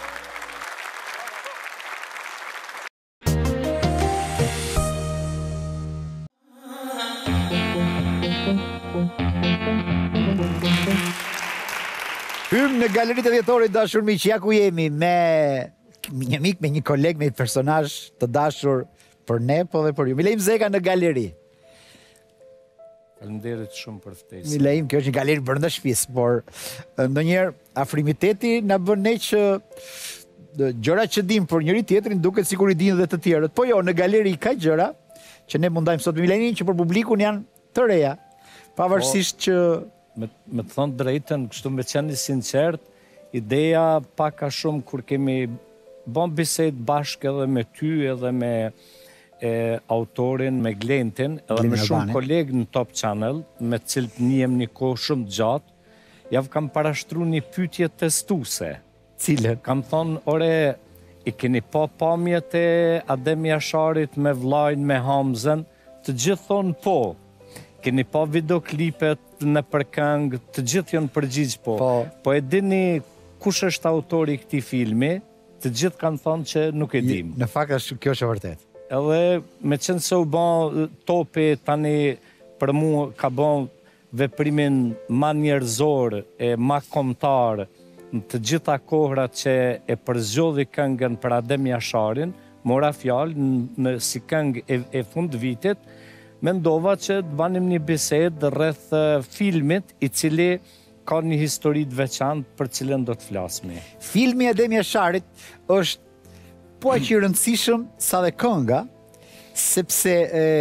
Hym në galeritë dhjetorit dashur miq, ja ku jemi me një mik, me një koleg, me një personazh të dashur për ne, po dhe për ju. Milaim Zeka në galeri. Faleminderit shumë për ftesën. Milaim, kjo është një galeri brenda shtëpisë, por ndonjëherë afrimiteti na bën ne që gjërat që dim për njëri tjetrin duket sikur i dinë edhe të tjerët. Po jo, në galeri ka gjëra që ne mundajmë sot me Milaimin që për publikun janë të reja, pavarësisht që me të thonë drejtën, kështu me qenë sinqert, ideja pak a shumë kur kemi bën bisedë bashkë edhe me ty edhe me autorin me Glentin, edhe me shumë kolegë në Top Channel, me cilët njihem një kohë shumë gjatë, javë kam parashtru një pyetje testuse. Cilën? Kam thonë, ore, i keni pa pamjet e Adem Jasharit me vllajën me Hamzën, të gjithë thonë po. Keni pa videoklipet në përkëngë, të gjithë janë përgjigj po. Po e dini kush është autori i këtij filmi, të gjithë kanë thonë që nuk e dim. Në fakt kjo është e vërtetë. Edhe me qenë se u bën topi tani për mua ka bën veprimin ma njerëzor e ma kombëtar në të gjitha kohrat që e përzgjodhi këngën për Adem Jasharin, mora fjalë si këngë e fund vitit, mendova që të banim një bisedë rreth filmit i cili ka një histori të veçantë për cilën do të flasmi. Filmi Adem Jasharit është po aq i rëndësishëm sa dhe kënga, sepse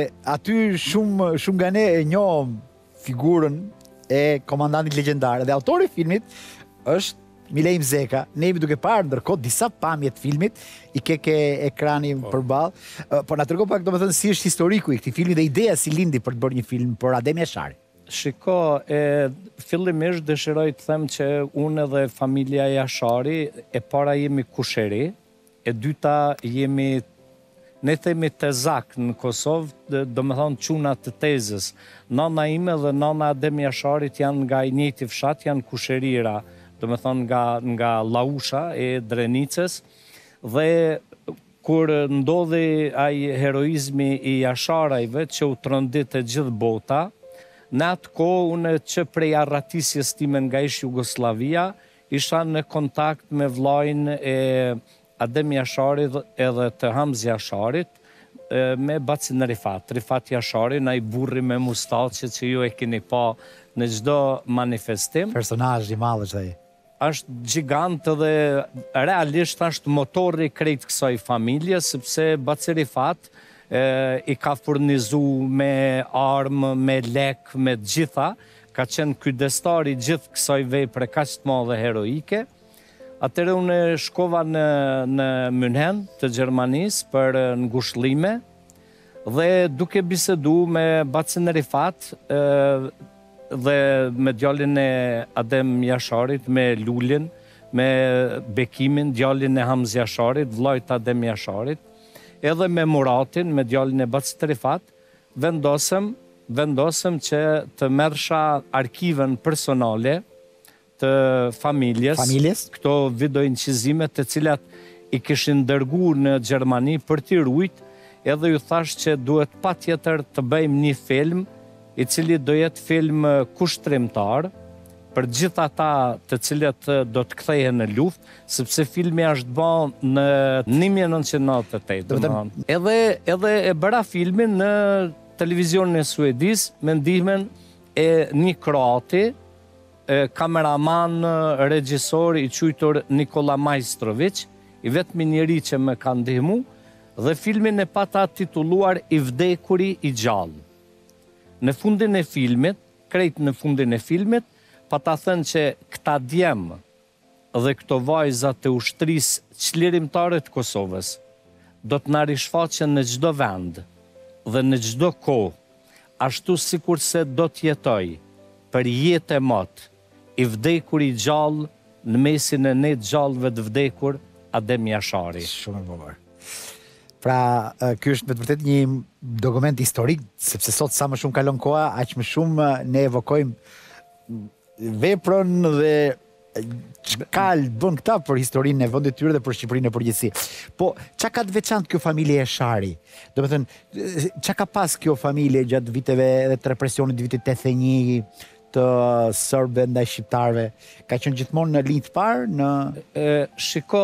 aty shumë nga ne e njohëm figurën e komandantit legjendar dhe autori i filmit është Milej Mzeka. Ne jemi duke parë ndërkohë disa pamje të filmit, i ke ekrani përballë, po na tregon pak domethënë si është historiku i këtij filmi dhe ideja si lindi për të bërë një film për Adem Jasharin. Shiko, fillimisht dëshiroj të them që unë dhe familja Jashari e para jemi kusheri, e dyta jemi, ne themi tezak në Kosovë, do me thonë quna të tezës. Nana ime dhe nana Adem Jasharit janë nga i njëjti fshat, janë kusherira, do me thonë nga Lausha e Drenicës, dhe kur ndodhi ai heroizmi i Jasharajve që u trondit e gjithë bota, në atë kohë unë që prej arratisjes time nga ish Jugoslavia, isha në kontakt me vllajën e Adem Jasharit edhe të Hamzi Jasharit, me Bacin Rifat Jasharin, ai burri me mustaqe që ju e keni pa në çdo manifestim. Personazh i madh është ai. Është gjigant dhe realisht është motori krejt kësaj familje, sepse Baci Rifat i ka furnizu me armë, me lek, me gjitha, ka qenë kujdestari gjithë kësaj vepre kaq të madhe heroike. Atëre unë shkova në München të Gjermanisë për ngushëllime dhe duke bisedu me Bacin Rifat dhe me djalin e Adem Jasharit, me Lulin, me Bekimin, djalin e Hamzi Jasharit, vllajt Adem Jasharit, edhe me Muratin, me djalin e Bacit Rifat, vendosëm që të merrsha arkiven personale të familjes, këto videoincizime të cilat i kishin dërguar në Gjermani për t'i ruajt, edhe ju thash që duhet patjetër të bëjmë një film i cili do jetë film kushtrimtar për gjithë ata të cilët do të kthehen në luftë, sepse filmi është bërë në 1998. Edhe e bëra filmin në televizionin e Suedis me ndihmën e një kroati, kameraman, regjisor i quajtur Nikola Majstrović, i vetmi njeri që më ka ndihmu, dhe filmin e pata titulluar I vdekuri i gjallë. Në fundin e filmit, krejt në fundin e filmit, pata thënë që këta djemë dhe këto vajzat të ushtrisë çlirimtare të Kosovës do të na rishfaqen në çdo vend dhe në çdo kohë, ashtu sikurse do të jetoj për jetë e mot I vdekur I gjallë në mesin e ne gjallëve të vdekur Adem Jashari. Shumë e bukur. Pra, ky është me të vërtet një dokument historik, sepse sot sa më shumë kalon koha, aq më shumë ne evokojmë veprën dhe çka bën këta për historinë e vendit tyre dhe për Shqipërinë në përgjithësi. Po, çka ka të veçantë kjo familje Jashari? Domethënë, çka ka pas kjo familje gjatë viteve edhe të represionit të vitit 81 të serbëve ndaj shqiptarëve? Ka qenë gjithmonë në linjë të parë në shiko,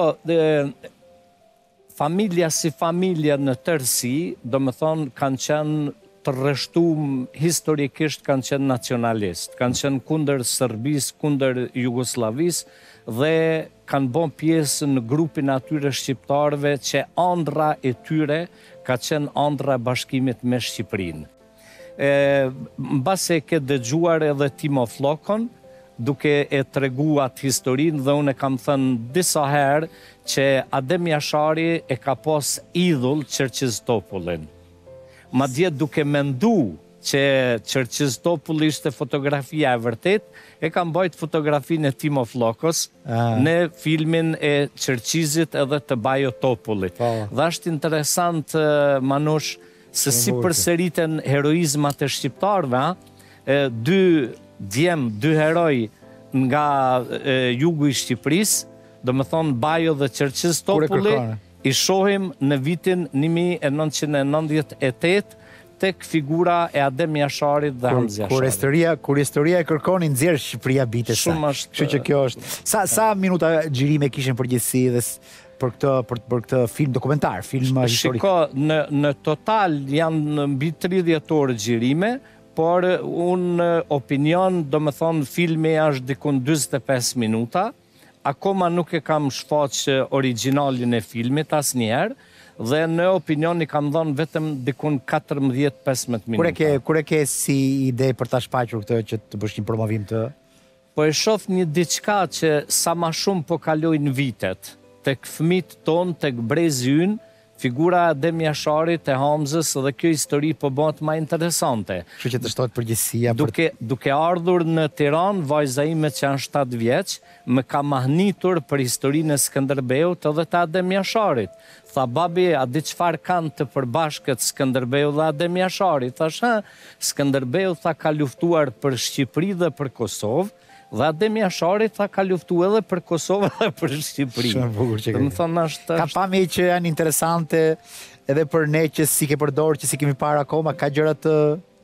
familja si familja në tërësi, do më thonë, kanë qenë të rreshtuar historikisht, kanë qenë nacionalist, kanë qenë kundër Serbis, kundër Jugoslavis, dhe kanë bën pjesë në grupin atyre shqiptarëve që ëndra e tyre ka qenë ëndra e bashkimit me Shqipërinë. Mbase ke dëgjuar edhe Timo Flokon, duke e tregu atë historinë, dhe unë e kam thënë disa herë që Adem Jashari e ka pas idhull Çerkeztopullin. madje duke mendu që Qërqiztopulli ishte fotografia e vërtet, e kam bajt fotografinë e Timo Flokos në filmin e Qërqizit edhe të Bajotopullit. Dhe është interesant, Manush, se si përsëriten heroizmat e shqiptarve, dy heroj nga jugu i Shqipërisë, do më thonë Bajo dhe Qërqiztopulli, i shohim në vitin 1998 tek figura e Adem Jasharit dhe Hamz Jasharit. Kur historia e kërkoni nxjerr Shqipëria bite sa. Kështu që kjo është. Sa minuta xhirime kishin përgjithësi dhe për këtë film dokumentar, film historik? Shiko, në total janë mbi 30 orë xhirime, por unë opinion, do më thonë, filmi është dikun 45 minuta, akoma nuk e kam shfaq originalin e filmit asnjëherë, dhe në opinion i kam dhënë vetëm dikun 14-15 minuta. Kur e ke si ide për ta shfaqur këtë që të bësh një promovim të? Po e shoh një diçka që sa ma shumë po kalojnë vitet, tek fëmijët tonë, tek brezi ynë, figura e Adem Jasharit, e Hamzës, dhe kjo histori po bëhet më interesante. Kështu që të shtohet përgjegjësia. Duke ardhur në Tiranë, vajza ime që janë 7 vjeç, më ka mahnitur për historinë e Skënderbeut edhe të Adem Jasharit. Tha, babi, a di çfarë kanë të përbashkët Skënderbeu dhe Adem Jashari? Thash, Skënderbeu tha ka luftuar për Shqipëri dhe për Kosovë, dhe Adem Jashari tha ka luftu edhe për Kosovë dhe për Shqipëri. Ka pamje që janë interesante edhe për ne që si ke përdorë, që si kemi parë akoma, ka gjëra të...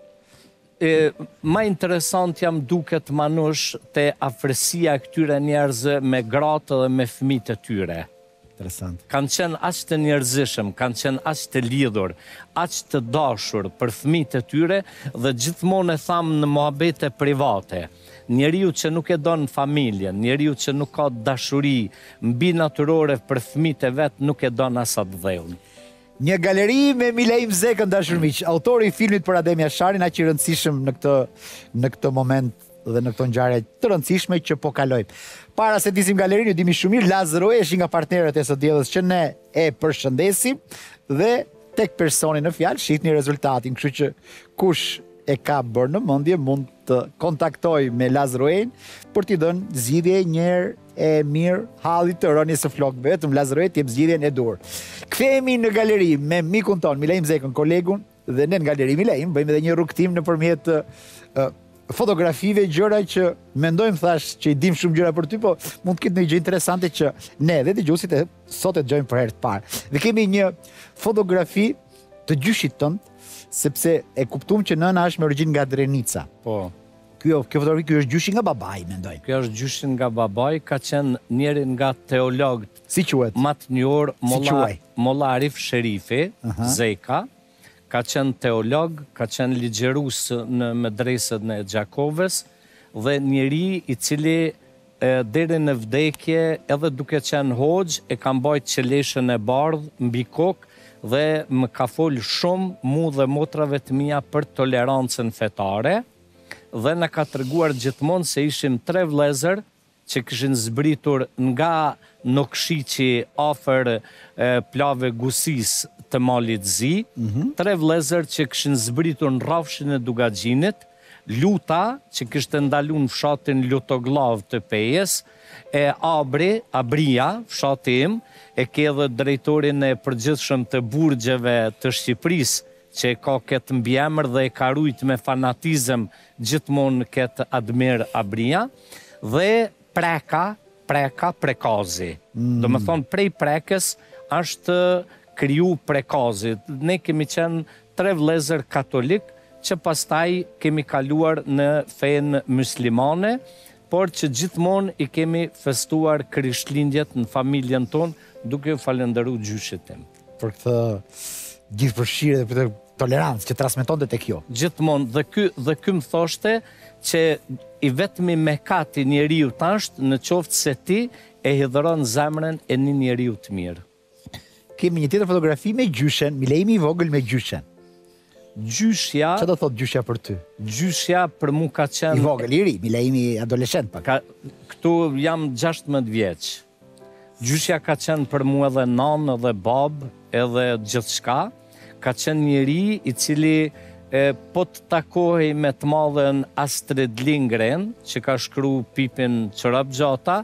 Ma interesant jam duket, Manush, te afërsia këtyre njerëzve me gratë dhe me fëmijët e tyre. Interesant. Kanë qenë aq të njerëzishëm, kanë qenë aq të lidhur, aq të dashur për fëmijët e tyre dhe gjithmonë e thamë në muhabete private. Njeriu që nuk e don familjen, njeriu që nuk ka dashuri mbi natyrore për fëmijët e vet, nuk e don as atë dhëun. Një galeri me Milejm Zekën, dashur miq, autori i filmit për Adem Jasharin, aq i rëndësishëm në këtë moment dhe në këto ngjarje të rëndësishme që po kalojmë. Para se disim galerinë, ju dimi shumë mirë, Lazaro është nga partnerët e së diellës që ne e përshëndesim dhe tek personi në fjalë shihni rezultatin, kështu që kush e ka bërë në mendje mund të kontaktoj me Lazaroen për t'i dhënë zgjidhje njëherë e mirë hallit të rënies së flokëve, vetëm Lazaroet jep zgjidhjen e dur. Kthehemi në galeri me mikun ton Milejm Zekën, kolegun, dhe ne në galeri Milejm bëjmë edhe një rrugtim nëpërmjet fotografive, gjëra që mendojmë thash që i dim shumë gjëra për ty, po mund të ketë një gjë interesante që ne dhe dëgjuesit sot e dëgjojmë për herë të parë. Dhe kemi një fotografi të gjyshit tënd, sepse e kuptuam që nëna është me origjinë nga Drenica. Po. Kjo fotografi ky është gjyshi nga babai, mendoj. Kjo është gjyshi nga babai, ka qenë njëri nga teologët. Si quhet? Më të njohur, Molla Arif Sherifi, Zeka. Ka qenë teolog, ka qenë ligjerus në medresën e Gjakovës dhe njeri i cili deri në vdekje edhe duke qenë hoxh e ka mbajtur qeleshën e bardhë mbi kokë dhe më ka folë shumë mu dhe motrave të mia për tolerancën fetare dhe na ka treguar gjithmonë se ishim 3 vëllezër që kishin zbritur nga Nokshqiqi afër plave Gusis të Malit Zi, 3 vëllezër që kishin zbritur në rrafshin e Dugaxhinit, Luta që kishte ndaluar në fshatin Lutogllav të Pejes, e Abria, fshati im, e ke edhe drejtorin e përgjithshëm të burgjeve të Shqipërisë, që ka këtë mbiemër dhe e ka rujt me fanatizëm gjithmonë këtë Admir Abria, dhe Prekazi. Do më thonë prej Prekës është kriju Prekazi. Ne kemi qenë 3 vëllezër katolik që pastaj kemi kaluar në fenë muslimane, por që gjithmonë i kemi festuar Krishtlindjet në familjen tonë duke falenderuar gjyshit tim. Për këtë gjithëpërfshirje dhe për këtë tolerancë që transmetonte tek kjo. Gjithmonë, dhe ky më thoshte që i vetmi mëkati njeriu është në qoftë se ti e hidhëron zemrën e një njeriu të mirë. Kemi një tjetër fotografi me gjyshen, Milejmi i vogël me gjyshen. Gjyshja... Çfarë do thotë gjyshja për ty? Gjyshja për mu ka qenë... I vogël, i ri, Milejmi adoleshent pak. Këtu jam 16 vjeç. Gjyshja ka qenë për mu edhe nanë, edhe babë, edhe gjithçka. ka qenë njeri i cili po të takohej me të madhen Astrid Lindgren, që ka shkru Pipin Çorap Gjata,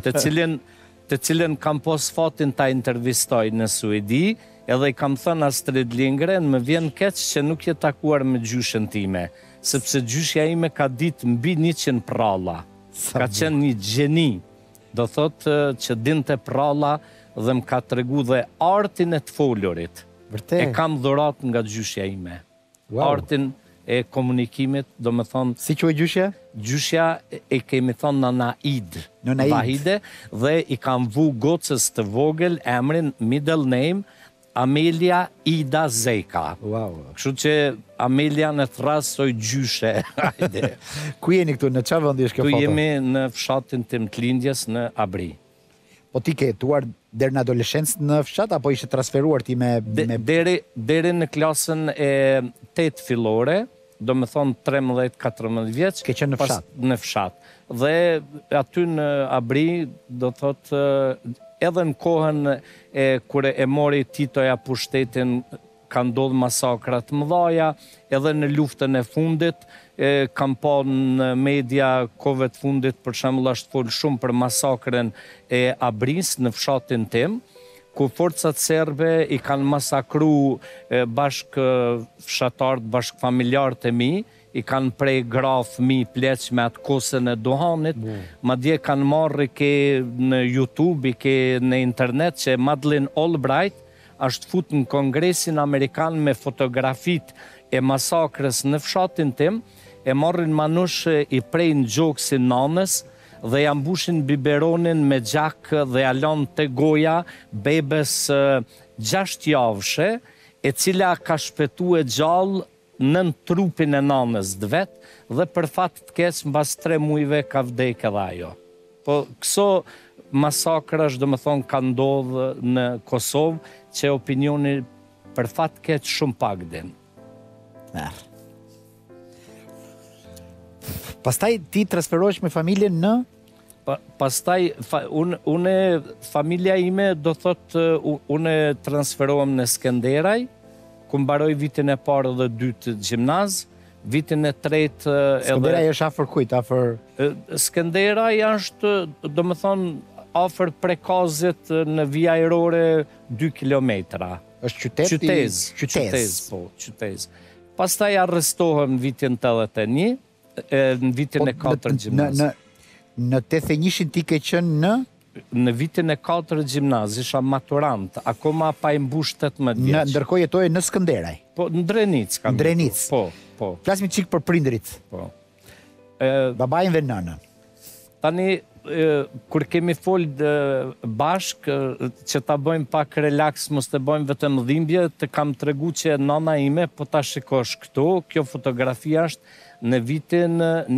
të cilën kam pos fatin ta intervistoj në Suedi, edhe i kam thënë Astrid Lindgren, më vjen keq që nuk je takuar me gjyshen time, sepse gjyshja ime ka ditë mbi 100 pralla. Ka qenë një gjeni, do thotë që dinte pralla dhe më ka tregu dhe artin e të folurit. E kam dhurat nga gjyshja ime. Artin e komunikimit, do me thonë... Si që e gjyshja? Gjyshja e kemi thonë Nana Id. Vahide, dhe i kam vu gocës të vogël emrin middle name Amelia Ida Zeka. Kështu që Amelia në thrasë soj gjyshe. Ku jeni këtu, në qa vëndi është kjo foto? Këtu jemi në fshatin tim të lindjes në Abri. Po ti ke jetuar deri në adoleshencë në fshat, apo ishe transferuar ti me... Deri në klasën e 8 fillore, do me thonë 13-14 vjeç. Ke qenë në fshat? Në fshat. Dhe aty në Abri, do thotë, edhe në kohën kure e mori Titoja pushtetin, ka ndodhë masakrat mëdhaja, edhe në luftën e fundit, kam pa në media kove të fundit, për shembull është folë shumë për masakrën e Abris në fshatin tim, ku forcat serbe i kanë masakru bashkë fshatarët, bashkë familjarët e mi, i kanë prej gra fëmi pleq me atë kosën e duhanit, madje kanë marrë ke në YouTube, i ke në internet, që Madeleine Albright është fut në Kongresin Amerikan me fotografit e masakrës në fshatin tim, e marrin manush i prej në gjoksin nanës, dhe ja mbushin biberonin me gjak dhe alon të goja bebes 6 javëshe, e cila ka shpetu e gjallë nën trupin e nanës dë vetë, dhe për fat të keq mbas 3 mujve ka vdek edhe ajo. Po këso masakrash, do me thonë, ka ndodhë në Kosovë, që opinioni për fat të keq shumë pak din. Pastaj ti transferohesh me familjen në? Pastaj, familja ime do thotë, une transferohem në Skenderaj, ku mbaroj vitin e parë dhe 2 gjimnaz, vitin e 3 Skenderaj është afer kujt, afer... Skenderaj është, do më thonë, afer Prekazit në vija aerore 2 kilometra. është qytet? Qytez, po, qytez. Pastaj arrestohem vitin 81, në vitin e 4 gjimnaz. Në 81-shin ti ke qenë në? Në vitin e 4 gjimnaz, isha maturant, akoma pa i mbush 18 vjeç. Ndërkohë jetoje në Skënderaj? Po, në Drenic kam. Në Drenic? Po. Flasmi qik për prindrit? Po. Babajin dhe nënën? Tani, kur kemi folë bashk, që ta bëjmë pak relax, mos të bëjmë vetëm dhimbje, të kam të regu që nana ime, po ta shikosh këto, kjo fotografia është në vitin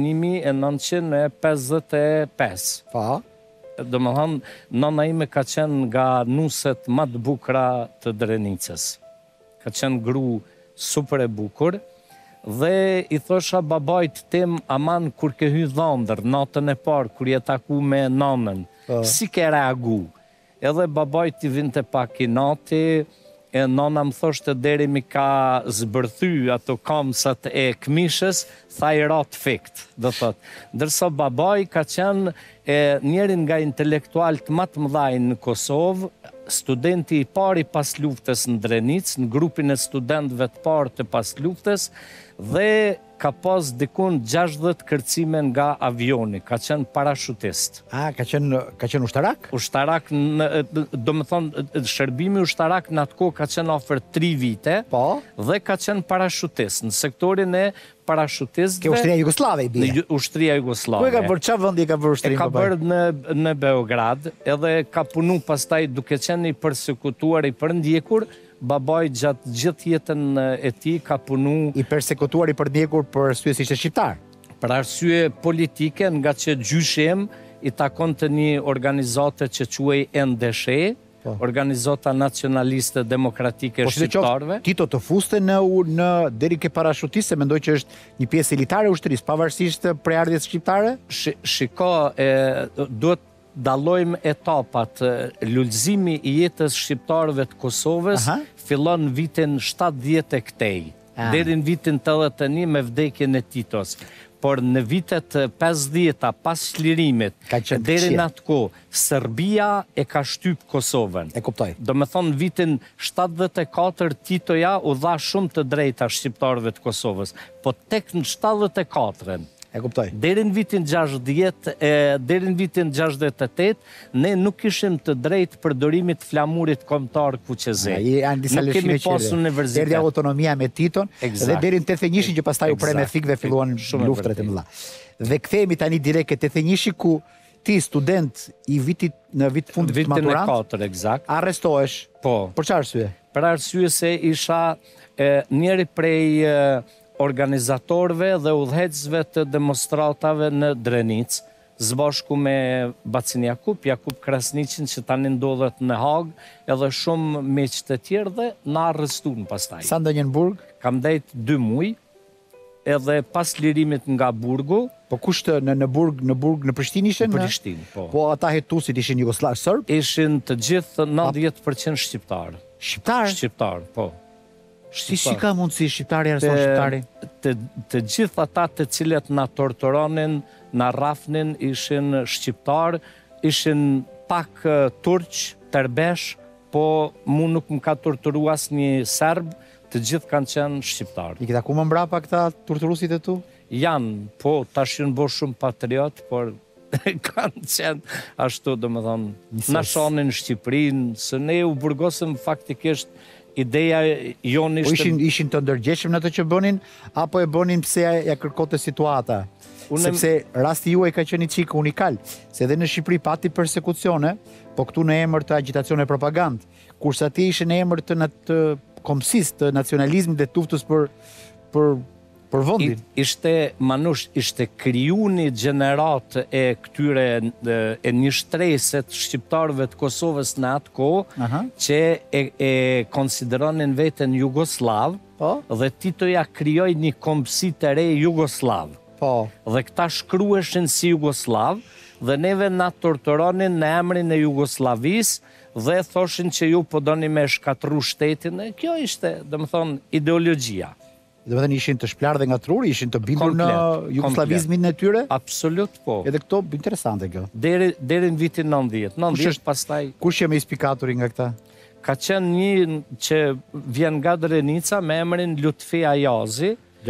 1955. Pa? Do më thonë, nana ime ka qenë nga nuset më të bukura të Drenicës. Ka qenë gru super e bukur, dhe i thosha babajt tim, aman kur ke hy dhëndër, natën e parë, kur je taku me nanën, si ke reagu? Edhe babajt i vinte pak i nati, e nana më thoshte deri mi ka zbërthy ato kamsat e këmishës, tha i rat fikt, do thot. Ndërsa babaj ka qenë njerin nga intelektualt më të mëdhaj në Kosovë, studenti i pari pas luftës në Drenic, në grupin e studentëve të parë të pas luftës, dhe ka pas dikun 60 kërcime nga avioni, ka qenë parashutist. Ka qenë ushtarak? Ushtarak, do më thonë, shërbimi ushtarak në atë kohë ka qenë ofër 3 vite, dhe ka qenë parashutist, në sektorin e parashutistëve. Ke ushtria Jugoslave i bie? Ushtria Jugoslave. Ku e ka bërë, qa vëndi ka bërë ushtrin? E ka bërë në Beograd, edhe ka punu pastaj duke qenë i përsekutuar, i përndjekur, babaj gjatë gjithë jetën e ti ka punu... I persekutuar, i përndjekur për arsye se ishte shqiptar? Për arsye politike, nga që gjyshem i takon të një organizate që quaj NDSH, Organizata Nacionaliste Demokratike Shqiptarve. Tito të fuste në deri ke parashutiste, mendoj që është një pjesë elitare ushtrisë, pavarësisht preardhjes shqiptare? Shiko, dallojmë etapat. Lullëzimi i jetës shqiptarëve të Kosovës fillon vitin 70 e këtej, deri në vitin 81 me vdekjen e Titos. Por në vitet 50 pas çlirimit, deri në atë kohë, Serbia e ka shtyp Kosovën. E kuptoj. Do me thonë vitin 74 Titoja u dha shumë të drejta shqiptarëve të Kosovës, po tek në 74-ën. E kuptoj. Deri në vitin 60, deri në vitin 68, ne nuk ishim të drejtë përdorimit flamurit kombëtar kuqezë. Nuk kemi pas universitet. Deri autonomia me Titon, dhe deri në 81 që pastaj u pre me thik dhe filluan luftrat e mëdha. Dhe kthehemi tani direkt ke 81 ku ti student i në vit fundit të maturant. Vitin e 4, eksakt. Arrestohesh. Po. Për çfarë arsye? Për arsye se isha njëri prej organizatorëve dhe udhëheqësve të demonstratave në Drenic, zbashku me Bacin Jakub Krasniqin që tani ndodhet në Hag, edhe shumë miq të tjerë dhe na arrestuan pastaj. Sa ndonjë në Burg? Kam dhejt 2 muaj, edhe pas lirimit nga Burgu. Po kushtë në Burg, në Prishtinë ishin? Në Prishtinë, po. Po ata hetusit ishin Jugoslav Sërb? Ishin të gjithë 90% shqiptarë. Shqiptarë? Shqiptarë, po. Si ka mundësi shqiptari arreston shqiptari? Të gjithë ata të cilët na torturonin, na rrafnin, ishin shqiptar, ishin pak turq, terbesh, po mu nuk më ka torturu asnjë serb, të gjithë kanë qenë shqiptar. I këta ku më mbrapa këta torturusit e tu? Janë, po, tash janë bërë shumë patriot, por kanë qenë ashtu, domethënë, na shonin Shqipërinë, se ne u burgosëm faktikisht. Ideja jonë ishte... Ishin të ndërgjeshëm në të që bënin, apo e bënin pse ja kërkote situata? Sepse rasti juaj ka qenë qikë unikal, se edhe në Shqipëri pati persekucione, po këtu në emër të agitacione e propagandë, kurse ati ishe në emër të komësis, të nacionalizmit dhe tuftës për vëndin. Ishte kriju një gjenerat e këtyre e një shtreset shqiptarëve të Kosovës në atë kohë, që e konsideronin veten Jugoslav, dhe Titoja krijoi një kombësi të re Jugoslav. Dhe këta shkruheshin si Jugoslav, dhe neve na torturonin në emrin e Jugoslavis, dhe thoshin që ju po doni me shkatru shtetin. Kjo ishte, domethënë, ideologjia. Dhe më thënë ishin të shplarë dhe nga truri, ishin të bindur në jugoslavizmin e tyre? Absolut, po. Edhe këto, interesante kjo. Deri në vitin 90 pastaj... Kush që me inspikaturi nga këta? Ka qenë një që vjen nga Drenica me emrin Lutfi Ajazi,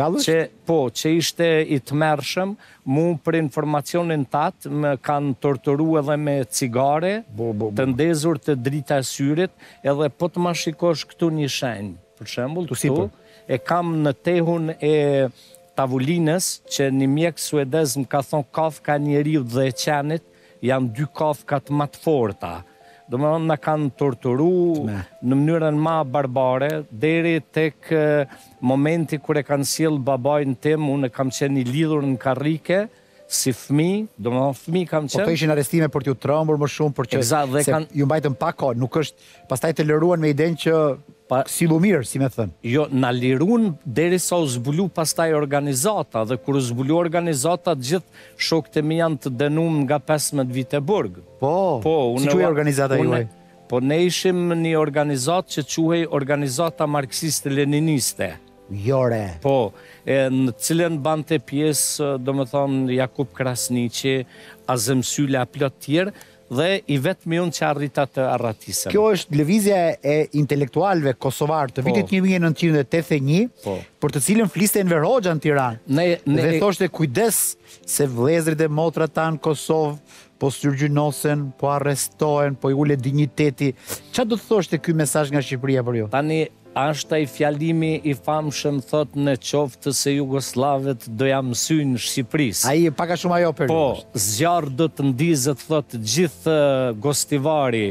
që ishte i tmerrshëm, mu për informacionin tatë më kanë torturu edhe me cigare, të ndezur të drita e syrit, edhe po të ma shikosh këtu një shenjë, për shembull, këtu, e kam në tehun e tavulinës, që një mjek suedez më ka thonë kafka njeriu dhe e qenit, janë 2 kafkat më të forta. Do më në kanë torturu në mënyrën ma barbare, deri tek momenti kër e kanë sjellë babajnë tim, unë kam qenë i lidhur në karrike, si fëmi, do më fëmi kam qenë. Po të ishin arrestime për t'ju trembur më shumë, për që se ju mbajtën pak kohë, nuk është pastaj të lëruan me idenë që silu mirë, si me thënë. Jo, na liruan deri sa u zbulu pastaj organizata, dhe kur u zbulu organizata, gjithë shokët e mi janë të dënuar nga 15 vite burg. Po, si quhej organizata juaj? Po ne ishim një organizatë që quhej Organizata Marksiste-Leniniste. Jore. Po, në cilën bante pjesë, do më thonë, Jakub Krasniqi, Azem Sylla, plot tjerë, dhe i vetëmi unë që arrita të arratisem. Kjo është lëvizja e intelektualve kosovarë të vitit 1981, për të cilën fliste Enver Hoxha në Tiranë. Dhe thoshte kujdes se vëllezërit e motrat tanë Kosovë po syrgjynosen, po arrestohen, po i ule digniteti. Qa do të thoshte ky mesazh nga Shqipëria për ju? Tani, ashtë ai fjalimi i famshëm thot në qoftë se Jugoslavët doja mësyn Shqipërisë. Ai paka shumë ajo për Po, zjarë do të ndizet, thot, gjithë Gostivari,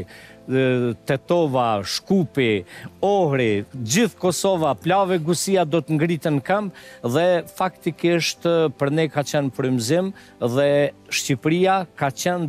Tetova, Shkupi, Ohri, gjithë Kosova, Plave, Gusia do të ngritën këmbë dhe faktikisht për ne ka qenë frymëzim dhe Shqipëria ka qenë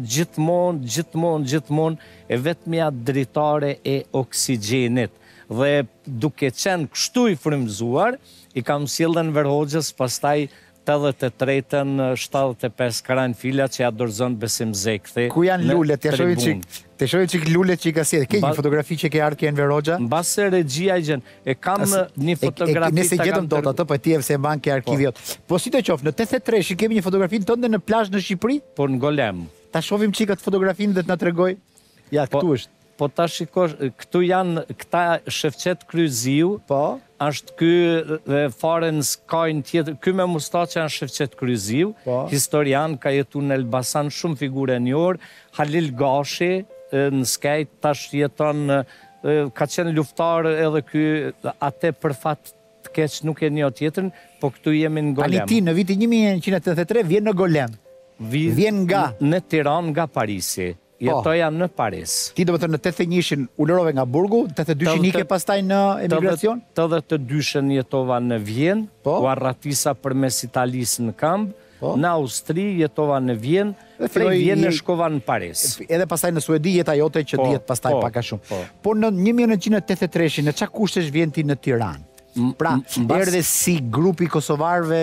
gjithmonë e vetmja dritare e oksigjenit. Dhe duke qenë kështu i frymëzuar, i kam sjellën Enver Hoxhës pastaj 83-ën, 75 Karan Fila që ja dorëzon Besim Zekthi. Ku janë lulet? Te shohim çik lulet që i ka sjellë. Ke një fotografi që ke ardhur Enver Hoxha? Mbase regjia i gjen. E kam një fotografi. Nëse gjetëm dot atë, po ti e se mban ke arkiviot. Po si të qoftë, në 83 kemi një fotografi tënde në plazh në Shqipëri? Po në Golem. Ta shohim çik atë fotografinë dhe të na tregoj. Ja, këtu është. Po ta shikosh, këtu janë këta Shefqet Kryziu. Po. Është ky fare në skajnë tjetër. Ky me mustaqe janë Shefqet Kryziu. Historian, ka jetu në Elbasan, shumë figure njohur. Halil Gashi, në skajt, tash jeton, ka qenë luftar edhe ky, atë për fat të keq nuk e një tjetër, po këtu jemi në Golem. Ani ti në vitin 1983 vjen në Golem. Vjen nga? Në Tiranë, nga Parisi. Jetoja në Paris. Ti do të thënë në 81-shin ulërove nga burgu, 82-shin ike pastaj në emigracion? 82-shin jetova në Vjenë, u arratisa përmes Italisë në kamp, në Austri jetova në Vjenë, prej Vjenë shkova në Paris. Edhe pastaj në Suedi jeta jote që dihet pastaj pak a shumë. Po në 1983-shin, në çka kushtesh vjen ti në Tiranë? Pra, erdhe si grupi kosovarëve.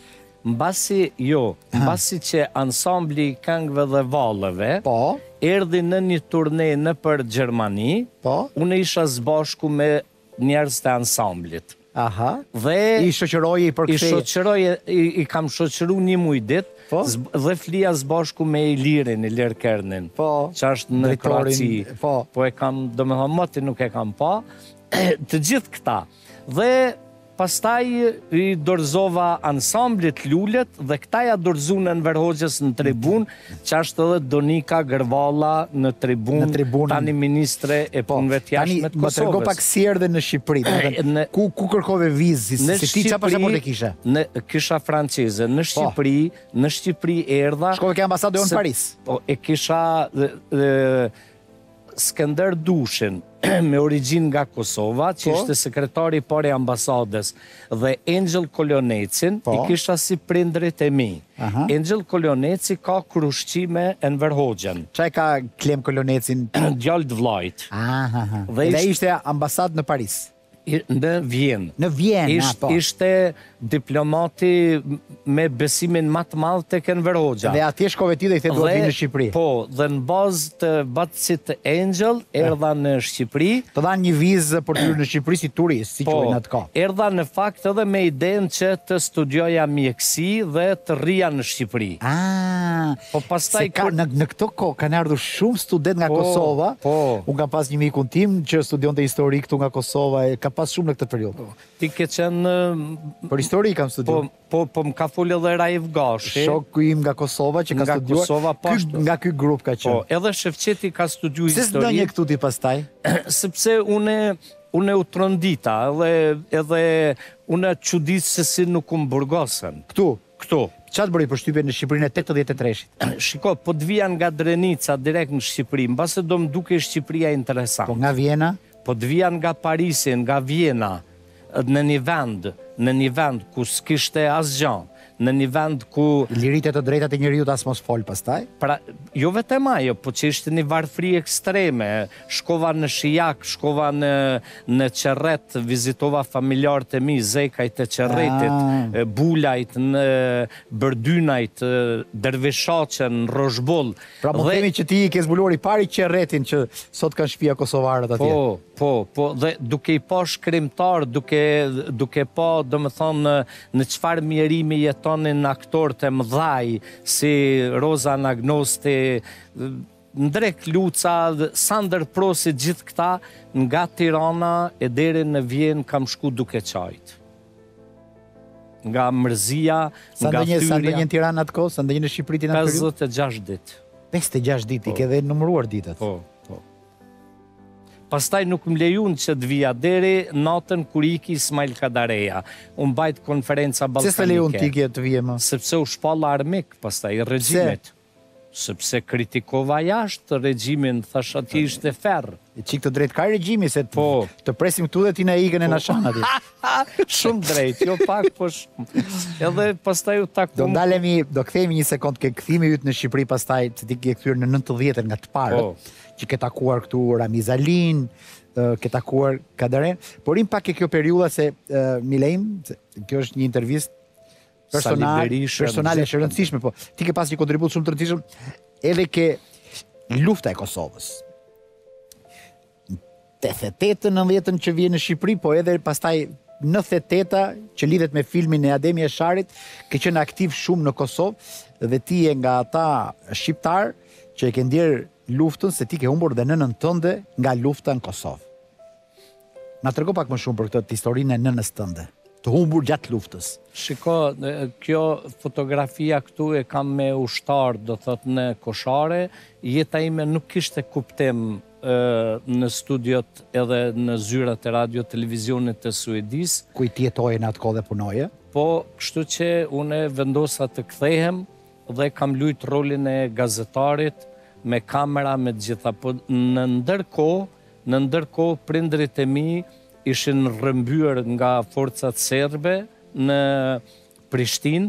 Mbasi që ansambli këngëve dhe vallëve erdhi në një turne në për Gjermani, unë isha zbashku me njerëz të ansamblit. Dhe i shoqëroje i përkthej. I shoqëroje, i kam shoqëru një muj ditë dhe flia zbashku me Ilirin, Ilir Kernin, që është në Kroaci. Po e kam, do me thonë, moti nuk e kam pa, të gjithë këta. Dhe pastaj i dorëzova ansamblit lulet dhe këta ja dorëzu në Enver Hoxhës në tribun, që është edhe Donika Gërvalla në tribun, tani ministre e punëve të jashtme të Kosovës. Më trego pak si erdhe në Shqipëri, ku kërkove vizë, si ti qa pasaporte kishe? Kisha franceze, në Shqipëri erdha... Shkove ke ambasadë në Paris? E kisha Skënder Dushin, me origin nga Kosova, që ishte sekretari pare ambasadës, dhe Angel Kolonecin, i kisha si prindrit e mi. Angel Koloneci ka krushqime Enver Hoxhën. Qa e ka Klem Kolonecin? Gjallë vlajt. Dhe ishte ambasadë në Paris? Në Vjenë. Në Vjenë, Ishte diplomati me besimin matë malë të Enver Hoxha. Dhe atje shkove ti dhe i the duhet vinë në Shqipëri. Po, dhe në bazë të batësit Angel, erdha në Shqipëri. Të dha një vizë për të hyrë në Shqipëri si turist, si qojnë atë ka. Erdha në fakt edhe me idenë që të studioja mjekësi dhe të rria në Shqipëri. Po pastaj... Në këto ko, kanë ardhur shumë student nga Kosova. Unë kam pas një mikun tim që studion të histori këtu nga Kosova, pas shumë në këtë periudhë. Ti ke qenë... Për histori kam studiu. Po më ka folë edhe Raif Gashi. Shoku im nga Kosova që ka studiuar. Nga ky grup ka qenë. Edhe Shefqeti ka studiu histori. Se s'donje këtu ti pastaj? Sepse une u trondita edhe une çudit se si nuk më burgosen. Këtu? Këtu. Qa të bëri për shtypje në Shqipërinë e 83-shit? Shiko, po të vija nga Drenica direkt në Shqipëri, mbase do më duke Shqipëria interesant. Po nga Vjena? Po të vijan nga Parisi, nga Vjena, në një vend ku s'kishte asgjë, në një vend ku... Lirit e të drejtat e njeriut as mos fol pastaj? Pra, jo vetëm ajo, po që ishte një varfri ekstreme, shkova në Shijak, shkova në Qerret, vizitova familjarët e mi, Zekajt e Qerretit, Bulajt, në Bërdynajt, Dervishaqen, Roshboll. Pra më themi që ti i ke zbuluar i pari Qerretin që sot kanë shtëpia kosovarët atje. Po, dhe duke i pa shkrimtar, duke pa, do më thonë, në qëfar mjerimi jetonin aktorët e mëdhaj, si Roza Nagnosti, Ndrek Luca, Sander Prosi, gjithë këta, nga Tirana e deri në Vjenë kam shku duke qajtë. Nga mërzia, nga thyrja. Sa ndonjë në Tiranë atë kohë, sa ndonjë në Shqipëri ti në atë periudhë? 56 ditë. 56 ditë, i ke dhe numëruar ditët. Po. Pastaj nuk më lejun që të vija deri natën kur iki Ismail Kadareja. Unë bajt konferenca balkanike. Se lejun ti ke të vije më? Sepse u shpalla armik pastaj regjimit. Sepse kritikova jashtë regjimin, thash ati ishte ferë. Qik të drejt ka regjimi, se të presim këtu dhe ti na ikën e na shanë ati. Shumë drejt, jo pak, po shumë. Edhe pastaj u takum... Do kthejmë një sekund ke kthimi yt në Shqipëri pastaj, që ti ke kthyer në 90-ën nga të parët, që ke takuar këtu Ramiz Alin, ke takuar Kadaren, por im pak e kjo periudha se Milejm, kjo është një intervist personale është e rëndësishme, po ti ke pas një kontribut shumë të rëndësishëm edhe ke lufta e Kosovës. 88-90 që vjen në Shqipëri, po edhe pastaj 98-a që lidhet me filmin e Ademi Esharit, ke qenë aktiv shumë në Kosovë dhe ti e nga ata shqiptar që e ke ndjerë luftën se ti ke humbur dhe nënën tënde nga lufta në Kosovë. Na trego pak më shumë për këtë historinë e nënës tënde, të humbur gjatë luftës. Shiko, kjo fotografia këtu e kam me ushtar, do thot në Koshare, jeta ime nuk kishte kuptim në studiot edhe në zyrat e radio televizionit të Suedis. Ku i tjetoje në atë kohë dhe punoje? Po, kështu që une vendosa të kthehem dhe kam lujt rolin e gazetarit me kamera, me gjitha. Po në ndërkohë prindrit e mi ishin rrëmbyer nga forcat serbe në Prishtinë,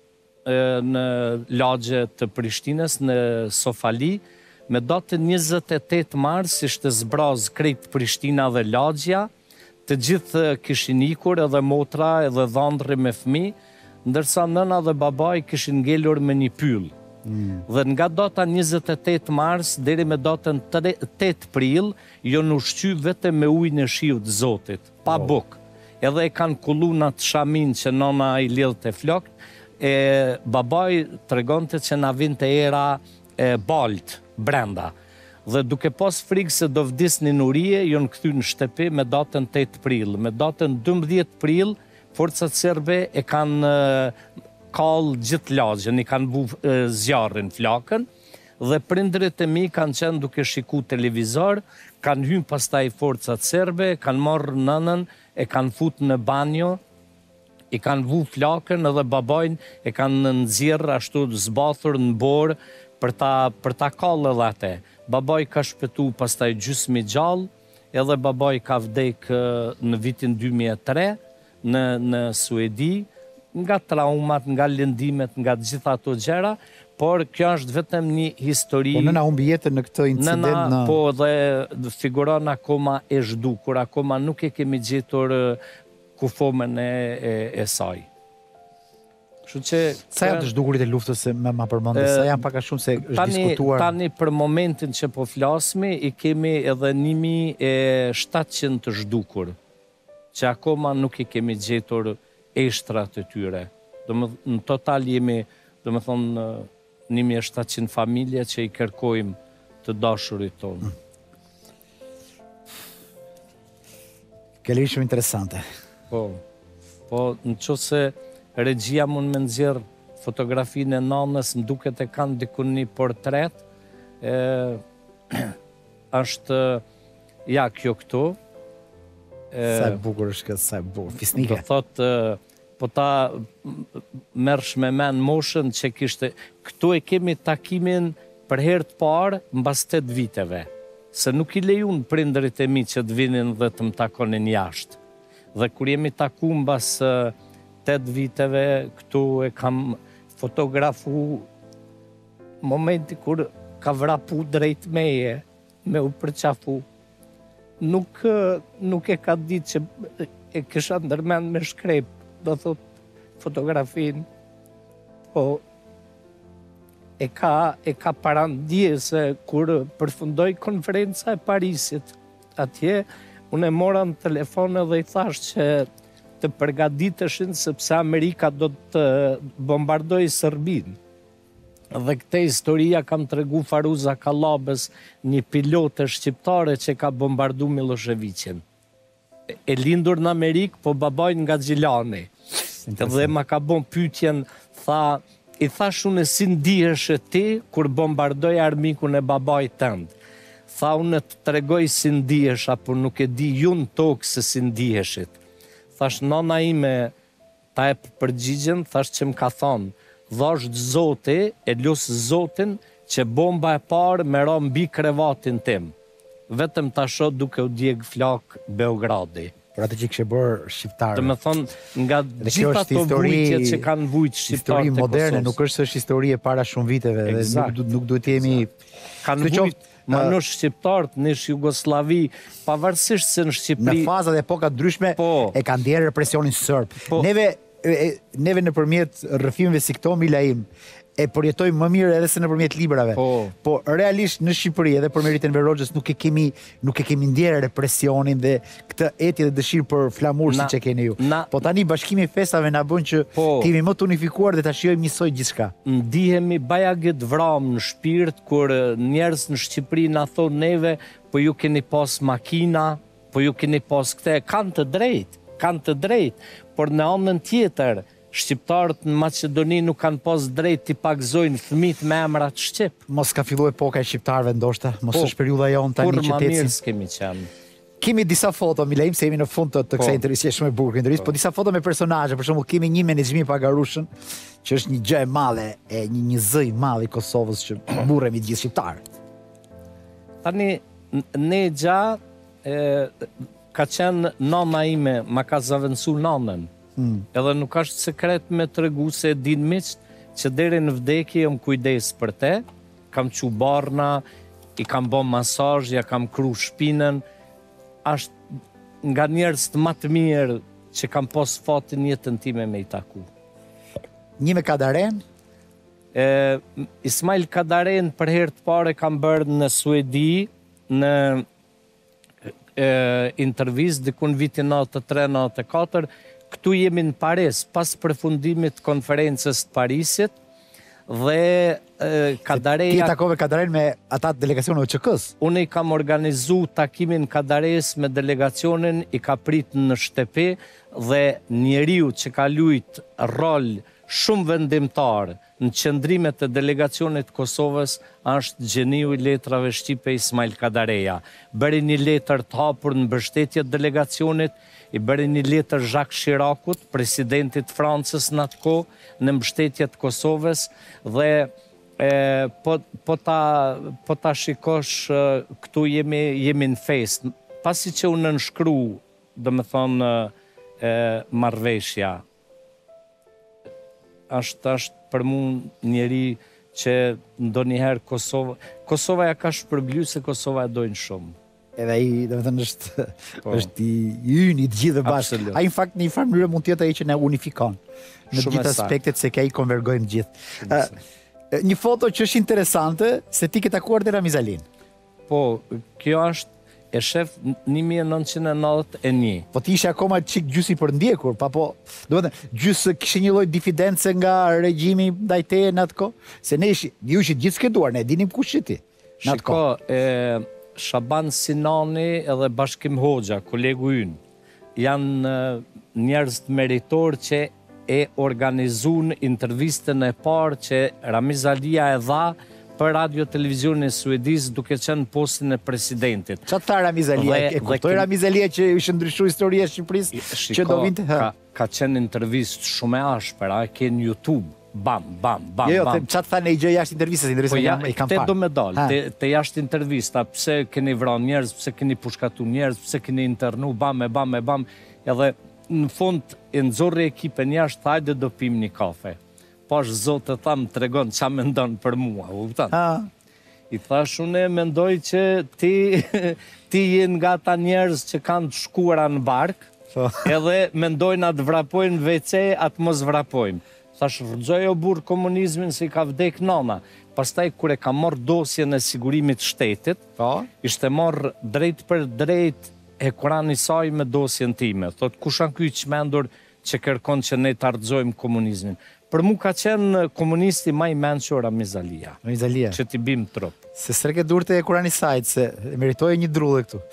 në lagje të Prishtinës, në Sofali. Me datën 28 mars ishte zbraz krejt Prishtina dhe lagja, të gjithë kishin ikur edhe motra edhe dhëndri me fëmijë, ndërsa nëna dhe babai kishin ngelur me një pyll. Dhe nga data 28 mars deri me datën 8 prill, janë ushqy vetëm me ujin e shiut Zotit, pa buk. Edhe e kanë kulunat shamin që nona i lidhte flokët, e babai tregonte që na vinte era e balt brenda. Dhe duke pas frikë se do vdisnin urije, janë kthy në shtëpi me datën 8 prill. Me datën 12 prill, forcat serbe e kanë kallë gjithë lagjen, i kanë bu zjarrin flakën, dhe prindrit e mi kanë qenë duke shiku televizor, kanë hyrë pastaj forcat serbe, kanë marrë nënën, e kanë fut në banjo, i kanë vu flakën edhe babajnë e kanë nxjerrë ashtu zbathur në borë për ta kallë edhe atë. Babaj ka shpëtu pastaj gjysmë gjallë, edhe babaj ka vdek në vitin 2003 në Suedi, nga traumat, nga lëndimet, nga gjitha ato gjëra, por kjo është vetëm një histori. Po nëna humbi jetën në këtë incident në... Po dhe figuron akoma e zhdukur, akoma nuk e kemi gjetur kufomen e saj. Sa janë të zhdukurit e luftës se ma përmëndë, sa janë paka shumë se është diskutuar? Tani për momentin që po flasmi, i kemi edhe 1700 të zhdukur, që akoma nuk i kemi gjetur eshtrat të tyre. Në total jemi, do më thonë, 1700 familje që i kërkojmë të dashurit tonë. Kele shumë interesante. Po, në që se regjia mund me nëzirë fotografinë e nanës, më duket e kanë dikun një portret, është, ja, kjo këtu. Sa e bukur është këtë, sa e bukur, fisnike. Do thotë, po ta mërsh me men moshën që kishte, këtu e kemi takimin për herë të parë mbas 8 viteve, se nuk i lejun prindërit e mi që të vinin dhe të më takonin jashtë. Dhe kur jemi taku mbas 8 viteve, këtu e kam fotografu momenti kur ka vrapu drejt meje, me u përqafu. Nuk e ka ditë që e kisha ndërmend me shkrep, do thot fotografin, po e ka parandje se kur përfundoi konferenca e Parisit, atje unë e mora në telefon dhe i thash që të përgatiteshin sepse Amerika do të bombardoj Sërbin. Dhe këte historia kam të regu Faruza Kalabës, një pilote shqiptare që ka bombardu Miloševićin. E lindur në Amerikë, po babajnë nga Gjilani. Dhe ma ka bon pyetjen, i thash unë si ndihesh e ti kur bombardoj armikun e babaj tëndë. Tha unë të tregoj si ndihesh, apo nuk e di ju në tokë se si ndiheshit. Thash nana ime ta e përgjigjen, thash që më ka thonë, dhasht Zoti, e lusë Zotin, që bomba e parë me ra mbi krevatin tim. Vetëm ta shoh duke u djeg flak Beogradi. Për atë që kështë bërë shqiptarë. Të me thonë, nga gjitha të vujtje që kanë vujtë shqiptarë të Kosovës. Histori moderne, nuk është histori e para shumë viteve, dhe nuk duhet jemi... Kanë vujtë, ma në shqiptarët, në Jugoslavi, pavarësisht se në Shqipëri... Në fazat e epokat ndryshme, e kanë ndjerë represionin sërbë. Neve neve nëpërmjet rrëfimeve si këto, Milaim, e përjetojmë më mirë edhe se nëpërmjet librave. Po realisht në Shqipëri edhe për meritën Verogjës nuk e kemi ndjerë represionin dhe këtë etje dhe dëshirë për flamur siç e keni ju. Po tani bashkimi i festave na bën që t'jemi më të unifikuar dhe ta shijojmë njësoj gjithçka. Ndihemi bajagët vram në shpirt kur njerëz në Shqipëri na thonë neve, po ju keni pas makina, po ju keni pas këtë, kanë të drejtë, por në anën tjetër shqiptarët në Maqedoni nuk kanë pas drejt t'i pagzojnë fëmijët me emrat shqip. Mos ka filluar epoka e shqiptarëve ndoshta, mos është periudha jonë tani që Kur më mirë s'kemi qenë. Kemi disa foto, Milaim, se jemi në fund të kësaj interviste, është shumë e bukur intervistë, po disa foto me personazhe, për shembull kemi një menaxhim Pagarushën, që është një gjë e madhe, një zë i madh i Kosovës që burremi të gjithë shqiptarët. Tani Nexha ka qenë nana ime, ma ka zavendësu nanën. Edhe nuk është sekret me të regu se e din miqt që deri në vdekje jam kujdes për te, kam qu barna, i kam bo masazh, ja kam kru shpinën, është nga njerëz të më të mirë që kam pos fatin jetën time me i taku. Një me Kadaren? Ismail Kadaren për herë të pare kam bërë në Suedi, në intervist dikun vitin 93-94, këtu jemi në Paris, pas përfundimit konferencës të Parisit, dhe Kadareja... Ti takove Kadaren me ata delegacionet e OÇK-s? Unë i kam organizu takimin Kadares me delegacionin, i ka prit në shtëpi, dhe njeriu që ka lujt rol shumë vendimtar në qëndrimet e delegacionit Kosovës është gjeniu i letrave shqipe Ismail Kadareja. Bëri një letër të hapur në mbështetje të delegacionit, i bëri një letër Jacques Chiracut, presidentit Francës në atë kohë, në mbështetje të Kosovës, dhe po ta shikosh këtu jemi në fest. Pasi që unë nënshkru, dhe me thonë, marrveshja, është për mu njeri që ndonjëherë Kosova ja ka shpërblu se Kosova e dojnë shumë. Edhe ai, domethënë është i ynë i të gjithë bashkë. Ai në fakt në një farë mënyrë mund të jetë ai që ne unifikon në të gjithë aspektet se ai konvergojmë gjithë. Një foto që është interesante se ti ke takuar dhe Ramiz Alin. Po, kjo është e shef 1991. Po ti ishe akoma qik gjysi për ndjekur, domethënë gjysë kishe një lloj diffidence nga regjimi ndaj teje në atë kohë, se ne ju ishit gjithë skeduar, ne dinim kush je ti në atë kohë. Shaban Sinani edhe Bashkim Hoxha, kolegu ynë, janë njerëz të meritor që e organizun intervistën e parë që Ramiz Alia e dha për radio televizionin e Suedis duke qenë postin e presidentit. Çfarë tha Ramiz Alia? E kuptoi Ramiz Alia që ishte ndryshuar historia e Shqipërisë që do vinte? Ka qenë intervistë shumë e ashpër, ke në YouTube. Bam. Jo, çfarë tha në gjë jashtë intervistës, i kam parë. Te do me dalë, te jashtë intervista, pse keni vranë njerëz, pse keni pushkatu njerëz, pse keni internu, bam, edhe në fund e nxorri ekipën jashtë, hajde do pim një kafe. Pash zotë të thamë, të regon qa me ndonë për mua, I thash unë mendoj që ti jenë nga ta njerëz që kanë të shkuara në bark, edhe mendojnë atë vrapojnë WC, atë mos vrapojnë. Thash rëgjoj o burë komunizmin se i ka vdek nana. Pastaj kure ka morë dosjen e sigurimit shtetit, ishte morë drejt për drejt e kurani saj me dosjen time. Thot, kushan kuj qmendur që kërkon që ne të ardhëzojmë komunizmin. Për mu ka qenë komunisti ma i menqër Ramiz Alia. Që t'i bim trup. Se sreke durte e kurani sajt, se meritoj një drullë këtu.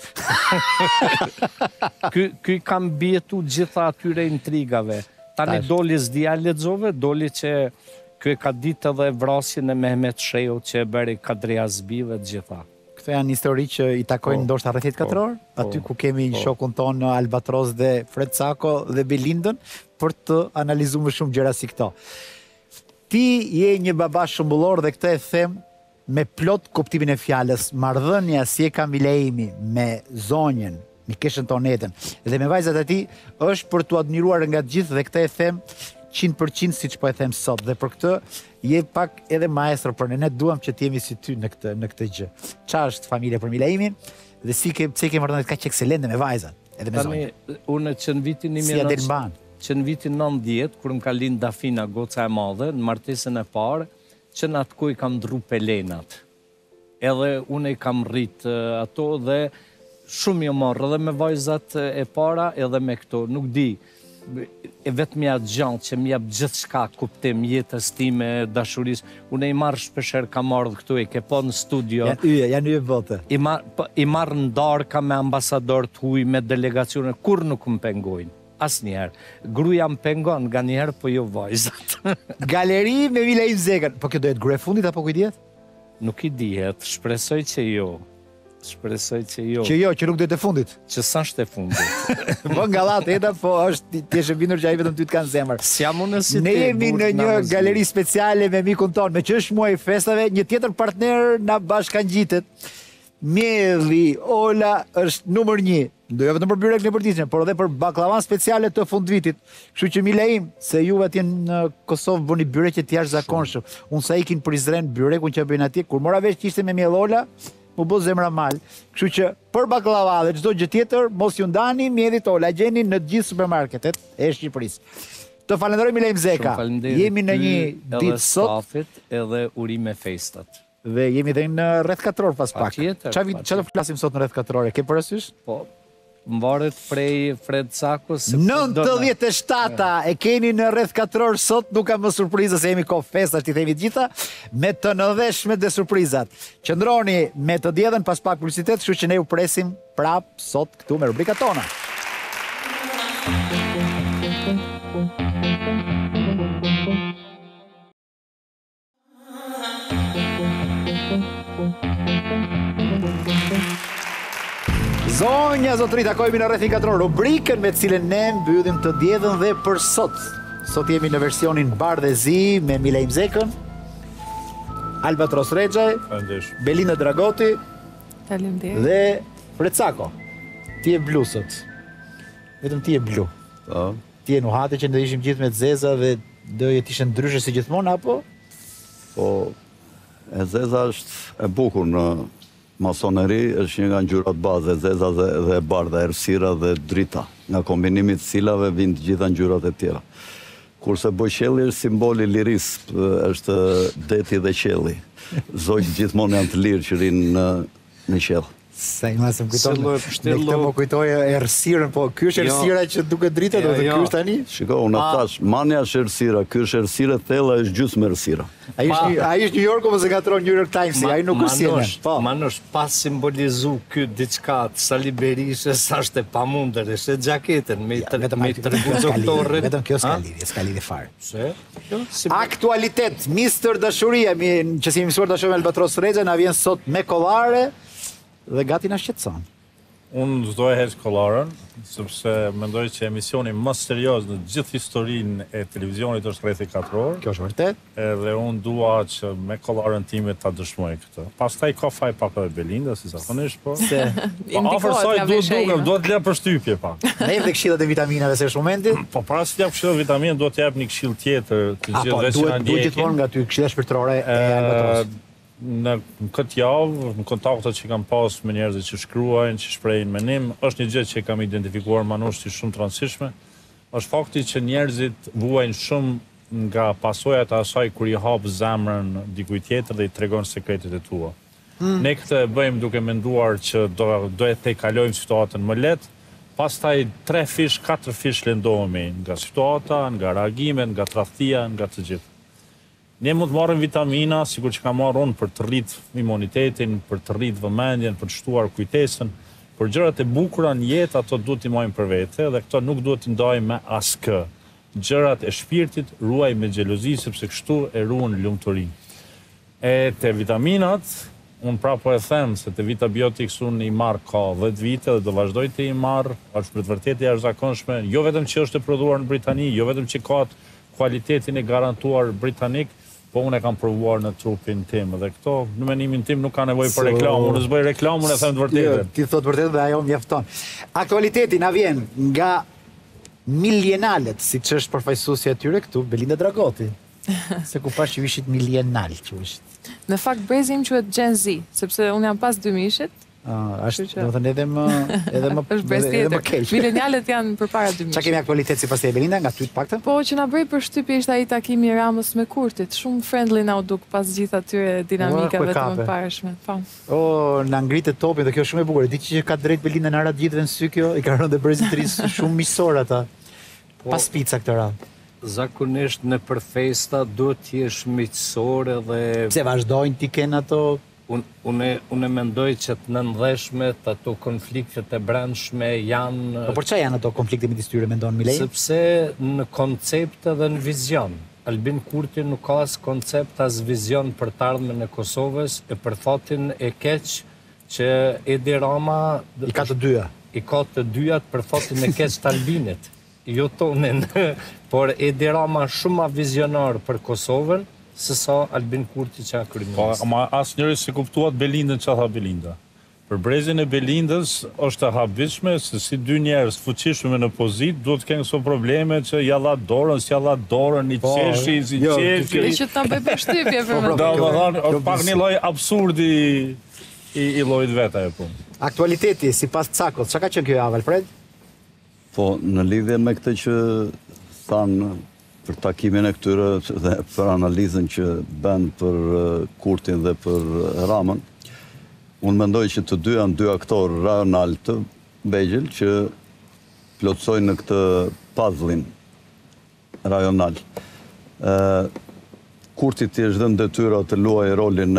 Ky kam bjetu gjitha atyre intrigave. Tani doli s'dia lexove, doli që kjo ka ditë edhe vrasjen e Mehmet Shehu që e bëri Kadria Zbive të gjitha. Këto janë histori që i takojnë ndoshta rreth 4 orë, aty ku kemi shokun ton në Albatros dhe Fred Sako dhe Belindën, për të analizuar më shumë gjëra si këto. Ti je një baba shembullor dhe këtë e them me plot kuptimin e fjalës. Marrëdhënia si e ka Milaimi me zonjën, me keshën tonetën dhe me vajzat e tij është për t'u admiruar nga të gjithë dhe këtë e them 100% siç po e them sot dhe për këtë je pak edhe maestro për ne duam që të jemi si ty në këtë gjë. Çfarë është familja për Milaimin dhe pse ke marrëdhënie kaq ekselente me vajzat edhe me zonjën? Unë që në vitin që në vitin 90, kur më ka lind Dafina, goca e madhe, në martesën e parë, që në atë kohë i kam ndru pelenat. Edhe unë i kam rrit ato dhe shumë jo marrë, edhe me vajzat e para, edhe me këto. Nuk di, e vetë mja gjantë që mjap gjithë shka kuptim jetës time, dashuris. Unë i marrë shpesher ka marrë këtu, i ke po në studio. Janë yje bote. I marrë në darka me ambasador të huj, me delegacione, kur nuk më pengojnë. As njerë. Gruja më pengon nga njerë, po jo vajzat. Galeri me Milaim Zekën. Po kjo do jetë gruaj fundit, apo kujt jetë? Nuk i dihet, shpresoj që jo. Shpresoj që jo. Që jo, që nuk do jetë e fundit. Që sa është e fundit. Po nga latë eta, po është ti je bindur që ai vetëm ty të kanë zemër. Sjam unë si ne jemi në një galeri speciale me mikun ton, me që është muaj festave, një tjetër partner na bashkangjitet. Mielli Ola është numër 1. Do jo vetëm për byrek në përditshme, por edhe për baklavan speciale të fundvitit. Kështu që Milaim, se juve atje në Kosovë bëni byrek të jashtëzakonshëm. Unë sa ikin prizren byrekun që bëjnë atje, kur mora vesh që ishte me Miell Ola, mu bë zemra mal. Kështu që për baklava dhe çdo gjë tjetër, mos ju ndani Miellit Ola, gjeni në të gjithë supermarketet e Shqipërisë. Të falenderoj Milaim Zeka. Jemi në një ditë sot edhe urime festat. Dhe jemi dhe në rreth 4 orë pas pak. Çfarë do flasim sot në rreth 4 orë? Ke parasysh? Po. Mbaret prej Fred Sakos. 97 e keni në rreth 4 orë sot, nuk ka më surprizë se jemi kohë festa, ti themi gjitha, me të nëdheshmet dhe surprizat. Qëndroni me të djedhen pas pak publicitet, kështu që ne u presim prap sot këtu me rubrikat tona. Zonja, zotëri, takojmë në rreth 4 orë, rubrikën me cilën ne mbyllim të djedhën dhe për sot. Sot jemi në versionin Bar dhe Zi me Milaim Zekën, Albatros Rexhaj, Belinda Dragoti dhe Fred Sako. Ti e blu sot. Vetëm ti e blu. Ti e nuhate që në ishim gjithë me të zeza dhe do jetë ishë ndryshe si gjithmonë, apo? Po, e zeza është e bukur në masoneri, është një nga ngjyrat bazë, e zeza dhe e bardha, errësira dhe drita. Nga kombinimi të cilave vijnë të gjitha ngjyrat e tjera. Kurse bojqelli është simboli lirisë, është deti dhe qelli. Zogj gjithmonë janë të lirë që rinë në qell. Sa i masëm kujton, me këtë më kujtoja errësirën, po ky është errësira që duke drita, do të ky është tani? Shiko, unë thash, mania është errësira, ky është errësira, thella është gjysmë errësira. Ai është New Yorku, mos e gatron New York Times, ai nuk është CNN. Po, Manush, pas simbolizu ky diçka të Sali Berishës, është e pamundër, është e xhaketën me tregu doktorët. Vetëm kjo s'ka lidhje fare. Pse? Aktualitet, Mr. Dashuria, që si mësuar ta shohim Albatros Rexha, na vjen sot me kollare dhe gati na shqetëson. Unë do e heq kollarën, sepse mendoj që emisioni më serioz në gjithë historinë e televizionit është rreth 4 orë. Kjo është vërtet. Edhe unë dua që me kollarën time ta dëshmoj këtë. Pastaj ka faj pak edhe Belinda, si zakonisht, po. Se afërsoj duhet të lë përshtypje pak. Ne jep këshillat e vitaminave se është momenti. Po para se të jap këshillat e vitaminave, duhet të jap një këshill tjetër të gjithë veçanë. Duhet gjithmonë nga ty këshilla shpirtërore e Albatros. Në këtë javë, në kontaktet që kam pas me njerëzit që shkruajnë, që shprehin menim, është një gjë që kam identifikuar Manush si shumë të rëndësishme, është fakti që njerëzit vuajnë shumë nga pasojat e asaj kur i hap zemrën dikujt tjetër dhe i tregon sekretet e tua. Ne këtë e bëjmë duke menduar që do e te kalojmë situatën më lehtë, pastaj 3 fish, 4 fish lëndohemi nga situata, nga reagimet, nga tradhtia, nga të gjithë. Ne mund të marrim vitamina, sikur që ka marrë unë, për të rrit imunitetin, për të rrit vëmendjen, për të shtuar kujtesën, por gjërat e bukura në jetë ato duhet t'i marrim për vete dhe këto nuk duhet t'i ndajmë me askë. Gjërat e shpirtit ruaj me xhelozi sepse kështu e ruan lumturinë. E te vitaminat, unë prapë e them se te Vitabiotics unë i marr ka 10 vite dhe do vazhdoj të i marr, është për të vërtetë jashtëzakonshme, jo vetëm që është e prodhuar në Britani, jo vetëm që ka kualitetin e garantuar britanik, po unë e kam provuar në trupin tim dhe këto në menimin tim nuk ka nevojë për reklamë, unë s'bëj reklamë, unë e them të vërtetën. Ti thot vërtetën dhe ajo mjafton. Aktualiteti na vjen nga miljenalet, siç është përfaqësuesja e tyre këtu, Belinda Dragoti. Se ku pash që ishit miljenal që ishit. Në fakt brezi im quhet Gen Z, sepse unë jam pas 2000-shit, Është, domethënë edhe më është brez tjetër. Milenialet janë përpara 2000. Çka kemi aktualitet sipas teje Belinda nga ty të paktën? Po që na bëri përshtypje ishte ai takimi i Ramës me Kurtit. Shumë friendly na u duk pas gjithë atyre dinamikave të mëparshme. Po. Na ngritet topin dhe kjo është shumë e bukur. Di që ka drejt Belinda na ra gjithëve në sy kjo, i ka rënë dhe brezitërisë shumë miqësor ata. Pas pica këtë radhë. Zakonisht në për festa duhet t'jesh miqësor edhe... Pse vazhdojnë t'i kenë ato... Unë mendoj që të nëndheshmet, ato konfliktet e brendshme janë... Po për qa janë ato konflikte midis tyre, mendon Milej? Sepse në koncept edhe në vizion. Albin Kurti nuk ka as koncept as vizion për të ardhmen e Kosovës e për fatin e keq që Edi Rama... I ka të dyja. I ka të dyjat për fatin e keq të Albinit. Jo tonin, por Edi Rama shumë a vizionar për Kosovën, se sa Albin Kurti që a kryeminist. Po, ma asë njëri se kuptuat Belindën që tha Belinda. Për brezin e Belindës është e habitshme se si dy njerës fuqishme në pozit, duhet të kenë këso probleme që jalla dorën, si jalla dorën, i qeshi, si qeshi. Dhe që ta bëj përshtypje për me. Da, më dhanë, është pak një loj absurdi i lojt veta e punë. Aktualiteti, si pas Cakot, që ka qenë kjo javë, Alfred? Po, në lidhje me këtë që thanë për takimin e këtyre dhe për analizën që bën për Kurtin dhe për Ramën, unë mendoj që të dy janë dy aktorë rajonal të Begjel që plotësojnë në këtë puzzlin rajonal. Kurtit i është dhënë detyra të luajë rolin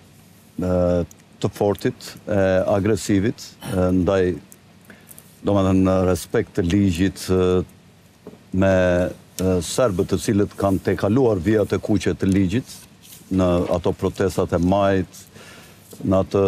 të fortit, agresivit, ndaj domethënë në respekt të ligjit me serbët të cilët kanë tejkaluar vijat e kuqe të ligjit në ato protestat e majit, në atë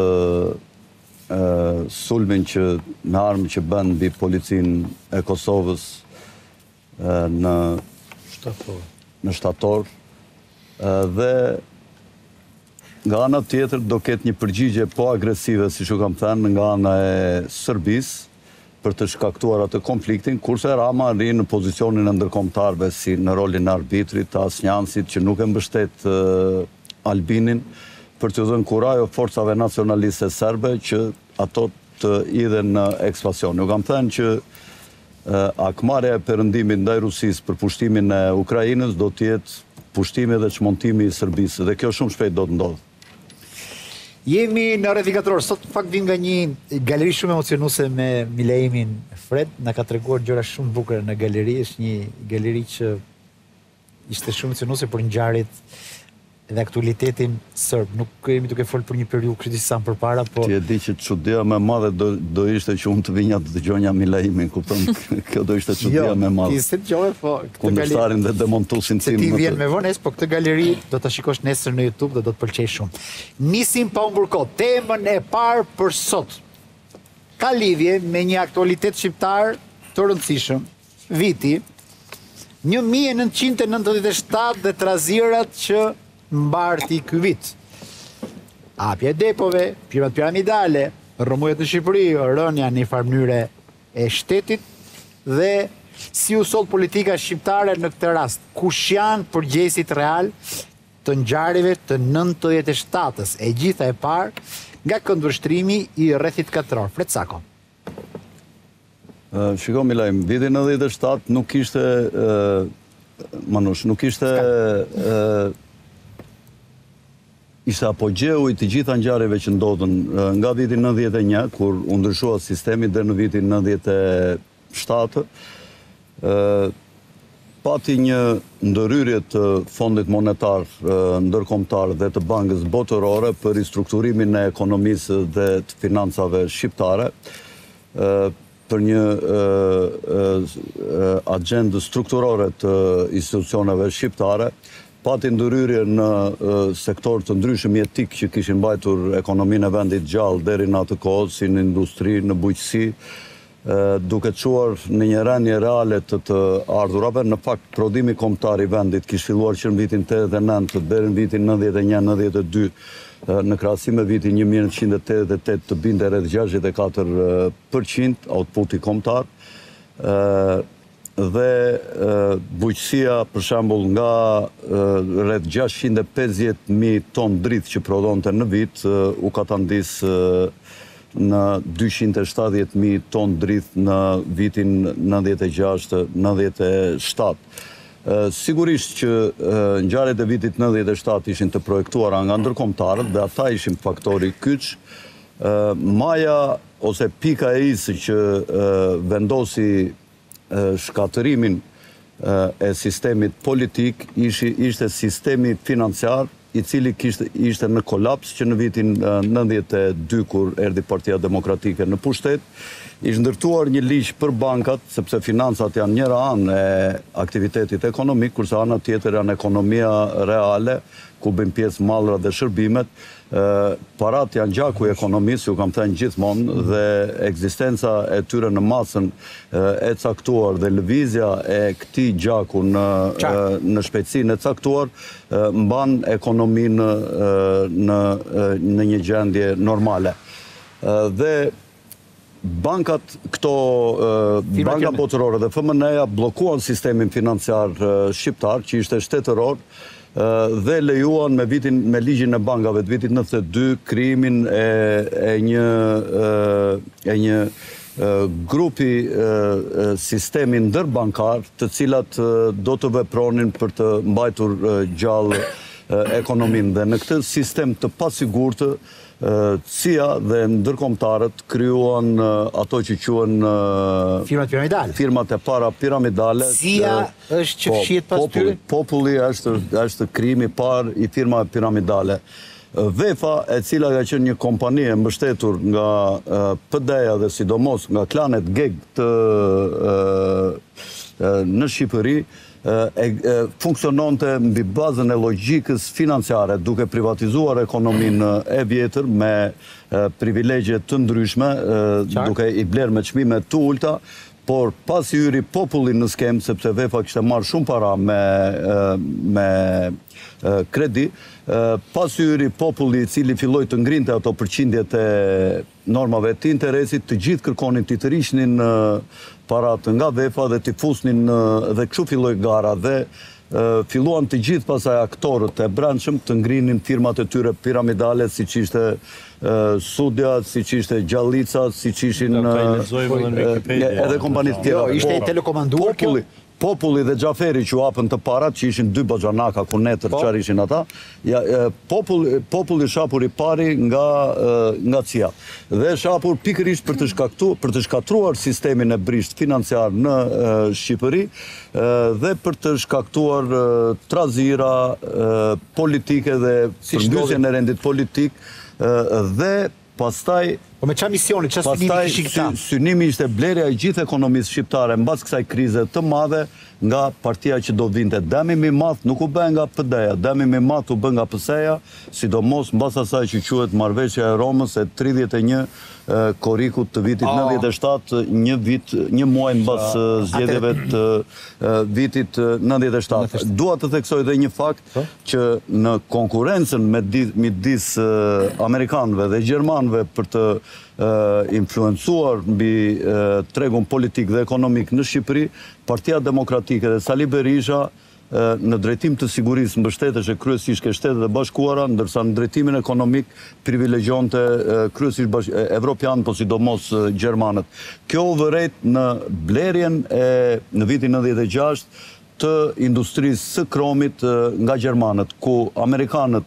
sulmin që me armë që bën mbi policinë e Kosovës në shtator dhe nga ana tjetër do ketë një përgjigje po agresive, siç u kam thënë, nga ana e Serbisë për të shkaktuar atë konfliktin, kurse Rama rri në pozicionin e ndërkombëtarëve si në rolin e arbitrit, të asnjansit që nuk e mbështet Albinin për të dhënë kurajo forcave nacionaliste serbe që ato të idhen në ekspansion. Ju kam thënë që akmarrja e perëndimit ndaj Rusisë për pushtimin e Ukrainës do të jetë pushtimi dhe çmontimi i Serbisë dhe kjo shumë shpejt do të ndodhë. Jemi në Rrethikator, sot fakt vim nga një galeri shumë emocionuese me Milejmin Fred, na ka treguar gjëra shumë bukura në galeri, është një galeri që ishte shumë emocionuese për ngjarjet dhe aktualitetin serb. Nuk kemi duke folur për një periudhë kështu sa më përpara, po ti e di që çudia më e madhe do ishte që unë të vinja të dëgjonja Milejmin, kupton? Kjo do ishte çudia më e madhe. Ti se dëgjove, po kundërshtarin dhe demontuesin tim. Ti vjen me vonesë, po këtë galeri do ta shikosh nesër në YouTube dhe do të pëlqej shumë. Nisim pa humbur kohë. Temën e parë për sot ka lidhje me një aktualitet shqiptar të rëndësishëm. Viti 1997 dhe trazirat që mbarti ky vit. Hapja e depove, firmat piramidale, rrëmujet në Shqipëri, rënja në një farë mënyre e shtetit dhe si u soll politika shqiptare në këtë rast. Kush janë përgjegjësit real të ngjarjeve të 97-s, e gjitha e parë nga këndvështrimi i rrethit katror. Fred Sako. Shiko Milajm, vitin 97 nuk ishte Manush, nuk ishte ishte apogjeu i të gjitha ngjarjeve që ndodhen nga viti 91, kur u ndryshua sistemi, dhe në vitin 97, pati një ndërhyrje të Fondit Monetar Ndërkombëtar dhe të Bankës Botërore për ristrukturimin e ekonomisë dhe të financave shqiptare, për një agendë strukturore të institucioneve shqiptare, pati ndërhyrje në sektor të ndryshëm jetik që kishin mbajtur ekonominë e vendit gjallë deri në atë kohë, si në industri, në bujqësi, duke çuar në një rënje reale të ardhurave. Në fakt, prodhimi kombëtar i vendit kishte filluar që në vitin 89 deri në vitin 91-92, në krahasim me vitin 1988 të binte rreth 64% outputi kombëtar. Dhe bujqësia, për shembull, nga rreth 650.000 ton dritë që prodhonte në vit, u katandis në 270.000 ton dritë në vitin 96-97. Sigurisht që ngjarjet e vitit 97 ishin të projektuara nga ndërkombëtarët dhe ata ishin faktori kyç. Maja ose pika e isë që vendosi shkatërimin e sistemit politik ishte sistemi financiar i cili ishte në kolaps që në vitin 92 kur erdhi Partia Demokratike në pushtet, ishte ndërtuar një ligj për bankat, sepse financat janë njëra anë e aktivitetit ekonomik, kurse ana tjetër janë ekonomia reale, ku bëjmë pjesë mallra dhe shërbimet. Parat janë gjaku i ekonomisë, ju kam thënë gjithmonë, dhe ekzistenca e tyre në masën e caktuar dhe lëvizja e këtij gjaku në shpejtësinë e caktuar mban ekonominë në një gjendje normale. Dhe bankat, banka botërore dhe FMN-ja blokuan sistemin financiar shqiptar, që ishte shtetëror, dhe lejuan me ligjin e bankave të vitit 92 krijimin e një grupi sistemi ndërbankar të cilat do të vepronin për të mbajtur gjallë ekonominë. Dhe në këtë sistem të pasigurtë, CIA dhe ndërkombëtarët krijuan ato që quhen firmat piramidale. Firmat e para piramidale. CIA është që fshihet pas tyre. Populli është krijimi i parë i firmave piramidale. Vefa, e cila ka qenë një kompani e mbështetur nga PD-ja dhe sidomos nga klanet geg në Shqipëri, funksiononte mbi bazën e logjikës financiare, duke privatizuar ekonominë e vjetër me privilegje të ndryshme, duke i blerë me çmime të ulta, por pas i hyri populli në skemë, sepse Vefa kishte marrë shumë para me kredi, pas i hyri populli i cili filloi të ngrinte ato përqindjet e normave të interesit, të gjithë kërkonin të rishnin parat nga Vefa dhe të fusnin dhe kështu filloi gara dhe filluan të gjithë pasaj aktorët e brendshëm të ngrinin firmat e tyre piramidale, si që ishte Sudja, si që ishte Gjallica, si që ishin edhe kompanit tjera. Ishte i telekomanduar kjo? Populli dhe Xhaferi që u hapën të parat, që ishin 2 baxhanaka ku netër çfarë ishin ata, populli shapur i pari nga CIA. Dhe shapur pikërisht për të shkatruar sistemin e brisht financiar në Shqipëri dhe për të shkaktuar trazira politike dhe përmbysjen e rendit politik dhe pastaj me çfarë misioni, çfarë synimi kishin këta? Synimi ishte blerja e gjithë ekonomisë shqiptare mbas kësaj krize të madhe nga partia që do vinte. Dëmi më i madh nuk u bë nga PD-ja, dëmi më i madh u bë nga PS-ja, sidomos mbas asaj që quhet marrëveshja e Romës e 31 korrikut të vitit 97, një muaj mbas zgjedhjeve të vitit 97. Dua të theksoj edhe një fakt që në konkurrencën midis amerikanëve dhe gjermanëve për të influencuar mbi tregun politik dhe ekonomik në Shqipëri, Partia Demokratike dhe Sali Berisha në drejtim të sigurisë mbështeteshe kryesisht ke Shtetet e Bashkuara, ndërsa në drejtimin ekonomik privilegjonte kryesisht evropian, po sidomos gjermanët. Kjo u vërejt në blerjen në vitin 96 të industrisë së kromit nga gjermanët, ku amerikanët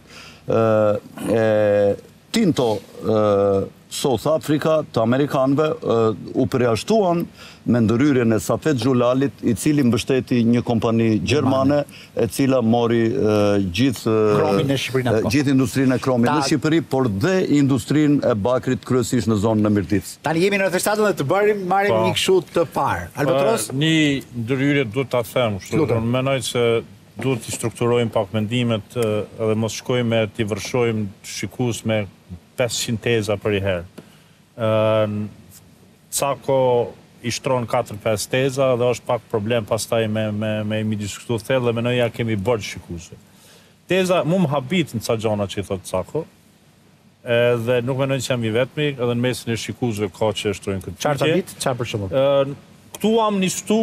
Tinto South Africa të Amerikanëve u përjashtuan me ndërhyrjen e Safet Xhulalit, i cili mbështeti një kompani gjermane e cila mori gjithë industrinë e kromit në Shqipëri, por dhe industrinë e bakrit kryesisht në zonën e Mirdicë. Tani jemi në theshatën dhe të marrim një kështu të parë. Albatros? Një ndërhyrje duhet ta them, mendoj se duhet të strukturojmë pak mendimet edhe mos shkojmë t'i vërshojmë shikues me 500 teza për i herë. Cako i shtron 4-5 teza dhe është pak problem pastaj me imi diskutu thellë dhe menoja kemi bërë shikuese. Teza mu më habit në ca gjona që i thotë Cako, dhe nuk menoj që jam i vetmi, edhe në mesin e shikuesve ka që e shtrojnë këtë Qartë habit? Qarë për shumë? Këtu amnistu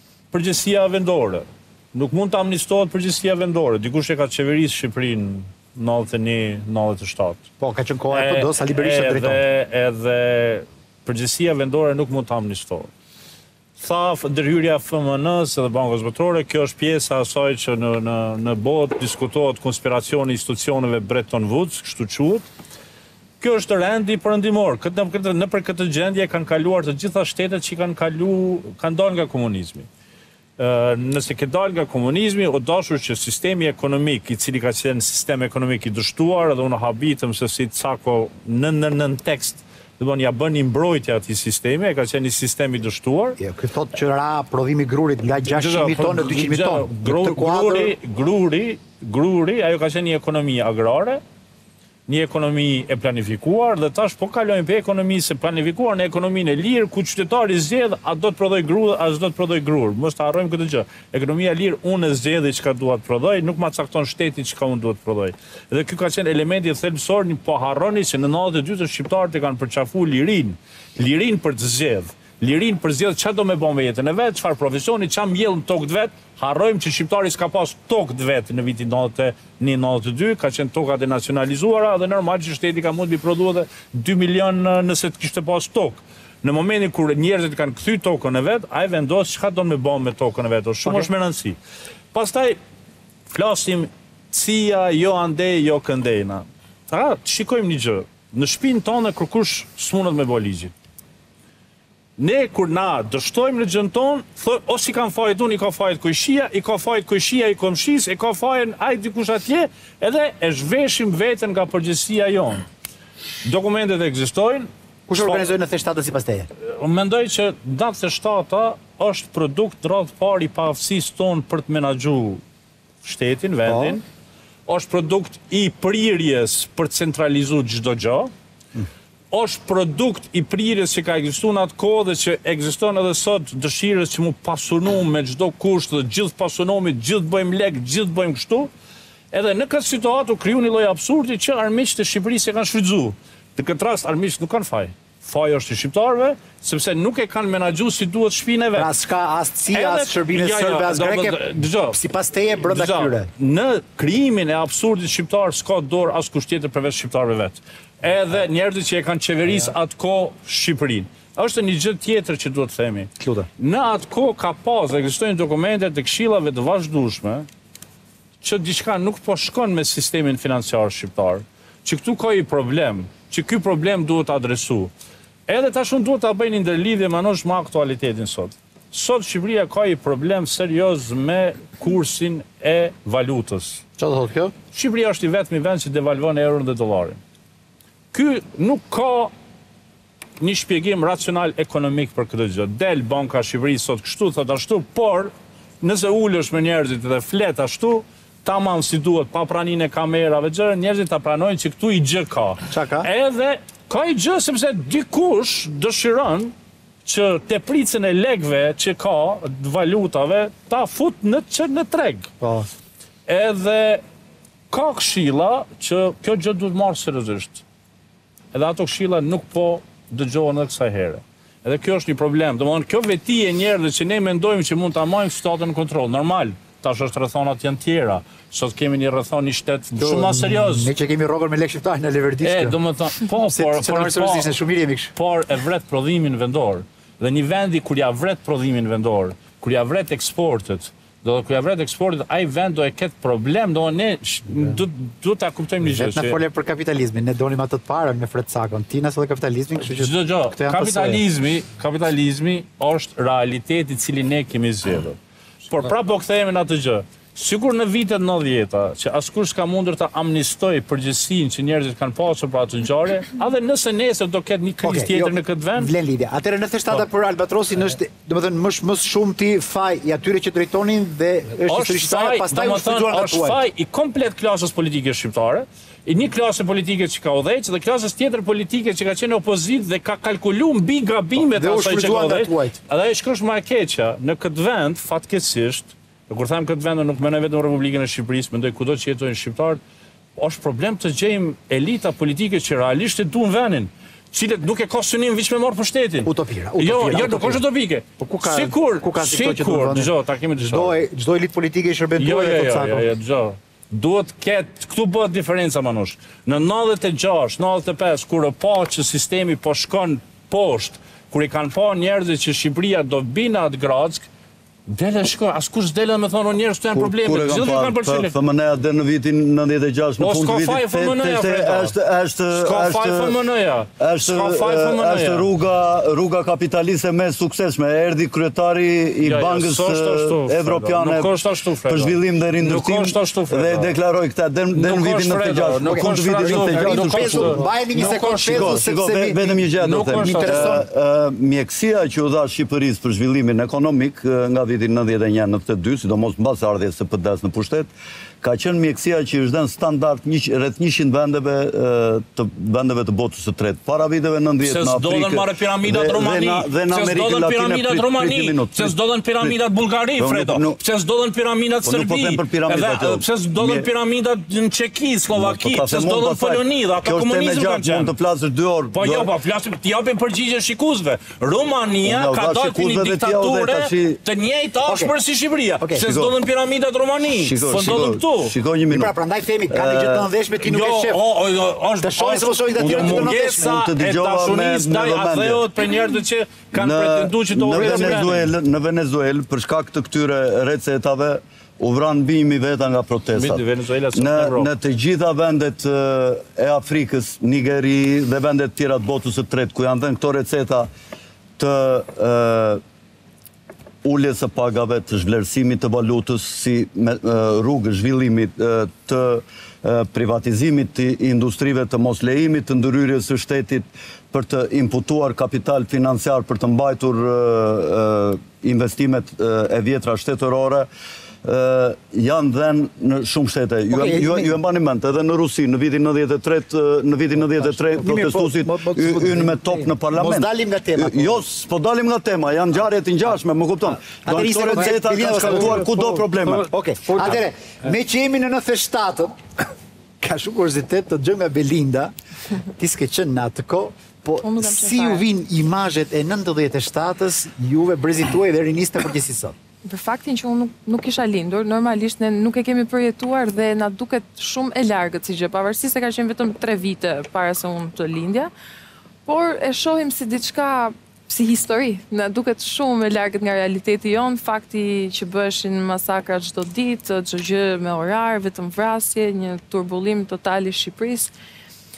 përgjegjësia vendore. Nuk mund të amnistohet përgjegjësia vendore. Dikush e ka qeverisë Shqipërinë 91-97. Po, ka qenë koha e PD-s, Ali Berisha drejton. Edhe përgjësia vendore nuk mund të amnistohet. Tha ndërhyrja FMN-s dhe Bankës Botërore, kjo është pjesa asaj që në botë diskutohet konspiracioni institucioneve Bretton Woods, kështu quhet. Kjo është rendi perëndimor. Nëpër këtë gjendje kanë kaluar të gjitha shtetet që kanë dalë nga komunizmi. Nëse ke dalë nga komunizmi, o dashur që sistemi ekonomik, i cili ka qenë sistem ekonomik i dështuar, edhe unë habitëm se si Cako në tekst, ja bën një mbrojtje atij sistemi, ka qenë një sistem i dështuar. Ky thotë që ra prodhimi i grurit nga 600.000 tonë në 200.000 tonë. Gruri, ajo ka qenë një ekonomi agrare, një ekonomi e planifikuar, dhe tash po kalojmë për ekonomisë e planifikuar në ekonominë e lirë, ku qytetari zgjedh a do të prodhoj grua, a s'do të prodhoj grur. Mos ta harrojmë këtë gjë. Ekonomia e lirë unë zgjedh çka dua të prodhoj, nuk ma cakton shteti çka unë duhet të prodhoj. Dhe ky ka qenë elementi thelbësor, po harroni që në 92 shqiptarët e kanë përqafuar lirin për të zgjedh. Lirin për zgjedh çfarë do me bën me jetën e vet, çfarë profesioni, çfarë mbjell në tokë të vet. Harrojmë që shqiptari s'ka pas tokë të vet në vitin 91-92, ka qenë tokat e nacionalizuara dhe normal që shteti ka mund të prodhuar edhe 2 milion nëse të kishte pas tokë. Në momentin kur njerëzit kanë kthy tokën e vet, ai vendos çka do me bën me tokën e vet. Shumë është me rëndësi. Pastaj flasim cia, jo andej, jo këndejna. Shikojmë një gjë. Në shtëpinë tonë kërkush s'mundet me bë ligjin. Ne, kur na dështojmë në gjënë tonë, ose i kanë fajt unë, i ka fajt kojshia, i ka fajt kojshia i komshis, i ka fajt ajt dikush atje, edhe e zhveshim vetën nga përgjësia jonë. Dokumentet ekzistojnë. Kush organizojnë në theshtata si pas teje? Unë mendoj që datë theshtata është produkt radhë parë i paaftësisë tonë për të menaxhu shtetin, vendin. Është produkt i prirjes për të centralizuar çdo gjë. Është produkt i prirjes që ka ekzistuar në atë kohë dhe që ekziston edhe sot, dëshirës që mu pasunu me çdo kusht dhe gjithë pasunomi, gjithë bëjmë lek, gjithë bëjmë kështu. Edhe në këtë situatë u kriju një lloj absurdi që armiqtë e Shqipërisë e kanë shfrytzuar. Në këtë rast armiqtë nuk kanë faj. Faji është i shqiptarëve, sepse nuk e kanë menaxhuar si duhet shtëpinë e vet. Pra s'ka as cia, as shërbime serbe, as greke, sipas teje brenda këtyre. Në krijimin e absurdit shqiptar s'ka dorë as kusht tjetër përveç shqiptarëve vet. Edhe njerëzit që e kanë qeverisë atë kohë Shqipërinë. Është një gjë tjetër që duhet të themi. Në atë kohë ka pas, ekzistojnë dokumente të këshillave të vazhdueshme që diçka nuk po shkon me sistemin financiar shqiptar, që këtu ka një problem, që ky problem duhet adresu. Edhe tash unë duhet ta bëj një ndërlidhje me aktualitetin sot. Sot Shqipëria ka një problem serioz me kursin e valutës. Çfarë do thotë kjo? Shqipëria është i vetmi vend që devalvon euron dhe dollarin. Ky nuk ka një shpjegim racional ekonomik për këtë gjë. Del Banka e Shqipërisë sot kështu, thot ashtu, por nëse ulesh me njerëzit dhe flet ashtu, tamam si duhet, pa praninë e kamerave, gjëra, njerëzit ta pranojnë që këtu i gjë ka. Çka ka? Edhe ka i gjë sepse dikush dëshiron që tepricën e lekëve që ka, valutave, ta fut në treg. Edhe ka këshilla që kjo gjë duhet marrë seriozisht. Edhe ato këshilla nuk po dëgjohen edhe kësaj here. Edhe kjo është një problem. Domethënë kjo veti e njerëzve që ne mendojmë që mund ta marrim situatën në kontroll. Normal, tash është rrethonat janë tjera. Sot kemi një rrethon i shtet shumë më serioz. Ne që kemi rrogën me lek shqiptar në Leverdishkë. Domethënë, por e vret prodhimin vendor. Dhe një vendi kur ja vret prodhimin vendor, kur ja vret eksportet, ai vend do e ketë problem, do ne duhet ta kuptojmë një gjë. Ne folëm për kapitalizmin, ne donim atë të parën me Fred Sakon. Ti na thotë kapitalizmin, kështu që kapitalizmi është realiteti i cili ne kemi zgjedhur. Por prapë po kthehemi në atë gjë. Sigur në vitet 90-ta, që askush s'ka mundur ta amnistoj përgjegjësinë që njerëzit kanë pasur për atë ngjarje, edhe nëse nesër do ketë një krizë tjetër në këtë vend. Vlen lidhja. Atëherë në theshtata për Albatrosin është, domethënë më shumë ti faj i atyre që drejtonin dhe është shqiptare, pastaj u shfrytzuan nga tuaj. Është faj i komplet klasës politike shqiptare, i një klasë politike që ka udhëheq dhe klasës tjetër politike që ka qenë opozitë dhe ka kalkuluar mbi gabimet e asaj që ka udhëheq. Edhe ajo shkosh më e keqja në këtë vend fatkeqësisht. Dhe kur them këtë vend nuk mendoj vetëm Republikën e Shqipërisë, mendoj kudo që jetojnë shqiptarët, është problem të gjejmë elita politike që realisht e duan vendin, cilët nuk e ka synim veç me marrë pushtetin. Utopira. Jo, nuk është utopike. Sikur, dëgjoj, ta kemi dëgjuar. Çdo elitë politike i shërben tuaj Jo, dëgjoj. duhet ketë, këtu bëhet diferenca manush. Në 96, 95, kur e pa që sistemi po shkon poshtë, kur i kanë pa njerëzit që Shqipëria do bina atë Grack, dele shko, askush dele me thonë njerëz të janë probleme. Kur e kanë parë FMN-ja dhe në vitin 96 në fund të vitit. S'ka faj FMN-ja. Është rruga kapitaliste me suksesshme. Erdhi kryetari i Bankës Evropiane për zhvillim dhe rindërtim dhe deklaroi këtë deri në vitin 96. Në fund të vitit 96. Mbajeni një sekondë sepse vetëm një gjë do të them. Mjekësia që u dha Shqipërisë për zhvillimin ekonomik nga vitin 91-92, sidomos mbas ardhjes së PD-s në pushtet, ka qenë mjekësia që është dhënë standard rreth 100 vendeve të botës së tretë. Para viteve 90 në Afrikë. Se s'dolën marrë piramidat Romani, se s'dolën piramidat Romani, se s'dolën piramidat Bullgari, Fredo, se s'dolën piramidat Serbi, se s'dolën piramidat në Çeki, Slovaki, se s'dolën Poloni, dhe ata komunizëm kanë qenë. Mund të flasësh 2 orë. Po jo, po flasim, t'i japim përgjigje shikuesve. Romania ka dalë për një diktaturë të njëjtë ashpër si Shqipëria, se s'dolën piramidat Romani, po ndodhen këtu. Shikoj një minutë. Pra prandaj themi ka një gjë të ndeshme ti nuk e shef. Të shohim se mos shohin aty të ndeshme. Të dashurisë ndaj atheut për njerëzit që kanë pretenduar që të urrejnë në Venezuelë për shkak të këtyre recetave u vran bimi veta nga protestat. Në të gjitha vendet e Afrikës, Nigeri dhe vendet tjera të botës së tretë ku janë dhënë këto receta të ulljes së pagave, të zhvlerësimit të valutës si rrugë zhvillimit të privatizimit të industrive, të mos lejimit të ndërhyrjes së shtetit për të imputuar kapital financiar për të mbajtur investimet e vjetra shtetërore, janë dhenë në shumë shtete. Ju e mbani mend, edhe në Rusi, në vitin 93, protestuesit ynë me top në parlament. Mos dalim nga tema. Jo, s'po dalim nga tema, janë ngjarje të ngjashme, më kupton. Do të thotë receta kanë shkaktuar kudo probleme. Okej. Atëre, me që jemi në 97, ka shumë kuriozitet të dëgjoj nga Belinda, ti s'ke qenë në atë kohë, po si ju vinë imazhet e 97-s, juve brezit tuaj dhe riniste përgjithësisht sot? Për faktin që unë nuk isha lindur, normalisht ne nuk e kemi përjetuar dhe na duket shumë e largët si gjë, pavarësisht se ka qenë vetëm 3 vite para se unë të lindja, por e shohim si diçka si histori. Na duket shumë e largët nga realiteti jon, fakti që bëheshin masakra çdo ditë, çdo gjë me orar, vetëm vrasje, një turbullim total i Shqipërisë.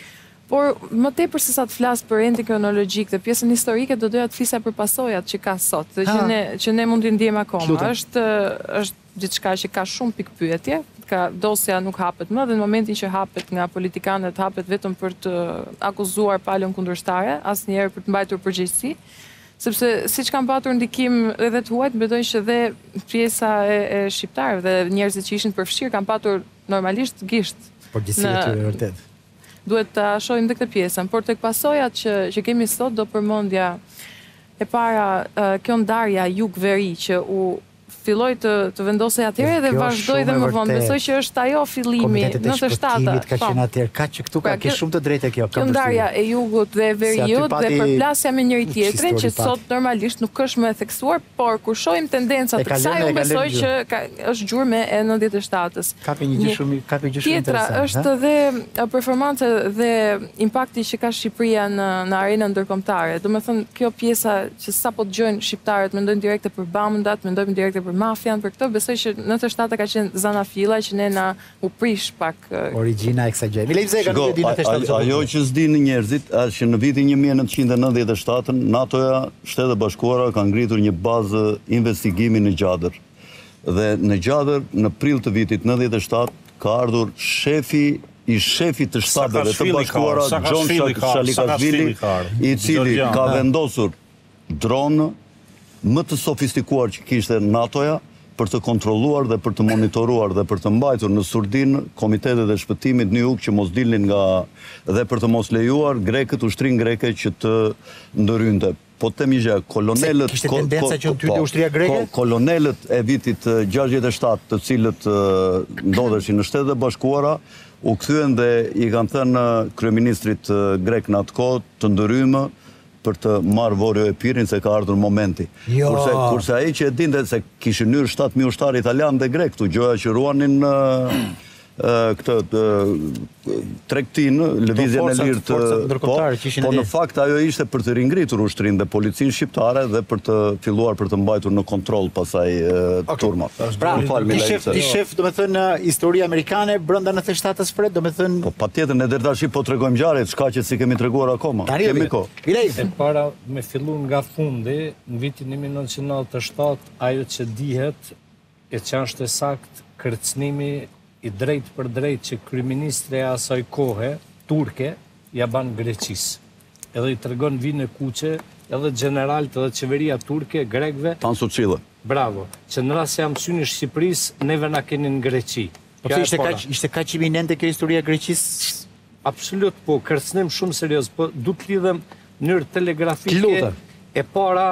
Por më tepër se sa të flas për endin kronologjik dhe pjesën historike, do doja të flisja për pasojat që ka sot, dhe që ne mund t'i ndjejmë akoma. Është diçka që ka shumë pikpyetje, dosja nuk hapet më, dhe në momentin që hapet nga politikanët, hapet vetëm për të akuzuar palën kundërshtare, asnjëherë për të mbajtur përgjegjësi. Sepse siç kanë patur ndikim edhe të huajt, besoj që dhe pjesa e shqiptarëve dhe njerëzit që ishin përfshirë kanë patur normalisht gisht. Përgjegjësi e tyre vërtet. Duhet të shohim dhe këtë pjesën, por tek pasojat që kemi sot do përmendja e para kjo ndarja jug-veri që u filloi të vendosej atëherë dhe vazhdoi dhe më vonë. Besoj që është ajo fillimi në të 97-të. Ka qenë atëherë, ka që këtu ka shumë të drejtë kjo. Kjo ndarja e jugut dhe e veriut dhe përplasja me njëri tjetrin që sot normalisht nuk është më e theksuar, por kur shohim tendencat të kësaj, unë besoj që është gjurmë e 97-s. Kapi një gjë shumë interesante. Tjetra është dhe performanca dhe impakti që ka Shqipëria në arenën ndërkombëtare. Domethënë kjo pjesa që sapo dëgjojnë shqiptarët mendojnë direkte për Bamundat, mendojnë direkte për mafian, për këto besoj që 97 ka qenë zanafilla që ne na u prish pak origjina e kësaj gjë. Ajo që s'dinë njerëzit është që në vitin 1997 NATO-ja, Shtetet e Bashkuara kanë ngritur një bazë investigimi në Gjadër. Dhe në Gjadër, në prill të vitit 97, ka ardhur shefit të Shtateve të Bashkuara, John Shalikashvili, i cili ka vendosur dronë më të sofistikuar që kishte NATO-ja për të kontrolluar dhe për të monitoruar dhe për të mbajtur në surdin komitetet e shpëtimit New York që mos dilnin nga dhe për të mos lejuar grekët, ushtrin greke që të ndërhynte. Po të migje, kolonelët e vitit 67 të cilët ndodheshin në Shtetet e Bashkuara u kthyen dhe i kanë thënë kryeministrit grek në atë kohë të ndërhyjmë për të marrë Vorjo e Pirin se ka ardhur momenti. Kurse ai që e dinte se kishin hyrë 7.000 ushtarë italian dhe grek, këtu gjoja që ruanin këtë tregtin, lëvizjen e lirë të po në fakt ajo ishte për të ringritur ushtrinë dhe policinë shqiptare dhe për të filluar për të mbajtur në kontroll pasaj turmat. Pra, ti shef, do me thënë, histori amerikane brenda 97-s fred, do me thënë... Po, patjetër, ne deri tash po tregojmë ngjarjet, s'ka që si kemi treguar akoma. Kemi kohë. E para me fillu nga fundi, në vitin 1997, ajo që dihet e që është sakt kërcënimi i drejt për drejt që kryeministri e asaj kohe, turke, ja ban Greqis. Edhe i tregon vinë e kuqe, edhe generalt edhe qeveria turke, grekve... Tansu Qile. Bravo. Që në rrasë jam syni Shqipëris, neve na keni në Greqi. Po ishte kaq iminente kjo historia Greqis? Absolut, po, kërcënim shumë serios, po du të lidhem njërë telegrafike e para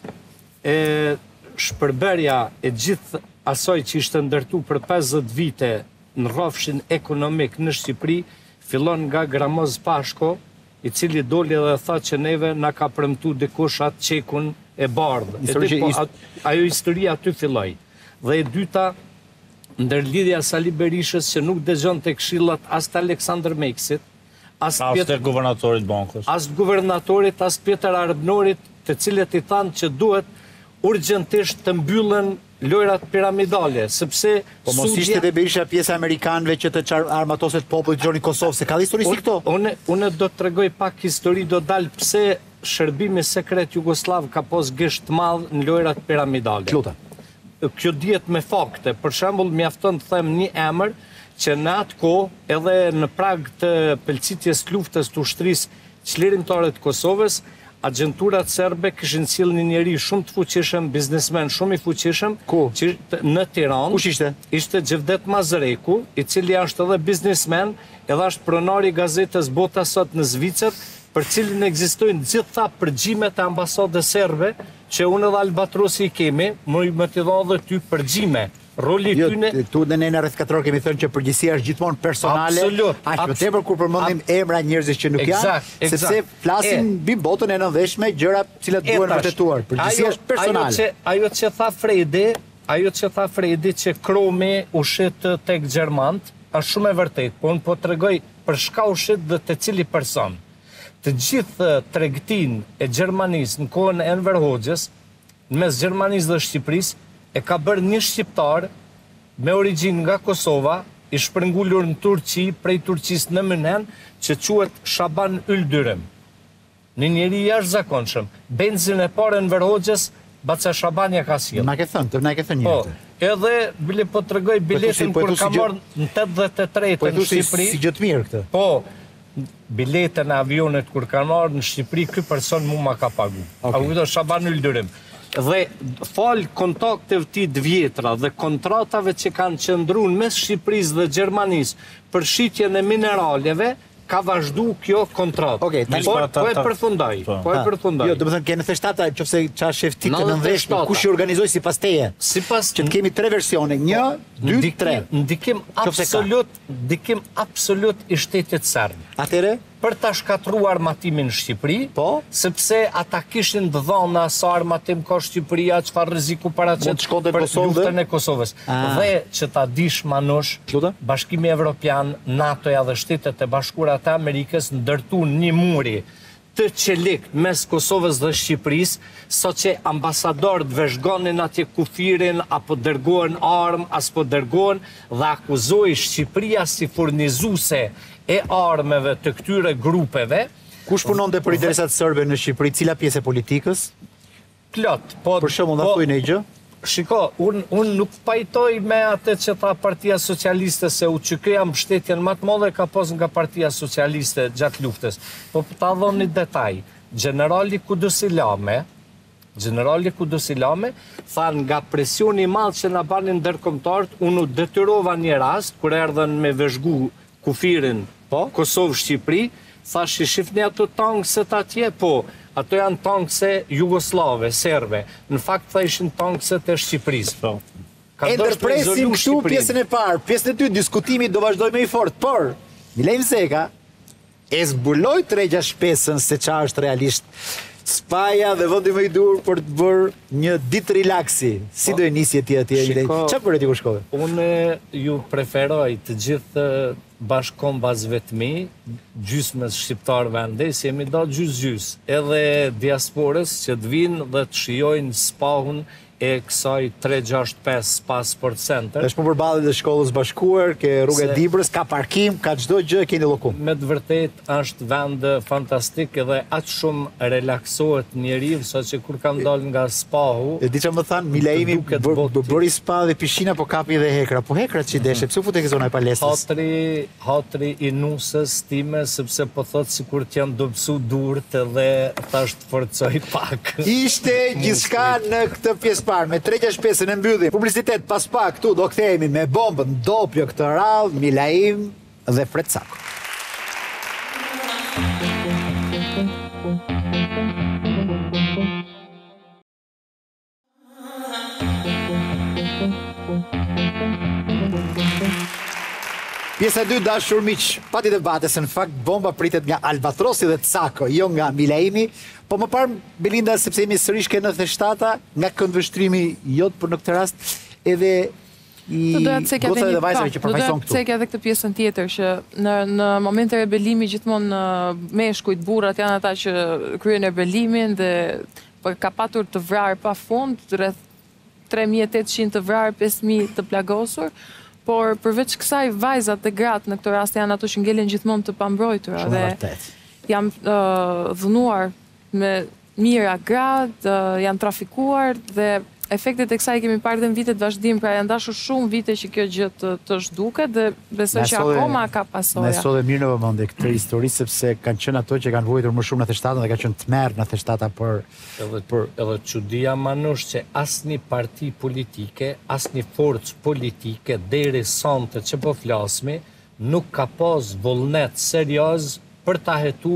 shpërberja e gjithë asoj që ishte ndërtu për 50 vite në rrafshin ekonomik në Shqipëri, fillon nga Gramoz Pashko, i cili doli dhe tha që neve na ka premtu dikush atë qekun e bardhë. Ajo historia aty filloj. Dhe e dyta, ndërlidhja Sali Berishës që nuk dëgjon të këshillat as të Aleksandr Meksit, as të guvernatorit bankës, as guvernatorit, as Pjetër Arbnorit, të cilët i thanë që duhet urgjentisht të mbyllën lojrat piramidale, sepse... Po mos ishte dhe Berisha pjesë Amerikanëve që të armatoset popullit gjoni Kosovë, se ka dhe histori si këto? Une do të tregoj pak histori, do dalë pse shërbimi sekret Jugoslav ka pos gisht madh në lojrat piramidale. Kluta. Kjo dihet me fakte, për shembull mjafton të them një emër që në atë kohë edhe në prag të pëlqitjes luftës të ushtrisë çlirimtare të Kosovës, agenturat serbe këshin cilë një njeri shumë të fuqishëm, biznesmen shumë i fuqishëm, në Tiranë. Kush ishte? Ishte Gjevdet Mazreku, i cili ashtë edhe biznesmen, edhe ashtë pronari gazetës Bota Sot në Zvicër, për cilin ekzistojnë gjitha përgjimet e ambasadës serbe, që unë edhe Albatrosi i kemi, më t'i dha dhe ty përgjime. Roli tyne... Tu dhe nena rreth 4 kemi thënë që përgjësia është gjithmonë personale, aq më tepër kur përmendim emra njerëzish që nuk janë, sepse flasin mbi botën e nënveshme gjëra cilat duhen vërtetuar. Përgjësia është personale. Ajo që tha Fredi që Kromi ushit tek gjermant, është shumë e vërtet, po unë po tregoj për shka ushit dhe të cili person. Të gjithë tregtin e Gjermanisë në kohën e Enver Hoxhës, në mes Gjermanisë dhe Shqipërisë, e ka bërë një shqiptar me origjinë nga Kosova, i shpërngullur në Turqi, prej Turqisë në Mënen, që quhet Shaban Yldyrem. Një njeri jashtëzakonshëm. Benzin e parë në Enver Hoxhës, Baca Shabanja ka sjellë. Na ke thënë një jetë. Edhe bile po tregoj biletën kur ka marrë në 83 në Shqipëri. Si gjë të mirë këtë. Po, biletën e avionit kur ka marrë në Shqipëri, ky person mu ma ka pagu. A kujto Shaban Yldyrem. Dhe falë kontakte ti të vjetra dhe kontratave që kanë qëndru në mes Shqipërisë dhe Gjermanisë për shitjen e mineraleve, ka vazhdu kjo kontratë. Po e përfundaj. Jo, do më thënë, kene theshtata, që fse qa sheftit të nëndveshme, ku që organizoj si pas teje? Që të kemi 3 versione, 1, 2, 3. Ndikim absolut i shtetit serbë. Atere? Për ta shkatruar armatimin në Shqipëri, sepse ata kishin të dhëna sa armatim ka Shqipëria, çfarë rreziku paraqet për luftën e Kosovës. Dhe që ta dish Manush, Bashkimi Evropian, NATO-ja dhe Shtetet e Bashkuara të Amerikës ndërtuan një muri të qelik mes Kosovës dhe Shqipërisë, sa që ambasadorët vëzhgonin atje kufirin, apo dërgohen armë, as po dërgohen, dhe akuzoi Shqipëria si furnizuese e armëve të këtyre grupeve. Kush punon dhe për interesat sërbe në Shqipëri, cila pjesë e politikës? Plot. Për shembull, na thuaj në gjë? Shiko, unë nuk pajtoj me atë që tha Partia Socialiste, se UÇK-ja mbështetjen më të madhe ka pas nga Partia Socialiste gjatë luftës. Po ta dhon një detaj. Generali Kudusilame tha nga presioni i madh që na banin ndërkombëtarët, unë u detyrova një rast kur erdhën me vëzhgu kufirin Kosovë-Shqipëri, thash i shifni ato tankset atje, po, ato janë tankse jugoslave, serbe, në fakt tha ishin tankset e Shqipërisë. E ndërpresim këtu pjesën e parë, pjesën e ty, diskutimi do vazhdoj me i fort, por, Milej Mzeka, e zbuloj tregja shpesën se qa është realisht, Spaja dhe vendi më i dur për të bërë një ditë relaksi. Si do e nisi ti atje? Çfarë bëre ti kur shkove? Unë ju preferoj të gjithë bashkombasve të mi, gjysmës shqiptarëve andes, jemi do gjys-gjys. Edhe diasporës që të vinë dhe të shijojnë spahun e kësaj 365 Passport Center. Është përballë të shkollës bashkuar, ke rrugë Dibrës, ka parkim, ka çdo gjë, keni llokum. Me të vërtet është vend fantastik edhe aq shumë relaksohet njeriu saqë kur kam dalë nga spahu. E di çfarë më than, Milaimi bëri spa dhe piscina, po kapi edhe hekra. Po hekrat që deshe, pse futet ke zona e palestrës? Hatri i nusës time, sepse po thot sikur të janë dobësu durt edhe thash të forcoj pak. Ishte gjithçka në këtë pjesë me 365 në mbyllim. Publicitet pas pak këtu do kthehemi me bombën dopjo këtë radhë, Milaim dhe Fred Sako. Pjesa 2, dashur miq, pati debate se në fakt bomba pritet nga Albatrosi dhe Cako, jo nga Milaimi, po më parë Belinda, sepse jemi sërish ke 97-a, nga këndvështrimi jot për në këtë rast, edhe i gocat dhe vajzave që përfaqëson këtu. Do të cekja edhe këtë pjesën tjetër, që në momente rebelimi gjithmonë meshkujt, burrat janë ata që kryen rebelimin dhe ka patur të vrarë pa fund, rreth 3800 të vrarë, 5000 të plagosur. Por përveç kësaj, vajzat dhe gratë në këtë rast janë ato që ngelen gjithmonë të pambrojtura dhe jam dhunuar me mira gratë, janë trafikuar dhe efektet e kësaj kemi parë dhe në vitet vazhdim, pra janë dashur shumë vite që kjo gjë të zhduket dhe besoj që akoma ka pasoja. Ne sot e mirë në vëmendje këtë histori, sepse kanë qenë ato që kanë vuajtur më shumë në 97-ën dhe kanë qenë tmerr në 97-a për edhe çudia manush që asnjë parti politike, asnjë forcë politike deri sonte që po flasmi, nuk ka pas vullnet serioz për ta hetu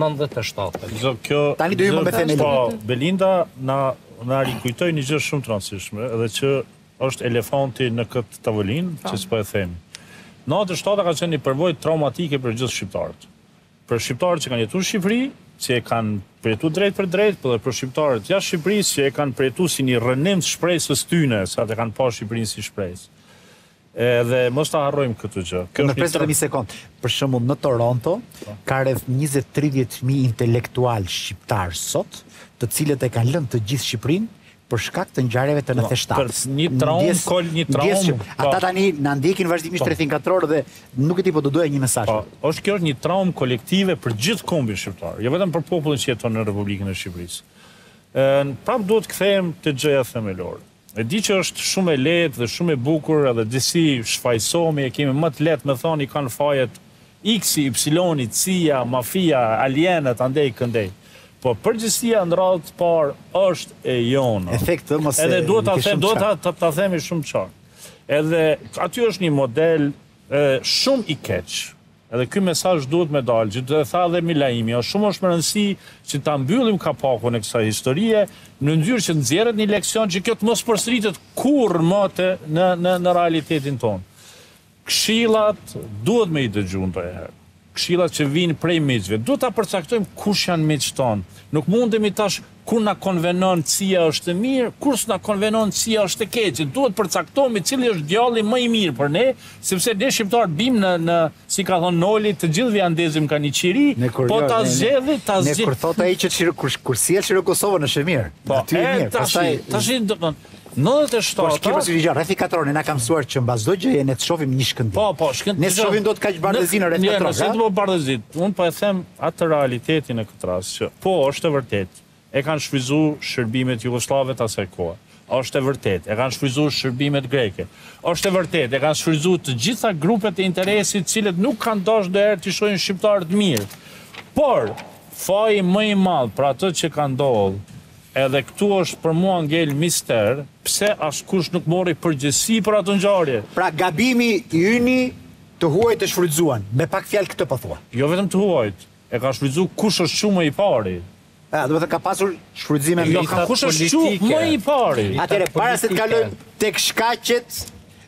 97-ën. Tani do hyjmë me themelin. Belinda na rikujtoj një gjë shumë të rëndësishme, edhe që është elefanti në këtë tavolinë, që s'po e themi. 97-a ka qenë një përvojë traumatike për gjithë shqiptarët. Për shqiptarët që kanë jetuar në Shqipëri, që e kanë përjetuar drejt për drejt, por edhe për shqiptarët jashtë Shqipërisë që e kanë përjetuar si një rënim të shpresës tyne, sa të kanë pasur Shqipërinë si shpresë. Edhe mos ta harrojmë këtë gjë. Në 5 sekond. Për shembull në Toronto ka rreth 20-30.000 intelektual shqiptar sot, të cilët e kanë lënë të gjithë Shqipërinë për shkak të ngjarjeve të 97-s. Një traumë. Ata tani na ndjekin vazhdimisht rrethin katror dhe nuk e di po do doja një mesazh. Është kjo një traumë kolektive për gjithë kombin shqiptar, jo vetëm për popullin që jeton në Republikën e Shqipërisë. Prap duhet të kthehem te gjëja themelore. E di që është shumë e lehtë dhe shumë e bukur, edhe disi shfaqsohemi, e kemi më të lehtë me thonë i kanë fajet X-i, Y-i, C-ja, mafia, alienët, andej këndej. Po përgjithësia në radhë të parë është e jona. Efektë mos e. Edhe duhet ta themi shumë qartë. Edhe aty është një model shumë i keq. Edhe ky mesazh duhet me dalë, që të tha dhe Milaimi, shumë është më rëndësi që ta mbyllim kapakun e kësaj historie në mënyrë që nxjerret një leksion që kjo të mos përsëritet kurrë më në realitetin tonë. Këshillat duhet me i dëgjuar ndonjëherë. Këshillat që vinë prej miqve, duhet ta përcaktojmë kush janë miqtë tonë. Nuk mundemi tash kur na konvenon CIA është e mirë, kur s'na konvenon CIA është e keqe. Duhet përcaktohemi cili është djalli më i mirë për ne, sepse ne shqiptarët bim në si ka thënë Noli, të gjithë andezim ka një qiri, po ta zgjedhë. Ne kur thot ai që kur sjell Kosovën është e mirë. Aty e mirë. Tash 97. Po shkipër si vigjar, rrethi katror, ne kam mësuar që mbas çdo gjëje ne të shohim një shkëndim. Po, shkëndim. Ne shohim dot kaq bardëzinë rreth katror. Nëse do të bardëzit, unë po e them atë realitetin në këtë rast që po është e vërtetë. E kanë shfryzuar shërbimet jugosllave të asaj kohe. Është e vërtetë, e kanë shfryzuar shërbimet greke. Është e vërtetë, e kanë shfryzuar të gjitha grupet e interesit, të cilët nuk kanë dashur ndonjëherë të shohin shqiptarët mirë. Por faji më i madh për atë që ka ndodhur, edhe këtu është për mua ngel mister, pse askush nuk mori përgjegjësi për atë ngjarje. Pra gabimi i yni të huajt të shfrytzuan. Me pak fjalë këtë po thua. Jo vetëm të huajt, e ka shfrytzuar kush është shumë i pari. Do të thënë ka pasur shfrytëzime kush është shumë më i pari. Atëherë para se të kalojmë tek shkaqet,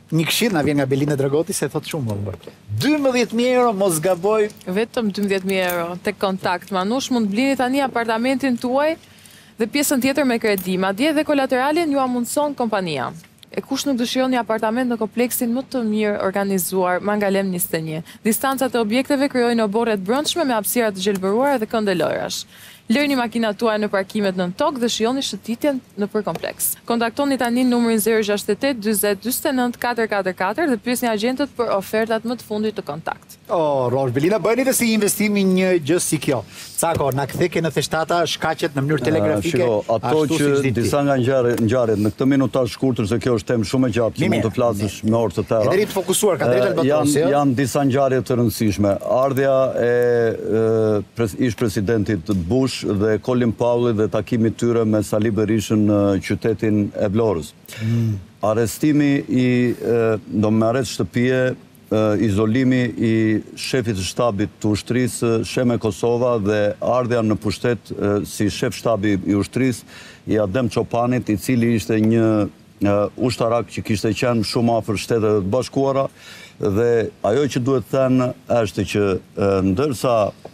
Një këshill na vjen nga Belina Dragoti se thot shumë më. 12.000 euro mos gaboj. Vetëm 12.000 euro tek Kontakt Manush mund blini tani apartamentin tuaj dhe pjesën tjetër me kredi, madje dhe kolateralin ju amundson kompania. E kush nuk dëshiron një apartament në kompleksin më të mirë organizuar, Mangalem 21. Distancat e objekteve krijojnë oborre të brendshme me hapësira të gjelbëruara dhe këndë lojrash. Lërni makinat tuaja në parkimet nën tokë dhe shijoni shëtitjen nëpër kompleks. Kontaktoni tani numrin 068 40 49 444 dhe pyesni agentët për ofertat më të fundit të Kontakt. Rosh Belina, bëni dhe si investimi një gjë si kjo. Cako, na ktheke në theshtata shkaqet në mënyrë telegrafike. Ato që disa nga ngjarjet në këtë minutazh shkurtër, se kjo është temë shumë e gjatë, që mund të flasësh me orë të tëra. Edhe të fokusuar ka drejtë Albatrosi. Janë disa ngjarje të rëndësishme. Ardhja e ish-presidentit Bush dhe Colin Powell dhe takimi tyre me Sali Berishën në qytetin e Vlorës. Arrestimi do me arrest shtëpie, izolimi i shefit të shtabit të ushtrisë Sheme Kosova dhe ardhja në pushtet si shef shtabi i ushtrisë i Adem Çopanit, i cili ishte një ushtarak që kishte qenë shumë afër Shtetet e Bashkuara, dhe ajo që duhet thënë është që ndërsa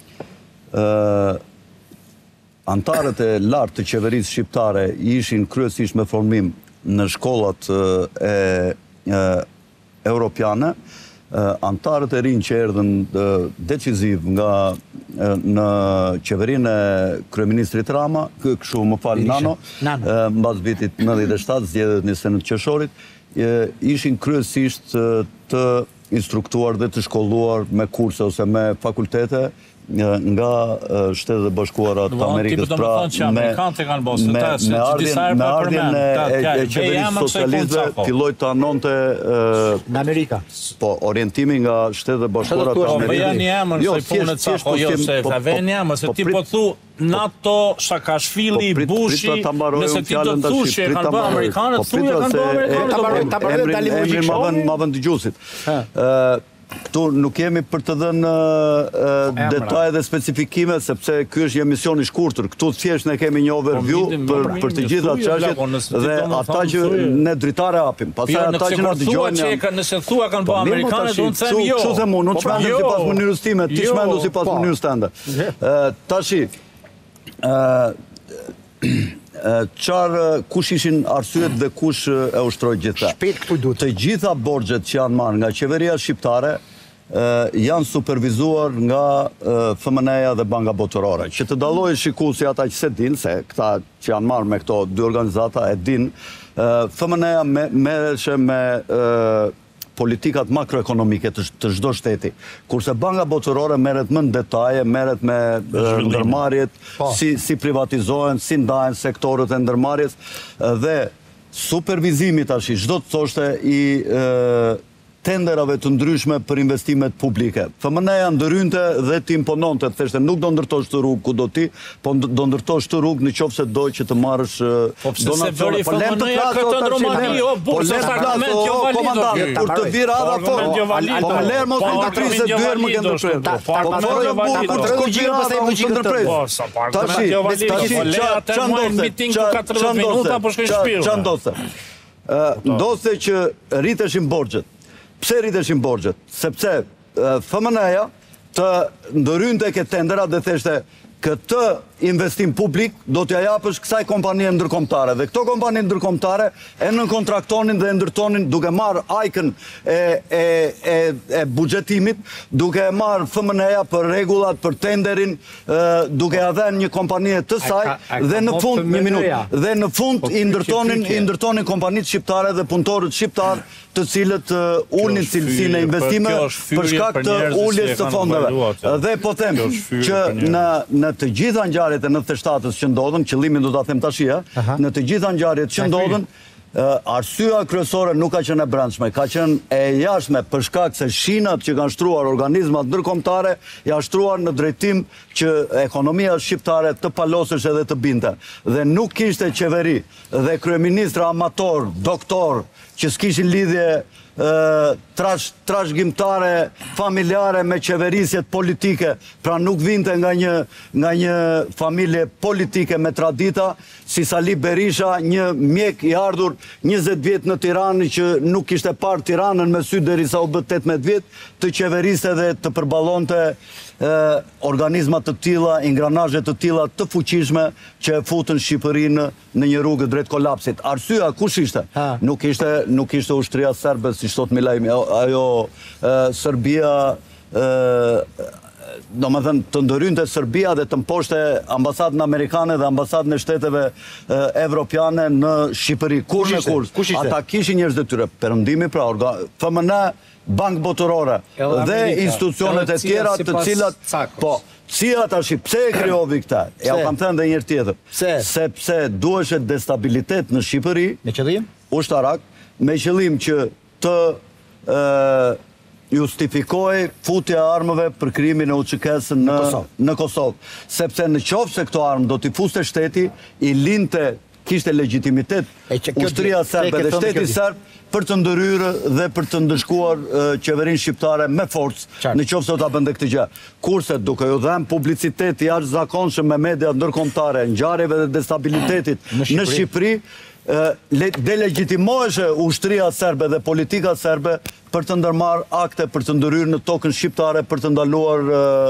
antarët e lartë të qeverisë shqiptare ishin kryesisht me formim në shkollat europiane, antarët e rinj që erdhën deciziv në qeverinë e kryeministrit Rama, kështu më fal Nano, mbas vitit 97, zgjedhjet 29 qershorit, ishin kryesisht të instruktuar dhe të shkolluar me kurse ose me fakultete nga Shtetet e Bashkuara të Amerikës, pra me ardhjen e qeverisë socialiste filloi të anonte në Amerika. Po, orientimi nga Shtetet e Bashkuara të Amerikës. Po janë emër se punët sa po jo se ta vjen emër se ti po thu NATO, Saakashvili, Bushi, nëse ti do të thush që kanë bërë amerikanët, thuaj kanë bërë amerikanët. Ma vën dëgjuesit. Këtu nuk jemi për të dhënë detaje dhe specifikime, sepse ky është një emision i shkurtër. Këtu thjesht ne kemi një overview për të gjitha çështjet dhe ata që ne dritare hapim. Pastaj ata që na dëgjojnë, nëse thua kanë bërë amerikanët, unë them jo. Kështu them unë, nuk çmendem sipas mënyrës time, ti çmendu sipas mënyrës tënde. Tashi, kush ishin arsyet dhe kush e ushtroi gjitha? Të gjitha borxhet që janë marrë nga qeveria shqiptare janë supervizuar nga FMN-ja dhe Banka Botërore. Që të dallojë shikuesi ata që se din, se këta që janë marrë me këto dy organizata e din, FMN-ja merreshe me politikat makroekonomike të çdo shteti. Kurse Banka Botërore merret më në detaje, merret me ndërmarrjet, si privatizohen, si ndahen sektorët e ndërmarrjes dhe supervizimi tash çdo të thoshte i tenderave të ndryshme për investimet publike. FMN-ja ndërhynte dhe ti impononte, theshte nuk do ndërtosh të rrugë ku do ti, po do ndërtosh të rrugë nëse do që të marrësh donacione. Po lem të flasë këtë Romani, o bursa parlament jo valid. Kur të vi rada po më lër mos të ndërprisë dy herë më ke ndërprer. Po morë bukur, kur vi rada mos të ndërprer. Ndodhte që rriteshin borxhet. Pse rriteshin borxhet? Sepse FMN-ja të ndërhynte ke tendera dhe theshte këtë investim publik do t'ja japësh kësaj kompanie ndërkombëtare. Dhe këto kompani ndërkombëtare e nënkontraktonin dhe ndërtonin duke marrë ajkën e buxhetimit, duke marrë FMN-ja për rregullat, për tenderin, duke ja dhënë një kompanie të saj dhe në fund një minutë. Dhe në fund i ndërtonin kompanitë shqiptare dhe punëtorët shqiptar, të cilët ulnin cilësinë e investimeve për shkak të uljes së fondeve. Dhe po them që në të gjitha ngjarjet e 97-s që ndodhen, qëllimin do ta them tashia, në të gjitha ngjarjet që ndodhen, arsyeja kryesore nuk ka qenë e brendshme, ka qenë e jashtme për shkak se shinat që kanë shtruar organizmat ndërkombëtare janë shtruar në drejtim që ekonomia shqiptare të palosesh edhe të binte. Dhe nuk kishte qeveri dhe kryeministra amator, doktor, që s'kishin lidhje trashëgimtare familjare me qeverisjet politike, pra nuk vinte nga një familje politike me tradita, si Sali Berisha, një mjek i ardhur 20 vjet në Tiranë që nuk ishte parë Tiranën me sy derisa u bë 18 vjet, të qeveriste dhe të përballonte organizmat të tilla, ingranazhe të tilla të fuqishme që futën Shqipërinë në një rrugë drejt kolapsit. Arsyeja kush ishte? Nuk ishte ushtria serbe, si thot Milaj, ajo Serbia, do më thënë të ndërrynte Serbia dhe të mposhte ambasadën amerikane dhe ambasadën e shteteve evropiane në Shqipëri. Kur në kur? Ata kishin njerëz detyre. Perëndimi pra, FMN, Bankë Botërore dhe institucionet e tjera të cilat, po, cilat tash pse e krijoi këtë? Ja u kam thënë edhe një herë tjetër. Sepse duhej destabilitet në Shqipëri. Me qëllim? Ushtarak, me qëllim që të justifikoj futja e armëve për krimin e UÇK-s në Kosovë. Sepse në qoftë se këto armë do t'i fuste shteti, i linte, kishte legjitimitet ushtria serbe dhe shteti serb për të ndërhyrë dhe për të ndëshkuar qeverinë shqiptare me forcë, në qoftë se do ta bënte këtë gjë. Kurse duke u dhënë publicitet i jashtëzakonshëm me media ndërkombëtare, ngjarjeve dhe destabilitetit në Shqipëri, delegjitimoheshe ushtria serbe dhe politika serbe për të ndërmarrë akte për të ndërhyrë në tokën shqiptare për të ndaluar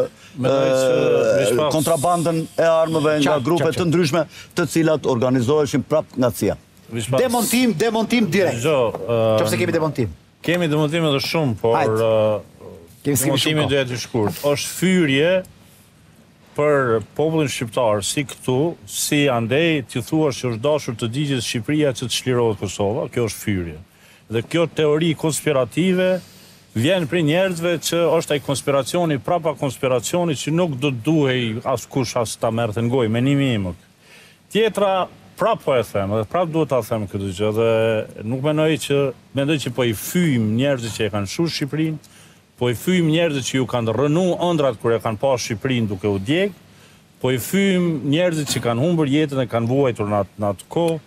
kontrabandën e armëve nga grupe të ndryshme të cilat organizoheshin prapë nga CIA. Demontim direkt. Qofse kemi demontim. Kemi demontim edhe shumë, por demontimi do jetë i shkurt. Është fyrje për popullin shqiptar, si këtu, si andej, t'ju thuash që është dashur të digjet Shqipëria që të çlirohet Kosova, kjo është fyrje. Dhe kjo teori konspirative vjen për njerëzve që është ai konspiracioni, prapa konspiracioni që nuk do duhej askush as ta merrte në gojë, menimi im. Tjetra, prap po e them, dhe prap duhet ta them këtë gjë, dhe nuk mendoj që po i fyjm njerëzit që e kanë shuar Shqipërinë, po i fyjm njerëzit që ju kanë rënu ëndrat kur e kanë pas Shqipërinë duke u djeg, po i fyjm njerëzit që kanë humbur jetën e kanë vuajtur në atë kohë.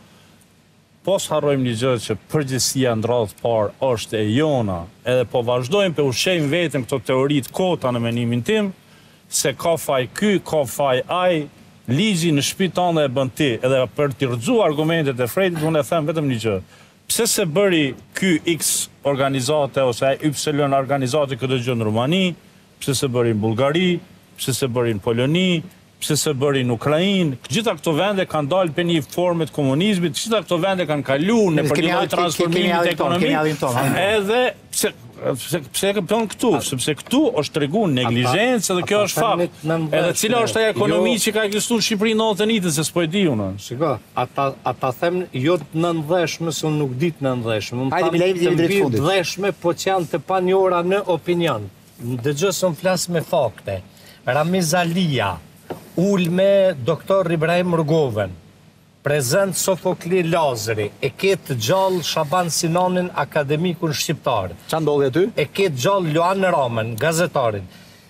Po s'harrojmë një gjë që përgjegjësia ndradh parë është e jona, edhe po vazhdojmë të ushqejmë vetëm këto teoritë kota në mendimin tim, se ka faj ky, ka faj ai, ligji në shtëpi tënde e bën ti, edhe për t'i rrëzuar argumentet e Fredit, unë e them vetëm një gjë. Pse se bëri ky X organizate ose Y organizate këtë gjë në Rumani, pse se bëri në Bullgari, pse se bëri në Poloni, pse se bëri në Ukrainë, gjitha këto vende kanë dalë për një formë të komunizmit, gjitha këto vende kanë kaluar në për një lloj transformimi të ekonomisë. Edhe pse e bën këtu, sepse këtu është treguar neglizhencë dhe kjo është fakt. Edhe cila është ajo ekonomi që ka ekzistuar në Shqipëri në 90-të, se s'po e di unë. Shiko, ata them jo të nëndheshme, se unë nuk di të nëndheshme. Hajde Milaj, jemi drejt fundit. Të dheshme, po që janë të panjohura në opinion. Dëgjosëm flas me fakte. Ramiz Alia ul me doktor Ibrahim Rgoven, prezent Sofokli Lazari, e ketë gjallë Shaban Sinanin, akademikun shqiptar. Qa ndodhi aty? E ketë gjallë Luan Ramen, gazetarin.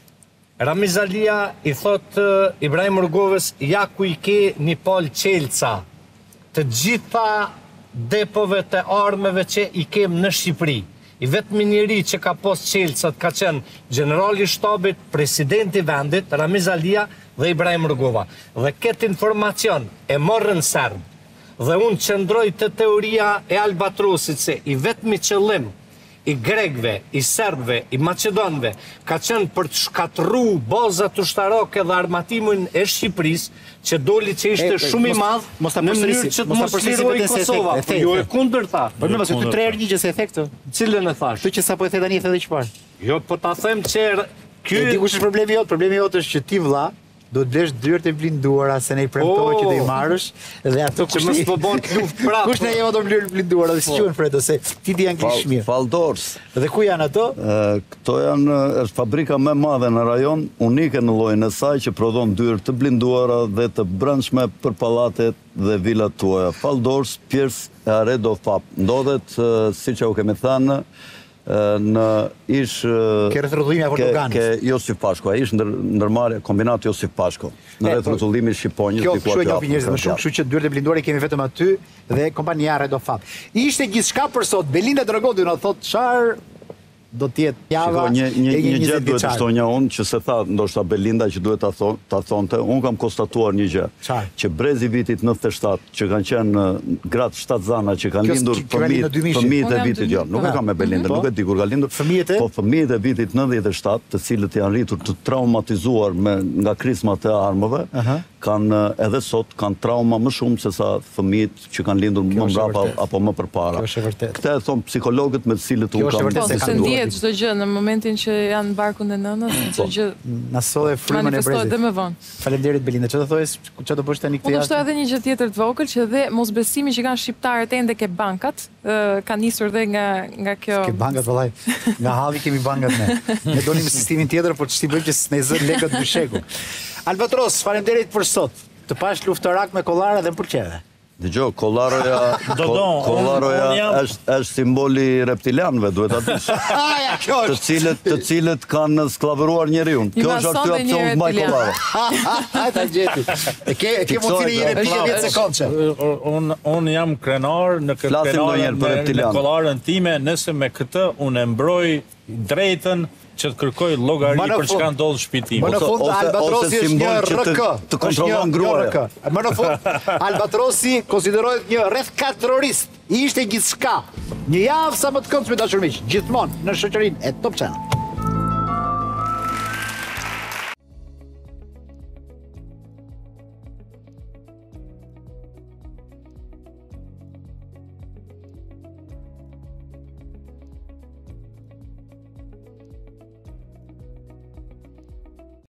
Ramiz Alia i thot Ibrahim Rgoves, ja ku i ke një pal qelca të gjitha depove të armeve që i kem në Shqipëri. I vetëmi njëri që ka pos qelcat ka qenë generali shtabit, presidenti vendit, Ramiz Alia dhe Ibrahim Rgova. Dhe këtë informacion e morën serbë. Dhe unë qëndroj të teoria e Albatrosit se i vetëmi qëllim i grekve, i serbve, i macedonve ka qenë për të shkatru bazat ushtarake dhe armatimin e Shqipërisë, që doli që ishte shumë i madh në mënyrë që të mos liroj Kosova. Jo e kundërta. Po më pas këtu 3 herë një gjë se e the këtë. Cilën e thash? Këtë që sapo e the tani e the edhe çfarë? Jo, po ta them që ky di kush është problemi jot? Problemi jot është që ti vëlla do të blesh dyert e blinduara se ne i premtoj që do i marrësh dhe ato që mos po bën luftë prapë. Kush ne jemi do blinduara dhe si quhen Fredo se ti di anglisht mirë. Faldors. Dhe ku janë ato? Këto janë është fabrika më e madhe në rajon, unike në llojin e saj që prodhon dyert të blinduara dhe të brendshme për pallatet dhe vilat tuaja. Faldors, Piers e Aredo Fap. Ndodhet siç u kemi thënë në ish ke Josif Pashko, ai ish ndërmarrje kombinat Josif Pashko në rreth rrotullimit shqiponjës diku aty. Kjo është një njerëz më shumë, kështu që dyert e blinduara kemi vetëm aty dhe kompania Redo Fap. Ishte gjithçka për sot. Belinda Dragodi na thot çfarë do t'jetë java Një e një gjë 20 duhet të vjeçar. shtonja unë, që se tha, ndoshta Belinda që duhet ta thonte, unë kam konstatuar një gjë, që brezi vitit 97, që kanë qenë gratë shtatzana që kanë lindur fëmijët e vitit, jo, nuk e kam me Belinda, nuk e di kur ka lindur, po fëmijët e vitit 97, të cilët janë rritur të traumatizuar nga krismat e armëve, kanë edhe sot kanë trauma më shumë se sa fëmijët që kanë lindur më mbrapa apo më përpara. Këtë e thon psikologët me të cilët unë kam diskutuar. Çdo gjë në momentin që janë në barkun e nënës, çdo gjë na solle frymën e brezit. Manifestohet më vonë. Faleminderit Belinda. Çfarë do thojës, çfarë do bësh tani këtë jashtë? Unë edhe një gjë tjetër të vogël që dhe mosbesimi që kanë shqiptarët ende ke bankat, ka nisur dhe nga kjo. Ke bankat vallai. Nga halli kemi bankat ne. Ne donim sistemin tjetër, por ç'ti bëjmë që s'ne zë lekët dysheku. Albatros, faleminderit për sot. Të pash luftarak me kollara dhe më pëlqeve. Dëgjoj, kollaroja është simboli reptilianëve, duhet ta dish. Të cilët kanë sklaveruar njeriu. Kjo është arsye pse unë mbaj kollare. Ta gjeti. E ke mundësinë jeni 10 sekondë. Unë jam krenar në këtë kollarën time, nëse me këtë unë e mbroj drejtën që të kërkoj llogari për çka ndodh në shtëpinë time. Më në fund Albatrosi është një RK. Të kontrollon gruaja. Më në fund Albatrosi konsiderohet një rreth terrorist. Ishte gjithçka. Një javë sa më të këndshme dashur miq, gjithmonë në shoqërinë e Top Channel.